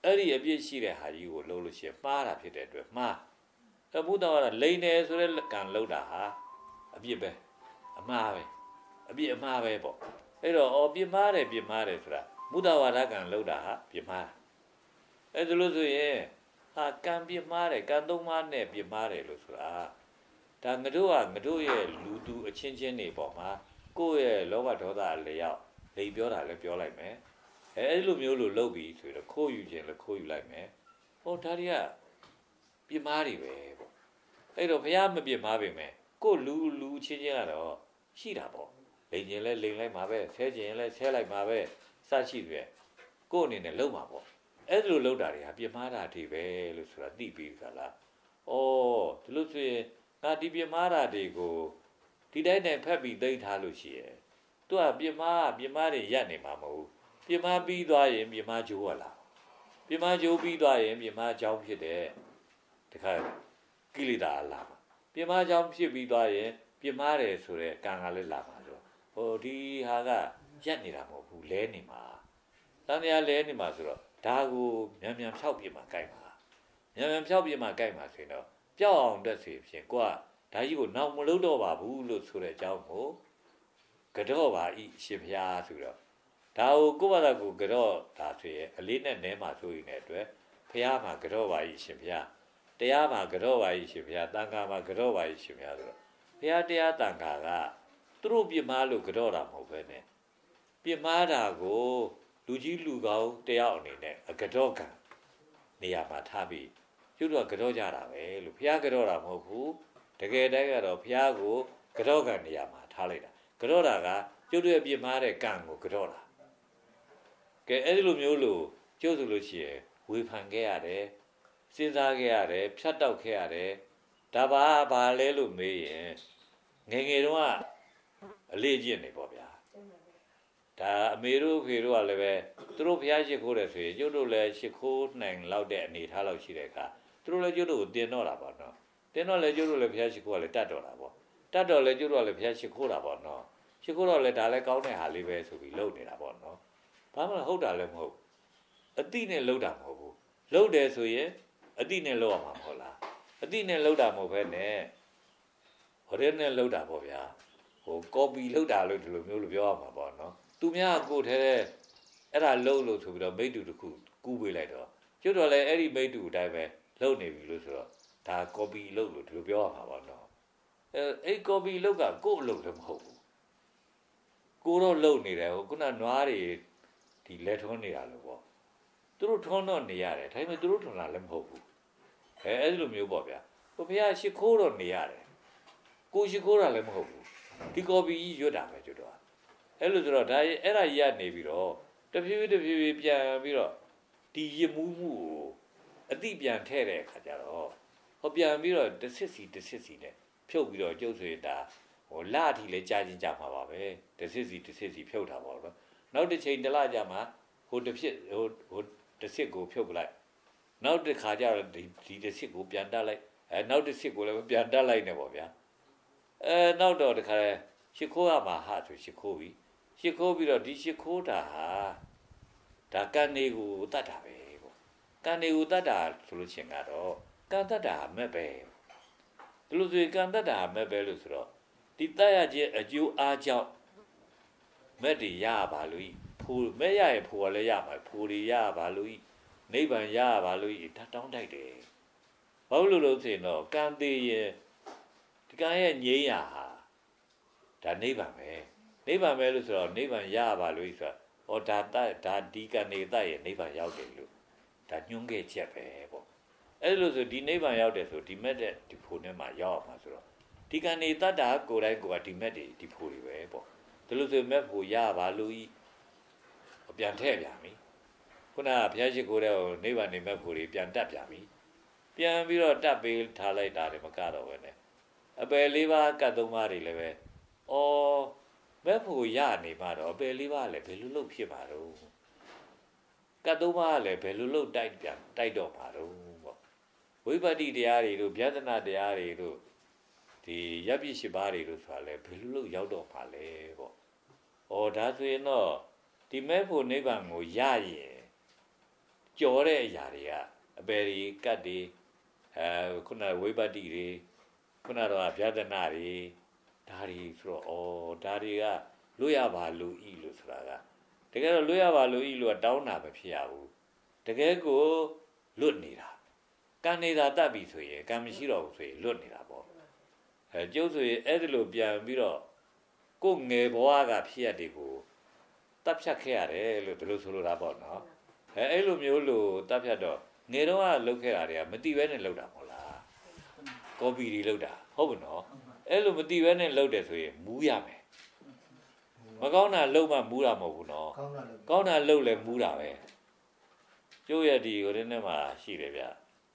အဲ့ဒီအပြစ်ရှိတဲ့ဟာကြီးကိုလုံးလို့ရှိရင်မှားတာဖြစ်တဲ့အတွက်မှားအဘုဒ္ဓဝါဒလိန်တယ်ဆိုတဲ့ကံလုံးတာဟာအပြစ်ပဲအမှားပဲအပြစ်အမှားပဲပေါ့အဲ့တော့အော်ပြစ်မှားတယ်ပြစ်မှားတယ်ဆိုတာဘုဒ္ဓဝါဒကံလုံးတာဟာပြစ်မှားအဲ့ဒါလို့ဆိုရင်ဟာကံပြစ်မှားတယ်ကံသုံးပါးနဲ့ပြစ်မှားတယ်လို့ဆိုတာဒါငါတို့ကငါတို့ရဲ့လူသူအချင်းချင်းတွေပေါ့မှာကိုယ့်ရဲ့လောဘဒေါသအလျောက်လိန်ပြောတာလည်းပြောလိုက်မယ်အဲအဲ့လိုမျိုးလို့လုပ်ပြီးဆိုတော့ခိုးယူခြင်းလည်းခိုးယူလိုက်မယ်ဟောဒါတွေကပြစ်မှားတွေပဲပေါ့အဲ့တော့ဘုရားမပြစ်မှားပေမဲ့ကိုယ့်လူလူချင်းချင်းကတော့ရှိတာပေါ့လိန်ခြင်းလည်းလိန်လိုက်မှာပဲဆဲခြင်းလည်းဆဲလိုက်မှာပဲစရှိတယ်ကိုယ့်အနေနဲ့လုပ်မှာပေါ့အဲ့လိုလုပ်တာတွေဟာပြစ်မှားတာတွေပဲလို့ဆိုတာသိပြီးကြလားဩဒီလိုဆိုရင်ငါဒီပြစ်မှားတာတွေကိုဒီတိုင်းတိုင်းဖက်ပြီးသိထားလို့ရှိရဲ့သူကပြစ်မှားပြစ်မှားတွေရက်နေမှာမဟုတ်ပြစ်မှားပြီးသွားရင်ပြစ်မှားကျိုးရလားပြစ်မှားကျိုးပြီးသွားရင်ပြစ်မှားအကြောင်းဖြစ်တဲ့တခါကိလေသာလာမှာပြစ်မှားအကြောင်းဖြစ်ပြီးသွားရင်ပြစ်မှားတယ်ဆိုတဲ့ကံကလည်းလာမှာဆိုတော့ဟိုဒီဟာကရက်နေတာမဟုတ်ဘူးလဲနေမှာတန်တရားလဲနေမှာဆိုတော့ဒါကိုမြန်မြန်ဖြောက်ပြမှာကြိုက်မှာမြန်မြန်ဖြောက်ပြမှာကြိုက်မှာဆိုရင်တော့ကြောက်အောင်တက်စီဖြင့်ကိုကဒါကြီးကိုနောက်မလုပ်တော့ပါဘူးလို့ဆိုတဲ့အကြောင်းကိုကတော့ပါဤရှင်ဘုရားဆိုတော့ဒါကိုကိုယ့်ဘာသာကိုကတော့ဒါဆိုရင်အလေးနဲ့နဲမှာဆိုရင်လည်းအတွက်ဘုရားမှာကတော့ပါဤရှင်ဘုရားတရားမှာကတော့ပါဤရှင်ဘုရားတန်ခါမှာကတော့ပါဤရှင်ဘုရားဆိုတော့ဘုရားတရားတန်ခါကသူတို့ပြစ်မှားလို့ကတော့တာမဟုတ်ပဲနဲ့ပြစ်မှားတာကိုလူကြီးလူကောင်းတယောက်အနေနဲ့အကတော့ကံနေရာမှာထားပြီးကျွတ်တော့ကတော့ကြတာပဲလို့ဘုရားကတော့တာမဟုတ်ဘူးတကယ်တည်းကတော့ဘုရားကိုကတော့ကံနေရာမှာထားလိုက်တာကတော့တာကကျွတ်ရဲ့ပြစ်မှားတဲ့ကံကိုကတော့တာကဲအဲ့ဒီလိုမျိုးလို့ကျွတ်ဆိုလို့ရှိရင်ဝေဖန်ခဲ့ရတယ်စဉ်းစားခဲ့ရတယ်ဖြတ်တောက်ခဲ့ရတယ်ဒါပါဘာလဲလို့မေးရင်ငယ်ငယ်တုန်းကအလေးကျင့်နေပေါ့ဗျာဒါအမေတို့ဖေတို့ကလည်းပဲသူတို့ဘုရားရှိခိုးတယ်ဆိုရင်ကျွတ်တို့လည်းရှိခိုးနိုင်လောက်တဲ့အနေထားလောက်ရှိတဲ့အခါသူတို့လည်းကျွတ်တို့ကိုတင်တော့တာပေါ့နော်တင်တော့လည်းကျွတ်တို့လည်းဘုရားရှိခိုးကလည်းတတ်တော့တာပေါ့တတ်တော့လည်းကျွတ်တို့ကလည်းဘုရားရှိခိုးတာပေါ့နော်ရှိခိုးတော့လည်းဒါလည်းကောင်းတဲ့ဟာလေးပဲဆိုပြီးလုပ်နေတာပေါ့နော်ဘာမှဟုတ်တာလည်းမဟုတ်အတိနဲ့လုပ်တာမဟုတ်ဘူးလုပ်တယ်ဆိုရင်အတိနဲ့လုပ်ရမှာမဟုတ်လားအတိနဲ့လုပ်တာမဟုတ်ဘဲနဲ့ဟိုရဲနဲ့လုပ်တာပေါ့ဗျာဟိုကော်ပီလုပ်တာလို့ဒီလိုမျိုးလို့ပြောရမှာပေါ့နော်သူများကိုထဲအဲ့ဒါလုပ်လို့ဆိုပြီးတော့မိတ္တူတစ်ခုကူးပေးလိုက်တော့ကျွတ်တော့လည်းအဲ့ဒီမိတ္တူအတိုင်းပဲလုပ်နေပြီလို့ဆိုတော့ဒါကော်ပီလုပ်လို့ဒီလိုပြောရမှာပေါ့နော်အဲအဲ့ကော်ပီလုပ်ကကို့အလုပ်လည်းမဟုတ်ဘူးကိုတော့လုပ်နေတယ်ဟိုခုနနွားတွေဒီလက်ထွန်းနေတာလို့ပေါ့သူတို့ထွန်းတော့နေရတယ်ဒါပေမဲ့သူတို့ထွန်းတာလည်းမဟုတ်ဘူးအဲအဲ့ဒီလိုမျိုးပေါ့ဗျာဟိုဘုရားရှိခိုးတော့နေရတယ်ကိုရှိခိုးတာလည်းမဟုတ်ဘူးဒီကော်ပီကြီးရွတ်တာပဲကျွတ်တော့အဲ့လိုဆိုတော့ဒါအဲ့ဒါရနေပြီးတော့တဖြည်းဖြည်းတဖြည်းဖြည်းပြန်ပြီးတော့ဒီရမှုမှုကိုအတိပြန်ထဲ့တဲ့အခါကျတော့ဟောပြန်ပြီးတော့တစ်စစ်စီတစ်စစ်စီနဲ့ဖြုတ်ပြီးတော့ကျုပ်ဆိုရင်ဒါဟိုလာထီလဲကြာချင်းကြာမှာပါပဲတစ်စစ်စီတစ်စစ်စီဖြုတ်တာပေါ့နော်နောက်တစ်ချိန်တစ်လကြာမှာဟိုတစ်ဖြစ်ဟိုဟိုတစ်စစ်ကိုဖြုတ်လိုက်နောက်တစ်ခါကျတော့ဒီဒီတစ်စစ်ကိုပြန်တက်လိုက်အဲနောက်တစ်စစ်ကိုလည်းပြန်တက်လိုက်နေပေါ့ဗျာအဲနောက်တော့တခါရှ िख ိုးရမှာဟာဆိုရှ िख ိုးပြီရှ िख ိုးပြီးတော့ဒီရှ िख ိုးတာဟာဒါကံတွေကိုတတ်တာပဲပေါ့ကံတွေကိုတတ်တာဆိုလို့ချင်းကတော့ကံတတ်တာမဲ့ပဲဒီလိုဆိုရင်ကံတတ်တာမဲ့ပဲလို့ဆိုတော့ဒီတတ်ရခြင်းအကျိုးအားကြောင့်မဲ့တွေရပါလို့ဖိုးမဲ့ရရင်ဖိုးကလည်းရမှာဖိုးတွေရပါလို့နိဗ္ဗာန်ရပါလို့ဒါတောင်းတိုက်တယ်ဘာလို့လို့ဆိုရင်တော့ကံသေးရင်ဒီကံရဲ့ငြိမ်းရာဟာဒါနိဗ္ဗာန်ပဲနိဗ္ဗာန်ပဲလို့ဆိုတော့နိဗ္ဗာန်ရပါလို့ဆိုတော့ဩဒါတဒါဒီကံနေတတ်ရင်နိဗ္ဗာန်ရောက်တယ်လို့ဒါညွှန်းခဲ့ချက်ပဲပေါ့အဲ့လိုဆိုဒီနိဗ္ဗာန်ရောက်တယ်ဆိုဒီမဲ့တဲ့ဒီဖို့နဲ့မှရောက်အောင်မှာဆိုတော့ဒီကံနေတတ်တာကိုယ်တိုင်ကိုယ်ကဒီမဲ့တွေဒီဖို့တွေပဲပေါ့ဒါလို့ဆိုမဲ့ဖို့ရပါလို့ဤပြန်ထည့်ပြန်ပြီခုနကဘုရားရှိခိုးတဲ့နိဗ္ဗာန်နေမဲ့ဖို့တွေပြန်တက်ပြန်ပြီပြန်ပြီးတော့တက်ပေးထားလိုက်တာတွေမကတော့ပဲနဲ့အပယ်လေးပါးကတ်သုံးပါးတွေလည်းပဲဩမဲ့ဖို့ရနေမှာတော့အပယ်လေးပါးလည်းဘယ်လိုလုပ်ဖြစ်မှာတော့ကတ်သုံးပါးလည်းဘယ်လိုလုပ်တိုက်ပြန်တိုက်တော့မှာတော့ပေါ့ဝိပဿနာတရားတွေတို့ဗျာဒနာတရားတွေတို့ဒီရပ်ပြည့်ရှိပါးတွေတို့ဆိုတာလည်းဘယ်လိုလုပ်ရောက်တော့မှာလဲပေါ့ဩဒါဆိုရင်တော့ဒီမဲ့ဖို့နိဗ္ဗာန်ကိုရရင်ကြော်တဲ့အရာတွေကအပယ်တွေကတ်တွေအဲခုနဝိပတ္တိတွေခုနတော့ဗျာဒနာတွေဒါတွေဆိုတော့ဩဒါတွေကလွတ်ရပါလို့ဤလို့ဆိုတာကတကယ်တော့လွတ်ရပါလို့ဤလို့တောင်းတာမဖြစ်ရဘူးတကယ်ကိုလွတ်နေတာကံနေတာတတ်ပြီဆိုရင်ကံမရှိတော့ဘူးဆိုရင်လွတ်နေတာပေါ့အဲကျုပ်ဆိုရင်အဲ့ဒီလိုပြန်ပြီးတော့ကိုယ်ငယ်ဘဝကဖြစ်ရတဲ့ကိုတပ်ဖြတ်ခဲ့ရတယ်လို့ဒီလိုဆိုလိုတာပေါ့နော်အဲအဲ့လိုမျိုးလို့တပ်ဖြတ်တော့ငယ်တော့ကလှုပ်ခဲ့တာတွေကမတိပဲနဲ့လှုပ်တာမဟုတ်လားကော်ပီတွေလှုပ်တာဟုတ်ဘူးနော်အဲ့လိုမတိပဲနဲ့လှုပ်တယ်ဆိုရင်မူးရမယ်မကောင်းတာလှုပ်မှမူးတာမဟုတ်ဘူးနော်ကောင်းတာလှုပ်လဲမူးတာပဲကျိုးရဒီဟိုတဲ့နေ့မှာရှိတယ်ဗျ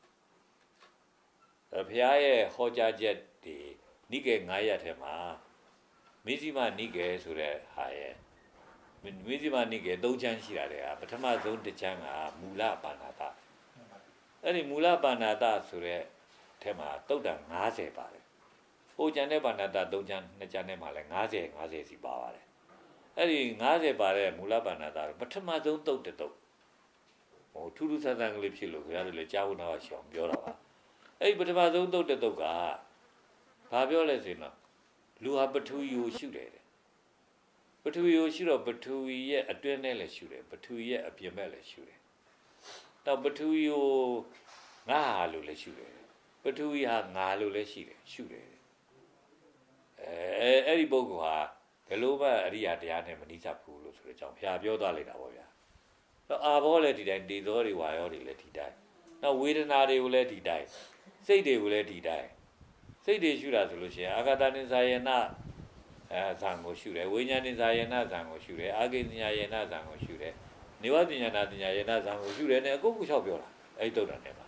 ဘုရားရဲ့ဟောကြားချက်ဒီနိကေငါးရပ်ထဲမှာမိဇိမနိကေဆိုတဲ့ဟာရဲ့မိဇိမနိကေသုံးချမ်းရှိတာတဲ့ပထမဆုံးတစ်ချမ်းကမူလပါဏာတအဲ့ဒီမူလပါဏာတဆိုတဲ့ထဲမှာတုတ်တန်၅၀ပါတယ်ဟိုကျန်တဲ့ပါဏာတသုံးချမ်းနှစ်ချမ်းထဲမှာလည်း၅၀ ၅၀စီပါပါတယ်အဲ့ဒီ၅၀ပါတဲ့မူလပါဏာတပထမဆုံးတုတ်တုတ်ဟိုထူးထူးဆန်းဆန်းကလေးဖြစ်လို့ခင်ဗျားတို့လည်းကြားဖို့တော့ရှောင်ပြောတာပါအဲ့ဒီပထမဆုံးတုတ်တုတ်ကဘာပြောလဲဆိုရင်တော့လူဟာပထဝီကိုရှုတယ်တဲ့ပထဝီကိုရှုတော့ပထဝီရဲ့အတွင်းနဲ့လည်းရှုတယ်ပထဝီရဲ့အပြင်ဘက်လည်းရှုတယ်တော့ပထဝီကိုငါဟာလို့လည်းရှုတယ်ပထဝီဟာငါလို့လည်းရှိတယ်ရှုတယ်အဲအဲ့ဒီပုဂ္ဂိုလ်ဟာဘယ်လိုမှအရိယာတရားနဲ့မနှိစပ်ဘူးလို့ဆိုတဲ့အကြောင်းဘုရားပြောသွားလိုက်တာပေါ့ဗျာတော့အာဘောလည်းဒီတိုင်းဒေသောတွေဝါရောတွေလည်းဒီတိုင်းနောက်ဝေဒနာတွေကိုလည်းဒီတိုင်းစိတ်တွေကိုလည်းဒီတိုင်းစိတ်တွေရှုတာဆိုလို့ရှိရင်အာဂတနိဇာယနာအဲဇံကိုရှုတယ်ဝိညာဉ်နိဇာယနာဇံကိုရှုတယ်အာဂိဉ္ဇာယနာဇံကိုရှုတယ်နေဝတိညာနာတိညာယနာဇံကိုရှုတယ်နဲ့အကုန်ကိုလျှောက်ပြောတာအဲ့ဒီတုတ်တန်နဲ့ပါ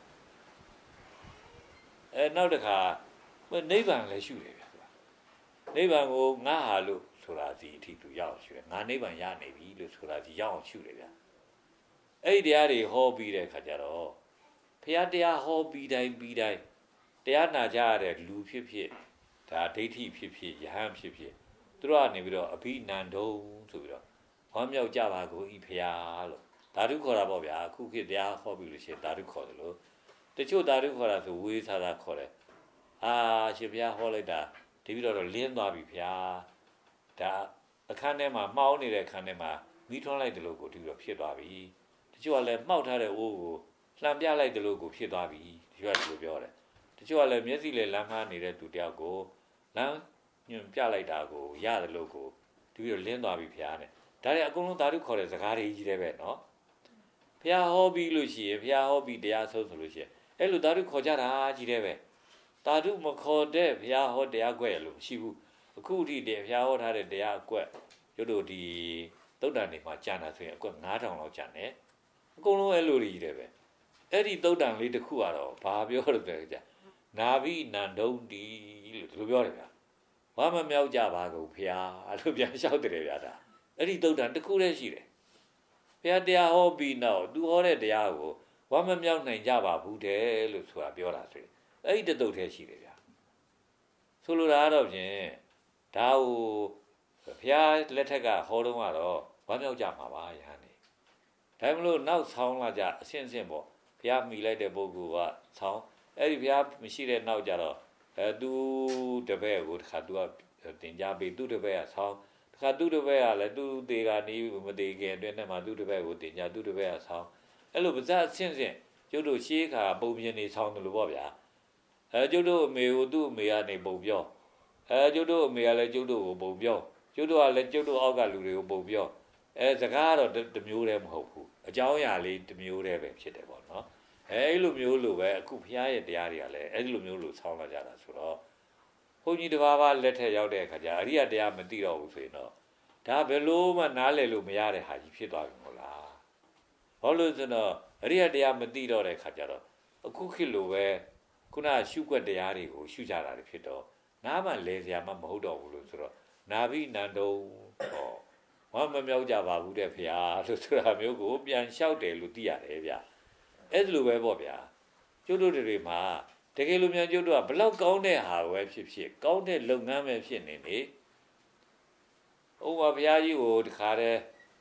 အဲနောက်တစ်ခါနိဗ္ဗာန်လည်းရှုတယ်ဗျာနိဗ္ဗာန်ကိုငါဟာလို့ဆိုတာစီအထိသူရအောင်ရှုတယ်ငါနိဗ္ဗာန်ရနေပြီလို့ဆိုတာစီရအောင်ရှုတယ်ဗျာအဲ့ဒီတရားတွေဟောပြီးတဲ့အခါကျတော့ဘုရားတရားဟောပြီးတိုင်းပြီးတိုင်းတရားနာကြရတဲ့လူဖြစ်ဖြစ်ဒါဒိဋ္ဌိဖြစ်ဖြစ်ယဟန်ဖြစ်ဖြစ်သူတို့ကနေပြီးတော့အဘိနန္ဒုံဆိုပြီးတော့ဝမ်းမြောက်ကြပါကုန်ဤဘုရားလို့ဓာတုခေါ်တာပေါ့ဗျာအခုခေတ်တရားဟောပြီးလို့ရှိရင်ဓာတုခေါ်တယ်လို့တချို့ဓာတုခေါ်တာဆိုဝေးစားတာခေါ်တယ်အာရှင်ဘုရားဟောလိုက်တာတပည့်တော်တော့လင်းသွားပြီဘုရားဒါအခန်းထဲမှာမှောင်းနေတဲ့အခန်းထဲမှာမိထွန်းလိုက်တယ်လို့ကိုတပည့်တော်ဖြစ်သွားပြီတချို့ကလည်းမှောက်ထားတဲ့အိုးကိုလှန်ပြလိုက်တယ်လို့ကိုဖြစ်သွားပြီဒီကလိုပြောတယ်တချို့ကလည်းမျက်စိလေလမ်းမှားနေတဲ့သူတယောက်ကိုလမ်းညွန်ပြလိုက်တာကိုရတယ်လို့ကိုတပည့်တော်လင်းသွားပြီဘုရားနဲ့ဒါတွေအကုန်လုံးဓာတုခေါ်တဲ့စကားတွေကြီးတယ်ပဲနော်ဘုရားဟောပြီးလို့ရှိရင်ဘုရားဟောပြီးတရားဆုံးဆိုလို့ရှိရင်အဲ့လိုဓာတုခေါ်ကြတာကြီးတယ်ပဲဓာတုမခေါ်တဲ့ဘုရားဟောတရားကွက်ရလို့မရှိဘူးအခုထိတည်းဘုရားဟောထားတဲ့တရားကွက်တို့တို့ဒီသုတ်တန်တွေမှာကျန်တာဆိုရင်အကွက်၅ထောင်လောက်ကျန်တယ်အကုန်လုံးအဲ့လိုကြီးတယ်ပဲအဲ့ဒီသုတ်တန်လေးတစ်ခုကတော့ဘာပြောလို့လဲကြာနာဘိနန္ဒုံတီလို့ဒီလိုပြောတယ်ဗျာဘာမှမြောက်ကြပါကုန်ဘုရားအဲ့လိုပြန်လျှောက်တယ်ဗျာဒါအဲ့ဒီသုတ်တန်တစ်ခုတည်းရှိတယ်ဘုရားတရားဟောပြီးနောက်သူဟောတဲ့တရားကိုဘာမှမြောက်နိုင်ကြပါဘူးတဲ့လို့ဆိုတာပြောတာဆိုရင်အဲ့ဒီတုတ်ထဲရှိတယ်ဗျာဆိုလိုတာကတော့ဖြင့်ဒါကိုဘုရားလက်ထက်ကဟောတော့ကတော့ဘာမြောက်ကြမှာပါယဟန်နေဒါမှမဟုတ်နောက်ဆောင်းလာကြအဆင့်ဆင့်ပေါ့ဘုရားမိလိုက်တဲ့ပုဂ္ဂိုလ်ကဆောင်းအဲ့ဒီဘုရားမရှိတဲ့နောက်ကြတော့အဲသူတပည့်ကိုတခါသူကတင်ကြပေးသူတပည့်ကဆောင်းတခါသူတပည့်ကလည်းသူသေးကနေမသေးခင်အတွင်းထဲမှာသူတပည့်ကိုတင်ကြသူတပည့်ကဆောင်းအဲ့လိုပါဇက်အဆင့်ဆင့်ကျုပ်တို့ရှေးခါပုံပြင်နေဆောင်းတယ်လို့ပေါ့ဗျာအဲကျုပ်တို့အမေကိုသူ့အမေကနေပုံပြောအဲကျုပ်တို့အမေကလည်းကျုပ်တို့ကိုပုံပြောကျုပ်တို့ကလည်းကျုပ်တို့အောက်ကလူတွေကိုပုံပြောအဲစကားကတော့တမျိုးတည်းမဟုတ်ဘူးအကြောင်းအရာလေးတမျိုးတည်းပဲဖြစ်တယ်ပေါ့နော်အဲအဲ့လိုမျိုးလိုပဲအခုဘုရားရဲ့တရားတွေကလည်းအဲ့လိုမျိုးလိုဆောင်းလာကြတာဆိုတော့ဘုန်းကြီးတစ်ပါးပါးလက်ထက်ရောက်တဲ့အခါကျအရိယတရားမသိတော့ဘူးဆိုရင်တော့ဒါဘယ်လို့မှနားလည်လို့မရတဲ့ဟာကြီးဖြစ်သွားပြီမို့လားဘာလို့ဆိုတော့အရိယတရားမသိတော့တဲ့အခါကျတော့အခုခေတ်လိုပဲခုနရှုွက်တရားတွေကိုရှုကြတာဖြစ်တော့နားမှလဲစရာမှမဟုတ်တော့ဘူးလို့ဆိုတော့နာဘိနန္ဒုံဟောဘာမမြောက်ကြပါဘူးတဲ့ဖေဟာလို့ဆိုတာမျိုးကိုပြန်လျှောက်တယ်လို့သိရတယ်ဗျအဲ့လိုပဲပေါ့ဗျာကျုပ်တို့တွေမှာတကယ်လို့မြန်ကျုပ်တို့ကဘလောက်ကောင်းတဲ့ဟာပဲဖြစ်ဖြစ်ကောင်းတဲ့လုပ်ငန်းပဲဖြစ်နေနေဥပမာဘုရားကြီးကိုတခါတည်း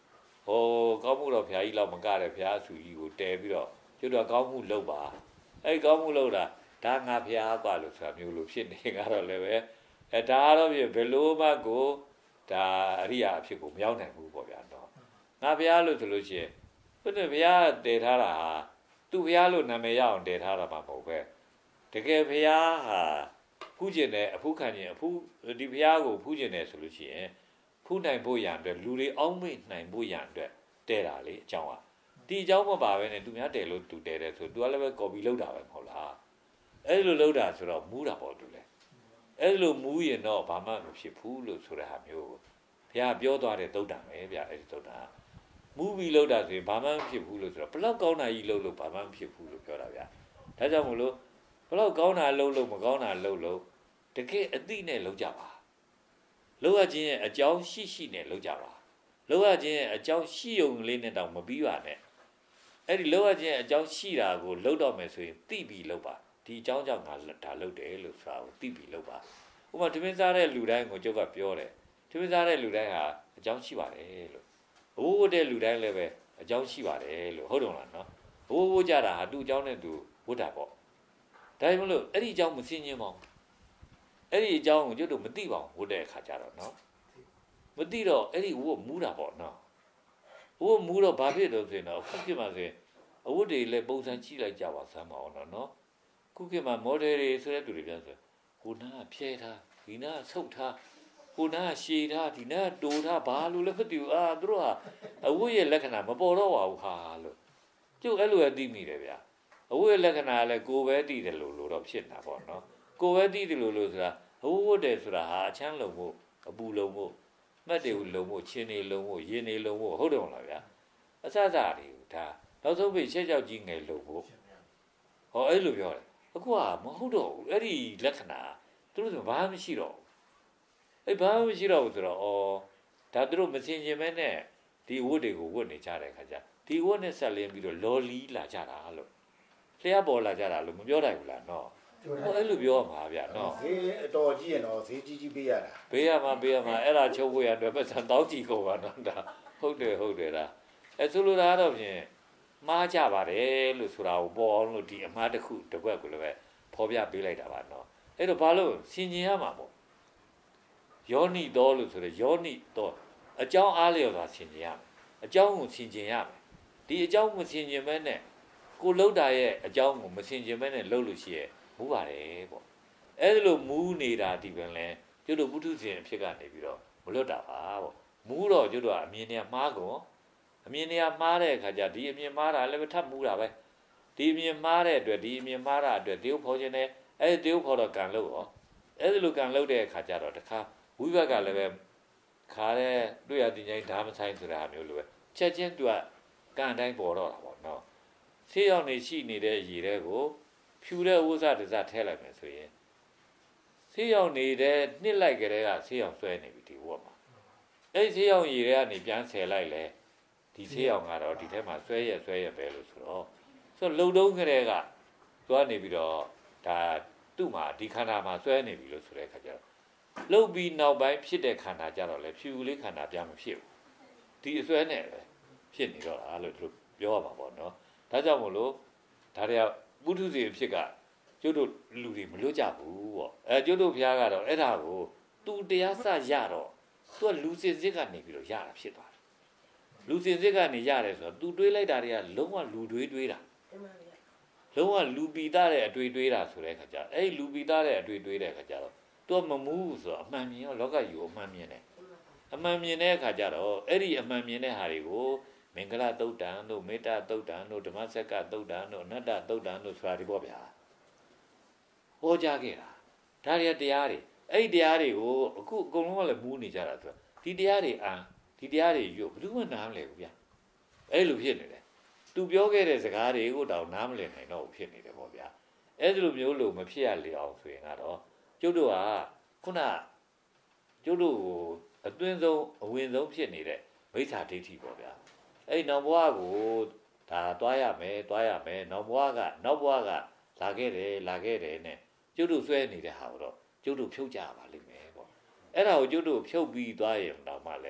ဟိုကောင်းမှုတော့ဘုရားကြီးလောက်မကတဲ့ဘုရားသူကြီးကိုတဲပြီးတော့ကျွတ်တော့ကောင်းမှုလုပ်ပါအဲ့ကောင်းမှုလုပ်တာဒါငါဘုရားกว่าလို့ဆိုတာမျိုးလို့ဖြစ်နေကတော့လည်းပဲအဲဒါတော့ပြဘယ်လိုမှကိုဒါအရိယာအဖြစ်ကိုမရောက်နိုင်ဘူးပေါ့ဗျာတော့ငါဘုရားလို့ဆိုလို့ရှိရင်ဘုရားဘုရားတည်ထားတာဟာသူ့ဘုရားလို့နာမည်ရအောင်တည်ထားတာမှမဟုတ်ပဲတကယ်ဘုရားဟာဖူးကျင်တယ်အဖူးခံခြင်းအဖူးဒီဘုရားကိုဖူးကျင်တယ်ဆိုလို့ရှိရင်ဖူးနိုင်ဖို့ရန်အတွက်လူတွေအောက်မေ့နိုင်ဖို့ရန်အတွက်တဲတာလေအကြောင်းဟာဒီအကြောင်းမပါပဲနဲ့သူများတဲလို့သူတဲတယ်ဆိုသူကလည်းပဲ copy လုပ်တာပဲမဟုတ်လားအဲ့လိုလုပ်တာဆိုတော့မူးတာပေါ့သူလည်းအဲ့လိုမူးရင်တော့ဘာမှမဖြစ်ဘူးလို့ဆိုတဲ့ဟာမျိုးဘုရားပြောသွားတဲ့သုတ်တံပဲဗျအဲ့ဒီသုတ်တံမူးပြီးလုပ်တာဆိုရင်ဘာမှမဖြစ်ဘူးလို့ဆိုတော့ဘလောက်ကောင်းတာကြီးလုပ်လို့ဘာမှမဖြစ်ဘူးလို့ပြောတာဗျဒါကြောင့်မို့လို့ဘလောက်ကောင်းတာလုပ်လို့မကောင်းတာလုပ်လို့တကယ်အသိနဲ့လုပ်ကြပါလုပ်ရခြင်းရဲ့အကြောင်းရှိရှိနဲ့လုပ်ကြပါလုပ်ရခြင်းရဲ့အကြောင်းရှိုံလေးနဲ့တောင်မပြီးပါနဲ့အဲ့ဒီလုပ်ရခြင်းအကြောင်းရှိတာကိုလုပ်တော့မယ်ဆိုရင်သိပြီးလုပ်ပါဒီအကြောင်းကြောင့်ငါဒါလုပ်တယ်လို့ဆိုတာကိုသိပြီးလုပ်ပါဥပမာတမင်းစားတဲ့လူတိုင်းကိုကျုပ်ကပြောတယ်တမင်းစားတဲ့လူတိုင်းဟာအကြောင်းရှိပါတယ်လို့ဘိုးဘိုးတဲ့လူတိုင်းလည်းပဲအကြောင်းရှိပါတယ်လို့ဟုတ်တယ်မလားနော်ဘိုးဘိုးကြတာဟာသူ့အကြောင်းနဲ့သူဝတ်တာပေါ့ဒါပေမဲ့လို့အဲ့ဒီအကြောင်းမသိချင်းပါဘူးအဲ့ဒီအကြောင်းကိုကျုပ်တို့မသိပါဘူးဝတ်တဲ့အခါကျတော့နော်မသိတော့အဲ့ဒီဝတ်မူးတာပေါ့နော်ဝတ်မူးတော့ဘာဖြစ်လို့ဆိုရင်တော့ခုခေတ်မှာဆိုရင်အဝတ်တွေလည်းပုံစံကြည့်လိုက်ကြပါစမ်းပါအောင်နော်ခုခေတ်မှာ model တွေဆိုတဲ့သူတွေပြန်ဆိုဟိုနားဖြဲထားဒီနားဆုပ်ထားဟိုနားရှည်ထားဒီနားတိုးထားဘာလို့လဲမသိဘူးအာသူတို့ဟာအဝတ်ရဲ့လက္ခဏာမပေါ်တော့ပါဘူးဟာလို့ကျုပ်အဲ့လိုပဲသိမိတယ်ဗျာအဝတ်ရဲ့လက္ခဏာလည်းကိုယ်ပဲသိတယ်လို့လို့တော့ဖြစ်နေတာပေါ့နော်ကိုယ်ပဲသိတယ်လို့လို့ဆိုတာအဝတ်တယ်ဆိုတာဟာအချမ်းလုံးဖို့အပူလုံးဖို့မှတ်တွေကိုလုံးဖို့ချင်းတွေလုံးဖို့ရင်တွေလုံးဖို့ဟုတ်တယ်မလားဗျာအစစတွေကိုဒါနောက်ဆုံးပိတ်ချက်ကြောက်ကြီးငယ်လုံးဖို့ဟောအဲ့လိုပြောတယ်အခုကမဟုတ်တော့ဘူးအဲ့ဒီလက္ခဏာသူတို့ကဘာမှမရှိတော့ဘူးအဲ့ဘာမှမရှိတော့ဘူးဆိုတော့ဩဒါသူတို့မစင်ကျင်မဲနဲ့ဒီဝတ်တွေကိုဝတ်နေကြတဲ့ခါကျဒီဝတ်နဲ့ဆက်လင်းပြီးတော့လော်လီလာကြတာလို့လျှက်ပေါ်လာကြတာလို့မပြောနိုင်ဘူးလားနော်ဟောအဲ့လိုပြောမှာဗျာနော်ဈေးအတော်ကြီးရင်တော့ဈေးကြီးကြီးပေးရတာပေးရမှာပေးရမှာအဲ့ဒါချုပ်ဖို့ရအတွက်ပတ်စံတောင်းကြည့်ကုန်ပါတော့ဒါဟုတ်တယ်ဟုတ်တယ်ဒါအဲ့ဆိုလိုတာတော့ဖြင့်မှားကြပါတယ်လို့ဆိုတာကိုပေါ်အောင်လို့ဒီအမှားတစ်ခုတစ်ခွက်ကိုလည်းပဲဖော်ပြပေးလိုက်တာပါနော်အဲ့တော့ဘာလို့ဆင်ញင်ရမှာပေါ့ယောနိတော်လို့ဆိုရယ်ယောနိတော်အကြောင်းအားလျော်စွာဆင်ញင်ရမယ်အကြောင်းကိုဆင်ញင်ရမယ်ဒီအကြောင်းမဆင်ញင်မဲနဲ့ကိုလှုပ်တာရဲ့အကြောင်းကိုမဆင်ញင်မဲနဲ့လှုပ်လို့ရှိရဲ့မူးပါတယ်ပေါ့အဲ့လိုမူးနေတာဒီပင်လဲကျွတ်တို့ပုထုဇဉ်အဖြစ်ကနေပြီးတော့မလွတ်တာပါပေါ့မူးတော့ကျွတ်တို့ကအမြင်နဲ့မှားကုန်အမြင်နဲ့မှားတဲ့အခါကျဒီအမြင်မှားတာလည်းပဲထပ်မူးတာပဲဒီအမြင်မှားတဲ့အတွက်ဒီအမြင်မှားတာအတွက်တေုပ်ဖော်ခြင်းနဲ့အဲ့တေုပ်ဖော်တော့ကံလို့ရောအဲ့ဒီလိုကံလို့တဲ့အခါကျတော့တခါဝိဘက်ကလည်းပဲခါတဲ့တွေ့ရတင်ချင်းဓာမဆိုင်ဆိုတာမျိုးလိုပဲချက်ချင်းသူကကံတိုင်းပေါ်တော့တာပေါ့နော်ဆေးရောက်နေရှိနေတဲ့ရည်တွေကိုဖြူတဲ့ဝိဇ္ဇတစထဲလိုက်မယ်ဆိုရင်ဆေးရောက်နေတဲ့နှစ်လိုက်ကြတဲ့ကဆေးရောက်ဆွဲနေပြီဒီဘဝမှာအဲ့ဆေးရောက်ရည်တွေကနေပြန်ဆယ်လိုက်လဲဒီဆေးရောက်ကတော့ဒီထဲမှာဆွဲရဆွဲရပဲလို့ဆိုတော့ဆိုလုံတုံးကြတဲ့ကသွားနေပြီးတော့ဒါသူ့မှာဒီခန္ဓာမှာဆွဲနေပြီလို့ဆိုတဲ့အခါကျတော့လှုပ်ပြီးနောက်ပိုင်းဖြစ်တဲ့ခန္ဓာကြတော့လေဖြူလေးခန္ဓာပြန်မဖြစ်ဘူးဒီအစွဲနဲ့ပဲဖြစ်နေတော့တာလို့သူပြောရမှာပေါ့နော်ဒါကြောင့်မို့လို့ဒါတွေကပုထုဇဉ်ဖြစ်ကကျွတ်တို့လူတွေမလွတ်ကြဘူးပေါ့အဲကျွတ်တို့ဘုရားကတော့အဲ့ဒါကိုသူတရားစရတော့သူကလူစင်စစ်ကနေပြီးတော့ရတာဖြစ်သွားတယ်လူစင်စစ်ကနေရတယ်ဆိုတော့သူတွေးလိုက်တာတွေကလုံးဝလူတွေးတွေးတာလုံးဝလူပီသားတဲ့အတွေ့တွေးတာဆိုတဲ့အခါကျအဲ့လူပီသားတဲ့အတွေ့တွေးတဲ့အခါကျတော့သူကမမူးဆိုတော့အမှန်မြင်ရောလောကကြီးကိုအမှန်မြင်တယ်အမှန်မြင်တဲ့အခါကျတော့အဲ့ဒီအမှန်မြင်တဲ့ဟာတွေကိုမင်္ဂလာသုတ်တံတို့မေတ္တာသုတ်တံတို့ဓမ္မစက္ကသုတ်တံတို့အနတ္တသုတ်တံတို့ဆိုတာဒီပေါ့ဗျာဟောကြားခဲ့တာဒါတွေတရားတွေအဲ့ဒီတရားတွေကိုအခုအကုန်လုံးကလည်းမူးနေကြတာဆိုတော့ဒီတရားတွေအာဒီတရားတွေရွတ်ဘယ်သူမှနားမလဲဘူးဗျာအဲ့လိုဖြစ်နေတယ်သူပြောခဲ့တဲ့စကားတွေကိုတောင်နားမလည်နိုင်တော့ဖြစ်နေတယ်ပေါ့ဗျာအဲ့ဒီလိုမျိုးလို့မဖြစ်ရလေအောင်ဆိုရင်ကတော့ကျုပ်တို့ကခုနကျုပ်တို့ကိုအသွင်းဆုံးအဝင်ဆုံးဖြစ်နေတဲ့မိစ္ဆာဒိဋ္ဌိပေါ့ဗျာအဲ့ဒီနောက်ဘဝကိုဒါသွားရမယ်သွားရမယ်နောက်ဘဝကနောက်ဘဝကလာခဲ့တယ်လာခဲ့တယ်နဲ့ကျုပ်တို့ဆွဲနေတဲ့ဟာကိုတော့ကျုပ်တို့ဖြုတ်ကြပါလိမ့်မယ်ပေါ့အဲ့ဒါကိုကျုပ်တို့ဖြုတ်ပြီးသွားရင်တော့မှလည်း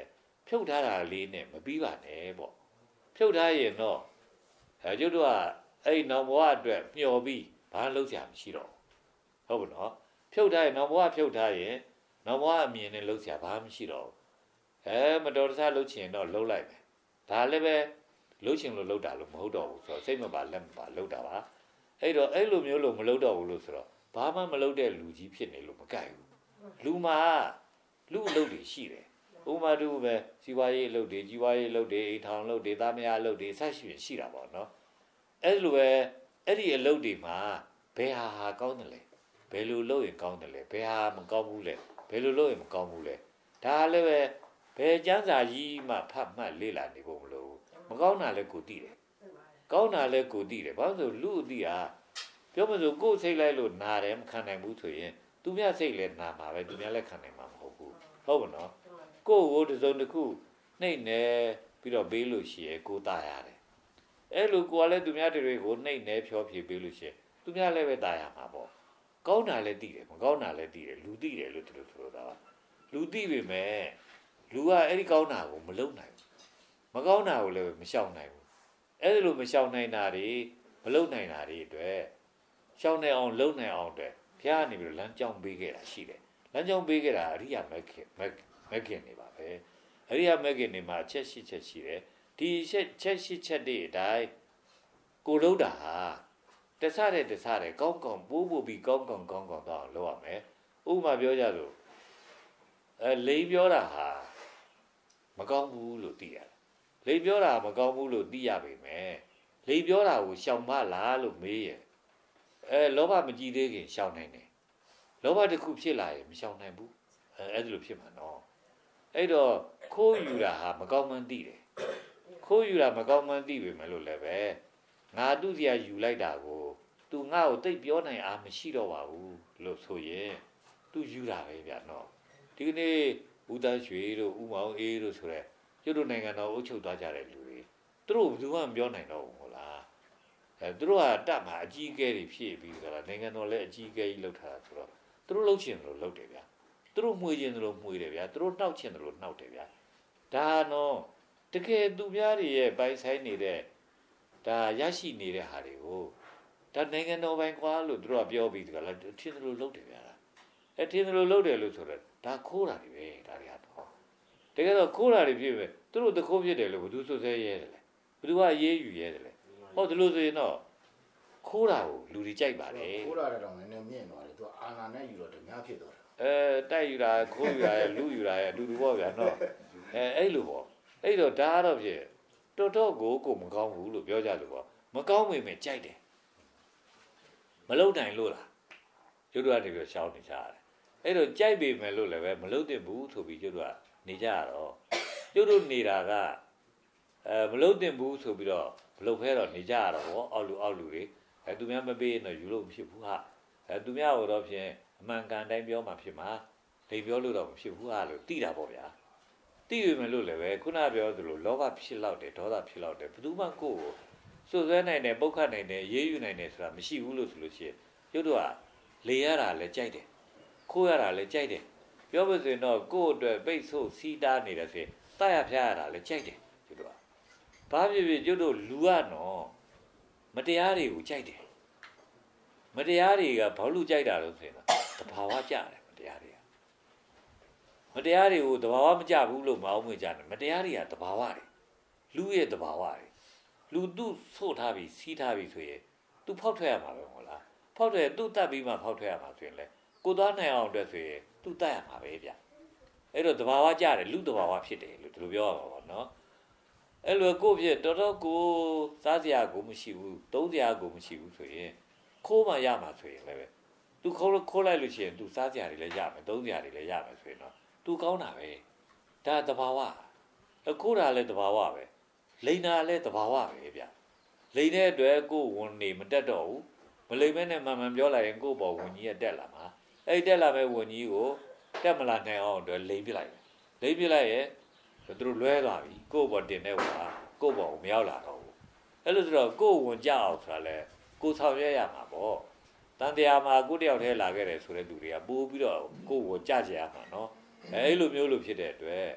ဖြုတ်ထားတာလေးနဲ့မပြီးပါနဲ့ပေါ့ဖြုတ်ထားရင်တော့အဲကျုပ်တို့ကအဲ့နောင်ဘဝအတွက်မျှော်ပြီးဘာလုပ်ကြမရှိတော့ဟုတ်ပါတော့ဖြုတ်ထားရင်နောင်ဘဝဖြုတ်ထားရင်နောင်ဘဝအမြင်နဲ့လုပ်ကြဘာမှမရှိတော့အဲမတော်တဆလုပ်ချင်တော့လုပ်လိုက်မယ်ဒါလည်းပဲလုပ်ချင်လို့လုပ်တာလို့မဟုတ်တော့ဘူးဆိုတော့စိတ်မပါလက်မပါလုပ်တာပါအဲ့တော့အဲ့လိုမျိုးလို့မလုပ်တော့ဘူးလို့ဆိုတော့ဘာမှမလုပ်တဲ့လူကြီးဖြစ်နေလို့မကြိုက်ဘူးလူမှာလူအလုပ်တွေရှိတယ်ဥမာတူပဲစီဝါရေးအလုပ်တွေကြီးဝါရေးအလုပ်တွေအိမ်ထောင်အလုပ်တွေသားမယားအလုပ်တွေအစရှိရင်ရှိတာပေါ့နော်အဲ့လိုပဲအဲ့ဒီအလုပ်တွေမှာဘယ်ဟာဟာကောင်းတယ်လဲဘယ်လိုလုပ်ရင်ကောင်းတယ်လဲဘယ်ဟာမကောင်းဘူးလဲဘယ်လိုလုပ်ရင်မကောင်းဘူးလဲဒါလည်းပဲဘယ်ကျမ်းစာကြီးမှဖတ်မှတ်လေ့လာနေဖို့မလိုဘူးမကောင်းတာလည်းကိုသိတယ်ကောင်းတာလည်းကိုသိတယ်ဘာလို့ဆိုလူအသိဟာပြောမစို့ကိုယ်စိတ်လိုက်လို့နာတယ်မခံနိုင်ဘူးဆိုရင်သူများစိတ်လည်းနာမှာပဲသူများလည်းခံနိုင်မှာမဟုတ်ဘူးဟုတ်ပါနော်ကိုယ်ကိုတစုံတစ်ခုနှိမ့်နေပြီးတော့ပေးလို့ရှိရင်ကိုယ်ตายရတယ်အဲ့လိုကိုယ်ကလည်းသူများတွေကိုနှိမ့်နေဖြောဖြေပေးလို့ရှိရင်သူများလည်းပဲตายရမှာပေါ့ကောင်းတာလည်းသိတယ်မကောင်းတာလည်းသိတယ်လူသိတယ်လို့သူတို့ဆိုတော့လူသိပေမဲ့လူကအဲ့ဒီကောင်းတာကိုမလုပ်နိုင်ဘူးမကောင်းတာကိုလည်းမရှောင်နိုင်ဘူးအဲ့လိုမရှောင်နိုင်တာတွေမလုပ်နိုင်တာတွေအတွက်ရှောင်နိုင်အောင်လုပ်နိုင်အောင်အတွက်ဘုရားကနေပြီးတော့လမ်းကြောင်းပေးခဲ့တာရှိတယ်လမ်းကြောင်းပေးခဲ့တာအရိယာမက်ခင်မက်ခင်နေပါပဲအရိယာမက်ခင်နေမှာအချက်ရှိချက်ရှိတယ်ဒီချက်ချက်ရှိချက်တွေအတိုင်းကိုလုံးတာဟာတဆတဲ့တဆတဲ့ကောင်းကောင်းပိုးပို့ပြီးကောင်းကောင်းကောင်းကောင်းတော့လုပ်ရမယ်ဥပမာပြောကြလို့အဲလိန်ပြောတာဟာမကောင်းဘူးလို့သိရတယ်လိန်ပြောတာမကောင်းဘူးလို့သိရပေမဲ့လိန်ပြောတာကိုရှောင်မလားလို့မေးရင်အဲလောဘမကြည့်သေးခင်ရှောင်နိုင်တယ်လောဘတစ်ခုဖြစ်လာရင်မရှောင်နိုင်ဘူးအဲအဲ့လိုဖြစ်မှာနော်အဲ့တော့ခိုးယူတာဟာမကောင်းမှန်းသိတယ်ခိုးယူတာမကောင်းမှန်းသိပေမဲ့လို့လည်းပဲငါသူ့စီကယူလိုက်တာကို तू ငါ့ကိုတိတ်ပြောနိုင်အားမရှိတော့ပါဘူးလို့ဆိုရင် तू ယူတာပဲဗျနော်ဒီကနေ့ဦးတန်းရွှေတို့ဦးမောင်အေးတို့ဆိုရဲကျွတ်တို့နိုင်ငံတော်အုပ်ချုပ်သွားကြတဲ့လူတွေသူတို့ဘယ်သူမှမပြောနိုင်တော့ဘူးဟုတ်လားအဲသူတို့ကတက်မှာအကြီးအကဲတွေဖြစ်ပြီးကြတာနိုင်ငံတော်လည်းအကြီးအကဲကြီးလှုပ်ထားတာဆိုတော့သူတို့လှုပ်ချင်တယ်လို့လှုပ်တယ်ဗျသူတို့မှွေချင်တယ်လို့မှွေတယ်ဗျသူတို့နှောက်ချင်တယ်လို့နှောက်တယ်ဗျဒါတော့တကယ်သူများတွေရဲ့ပိုင်ဆိုင်နေတဲ့ဒါရရှိနေတဲ့ဟာတွေကိုဒါနိုင်ငံတော်ပိုင်ကွာလို့သူတို့ကပြောပြီးကြလားထင်းတယ်လို့လှုပ်တယ်ဗျာအဲထင်းတယ်လို့လှုပ်တယ်လို့ဆိုတော့ဒါခိုးတာတွေပဲဒါတွေကတော့တကယ်တော့ခိုးတာတွေဖြစ်ပဲသူတို့တခိုးဖြစ်တယ်လို့ဘယ်သူစွတ်ဆဲရဲတယ်လဲဘယ်သူကအေးအေးယူရဲတယ်လဲဟောဒီလိုဆိုရင်တော့ခိုးတာကိုလူတွေကြိုက်ပါတယ်ခိုးတာတော့နည်းနည်းမြင့်သွားတယ်သူအာနာနဲ့ယူတော့ဓမြဖြစ်သွားတာအဲတိုက်ယူတာခိုးယူတာလူယူတာအတူတူပေါ့ဗျာနော်အဲအဲ့လိုပေါ့အဲ့တော့ဒါကတော့ဖြစ်တော်တော်ကိုကိုမကောင်းဘူးလို့ပြောကြလို့ပေါ့မကောင်းပေမဲ့ကြိုက်တယ်မလုံနိုင်လို့လားကျွတ်တို့ကနေပြီးရှောင်းနေကြရတယ်အဲ့တော့ကြိုက်ပေမဲ့လို့လည်းပဲမလုံသင့်ဘူးဆိုပြီးကျွတ်တို့ကနေကြရတော့ကျွတ်တို့နေတာကအဲမလုံသင့်ဘူးဆိုပြီးတော့မလုံဖဲတော့နေကြရတော့ဗောအောက်လူအောက်လူတွေအဲသူများမပေးရင်တော့ယူလို့မဖြစ်ဘူးဟာအဲသူများတော့ဖြင့်အမှန်ကန်တိုင်းပြောမှဖြစ်မှာလိန်ပြောလို့တော့မဖြစ်ဘူးဟာလို့သိတာပေါ့ဗျာသိရမယ်လို့လည်းပဲခုနပြောသလိုလောဘဖြစ်လောက်တယ်ဒေါသဖြစ်လောက်တယ်ဘယ်သူမှကိုယ့်ကိုစွတ်စွဲနိုင်တယ်ပုတ်ခတ်နိုင်တယ်ရေးယူနိုင်တယ်ဆိုတာမရှိဘူးလို့ဆိုလို့ရှိရင်ကျွတ်တို့ကလေရတာလည်းကြိုက်တယ်ခိုးရတာလည်းကြိုက်တယ်ပြောလို့ဆိုရင်တော့ကိုယ့်အတွက်ပိတ်ဆို့စီးတားနေတယ်ဆိုရင်တရဖျားရတာလည်းကြိုက်တယ်ကျွတ်တို့ကဘာဖြစ်ဖြစ်ကျွတ်တို့လူကနော်မတရားတွေကိုကြိုက်တယ်မတရားတွေကဘာလို့ကြိုက်တာလို့ဆိုရင်တဘာဝကြတယ်မတရားတွေကမတရားတွေကိုတဘာဝမကြဘူးလို့မအောင်မကြတယ်မတရားတွေကတဘာဝတွေလူရဲ့တဘာဝတွေလူသူ့ဆို့ထားပြီးစီးထားပြီးဆိုရင်သူဖောက်ထွက်ရမှာပဲဟုတ်လားဖောက်ထွက်သူ့တတ်ပြီးမှဖောက်ထွက်ရမှာဆိုရင်လေကိုသွားနိုင်အောင်အတွက်ဆိုရင်သူ့တတ်ရမှာပဲဗျအဲ့တော့တဘာဝကြတယ်လူတဘာဝဖြစ်တယ်လို့ဒီလိုပြောရမှာပေါ့နော်အဲ့လိုကိုဖြစ်တော်တော်ကိုစားစရာကိုမရှိဘူးသုံးစရာကိုမရှိဘူးဆိုရင်ခိုးမှရမှာဆိုရင်လည်းပဲသူခိုးခိုးလိုက်လို့ရှိရင်သူစားစရာတွေလည်းရမယ်သုံးစရာတွေလည်းရမယ်ဆိုရင်တော့သူကောင်းတာပဲဒါတဘာဝအခိုးတာလည်းတဘာဝပဲလိန်တာလည်းတဘာဝပဲဗျလိန်တဲ့အတွက်ကိုဝန်နေမတက်တော့ဘူးမလိန်မဲနဲ့မှန်မှန်ပြောလိုက်ရင်ကိုပေါ်ဝန်ကြီးကတက်လာမှာအဲ့တက်လာမဲ့ဝန်ကြီးကိုတက်မလာနိုင်အောင်အတွက်လိန်ပြလိုက်တယ်လိန်ပြလိုက်ရဲ့သူတို့လွဲသွားပြီကိုပေါ်တင်တဲ့ဝန်ကကိုပေါ်ကိုမရောက်လာတော့ဘူးအဲ့လိုဆိုတော့ကိုဝန်ကြအောင်ဆိုတာလဲကိုဆောင်ရွက်ရမှာပေါ့တန်တရားမှာကိုတယောက်တည်းလာခဲ့တယ်ဆိုတဲ့သူတွေကပိုးပြီးတော့ကိုကိုကြကြရမှာနော်အဲ့လိုမျိုးလို့ဖြစ်တဲ့အတွက်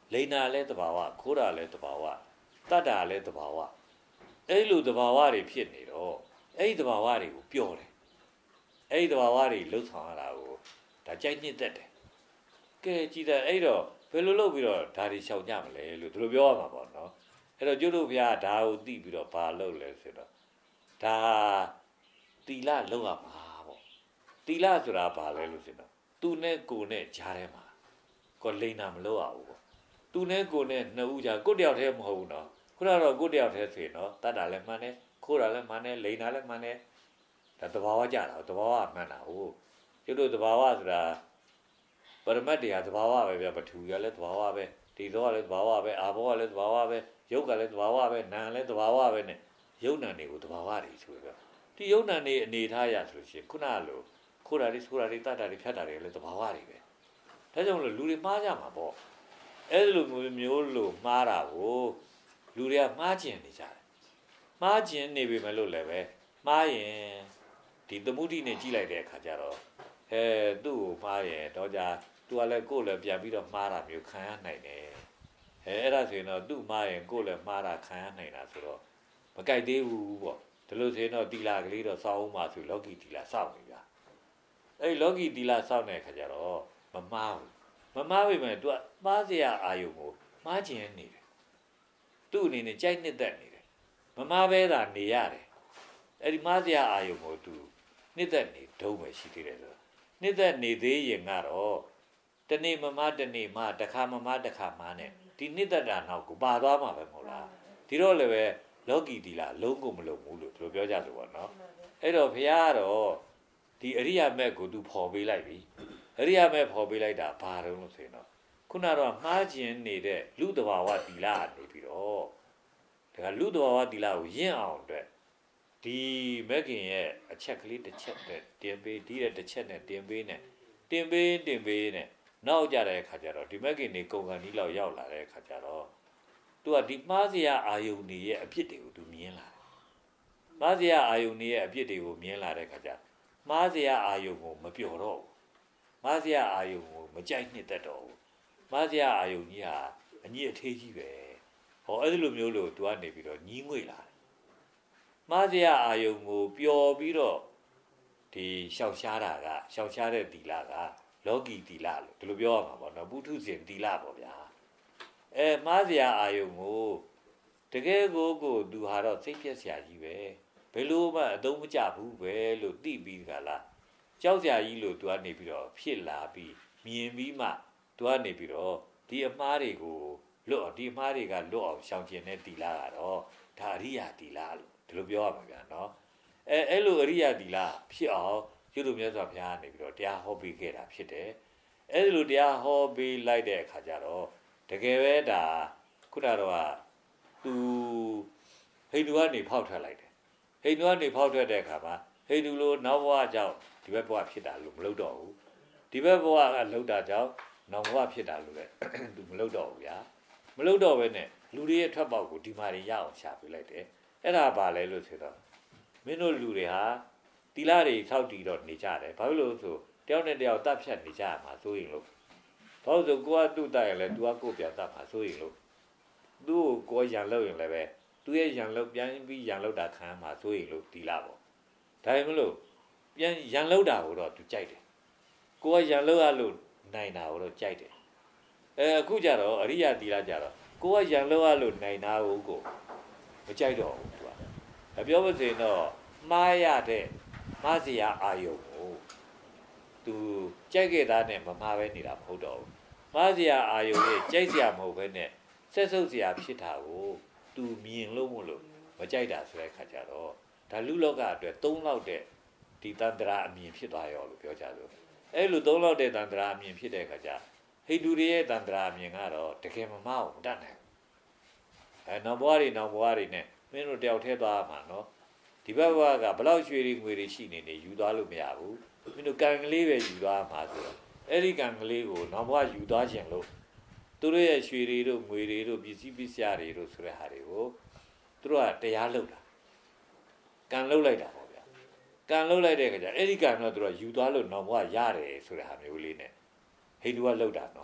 လိန်နာလဲတဘာဝခိုးတာလဲတဘာဝတတ်တာလဲတဘာဝအဲ့လိုတဘာဝတွေဖြစ်နေတော့အဲ့ဒီတဘာဝတွေကိုပျော်တယ်အဲ့ဒီတဘာဝတွေလှုပ်ဆောင်ရတာကိုဒါကြိုက်နှစ်သက်တယ်ကဲကြည်တယ်အဲ့တော့ဘယ်လိုလုပ်ပြီးတော့ဒါတွေရှောင်ကြမလဲလို့ဒီလိုပြောရမှာပေါ့နော်အဲ့တော့ကျွတ်တို့ဘုရားဒါကိုသိပြီးတော့ဘာလုပ်လဲဆိုတော့ဒါတီလလောက်ရမှာပေါ့တီလဆိုတာဘာလဲလို့ဆိုတော့သူနဲ့ကိုနဲ့ကြားထဲမှာကိုလိန်နာမလုပ်ရဘူးပေါ့သူနဲ့ကိုနဲ့နှစ်ဦးကြားကိုတယောက်တည်းမဟုတ်ဘူးနော်ခုနကတော့ကိုတယောက်တည်းဆိုရင်နော်တတ်တာလည်းမှန်တယ်ခိုးတာလည်းမှန်တယ်လိန်တာလည်းမှန်တယ်ဒါတဘာဝကြတာတဘာဝမှန်တာဟုတ်ကျွတ်တို့တဘာဝဆိုတာပရမတ်တရားသဘာဝပဲဗျပထူရလည်းသဘာဝပဲဒီတော့လည်းသဘာဝပဲအာဘောကလည်းသဘာဝပဲယုတ်ကလည်းသဘာဝပဲနာလည်းသဘာဝပဲနဲ့ယုတ်နံတွေကိုသဘာဝတွေဆိုပြဒီယုတ်နံတွေအနေထားရဆိုလို့ရှိရင်ခုနလိုခိုးတာတွေဆိုးတာတွေတတ်တာတွေဖြတ်တာတွေလည်းသဘာဝတွေပဲဒါကြောင့်လို့လူတွေမှားကြမှာပေါ့အဲ့လိုမျိုးမျိုးလို့မှားတာကိုလူတွေကမှားကျင်နေကြတယ်မှားကျင်နေပြီမလို့လည်းပဲမှားရင်ဒီသမုဒိနဲ့ကြီးလိုက်တဲ့အခါကျတော့အဲသူ့ကိုမှားရင်တော့じゃသူကလည်းကိုယ်လည်းပြန်ပြီးတော့မှားတာမျိုးခံရနိုင်တယ်အဲအဲ့ဒါဆိုရင်တော့သူ့မှားရင်ကိုယ်လည်းမှားတာခံရနိုင်တာဆိုတော့မကြိုက်သေးဘူးပေါ့ဒီလိုဆိုရင်တော့တီလာကလေးတော့စောင်းအောင်ပါဆိုလောကီတီလာစောင့်နေဗျာအဲ့လောကီတီလာစောင့်တဲ့အခါကျတော့မမှားဘူးမမှားပေမဲ့သူကမှားစရာအာယုံကိုမှားခြင်းနေတယ်သူ့အနေနဲ့ကြိုက်နှစ်သက်နေတယ်မမှားပဲသာနေရတယ်အဲ့ဒီမှားစရာအာယုံကိုသူနှစ်သက်နေဒုံးပဲရှိသေးတယ်ဆိုတော့နှစ်သက်နေသေးရင်ကတော့တနေ့မမတနေ့မတစ်ခါမမတစ်ခါမနဲ့ဒီနှစ်သက်တာနောက်ကိုပါသွားမှာပဲမဟုတ်လားဒီတော့လည်းပဲလောကီတီလာလုံးကိုမလုံးဘူးလို့သူတို့ပြောကြတယ်ပေါ့နော်အဲ့တော့ဘုရားကတော့ဒီအရိယာမက်ကိုသူဖော်ပေးလိုက်ပြီအရိယာမက်ဖော်ပေးလိုက်တာဘာတုံးလို့ဆိုရင်တော့ခုနတော့မှားခြင်းနေတဲ့လူတဘာဝတီလာနေပြီးတော့ဒါကလူတဘာဝတီလာကိုရင့်အောင်အတွက်ဒီမက်ကင်ရဲ့အချက်ကလေးတစ်ချက်နဲ့တင်ပေးဒီတဲ့တစ်ချက်နဲ့တင်ပေးနဲ့တင်ပေးတင်ပေးနဲ့နောက်ကြတဲ့အခါကျတော့ဒီမက်ကင်နေကုန်ကန်ကြီးလောက်ရောက်လာတဲ့အခါကျတော့သူကဒီမှားစရာအာယုန်တွေရဲ့အဖြစ်တွေကိုသူမြင်လာတယ်။မှားစရာအာယုန်တွေရဲ့အဖြစ်တွေကိုမြင်လာတဲ့အခါကျမှားစရာအာယုန်ကိုမပျော်တော့ဘူး။မှားစရာအာယုန်ကိုမကြိုက်နှစ်သက်တော့ဘူး။မှားစရာအာယုန်ကြီးဟာအညီအထေးကြီးပဲ။ဟောအဲ့ဒီလိုမျိုးလို့သူကနေပြီးတော့ညီးငွေလာတယ်။မှားစရာအာယုန်ကိုပျော်ပြီးတော့ဒီရှောက်ရှားတာကရှောက်ရှားတဲ့တီလာကလောကီတီလာလို့ဒီလိုပြောရမှာပေါ့နော်ပုထုဇဉ်တီလာပေါ့ဗျာအဲမှားစရာအာယုံကိုတကယ်ကိုကိုသူဟာတော့စိတ်ပြက်စရာကြီးပဲဘယ်လိုမှအသုံးမကျဘူးပဲလို့သိပြီးကြလားကြောက်စရာကြီးလို့သူကနေပြီးတော့ဖြစ်လာပြီးမြင်ပြီးမှသူကနေပြီးတော့ဒီအမှားတွေကိုလွတ်ဒီအမှားတွေကလွတ်အောင်ရှောင်ကျင်တဲ့တီလာကတော့ဒါအရိယာတီလာလို့ဒီလိုပြောရမှာဗျာနော်အဲအဲ့လိုအရိယာတီလာဖြစ်အောင်ကျွတ်တို့မြတ်စွာဘုရားကနေပြီးတော့တရားဟောပေးခဲ့တာဖြစ်တယ်အဲ့ဒီလိုတရားဟောပေးလိုက်တဲ့အခါကျတော့တကယ်ပဲဒါခုနတော့သူဟိန္ဒူကနေဖောက်ထွက်လိုက်တယ်ဟိန္ဒူကနေဖောက်ထွက်တဲ့အခါမှာဟိန္ဒူလိုနောက်ဘဝကြောင့်ဒီဘက်ဘဝဖြစ်တာလို့မလုပ်တော့ဘူးဒီဘက်ဘဝကလှုပ်တာကြောင့်နောက်ဘဝဖြစ်တာလို့လည်းသူမလုပ်တော့ဘူးဗျာမလုပ်တော့ဘဲနဲ့လူတွေရဲ့ထွက်ပေါက်ကိုဒီမှာရအောင်ရှာပေးလိုက်တယ်အဲ့ဒါပါလဲလို့ဆိုတော့မင်းတို့လူတွေဟာတီလာတွေထောက်တီတော့နေကြတယ်ဘာလို့လို့ဆိုတယောက်နဲ့တယောက်တတ်ဖြတ်နေကြရမှာဆိုရင်လို့ဘာလို့ဆိုကိုကသူ့တိုက်ရလဲသူကကိုပြန်တတ်မှာဆိုရင်လို့သူ့ကိုကိုရန်လောက်ရင်လည်းပဲသူရဲ့ရန်လောက်ပြန်ပြီးရန်လောက်တာခံမှာဆိုရင်လို့တီလာပေါ့ဒါပေမဲ့လို့ပြန်ရန်လောက်တာကိုတော့သူကြိုက်တယ်ကိုကရန်လောက်ရလို့နိုင်တာကိုတော့ကြိုက်တယ်အဲအခုကြတော့အရိယာတီလာကြတော့ကိုကရန်လောက်ရလို့နိုင်တာကိုကိုမကြိုက်တော့ဘူးသူကပြောမစင်တော့မှားရတဲ့မှားစရာအာယုံကိုသူကြိုက်ခဲ့တာနဲ့မမှားပဲနေတာမဟုတ်တော့ဘူးမှားစရာအာယုံရဲ့ကြိုက်စရာမဟုတ်ပဲနဲ့ဆက်ဆုပ်စရာဖြစ်တာကိုသူမြင်လို့မလို့မကြိုက်တာဆိုတဲ့ခါကျတော့ဒါလူလောကအတွက်သုံးလောက်တဲ့ဒီတန္တရာအမြင်ဖြစ်သွားရောလို့ပြောကြလို့အဲ့လိုသုံးလောက်တဲ့တန္တရာအမြင်ဖြစ်တဲ့ခါကျဟိန္ဒူတွေရဲ့တန္တရာအမြင်ကတော့တကယ်မမအောင်မတတ်နိုင်ဘူးအဲနောက်ဘဝတွေနောက်ဘဝတွေနဲ့မင်းတို့တယောက်ထဲသွားမှာနော်ဒီဘက်ဘဝကဘလောက်ရွှေတွေငွေတွေရှိနေနေယူသွားလို့မရဘူးမင်းတို့ကံကလေးပဲယူသွားမှာဆိုတော့အဲ့ဒီကံကလေးကိုနောက်ဘဝယူသွားခြင်းလို့သူတို့ရဲ့ရွှေတွေတို့ငွေတွေတို့ပစ္စည်းပစ္စယတွေတို့ဆိုတဲ့ဟာတွေကိုသူတို့ကတရားလုပ်တာကံလုပ်လိုက်တာပေါ့ဗျာကံလုပ်လိုက်တဲ့အခါကျအဲ့ဒီကံတော့သူတို့ကယူသွားလို့နောက်ဘဝရတယ်ဆိုတဲ့ဟာမျိုးလေးနဲ့ဟိန္ဒူကလုပ်တာနော်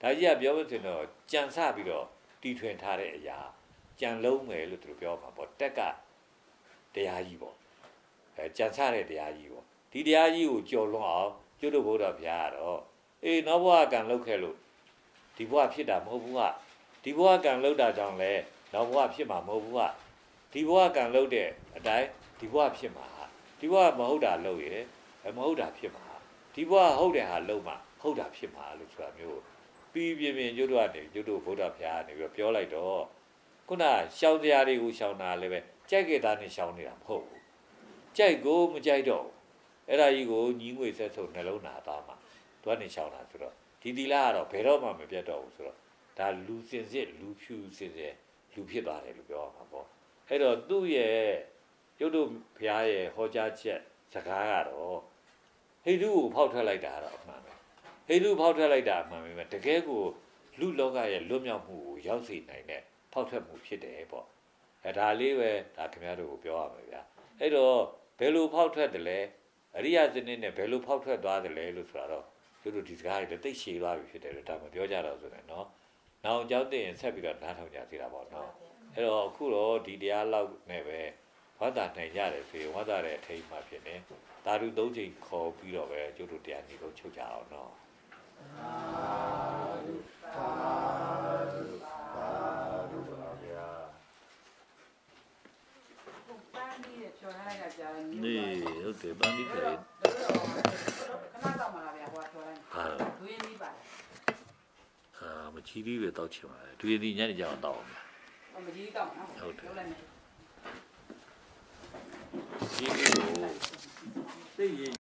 ဒါကြီးကပြောလို့ဆိုတော့ကြံစပြီးတော့တီထွင်ထားတဲ့အရာကြံလုံးမယ်လို့သူတို့ပြောမှာပေါ့တက်ကတရားကြီးပေါ့အဲကြံစတဲ့တရားကြီးပေါ့ဒီတရားကြီးကိုကြော်လွန်အောင်ကျွတ်တို့ဘုရားဘုရားကတော့အေးနောက်ဘဝကံလောက်ခဲ့လို့ဒီဘဝဖြစ်တာမဟုတ်ဘူးကဒီဘဝကံလောက်တာကြောင့်လဲနောက်ဘဝဖြစ်မှာမဟုတ်ဘူးကဒီဘဝကံလောက်တဲ့အတိုင်းဒီဘဝဖြစ်မှာဒီဘဝမဟုတ်တာလောက်ရယ်မဟုတ်တာဖြစ်မှာဒီဘဝဟုတ်တဲ့ဟာလုံးမှာဟုတ်တာဖြစ်မှာလို့ဆိုတာမျိုးပြီးပြင်းပြင်းကျွတ်တို့ကနေကျွတ်တို့ဘုရားဘုရားကနေပြီးပြောလိုက်တော့ခုနရှောင်းတရားတွေကိုရှောင်းတာလည်းပဲကြိုက်ကြတာနဲ့ရှောင်းနေတာမဟုတ်ဘူးကြိုက်ကိုမကြိုက်တော့အဲ့ဒါကြီးကိုညီးငွေဆက်ဆုပ်နှလုံးနာသားမှာသူကနေရှောင်းတာဆိုတော့ဒီသီလကတော့ဘယ်တော့မှမပြတ်တော့ဘူးဆိုတော့ဒါလူစင်စစ်လူဖြူစင်စစ်လူဖြစ်သွားတယ်လို့ပြောရမှာပေါ့အဲ့တော့သူ့ရဲ့ကျွတ်တို့ဘုရားရဲ့ဟောကြားချက်စကားကတော့ဟိတုကိုဖောက်ထွက်လိုက်တာတော့အမှန်ပဲဟိတုဖောက်ထွက်လိုက်တာအမှန်ပဲတကယ်ကိုလူလောကရဲ့လွတ်မြောက်မှုကိုရောက်စေနိုင်တဲ့ဖောက်ထွက်မှုဖြစ်တယ်ပေါ့အဲဒါလေးပဲဒါခင်ဗျားတို့ကိုပြောရမယ်ဗျာအဲ့တော့ဘယ်လိုဖောက်ထွက်တယ်လဲအရိယစနစ်နဲ့ဘယ်လိုဖောက်ထွက်သွားတယ်လဲလို့ဆိုတော့သူတို့ဒီစကားတွေတိတ်ရှည်သွားပြီဖြစ်တယ်လို့ဒါမှပြောကြတော့ဆိုတယ်နော်နောက်အကြောင်းသိရင်ဆက်ပြီးတော့နားထောင်ကြသေးတာပေါ့နော်အဲ့တော့အခုတော့ဒီတရားလောက်နဲ့ပဲဝါဒနိုင်ရတယ်ဆိုရင်ဝါဒရဲ့အထိမ်းမှဖြစ်နေသာဓုသုံးချိန်ခေါ်ပြီးတော့ပဲကျုပ်တို့တရားညီကိုချုပ်ကြအောင်နော်သာဓုသာဓုသာဓုပါဗျာပန်းပြီးပြောထားလိုက်တာကြားတယ်နေဟုတ်တယ်ပန်းပြီးတယ်ခဏတော့မှာဗျာဟိုကပြောလိုက်ဟာဒွေးပြီးပါအာမချီးပြီးပဲတောက်ချင်ပါတယ်ဒွေးဒီညနေကျအောင်တောက်အောင်ဗျာမကြီးတော့နော်ဟုတ်တယ်ပြောလိုက်မယ်ဒီလိုသိရင်